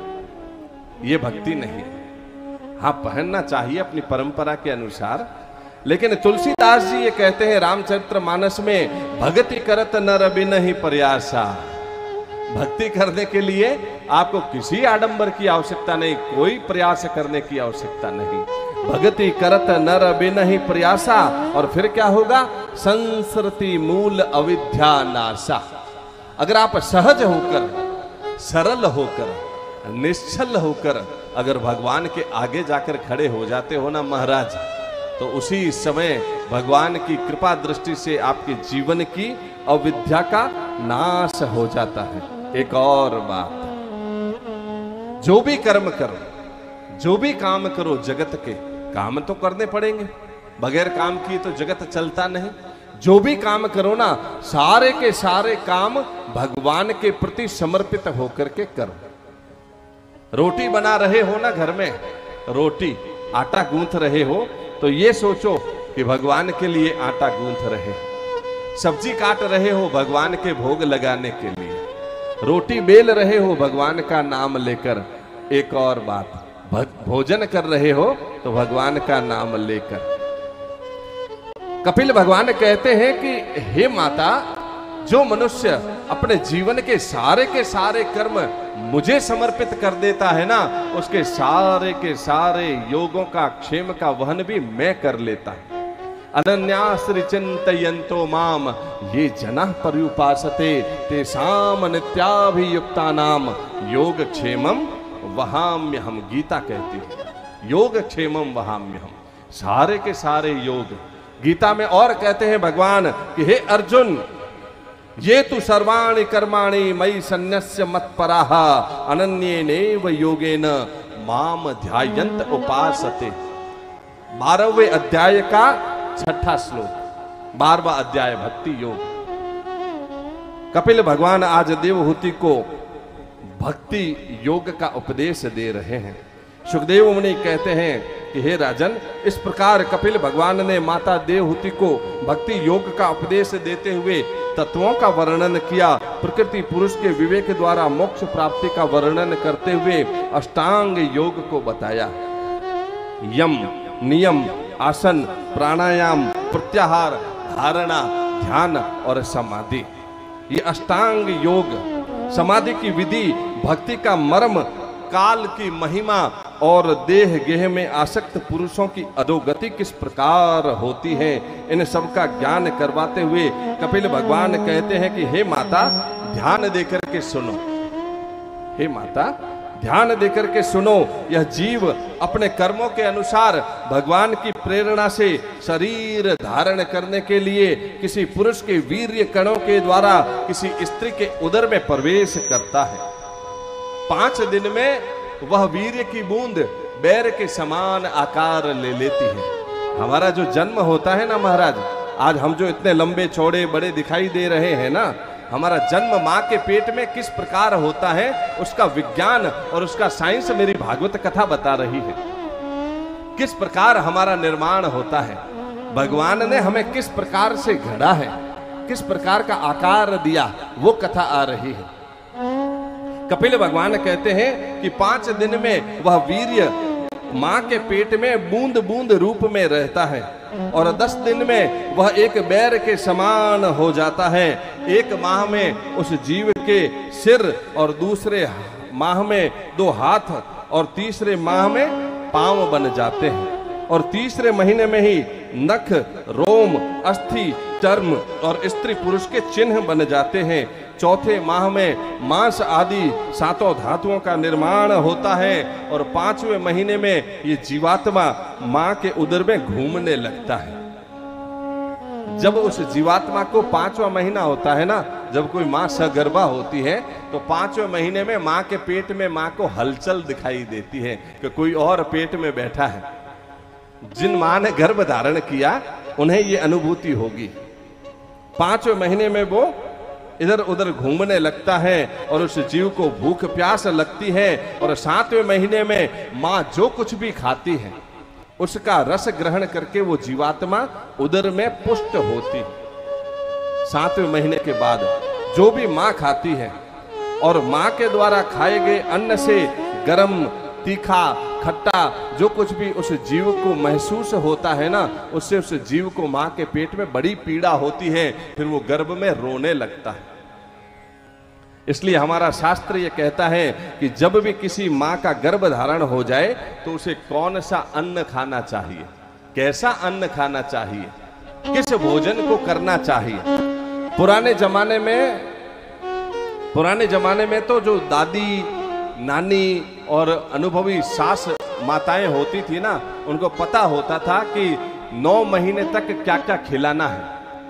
ये भक्ति नहीं। हाँ, पहनना चाहिए अपनी परंपरा के अनुसार, लेकिन तुलसीदास जी ये कहते हैं रामचरितमानस में, भक्ति करत नर बिनहि प्रयासा। भक्ति करने के लिए आपको किसी आडंबर की आवश्यकता नहीं, कोई प्रयास करने की आवश्यकता नहीं। भक्ति करत नर बिनहि प्रयासा, और फिर क्या होगा? संसरति मूल अविद्या नाशा। अगर आप सहज होकर, सरल होकर, निश्चल होकर अगर भगवान के आगे जाकर खड़े हो जाते हो ना महाराज, तो उसी समय भगवान की कृपा दृष्टि से आपके जीवन की अविद्या का नाश हो जाता है। एक और बात, जो भी कर्म करो, जो भी काम करो, जगत के काम तो करने पड़ेंगे, बगैर काम किए तो जगत चलता नहीं। जो भी काम करो ना, सारे के सारे काम भगवान के प्रति समर्पित होकर के करो। रोटी बना रहे हो ना घर में, रोटी आटा गूंथ रहे हो, तो ये सोचो कि भगवान के लिए आटा गूंथ रहे। सब्जी काट रहे हो भगवान के भोग लगाने के लिए, रोटी बेल रहे हो भगवान का नाम लेकर, एक और बात, भोजन कर रहे हो तो भगवान का नाम लेकर। कपिल भगवान कहते हैं कि हे माता, जो मनुष्य अपने जीवन के सारे कर्म मुझे समर्पित कर देता है ना, उसके सारे के सारे योगों का, क्षेम का वहन भी मैं कर लेता हूं। अनन्याश्रि चिंतयन्तो माम ये जनः पर्युपासते तेषाम नित्याभियुक्ता नाम योग क्षेमम वहाम्यहम। गीता कहती है योग क्षेमम वहाम्यहम, सारे के सारे योग। गीता में और कहते हैं भगवान कि हे अर्जुन, ये तु सर्वाणि कर्माणि मयि सन्न्यस्य मत्पराः अनन्येनैव योगेन माम ध्यायन्त उपासते। 12वें अध्याय का 6ठा श्लोक, 12वां अध्याय भक्ति योग। कपिल भगवान आज देवहूति को भक्ति योग का उपदेश दे रहे हैं। सुखदेव मुनि कहते हैं कि हे राजन, इस प्रकार कपिल भगवान ने माता देवहूति को भक्ति योग का उपदेश देते हुए तत्वों का वर्णन किया। प्रकृति पुरुष के विवेक द्वारा मोक्ष प्राप्ति का वर्णन करते हुए अष्टांग योग को बताया। यम, नियम, आसन, प्राणायाम, प्रत्याहार, धारणा, ध्यान और समाधि, ये अष्टांग योग, समाधि की विधि, भक्ति का मर्म, काल की महिमा और देह गेह में आसक्त पुरुषों की अधोगति किस प्रकार होती है, इन सब का ज्ञान करवाते हुए कपिल भगवान कहते हैं कि हे माता, ध्यान देकर के सुनो। हे माता, ध्यान देकर के सुनो। यह जीव अपने कर्मों के अनुसार भगवान की प्रेरणा से शरीर धारण करने के लिए किसी पुरुष के वीर्य कणों के द्वारा किसी स्त्री के उदर में प्रवेश करता है। 5 दिन में वह वीर्य की बूंद बैर के समान आकार ले लेती है। हमारा जो जन्म होता है ना महाराज, आज हम जो इतने लंबे चौड़े बड़े दिखाई दे रहे हैं ना, हमारा जन्म माँ के पेट में किस प्रकार होता है, उसका विज्ञान और उसका साइंस मेरी भागवत कथा बता रही है। किस प्रकार हमारा निर्माण होता है, भगवान ने हमें किस प्रकार से गढ़ा है, किस प्रकार का आकार दिया, वो कथा आ रही है। कपिल भगवान कहते हैं कि 5 दिन में वह वीर्य मां के पेट में बूंद बूंद रूप में रहता है और 10 दिन में वह एक बैर के समान हो जाता है। 1 माह में उस जीव के सिर और दूसरे माह में 2 हाथ और तीसरे माह में पांव बन जाते हैं और तीसरे महीने में ही नख, रोम, अस्थि, चर्म और स्त्री पुरुष के चिन्ह बन जाते हैं। 4थे माह में मांस आदि 7 धातुओं का निर्माण होता है और 5वें महीने में ये जीवात्मा मां के उदर में घूमने लगता है। जब उस जीवात्मा को 5वां महीना होता है ना, जब कोई मां सगर्भा होती है तो 5वें महीने में मां के पेट में मां को हलचल दिखाई देती है कि कोई और पेट में बैठा है। जिन मां ने गर्भ धारण किया उन्हें ये अनुभूति होगी। 5वें महीने में वो इधर उधर घूमने लगता है और उस जीव को भूख प्यास लगती है और 7वें महीने में मां जो कुछ भी खाती है उसका रस ग्रहण करके वो जीवात्मा उदर में पुष्ट होती है। 7वें महीने के बाद जो भी मां खाती है और मां के द्वारा खाए गए अन्न से गरम, तीखा, खट्टा जो कुछ भी उस जीव को महसूस होता है ना, उससे उस जीव को मां के पेट में बड़ी पीड़ा होती है, फिर वो गर्भ में रोने लगता है। इसलिए हमारा शास्त्र ये कहता है कि जब भी किसी मां का गर्भ धारण हो जाए तो उसे कौन सा अन्न खाना चाहिए, कैसा अन्न खाना चाहिए, किस भोजन को करना चाहिए। पुराने जमाने में तो जो दादी, नानी और अनुभवी सास माताएं होती थी ना, उनको पता होता था कि 9 महीने तक क्या क्या खिलाना है।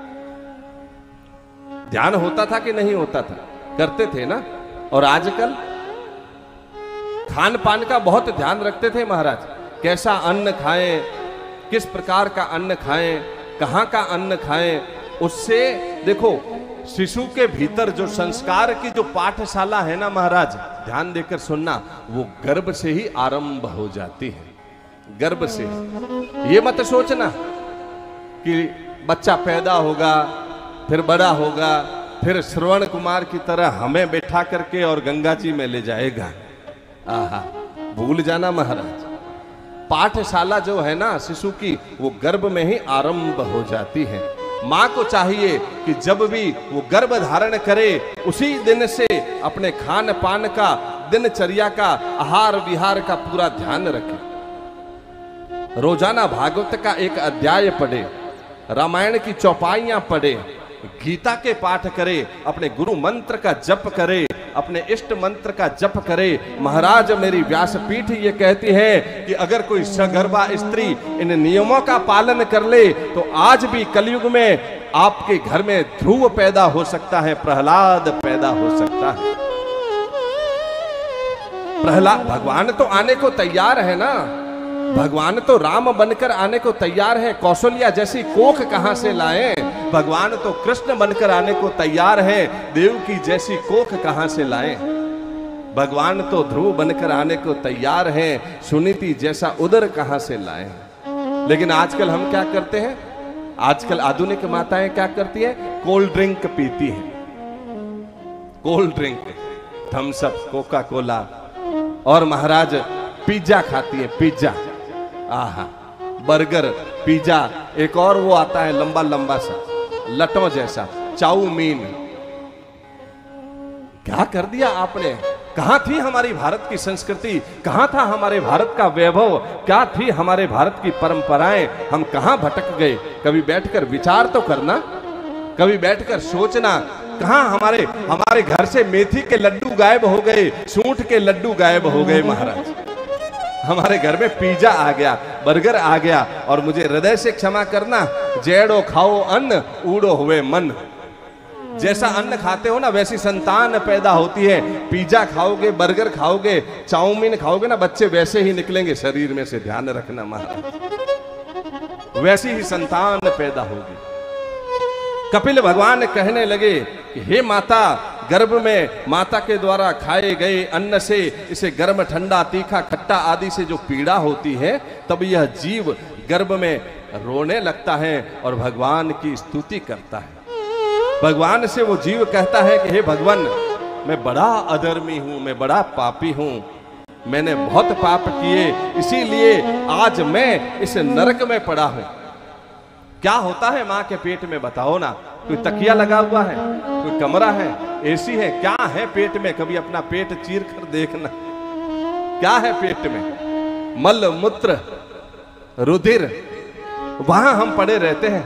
ध्यान होता था कि नहीं होता था, करते थे ना। और आजकल खान पान का बहुत ध्यान रखते थे महाराज, कैसा अन्न खाएं, किस प्रकार का अन्न खाएं, कहां का अन्न खाएं। उससे देखो शिशु के भीतर जो संस्कार की जो पाठशाला है ना महाराज, ध्यान देकर सुनना, वो गर्भ से ही आरंभ हो जाती है। गर्भ से ये मत सोचना कि बच्चा पैदा होगा फिर बड़ा होगा फिर श्रवण कुमार की तरह हमें बैठा करके और गंगा जी में ले जाएगा। आहा, भूल जाना महाराज, पाठशाला जो है ना शिशु की, वो गर्भ में ही आरंभ हो जाती है। माँ को चाहिए कि जब भी वो गर्भ धारण करे उसी दिन से अपने खान पान का, दिनचर्या का, आहार विहार का पूरा ध्यान रखे। रोजाना भागवत का एक अध्याय पढ़े, रामायण की चौपाइयां पढ़े, गीता के पाठ करे, अपने गुरु मंत्र का जप करे, अपने इष्ट मंत्र का जप करे। महाराज मेरी व्यासपीठ ये कहती है कि अगर कोई सगर्भा स्त्री इन नियमों का पालन कर ले तो आज भी कलयुग में आपके घर में ध्रुव पैदा हो सकता है, प्रहलाद पैदा हो सकता है। प्रहलाद, भगवान तो आने को तैयार है ना, भगवान तो राम बनकर आने को तैयार है। कौशल्या जैसी कोख कहां से लाएं? भगवान तो कृष्ण बनकर आने को तैयार है, देवकी जैसी कोख कहां से लाएं? भगवान तो ध्रुव बनकर आने को तैयार है, सुनीति जैसा उदर कहां से लाएं? लेकिन आजकल हम क्या करते हैं? आजकल आधुनिक माताएं क्या करती है? कोल्ड ड्रिंक पीती है, cold drink, Thums Up, Coca Cola, और महाराज पिज्जा खाती है, पिज्जा, आहा, बर्गर, पिज्जा, एक और वो आता है लंबा लंबा सा लटों जैसा, चाउमीन। क्या कर दिया आपने? कहां थी हमारी भारत की संस्कृति? कहां था हमारे भारत का वैभव? क्या थी हमारे भारत की परंपराएं? हम कहां भटक गए? कभी बैठकर विचार तो करना, कभी बैठकर सोचना। कहां हमारे घर से मेथी के लड्डू गायब हो गए, सूंठ के लड्डू गायब हो गए महाराज। हमारे घर में पिज्जा आ गया, बर्गर आ गया, और मुझे हृदय से क्षमा करना, जेड़ो खाओ अन्न, ऊड़ो हुए मन। जैसा अन्न खाते हो ना वैसी संतान पैदा होती है। पिज्जा खाओगे, बर्गर खाओगे, चाउमीन खाओगे ना, बच्चे वैसे ही निकलेंगे शरीर में से, ध्यान रखना महाराज, वैसी ही संतान पैदा होगी। कपिल भगवान कहने लगे कि हे माता, गर्भ में माता के द्वारा खाए गए अन्न से इसे गर्म, ठंडा, तीखा, खट्टा आदि से जो पीड़ा होती है, तब यह जीव गर्भ में रोने लगता है और भगवान की स्तुति करता है। भगवान से वो जीव कहता है कि हे भगवान, मैं बड़ा अधर्मी हूं, मैं बड़ा पापी हूं, मैंने बहुत पाप किए, इसीलिए आज मैं इस नरक में पड़ा हूं। क्या होता है मां के पेट में बताओ ना? कोई तकिया लगा हुआ है, कोई कमरा है, एसी है, क्या है पेट में? कभी अपना पेट चीर कर देखना, क्या है पेट में? मल, मूत्र, रुधिर, वहां हम पड़े रहते हैं।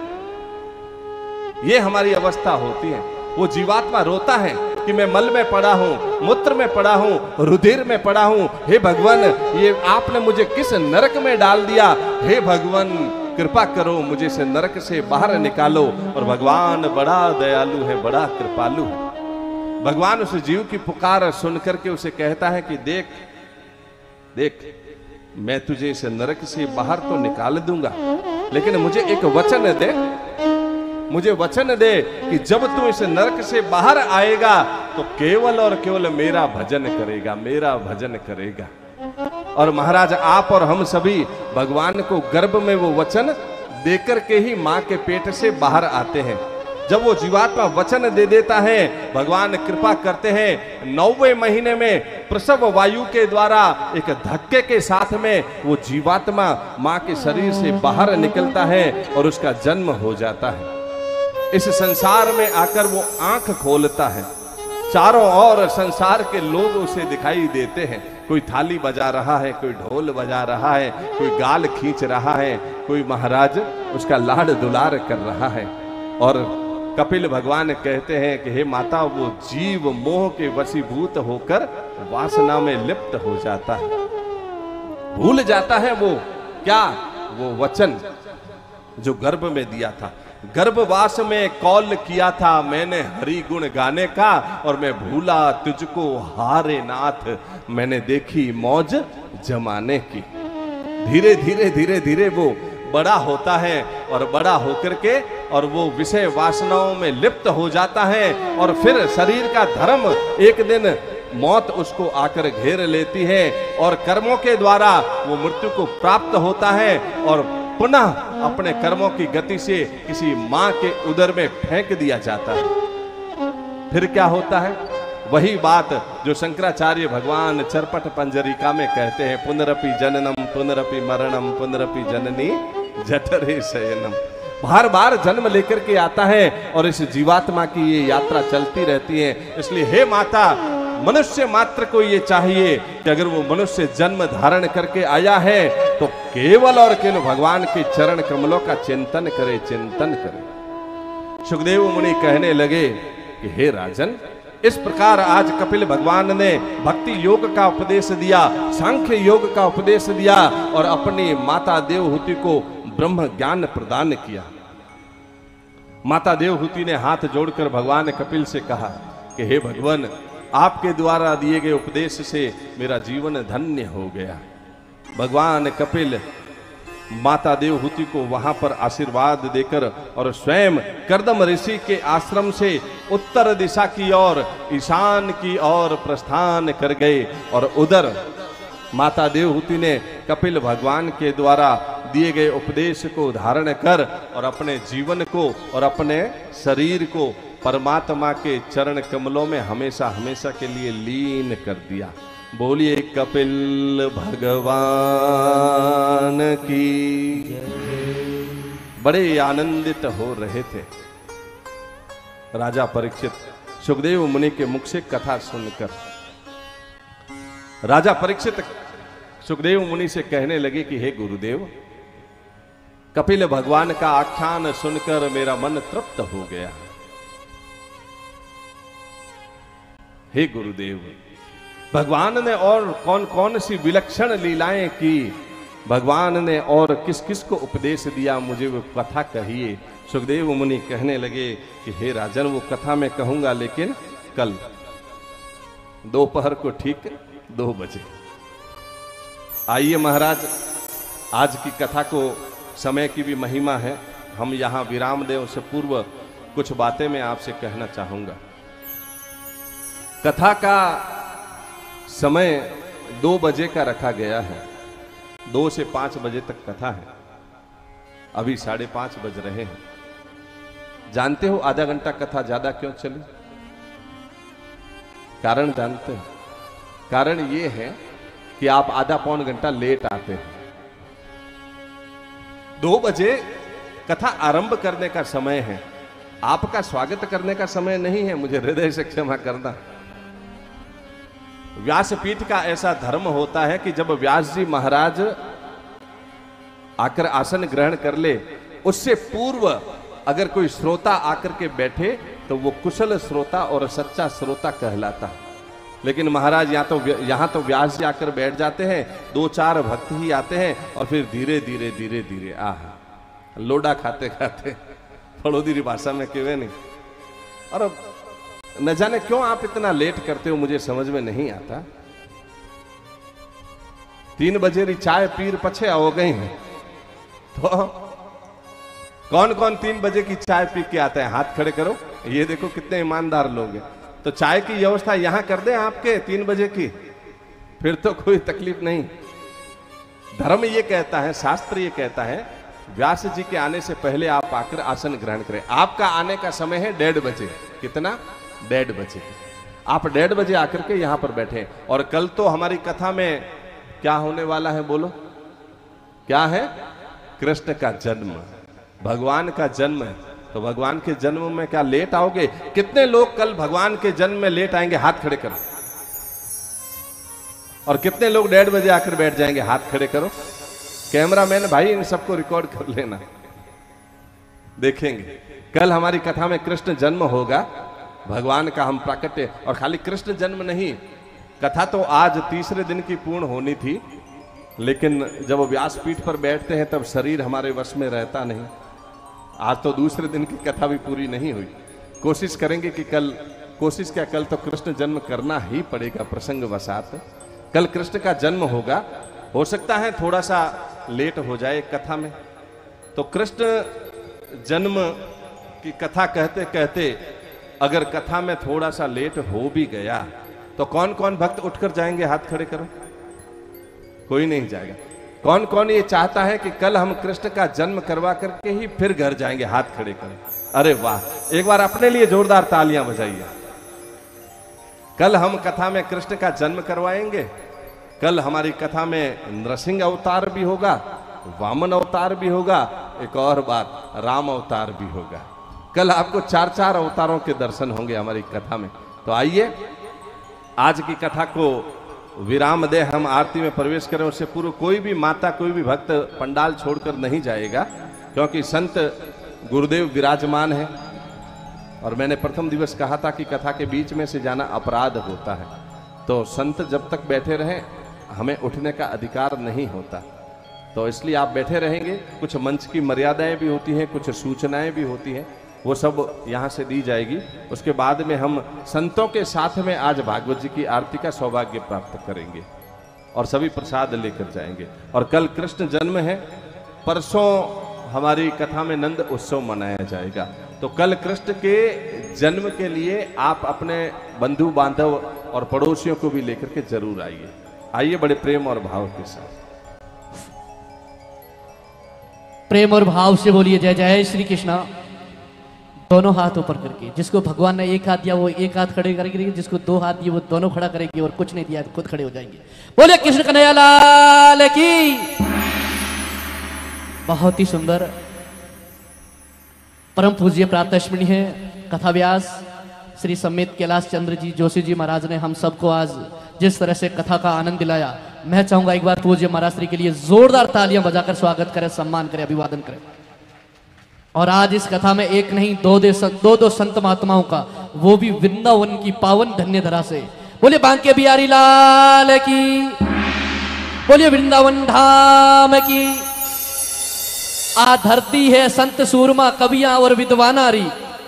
ये हमारी अवस्था होती है। वो जीवात्मा रोता है कि मैं मल में पड़ा हूं, मूत्र में पड़ा हूं, रुधिर में पड़ा हूं। हे भगवान, ये आपने मुझे किस नरक में डाल दिया? हे भगवान, कृपा करो, मुझे से नरक से बाहर निकालो। और भगवान बड़ा दयालु है, बड़ा कृपालु है। भगवान उस जीव की पुकार सुन करके उसे कहता है कि देख देख, मैं तुझे इस नरक से बाहर तो निकाल दूंगा, लेकिन मुझे एक वचन दे, मुझे वचन दे कि जब तू इस नरक से बाहर आएगा तो केवल और केवल मेरा भजन करेगा, मेरा भजन करेगा। और महाराज, आप और हम सभी भगवान को गर्भ में वो वचन देकर के ही मां के पेट से बाहर आते हैं। जब वो जीवात्मा वचन दे देता है, भगवान कृपा करते हैं, 9वें महीने में प्रसव वायु के द्वारा एक धक्के के साथ में वो जीवात्मा मां के शरीर से बाहर निकलता है और उसका जन्म हो जाता है। इस संसार में आकर वो आंख खोलता है, चारों ओर संसार के लोग उसे दिखाई देते हैं। कोई थाली बजा रहा है, कोई ढोल बजा रहा है, कोई गाल खींच रहा है, कोई महाराज उसका लाड दुलार कर रहा है। और कपिल भगवान कहते हैं कि हे माता, वो जीव मोह के वशीभूत होकर वासना में लिप्त हो जाता है, भूल जाता है वो क्या, वो वचन जो गर्भ में दिया था। गर्भवास में कौल किया था मैंने हरि गुण गाने का, और मैं भूला तुझको हारे नाथ, मैंने देखी मौज जमाने की। धीरे धीरे धीरे धीरे वो बड़ा होता है और बड़ा होकर के और वो विषय वासनाओं में लिप्त हो जाता है। और फिर शरीर का धर्म एक दिन मौत उसको आकर घेर लेती है और कर्मों के द्वारा वो मृत्यु को प्राप्त होता है और पुनः अपने कर्मों की गति से किसी मां के उदर में फेंक दिया जाता है। फिर क्या होता है? वही बात जो शंकराचार्य भगवान चरपट पंजरिका में कहते हैं, पुनरपि जननम पुनरपि मरणम पुनरपि जननी जठरे शयनम। बार बार जन्म लेकर के आता है और इस जीवात्मा की ये यात्रा चलती रहती है। इसलिए हे माता, मनुष्य मात्र को ये चाहिए कि अगर वो मनुष्य जन्म धारण करके आया है तो केवल और केवल भगवान के चरण कमलों का चिंतन करे, चिंतन करे। सुखदेव मुनि कहने लगे कि हे राजन, इस प्रकार आज कपिल भगवान ने भक्ति योग का उपदेश दिया, सांख्य योग का उपदेश दिया और अपनी माता देवहूति को ब्रह्म ज्ञान प्रदान किया। माता देवहूति ने हाथ जोड़कर भगवान कपिल से कहा कि हे भगवान, आपके द्वारा दिए गए उपदेश से मेरा जीवन धन्य हो गया। भगवान कपिल माता देवहूति को वहां पर आशीर्वाद देकर और स्वयं कर्दम ऋषि के आश्रम से उत्तर दिशा की ओर, ईशान की ओर प्रस्थान कर गए और उधर माता देवहूति ने कपिल भगवान के द्वारा दिए गए उपदेश को धारण कर और अपने जीवन को और अपने शरीर को परमात्मा के चरण कमलों में हमेशा हमेशा के लिए लीन कर दिया। बोलिए कपिल भगवान की। बड़े आनंदित हो रहे थे राजा परीक्षित सुखदेव मुनि के मुख से कथा सुनकर। राजा परीक्षित सुखदेव मुनि से कहने लगे कि हे गुरुदेव, कपिल भगवान का आख्यान सुनकर मेरा मन तृप्त हो गया। हे गुरुदेव, भगवान ने और कौन कौन सी विलक्षण लीलाएं की, भगवान ने और किस किस को उपदेश दिया, मुझे वो कथा कहिए। सुखदेव मुनि कहने लगे कि हे राजन, वो कथा मैं कहूंगा लेकिन कल दोपहर को ठीक 2 बजे। आइए महाराज, आज की कथा को, समय की भी महिमा है, हम यहाँ विराम देव से पूर्व कुछ बातें मैं आपसे कहना चाहूंगा। कथा का समय 2 बजे का रखा गया है। 2 से 5 बजे तक कथा है। अभी 5:30 बज रहे हैं। जानते हो आधा घंटा कथा ज्यादा क्यों चली? कारण जानते हो? कारण ये है कि आप आधा पौन घंटा लेट आते हैं। 2 बजे कथा आरंभ करने का समय है, आपका स्वागत करने का समय नहीं है। मुझे हृदय से क्षमा करना। व्यासपीठ का ऐसा धर्म होता है कि जब व्यास जी महाराज आकर आसन ग्रहण कर ले, उससे पूर्व अगर कोई श्रोता आकर के बैठे तो वो कुशल श्रोता और सच्चा श्रोता कहलाता। लेकिन महाराज यहाँ तो व्यास जी आकर बैठ जाते हैं, 2-4 भक्त ही आते हैं और फिर धीरे धीरे धीरे धीरे लोडा खाते खाते फड़ोदरी भाषा में कहवे नहीं। और न जाने क्यों आप इतना लेट करते हो, मुझे समझ में नहीं आता। 3 बजे री चाय पीर पछे हो गई है, तो कौन कौन 3 बजे की चाय पी के आता है? हाथ खड़े करो। ये देखो कितने ईमानदार लोग हैं। तो चाय की व्यवस्था यहां कर दें आपके 3 बजे की, फिर तो कोई तकलीफ नहीं। धर्म ये कहता है, शास्त्र ये कहता है, व्यास जी के आने से पहले आप आकर आसन ग्रहण करें। आपका आने का समय है 1:30 बजे। कितना? 1:30 बजे। आप 1:30 बजे आकर के यहां पर बैठे। और कल तो हमारी कथा में क्या होने वाला है? बोलो क्या है? कृष्ण का जन्म, भगवान का जन्म है। तो भगवान के जन्म में क्या लेट आओगे? कितने लोग कल भगवान के जन्म में लेट आएंगे? हाथ खड़े करो। और कितने लोग 1:30 बजे आकर बैठ जाएंगे? हाथ खड़े करो। कैमरामैन भाई, इन सबको रिकॉर्ड कर लेना, देखेंगे। कल हमारी कथा में कृष्ण जन्म होगा, भगवान का हम प्राकट्य। और खाली कृष्ण जन्म नहीं, कथा तो आज 3रे दिन की पूर्ण होनी थी, लेकिन जब व्यासपीठ पर बैठते हैं तब शरीर हमारे वश में रहता नहीं। आज तो 2रे दिन की कथा भी पूरी नहीं हुई। कोशिश करेंगे कि कल तो कृष्ण जन्म करना ही पड़ेगा प्रसंग वसात। कल कृष्ण का जन्म होगा। हो सकता है थोड़ा सा लेट हो जाए कथा में। तो कृष्ण जन्म की कथा कहते कहते अगर कथा में थोड़ा सा लेट हो भी गया तो कौन कौन भक्त उठकर जाएंगे? हाथ खड़े करो। कोई नहीं जाएगा। कौन कौन ये चाहता है कि कल हम कृष्ण का जन्म करवा करके ही फिर घर जाएंगे? हाथ खड़े करो। अरे वाह, एक बार अपने लिए जोरदार तालियां बजाइए। कल हम कथा में कृष्ण का जन्म करवाएंगे, कल हमारी कथा में नरसिंह अवतार भी होगा, वामन अवतार भी होगा, एक और बात राम अवतार भी होगा। कल आपको 4-4 अवतारों के दर्शन होंगे हमारी कथा में। तो आइए आज की कथा को विराम दे, हम आरती में प्रवेश करें। उससे पूर्व कोई भी माता, कोई भी भक्त पंडाल छोड़कर नहीं जाएगा, क्योंकि संत गुरुदेव विराजमान है। और मैंने प्रथम दिवस कहा था कि कथा के बीच में से जाना अपराध होता है, तो संत जब तक बैठे रहें हमें उठने का अधिकार नहीं होता। तो इसलिए आप बैठे रहेंगे। कुछ मंच की मर्यादाएं भी होती हैं, कुछ सूचनाएं भी होती हैं, वो सब यहाँ से दी जाएगी। उसके बाद में हम संतों के साथ में आज भागवत जी की आरती का सौभाग्य प्राप्त करेंगे और सभी प्रसाद लेकर जाएंगे। और कल कृष्ण जन्म है, परसों हमारी कथा में नंद उत्सव मनाया जाएगा। तो कल कृष्ण के जन्म के लिए आप अपने बंधु बांधव और पड़ोसियों को भी लेकर के जरूर आइए। आइए बड़े प्रेम और भाव के साथ। प्रेम और भाव से बोलिए जय जय श्री कृष्णा। दोनों हाथ ऊपर करके, जिसको भगवान ने एक हाथ दिया वो एक हाथ खड़े करेंगे, जिसको 2 हाथ दिए वो दोनों खड़ा करेंगे, और कुछ नहीं दिया तो खुद खड़े हो जाएंगे। बोले कृष्ण कन्हैया लाल की। बहुत ही सुंदर परम पूज्य प्रातःस्मरणीय है कथा व्यास श्री समेत कैलाश चंद्र जी जोशी जी महाराज ने हम सबको आज जिस तरह से कथा का आनंद दिलाया, मैं चाहूंगा एक बार पूज्य महाराज श्री के लिए जोरदार तालियां बजाकर स्वागत करें, सम्मान करें, अभिवादन करें। और आज इस कथा में एक नहीं दो संत महात्माओं का, वो भी वृंदावन की पावन धन्य धरा से। बोले बांके बिहारी लाल की, बोलिए वृंदावन धाम की। आ धरती है संत सूरमा कवियां और विद्वानारी।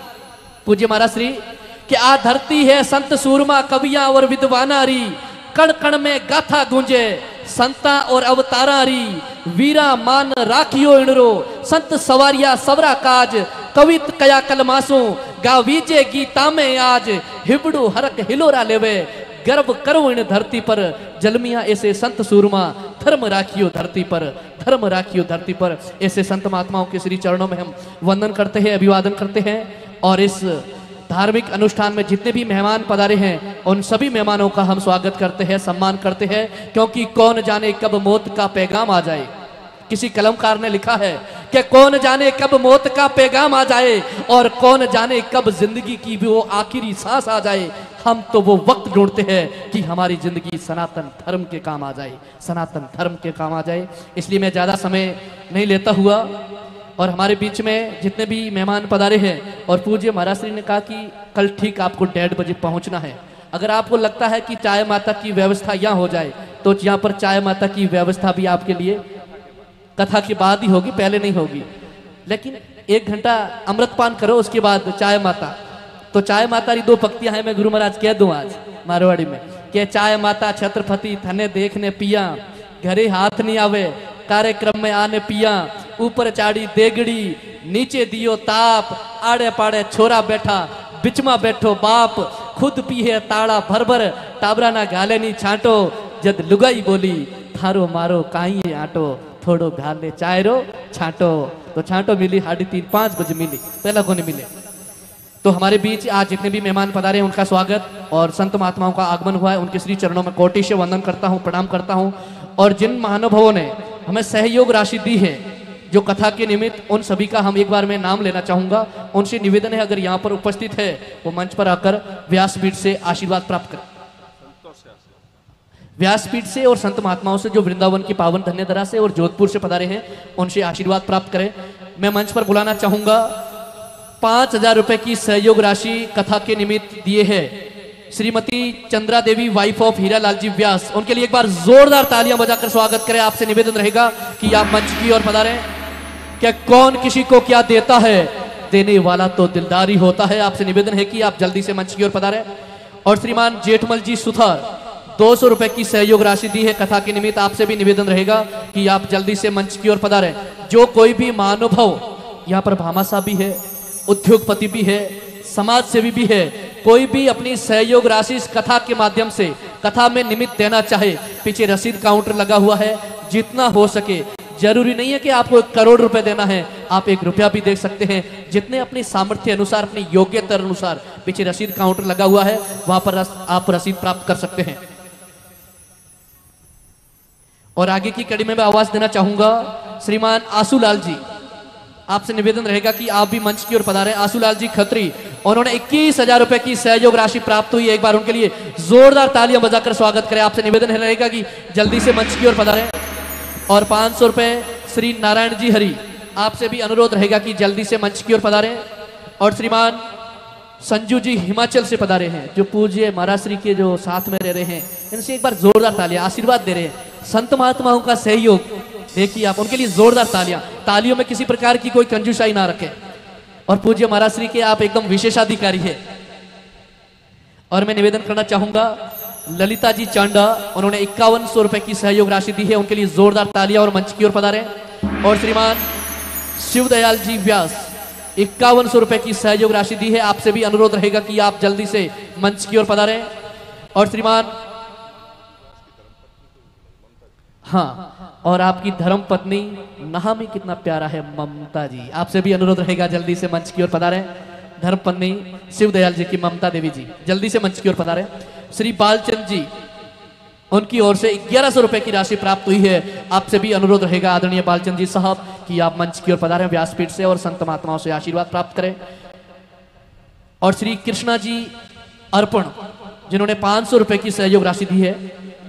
पूज्य महाराज श्री कि आ धरती है संत सूरमा कवियां और विद्वानारी, कण कण में गाथा गूंजे संता और अवतारारी, वीरा मान राखियो इणरो संत सवारिया सवरा काज, कवित कया कलमासो गावीजे गीता में आज, हिबड़ू हरक हिलोरा लेवे गर्व करो इन धरती पर, जलमिया ऐसे संत सूरमा धर्म राखियो धरती पर, धर्म राखियो धरती पर। ऐसे संत महात्माओं के श्री चरणों में हम वंदन करते हैं, अभिवादन करते हैं। और इस धार्मिक अनुष्ठान में जितने भी मेहमान पधारे हैं उन सभी मेहमानों का हम स्वागत करते हैं, सम्मान करते हैं, क्योंकि कौन जाने कब मौत का पैगाम आ जाए। किसी कलमकार ने लिखा है कि कौन जाने कब मौत का पैगाम आ जाए और कौन जाने कब जिंदगी की वो आखिरी सांस आ जाए। हम तो वो वक्त ढूंढते हैं कि हमारी जिंदगी सनातन धर्म के काम आ जाए, सनातन धर्म के काम आ जाए। इसलिए मैं ज़्यादा समय नहीं लेता हुआ, और हमारे बीच में जितने भी मेहमान पधारे हैं, और पूज्य महाराज श्री ने कहा कि कल ठीक आपको 1:30 बजे पहुंचना है। अगर आपको लगता है कि चाय माता की व्यवस्था यहाँ हो जाए तो यहाँ पर चाय माता की व्यवस्था भी आपके लिए कथा के बाद ही होगी, पहले नहीं होगी। लेकिन 1 घंटा अमृतपान करो, उसके बाद चाय माता। तो चाय माता री 2 पंक्तियां हैं, मैं गुरु महाराज कह दूं आज मारवाड़ी में कि चाय माता छत्रपति थने देखने पिया, घरे हाथ नहीं आवे कार्यक्रम में आने पिया, ऊपर चाड़ी देगड़ी नीचे दियो ताप, आड़े पाड़े छोरा बैठा बिच में बैठो बाप, खुद पीहे ताड़ा भर भर टाबरा ना गाले नी छांटो, जद लुगाई बोली थारो मारो काई आटो, थोड़ो घाले चाय रो छांटो। तो छांटो मिली 3:30-5 बजे मिली, पहला को नहीं मिले। तो हमारे बीच आज जितने भी मेहमान पधारे हैं उनका स्वागत, और संत महात्माओं का आगमन हुआ है, उनके श्री चरणों में कोटि से वंदन करता हूँ, प्रणाम करता हूँ। और जिन महानुभावों ने हमें सहयोग राशि दी है जो कथा के निमित्त, उन सभी का हम एक बार में नाम लेना चाहूंगा। उनसे निवेदन है अगर यहाँ पर उपस्थित है वो मंच पर आकर व्यासपीठ से आशीर्वाद प्राप्त करें। व्यासपीठ से और संत महात्माओं से जो वृंदावन की पावन धन्यधरा से और जोधपुर से पधारे हैं उनसे आशीर्वाद प्राप्त करें। मैं मंच पर बुलाना चाहूंगा 5,000 रुपए की सहयोग राशि कथा के निमित्त दिए हैं श्रीमती चंद्रा देवी, वाइफ ऑफ हीरा लाल जी व्यास। उनके लिए एक बार जोरदार तालियां बजाकर स्वागत करें। आपसे निवेदन रहेगा कि आप मंच की ओर पधारें। क्या कौन किसी को क्या देता है, देने वाला तो दिलदार ही होता है। आपसे निवेदन है कि आप जल्दी से मंच की ओर पधारें। और श्रीमान जेठमल जी सुथार 200 रुपए की सहयोग राशि दी है कथा के निमित्त। आपसे भी निवेदन रहेगा कि आप जल्दी से मंच की ओर पधारें। जो कोई भी महानुभाव, यहाँ पर भामा साहब भी है, उद्योगपति भी है, समाज सेवी भी है, कोई भी अपनी सहयोग राशि इस कथा के माध्यम से कथा में निमित्त देना चाहे, पीछे रसीद काउंटर लगा हुआ है, जितना हो सके। जरूरी नहीं है कि आपको 1 करोड़ रुपए देना है, आप 1 रुपया भी दे सकते हैं। जितने अपनी सामर्थ्य अनुसार, अपनी योग्यता अनुसार पीछे रसीद काउंटर लगा हुआ है, वहां पर आप रसीद प्राप्त कर सकते हैं। और आगे की कड़ी में मैं आवाज देना चाहूंगा श्रीमान आसूलाल जी, आपसे निवेदन रहेगा कि आप भी मंच की ओर पधारें। आसूलाल जी खत्री, उन्होंने 21,000 रुपए की सहयोग राशि प्राप्त हुई है। एक बार उनके लिए जोरदार तालियां बजाकर स्वागत करें। आपसे निवेदन रहेगा कि जल्दी से मंच की ओर पधारें। और 500 रुपए श्री नारायण जी हरि, आपसे भी अनुरोध रहेगा कि जल्दी से मंच की ओर पधारें। और श्रीमान संजू जी हिमाचल से पधारे हैं, जो पूज्य महाराज श्री के जो साथ में रह रहे हैं, इनसे एक बार जोरदार तालियां, आशीर्वाद दे रहे हैं। संत महात्माओं का सहयोग देखिए आप, उनके लिए जोरदार तालियां। तालियों में किसी प्रकार की कोई कंजूसाई ना रखें। और पूज्य महाराज श्री के आप एकदम विशेषाधिकारी है। और मैं निवेदन करना चाहूंगा ललिता जी चांडा, उन्होंने 5100 रुपए की सहयोग राशि दी है, उनके लिए जोरदार तालियां और मंच की ओर पधारें। और श्रीमान शिवदयाल जी व्यास 5100 रुपए की सहयोग राशि दी है, आपसे भी अनुरोध रहेगा कि आप जल्दी से मंच की ओर पधारें। और श्रीमान हाँ, और आपकी धर्म पत्नी नाम ही कितना प्यारा है, ममता जी, आपसे भी अनुरोध रहेगा जल्दी से मंच की ओर पधारें। धर्म पत्नी शिवदयाल जी की ममता देवी जी, जल्दी से मंच की ओर पधारें। श्री बालचंद जी, उनकी ओर से 1100 रुपए की राशि प्राप्त हुई है, आपसे भी अनुरोध रहेगा आदरणीय बालचंद जी साहब कि आप मंच की ओर पधारें, व्यासपीठ से और संत महात्माओं से आशीर्वाद प्राप्त करें। और श्री कृष्णा जी अर्पण, जिन्होंने 500 रुपए की सहयोग राशि दी है,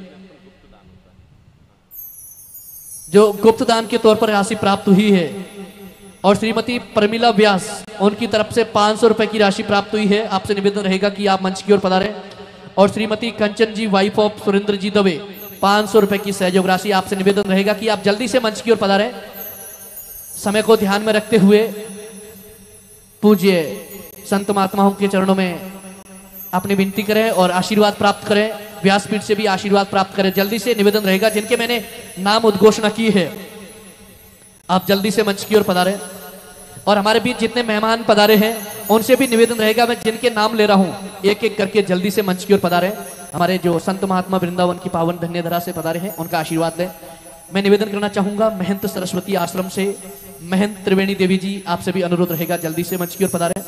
जो गुप्त दान के तौर पर राशि प्राप्त हुई है। और श्रीमती प्रमिला व्यास, उनकी तरफ से 500 रुपए की राशि प्राप्त हुई है, आपसे निवेदन रहेगा कि आप मंच की ओर पधारें। और श्रीमती कंचन जी वाइफ ऑफ सुरेंद्र जी दवे 500 रुपए की सहयोग राशि, आपसे निवेदन रहेगा कि आप जल्दी से मंच की ओर पधारें। समय को ध्यान में रखते हुए पूज्य संत महात्माओं के चरणों में अपनी विनती करें और आशीर्वाद प्राप्त करें, व्यासपीठ से भी आशीर्वाद प्राप्त करें। जल्दी से निवेदन रहेगा, जिनके मैंने नाम उद्घोषणा की है, आप जल्दी से मंच की ओर पधारें। और हमारे बीच जितने मेहमान पधारे हैं, उनसे भी निवेदन रहेगा, मैं जिनके नाम ले रहा हूं एक एक करके जल्दी से मंच की ओर पधारें। हमारे जो संत महात्मा वृंदावन की पावन धन्य धरा से पधारे हैं, उनका आशीर्वाद लें। मैं निवेदन करना चाहूंगा महंत सरस्वती आश्रम से महंत त्रिवेणी देवी जी, आपसे भी अनुरोध रहेगा जल्दी से मंच की ओर पधारें।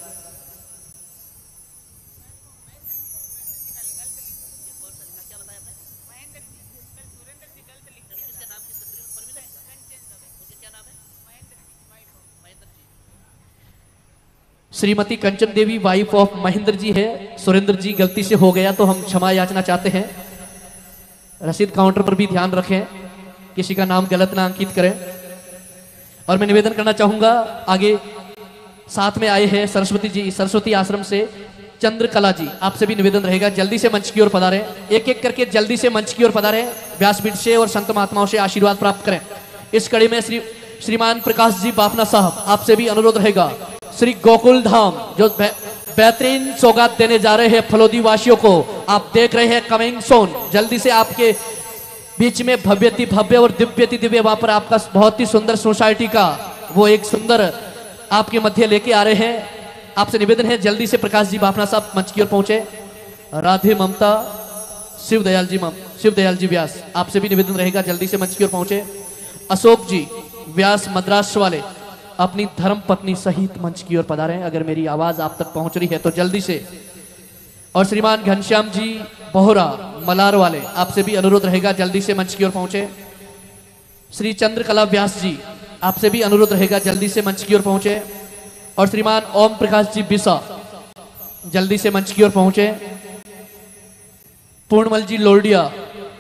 श्रीमती कंचन देवी वाइफ ऑफ महेंद्र जी है, सुरेंद्र जी गलती से हो गया तो हम क्षमा याचना चाहते हैं। रसीद काउंटर पर भी ध्यान रखें, किसी का नाम गलत ना अंकित करें। और मैं निवेदन करना चाहूंगा, आगे साथ में आए हैं सरस्वती जी, सरस्वती आश्रम से चंद्रकला जी, आपसे भी निवेदन रहेगा जल्दी से मंच की ओर पधारें। एक एक करके जल्दी से मंच की ओर पधारें, व्यासपीठ से और संत महात्माओं से आशीर्वाद प्राप्त करें। इस कड़ी में श्रीमान प्रकाश जी बाफना साहब, आपसे भी अनुरोध रहेगा, श्री गोकुल धाम जो बेहतरीन सौगात देने जा रहे हैं फलोदी वासियों को, आप देख रहे हैं कमिंग सोन, जल्दी से आपके बीच में भव्यति भव्य और दिव्यति दिव्य, वहां पर आपका बहुत ही सुंदर सोसाइटी का वो एक सुंदर आपके मध्य लेके आ रहे हैं। आपसे निवेदन है जल्दी से प्रकाश जी बाफना साहब मंच की ओर पहुंचे। राधे ममता शिवदयाल जी व्यास, आपसे भी निवेदन रहेगा जल्दी से मंच की ओर पहुंचे। अशोक जी व्यास मद्रास वाले, अपनी धर्म पत्नी सहित मंच की ओर पधारें, अगर मेरी आवाज आप तक पहुंच रही है तो जल्दी से। और श्रीमान घनश्याम जी बोहरा मलार वाले, आपसे भी अनुरोध रहेगा जल्दी से मंच की ओर पहुंचे। श्री चंद्रकला व्यास जी, आपसे भी अनुरोध रहेगा जल्दी से मंच की ओर पहुंचे। और श्रीमान ओम प्रकाश जी बिसा, जल्दी से मंच की ओर पहुंचे। पूर्णमल जी लोरडिया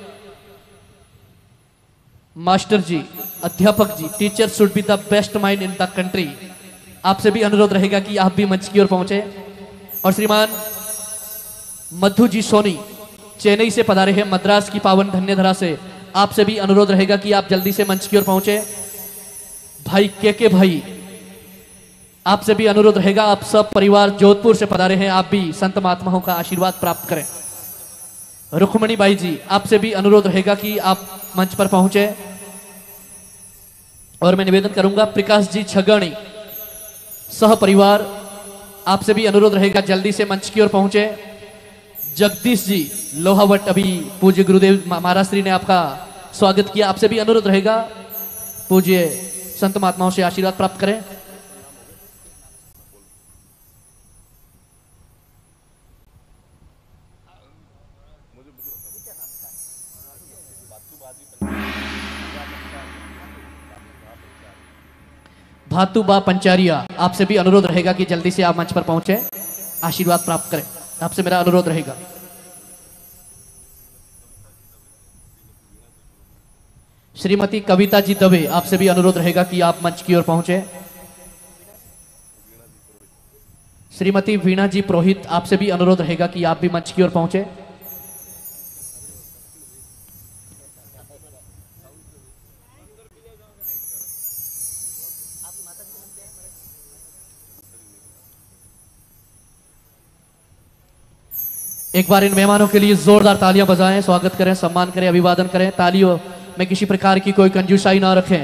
मास्टर जी, अध्यापक जी, teacher should be the best mind in the country, आपसे भी अनुरोध रहेगा कि आप भी मंच की ओर पहुंचे। और श्रीमान मधु जी सोनी चेन्नई से पधारे हैं, मद्रास की पावन धन्य धरा से, आपसे भी अनुरोध रहेगा कि आप जल्दी से मंच की ओर पहुंचे। भाई के भाई, आपसे भी अनुरोध रहेगा, आप सब परिवार जोधपुर से पधारे हैं, आप भी संत महात्माओं का आशीर्वाद प्राप्त करें। रुक्मणी बाई जी, आपसे भी अनुरोध रहेगा कि आप मंच पर पहुंचे। और मैं निवेदन करूंगा प्रकाश जी छगणी सह परिवार, आपसे भी अनुरोध रहेगा जल्दी से मंच की ओर पहुंचे। जगदीश जी लोहावट, अभी पूज्य गुरुदेव महाराज श्री ने आपका स्वागत किया, आपसे भी अनुरोध रहेगा पूज्य संत महात्माओं से आशीर्वाद प्राप्त करें। भातुबा पंचारिया, आपसे भी अनुरोध रहेगा कि जल्दी से आप मंच पर पहुंचे, आशीर्वाद प्राप्त करें, आपसे मेरा अनुरोध रहेगा। श्रीमती कविता जी दवे, आपसे भी अनुरोध रहेगा कि आप मंच की ओर पहुंचे। श्रीमती वीणा जी पुरोहित, आपसे भी अनुरोध रहेगा कि आप भी मंच की ओर पहुंचे। एक बार इन मेहमानों के लिए जोरदार तालियां बजाएं, स्वागत करें, सम्मान करें, अभिवादन करें। तालियों में किसी प्रकार की कोई कंजूसाई ना रखें।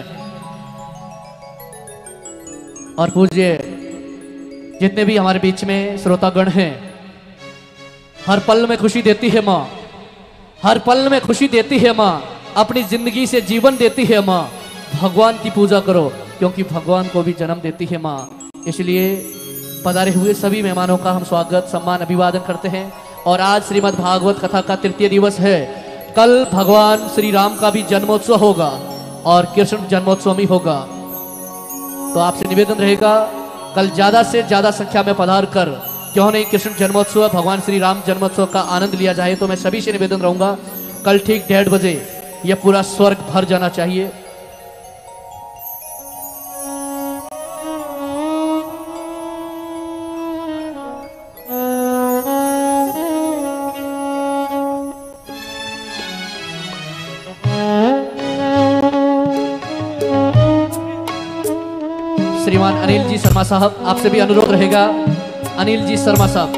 और पूज्य जितने भी हमारे बीच में श्रोतागण हैं, हर पल में खुशी देती है माँ, हर पल में खुशी देती है माँ, अपनी जिंदगी से जीवन देती है माँ। भगवान की पूजा करो क्योंकि भगवान को भी जन्म देती है माँ। इसलिए पधारे हुए सभी मेहमानों का हम स्वागत, सम्मान, अभिवादन करते हैं। और आज श्रीमद् भागवत कथा का तृतीय दिवस है। कल भगवान श्री राम का भी जन्मोत्सव होगा और कृष्ण जन्मोत्सव भी होगा। तो आपसे निवेदन रहेगा कल ज्यादा से ज्यादा संख्या में पधार कर क्यों नहीं कृष्ण जन्मोत्सव, भगवान श्री राम जन्मोत्सव का आनंद लिया जाए। तो मैं सभी से निवेदन रहूंगा कल ठीक 1:30 बजे यह पूरा स्वर्ग भर जाना चाहिए। श्रीमान अनिल जी शर्मा साहब, आपसे भी अनुरोध रहेगा, अनिल जी शर्मा साहब।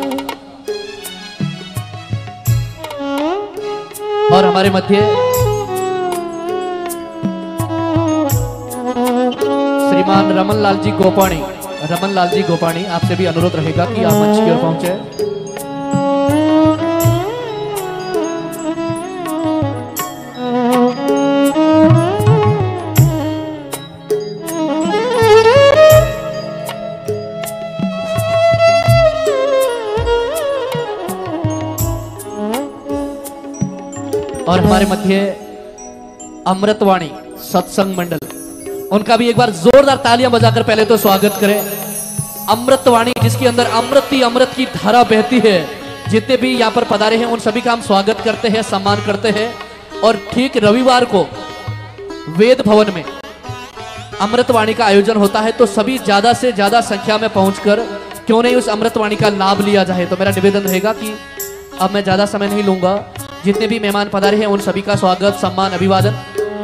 और हमारे मध्य श्रीमान रमन लाल जी गोपाणी, रमन लाल जी गोपाणी, आपसे भी अनुरोध रहेगा कि आप मंच की ओर पहुंचे। और हमारे मध्य अमृतवाणी सत्संग मंडल, उनका भी एक बार जोरदार तालियां बजाकर पहले तो स्वागत करें। अमृतवाणी जिसके अंदर अमृत ही अमृत की धारा बहती है। जितने भी यहाँ पर पधारे हैं उन सभी का हम स्वागत करते हैं, सम्मान करते हैं। और ठीक रविवार को वेद भवन में अमृतवाणी का आयोजन होता है, तो सभी ज्यादा से ज्यादा संख्या में पहुंचकर क्यों नहीं उस अमृतवाणी का लाभ लिया जाए। तो मेरा निवेदन रहेगा कि अब मैं ज्यादा समय नहीं लूंगा, जितने भी मेहमान पधारे हैं उन सभी का स्वागत, सम्मान, अभिवादन।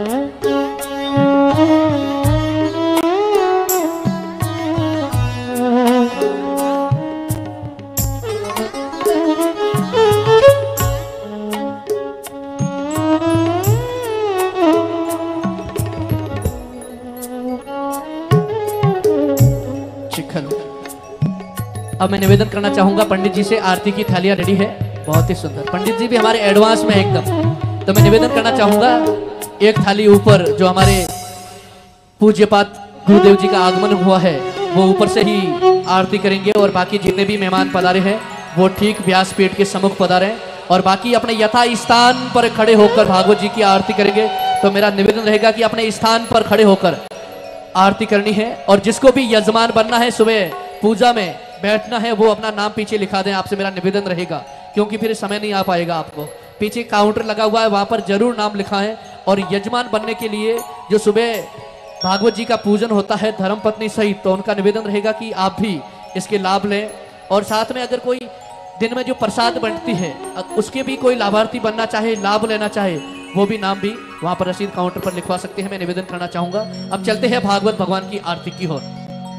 अब मैं निवेदन करना चाहूंगा पंडित जी से, आरती की थालियां रेडी है, बहुत ही सुंदर। पंडित जी भी हमारे एडवांस में एकदम। तो मैं निवेदन करना चाहूंगा एक थाली ऊपर जो हमारे पूज्यपात गुरुदेव जी का आगमन हुआ है वो ऊपर से ही आरती करेंगे। और बाकी जितने भी मेहमान पधारे हैं वो ठीक व्यासपीठ के सम्मुख पधारे और बाकी अपने यथा स्थान पर खड़े होकर भागवत जी की आरती करेंगे। तो मेरा निवेदन रहेगा कि अपने स्थान पर खड़े होकर आरती करनी है। और जिसको भी यजमान बनना है, सुबह पूजा में बैठना है, वो अपना नाम पीछे लिखा दें, आपसे मेरा निवेदन रहेगा, क्योंकि फिर समय नहीं आ पाएगा आपको। पीछे काउंटर लगा हुआ है, वहां पर जरूर नाम लिखा है। और यजमान बनने के लिए जो सुबह भागवत जी का पूजन होता है धर्मपत्नी सहित, तो उनका निवेदन रहेगा कि आप भी इसके लाभ लें। और साथ में अगर कोई दिन में जो प्रसाद बंटती है उसके भी कोई लाभार्थी बनना चाहे, लाभ लेना चाहे, वो भी नाम भी वहां पर रसीद काउंटर पर लिखवा सकते हैं। मैं निवेदन करना चाहूंगा। अब चलते हैं भागवत भगवान की आरती की ओर।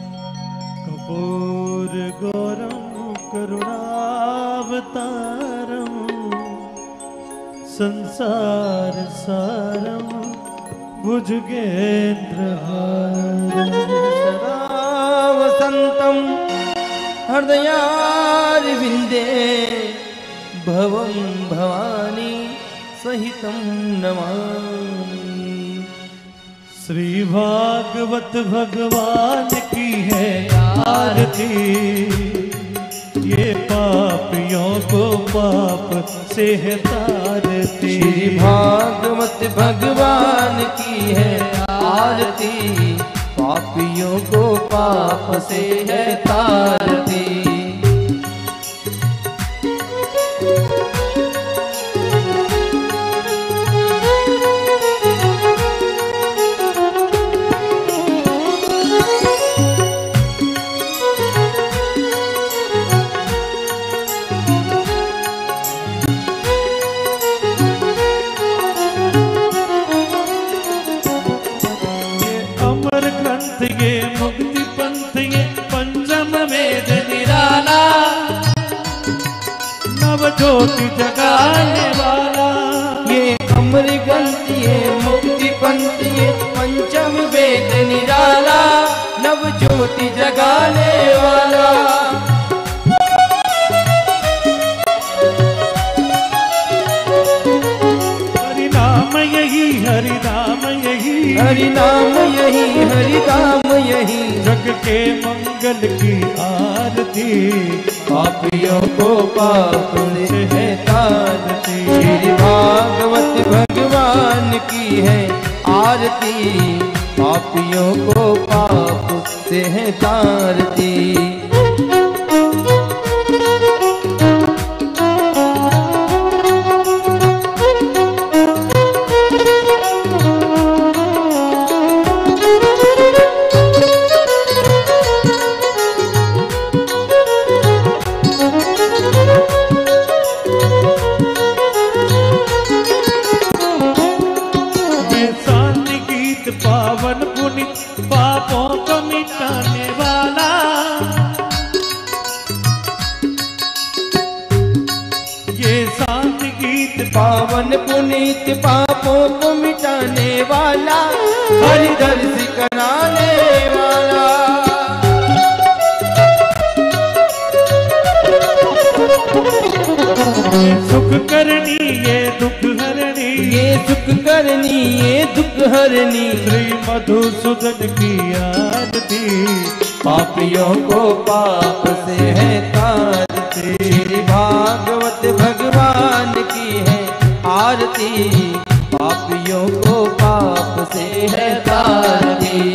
कपूर गौरम करुणावतारम संसार सारम भुजगेन्द्रहारम सदा वसंतम हृदयारविंदे भवं भवानी सहितं नमामि। श्री भागवत भगवान की है आरती, ये पापियों को पाप से है तारती। श्री भागवत भगवान की है आरती, पापियों को पाप से है तारती। अमर ग्रंथ ये मुक्ति पंथ ये पंचम वेद निराला, नव ज्योति जगाने वाला। ये अमर ग्रंथ ये मुक्ति पंथ ये पंचम वेद निराला, नव ज्योति जगाने वाला। हरि नाम यही, हरि नाम यही, हरि नाम यही, हरि नाम यही, जग के मंगल की आरती। पापियों को पाप से है तारती। श्री भागवत भगवान की है आरती, पापियों को पाप से है तारती। पावन पुनीत पापों को मिटाने वाला। ये शांति गीत पावन पुनीत पापों को मिटाने वाला, हरि दर्श कराने वाला। ये सुख करनी ये दुख हरनी, ये सुख करनी ये दुख हरनी, श्री मधुसूदन की आरती। पापियों को पाप से है तारती। श्री भागवत भगवान की है आरती, पापियों को पाप से है तारती।